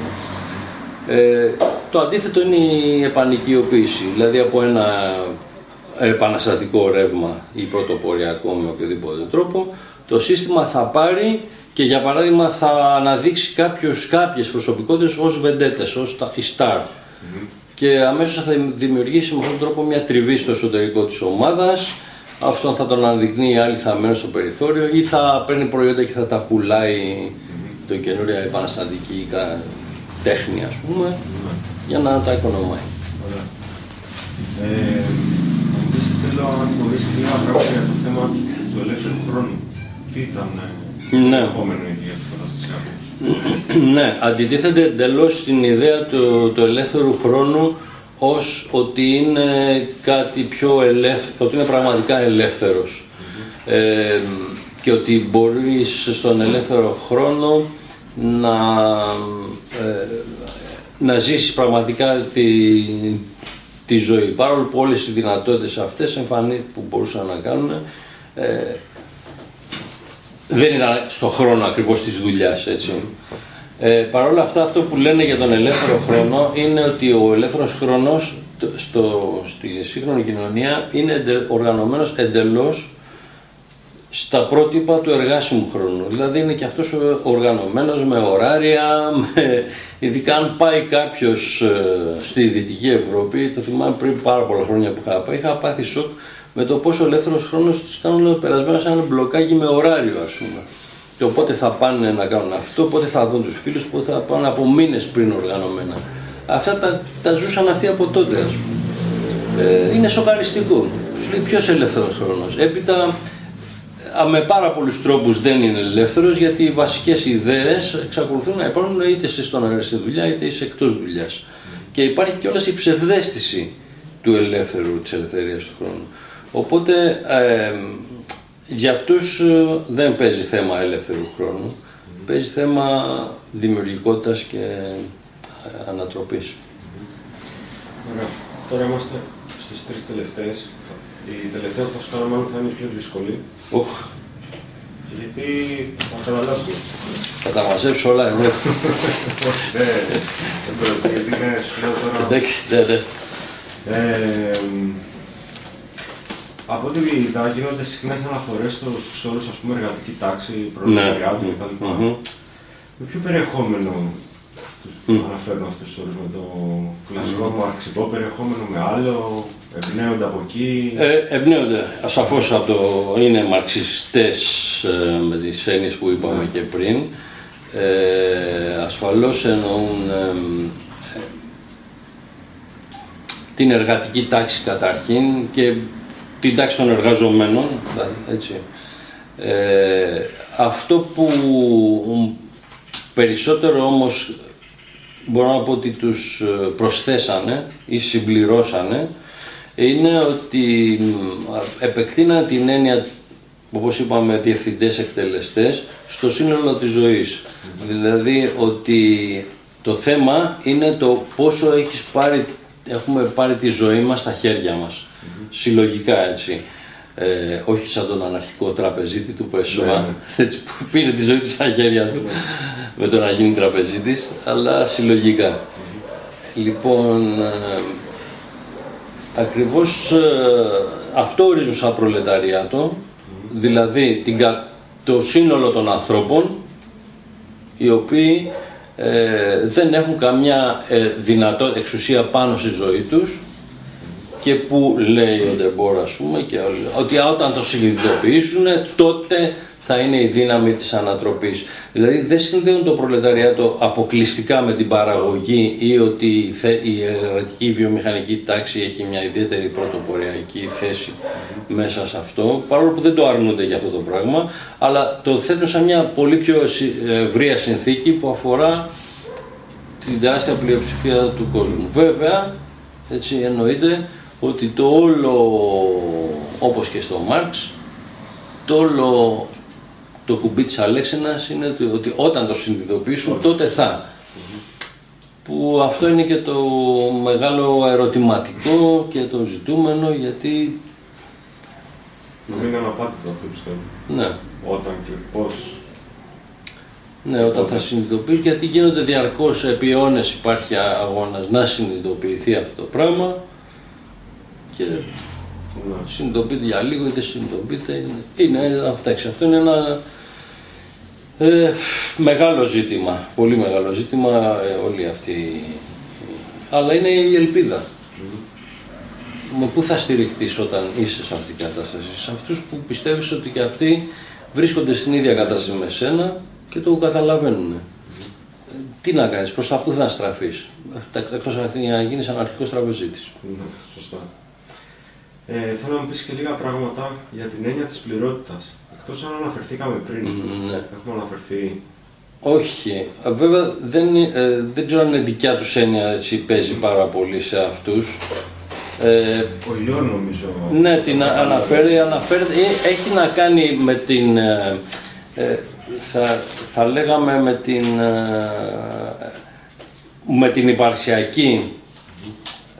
Ε, το αντίθετο είναι η επανοικιοποίηση, δηλαδή από ένα επαναστατικό ρεύμα ή πρωτοποριακό με οποιοδήποτε τρόπο, το σύστημα θα πάρει και για παράδειγμα θα αναδείξει κάποιους, κάποιες προσωπικότητες ως βεντέτες, ως η star. Mm-hmm. Και αμέσως θα δημιουργήσει με αυτόν τον τρόπο μια τριβή στο εσωτερικό της ομάδας. Αυτόν θα τον αναδεικνύει, οι άλλοι θα μένουν στο περιθώριο ή θα παίρνει προϊόντα και θα τα πουλάει mm-hmm. το καινούρια επαναστατική τέχνη, ας πούμε, mm-hmm. για να τα οικονομάει. Ωραία. Ε, Επίσης θέλω να μπορείς λίγα πράγματα για το θέμα του ελεύθερου χρόνου. Τι ήταν ναι. το επόμενο για τις φανταστικές άποψεις? Ναι, αντιτίθεται εντελώς στην ιδέα του, του ελεύθερου χρόνου ως ότι είναι κάτι πιο ελεύθερο, ότι είναι πραγματικά ελεύθερος. Mm-hmm. ε, και ότι μπορείς στον ελεύθερο χρόνο να, ε, να ζήσεις πραγματικά τη, τη ζωή. Παρόλο που όλες οι δυνατότητες αυτές εμφανί, που μπορούσαν να κάνουν, ε, δεν ήταν στο χρόνο ακριβώς της δουλειάς, έτσι. Ε, Παρ' όλα αυτά, αυτό που λένε για τον ελεύθερο χρόνο είναι ότι ο ελεύθερος χρόνος στο, στη σύγχρονη κοινωνία είναι εντε, οργανωμένος εντελώς στα πρότυπα του εργάσιμου χρόνου. Δηλαδή είναι και αυτός οργανωμένος με ωράρια, με, ειδικά αν πάει κάποιος ε, στη Δυτική Ευρώπη, το θυμάμαι πριν πάρα πολλά χρόνια που είχα πάει, είχα πάθει σοκ με το πόσο ο ελεύθερος χρόνος ήταν περασμένος σαν ένα μπλοκάκι με ωράριο, ας πούμε. Και οπότε θα πάνε να κάνουν αυτό, πότε θα δουν τους φίλους, πότε θα πάνε από μήνες πριν οργανωμένα. Αυτά τα, τα ζούσαν αυτοί από τότε, ας πούμε. Ε, είναι σοκαριστικό. Σου λέει ποιος ελεύθερος χρόνος. Έπειτα, με πάρα πολλούς τρόπους δεν είναι ελεύθερος, γιατί οι βασικές ιδέες εξακολουθούν να υπάρχουν είτε είσαι στον στη δουλειά είτε είσαι εκτός δουλειάς. Και υπάρχει κιόλας η ψευδαίσθηση του ελεύθερου, της ελευθερίας του χρόνου. Οπότε, ε, για αυτούς δεν παίζει θέμα ελεύθερου χρόνου, mm-hmm. παίζει θέμα δημιουργικότητας και ανατροπής. Ωραία. Τώρα είμαστε στις τρεις τελευταίες. Η τελευταία που θα σου κάνω μάλλον θα είναι η πιο δύσκολη. Οχ. Γιατί θα καταλάβω. Θα τα μαζέψω όλα εδώ. Ναι, δεν πρέπει, γιατί είναι σου λέω τώρα... Εντάξει, ναι, ναι. Από ό,τι είδα γίνονται συχνές αναφορές στους όρους, ας πούμε, εργατική τάξη, προλεταριάτου ναι. κτλ. Mm-hmm. Με ποιο περιεχόμενο mm. αναφέρουν αυτούς τους όρους, με το κλασικό mm. μαρξικό περιεχόμενο, με άλλο, εμπνέονται από εκεί? Ε, εμπνέονται, ασαφώς από το, είναι μαρξιστές ε, με τις έννοιες που είπαμε mm. και πριν. Ε, ασφαλώς εννοούν ε, ε, την εργατική τάξη καταρχήν και την τάξη των εργαζομένων, έτσι. Ε, αυτό που περισσότερο όμως μπορώ να πω ότι τους προσθέσανε ή συμπληρώσανε είναι ότι επεκτείναν την έννοια, όπως είπαμε, διευθυντές εκτελεστές στο σύνολο της ζωής. Mm-hmm. Δηλαδή ότι το θέμα είναι το πόσο έχεις πάρει, έχουμε πάρει τη ζωή μας στα χέρια μας. Mm-hmm. Συλλογικά, έτσι. Ε, όχι σαν τον αναρχικό τραπεζίτη του Πεσόα, mm-hmm. έτσι, που πήρε τη ζωή του στα χέρια του mm-hmm. με το να γίνει τραπεζίτης, αλλά συλλογικά. Mm-hmm. Λοιπόν, ε, ακριβώς ε, αυτό ορίζουν σαν προλεταριάτο, mm-hmm. δηλαδή την, το σύνολο των ανθρώπων οι οποίοι ε, δεν έχουν καμιά ε, δυνατότητα, εξουσία πάνω στη ζωή τους και που λέει ο Ντεμπόρ, ας πούμε, και ότι όταν το συνειδητοποιήσουν τότε θα είναι η δύναμη της ανατροπής. Δηλαδή δεν συνδέουν το προλεταριάτο αποκλειστικά με την παραγωγή ή ότι η εργατική βιομηχανική τάξη έχει μια ιδιαίτερη πρωτοποριακή θέση μέσα σε αυτό, παρόλο που δεν το αρνούνται για αυτό το πράγμα, αλλά το θέτουν σαν μια πολύ πιο ευρεία συνθήκη που αφορά την τεράστια πλειοψηφία του κόσμου. Βέβαια, έτσι εννοείται ότι το όλο, όπως και στο Μάρξ, το όλο το κουμπί της αλέξινας είναι ότι όταν το συνειδητοποιήσουν τότε θα. Mm-hmm. Που αυτό είναι και το μεγάλο ερωτηματικό και το ζητούμενο, γιατί... Είναι αναπάντητο αυτό, πιστεύω. Ναι. Όταν και πώς... Ναι, όταν θα συνειδητοποιήσει, γιατί γίνονται διαρκώς επί αιώνες, υπάρχει αγώνας να συνειδητοποιηθεί αυτό το πράγμα και ναι. συνειδητοποιείται για λίγο είτε συνειδητοποιείται, είναι, είναι, εντάξει, αυτό είναι ένα ε, μεγάλο ζήτημα, πολύ μεγάλο ζήτημα ε, όλη αυτή, αλλά είναι η ελπίδα. Mm. Με πού θα στηριχτείς όταν είσαι σε αυτή την κατάσταση? Σε αυτούς που πιστεύεις ότι και αυτοί βρίσκονται στην ίδια κατάσταση με σένα και το καταλαβαίνουν. Mm. Τι να κάνεις, προς τα πού θα στραφείς, εκτός για να γίνεις αναρχικός τραπεζίτης. Ναι, σωστά. Ε, θέλω να μου πεις και λίγα πράγματα για την έννοια της πληρότητας. Εκτός αν αναφερθήκαμε πριν, mm, ναι. έχουμε αναφερθεί. Όχι. Βέβαια δεν, ε, δεν ξέρω αν είναι δικιά τους έννοια, έτσι, παίζει πάρα πολύ σε αυτούς. Ε, Ο Λιόν νομίζω. Ναι, την αναφέρει, αναφέρει, έχει να κάνει με την, ε, ε, θα, θα λέγαμε με την, ε, με την υπαρξιακή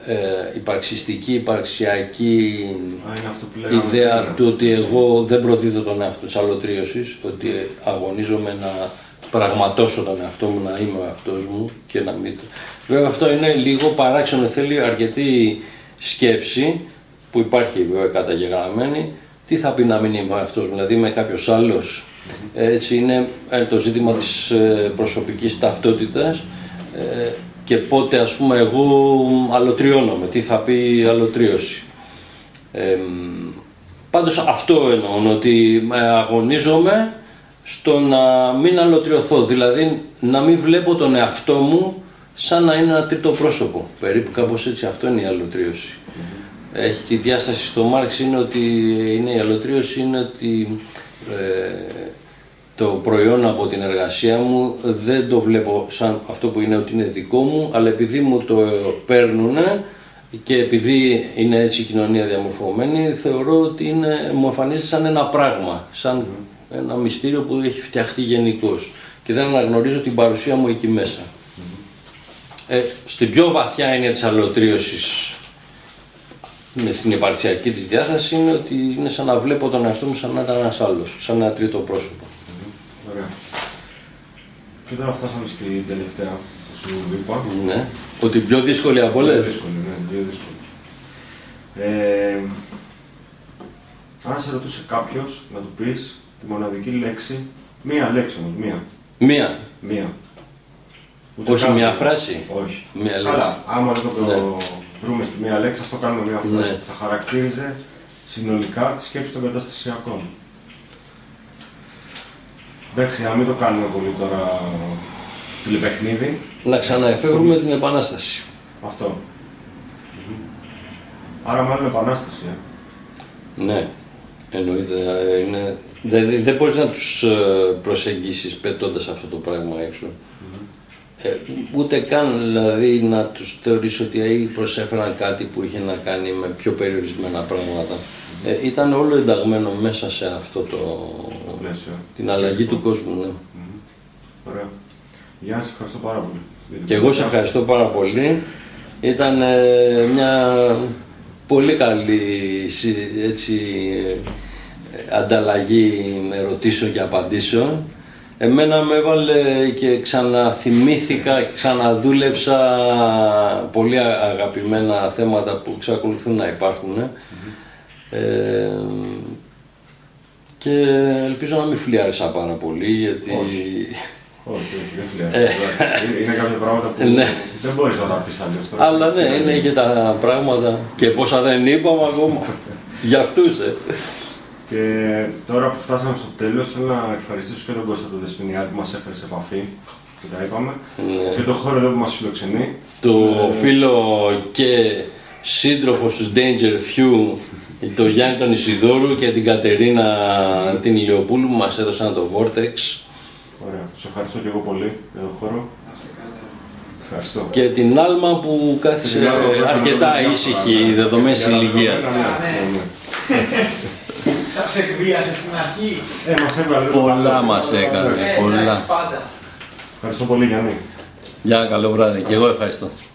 ε, υπαρξιστική, υπαρξιακή Α, είναι αυτό που λέγαμε ιδέα πριν. του ότι εγώ δεν προδίδω τον εαυτό της αλωτρίωσης, ότι αγωνίζομαι να πραγματώσω τον εαυτό μου, να είμαι ο εαυτός μου και να μην το... Βέβαια αυτό είναι λίγο παράξενο, θέλει αρκετή σκέψη που υπάρχει βέβαια καταγεγραμμένη. Τι θα πει να μην είμαι ο εαυτός μου, δηλαδή είμαι κάποιος άλλος. Έτσι είναι το ζήτημα της προσωπικής ταυτότητας και πότε ας πούμε εγώ αλωτριώνομαι, τι θα πει αλωτρίωση. Ε, πάντως αυτό εννοώ, ότι αγωνίζομαι στο να μην αλωτριωθώ, δηλαδή να μην βλέπω τον εαυτό μου σαν να είναι ένα τρίτο πρόσωπο. Περίπου κάπως έτσι, αυτό είναι η αλωτρίωση. Mm-hmm. Έχει τη διάσταση στο Μάρξ, είναι ότι είναι η αλωτρίωση είναι ότι ε, το προϊόν από την εργασία μου δεν το βλέπω σαν αυτό που είναι ότι είναι δικό μου, αλλά επειδή μου το παίρνουν και επειδή είναι έτσι η κοινωνία διαμορφωμένη, θεωρώ ότι είναι, μου εμφανίζεται σαν ένα πράγμα, σαν mm-hmm. ένα μυστήριο που έχει φτιαχτεί γενικώς και δεν αναγνωρίζω την παρουσία μου εκεί μέσα. Mm-hmm. Ε, στην πιο βαθιά έννοια της αλωτρίωσης, με στην υπαρξιακή της διάθεση, είναι ότι είναι σαν να βλέπω τον εαυτό μου σαν να ήταν ένας άλλος, σαν ένα τρίτο πρόσωπο. Mm-hmm. Ωραία. Και τώρα φτάσαμε στην τελευταία που σου είπα. Ναι. Ότι πιο δύσκολη από όλες. Πιο δύσκολη, ναι, πιο δύσκολη. Ε, αν σε ρωτούσε κάποιος να του πεις τη μοναδική λέξη, μία λέξη όμως, μία. Μία. Μία. Ούτε Όχι καν, μία φράση. Όχι. Μία λέξη. Καλά, άμα δεν το Ναι. βρούμε στη μία λέξη, ας το κάνουμε μία φράση Ναι. που θα χαρακτήριζε συνολικά τη σκέψη των καταστασιακών. Εντάξει, να μην το κάνουμε πολύ τώρα τηλεπαιχνίδι. Να ξαναεφεύρουμε την Επανάσταση. Αυτό. Άρα μάλλον επανάσταση, ε. Ναι, εννοείται. Είναι... Δεν, δεν μπορείς να τους ε, προσεγγίσεις πετώντας αυτό το πράγμα έξω. Mm-hmm. Ε, ούτε καν δηλαδή να τους θεωρείς ότι ε, προσέφεραν κάτι που είχε να κάνει με πιο περιορισμένα πράγματα. Mm-hmm. Ε, ήταν όλο ενταγμένο μέσα σε αυτό το... το πλαίσιο. την αλλαγή του κόσμου. Ναι. Mm-hmm. Ωραία. Γιάννη, σε ευχαριστώ πάρα πολύ. Και εγώ σε ευχαριστώ πάρα πολύ. Ήταν ε, μια πολύ καλή έτσι, ε, ανταλλαγή ερωτήσεων και απαντήσεων. Εμένα με έβαλε και ξαναθυμήθηκα και ξαναδούλεψα πολύ αγαπημένα θέματα που εξακολουθούν να υπάρχουν. Mm-hmm. ε, και ελπίζω να μην φλιάρισα πάρα πολύ, γιατί... Όχι. Όχι, δεν φλιάρεις. Είναι κάποια πράγματα που δεν μπορείς να τα πεις αλλιώς. Αλλά ναι, είναι και τα πράγματα και πόσα δεν είπαμε ακόμα. Για αυτούς, ε. Και τώρα που φτάσαμε στο τέλος, θέλω να ευχαριστήσω και τον Κώστα τον Δεσποινιάδη που μας έφερε σε επαφή, και τα είπαμε, και τον χώρο εδώ που μας φιλοξενεί. Το φίλο και σύντροφο στους Danger Few, τον Γιάννη τον Ισιδόρου και την Κατερίνα την Ηλιοπούλου που μας έδωσαν το Vortex. Ωραία. Σας ευχαριστώ και εγώ πολύ για τον χώρο. Ευχαριστώ. Και την Άλμα που κάθισε αρκετά ήσυχη δεδομένης ηλικίας. Σας εκβίασε στην αρχή. Ε, μας έβγαλε. Πολλά μας έκανε, πολλά. Ευχαριστώ πολύ, Γιάννη. Γεια, καλό βράδυ. Και εγώ ευχαριστώ.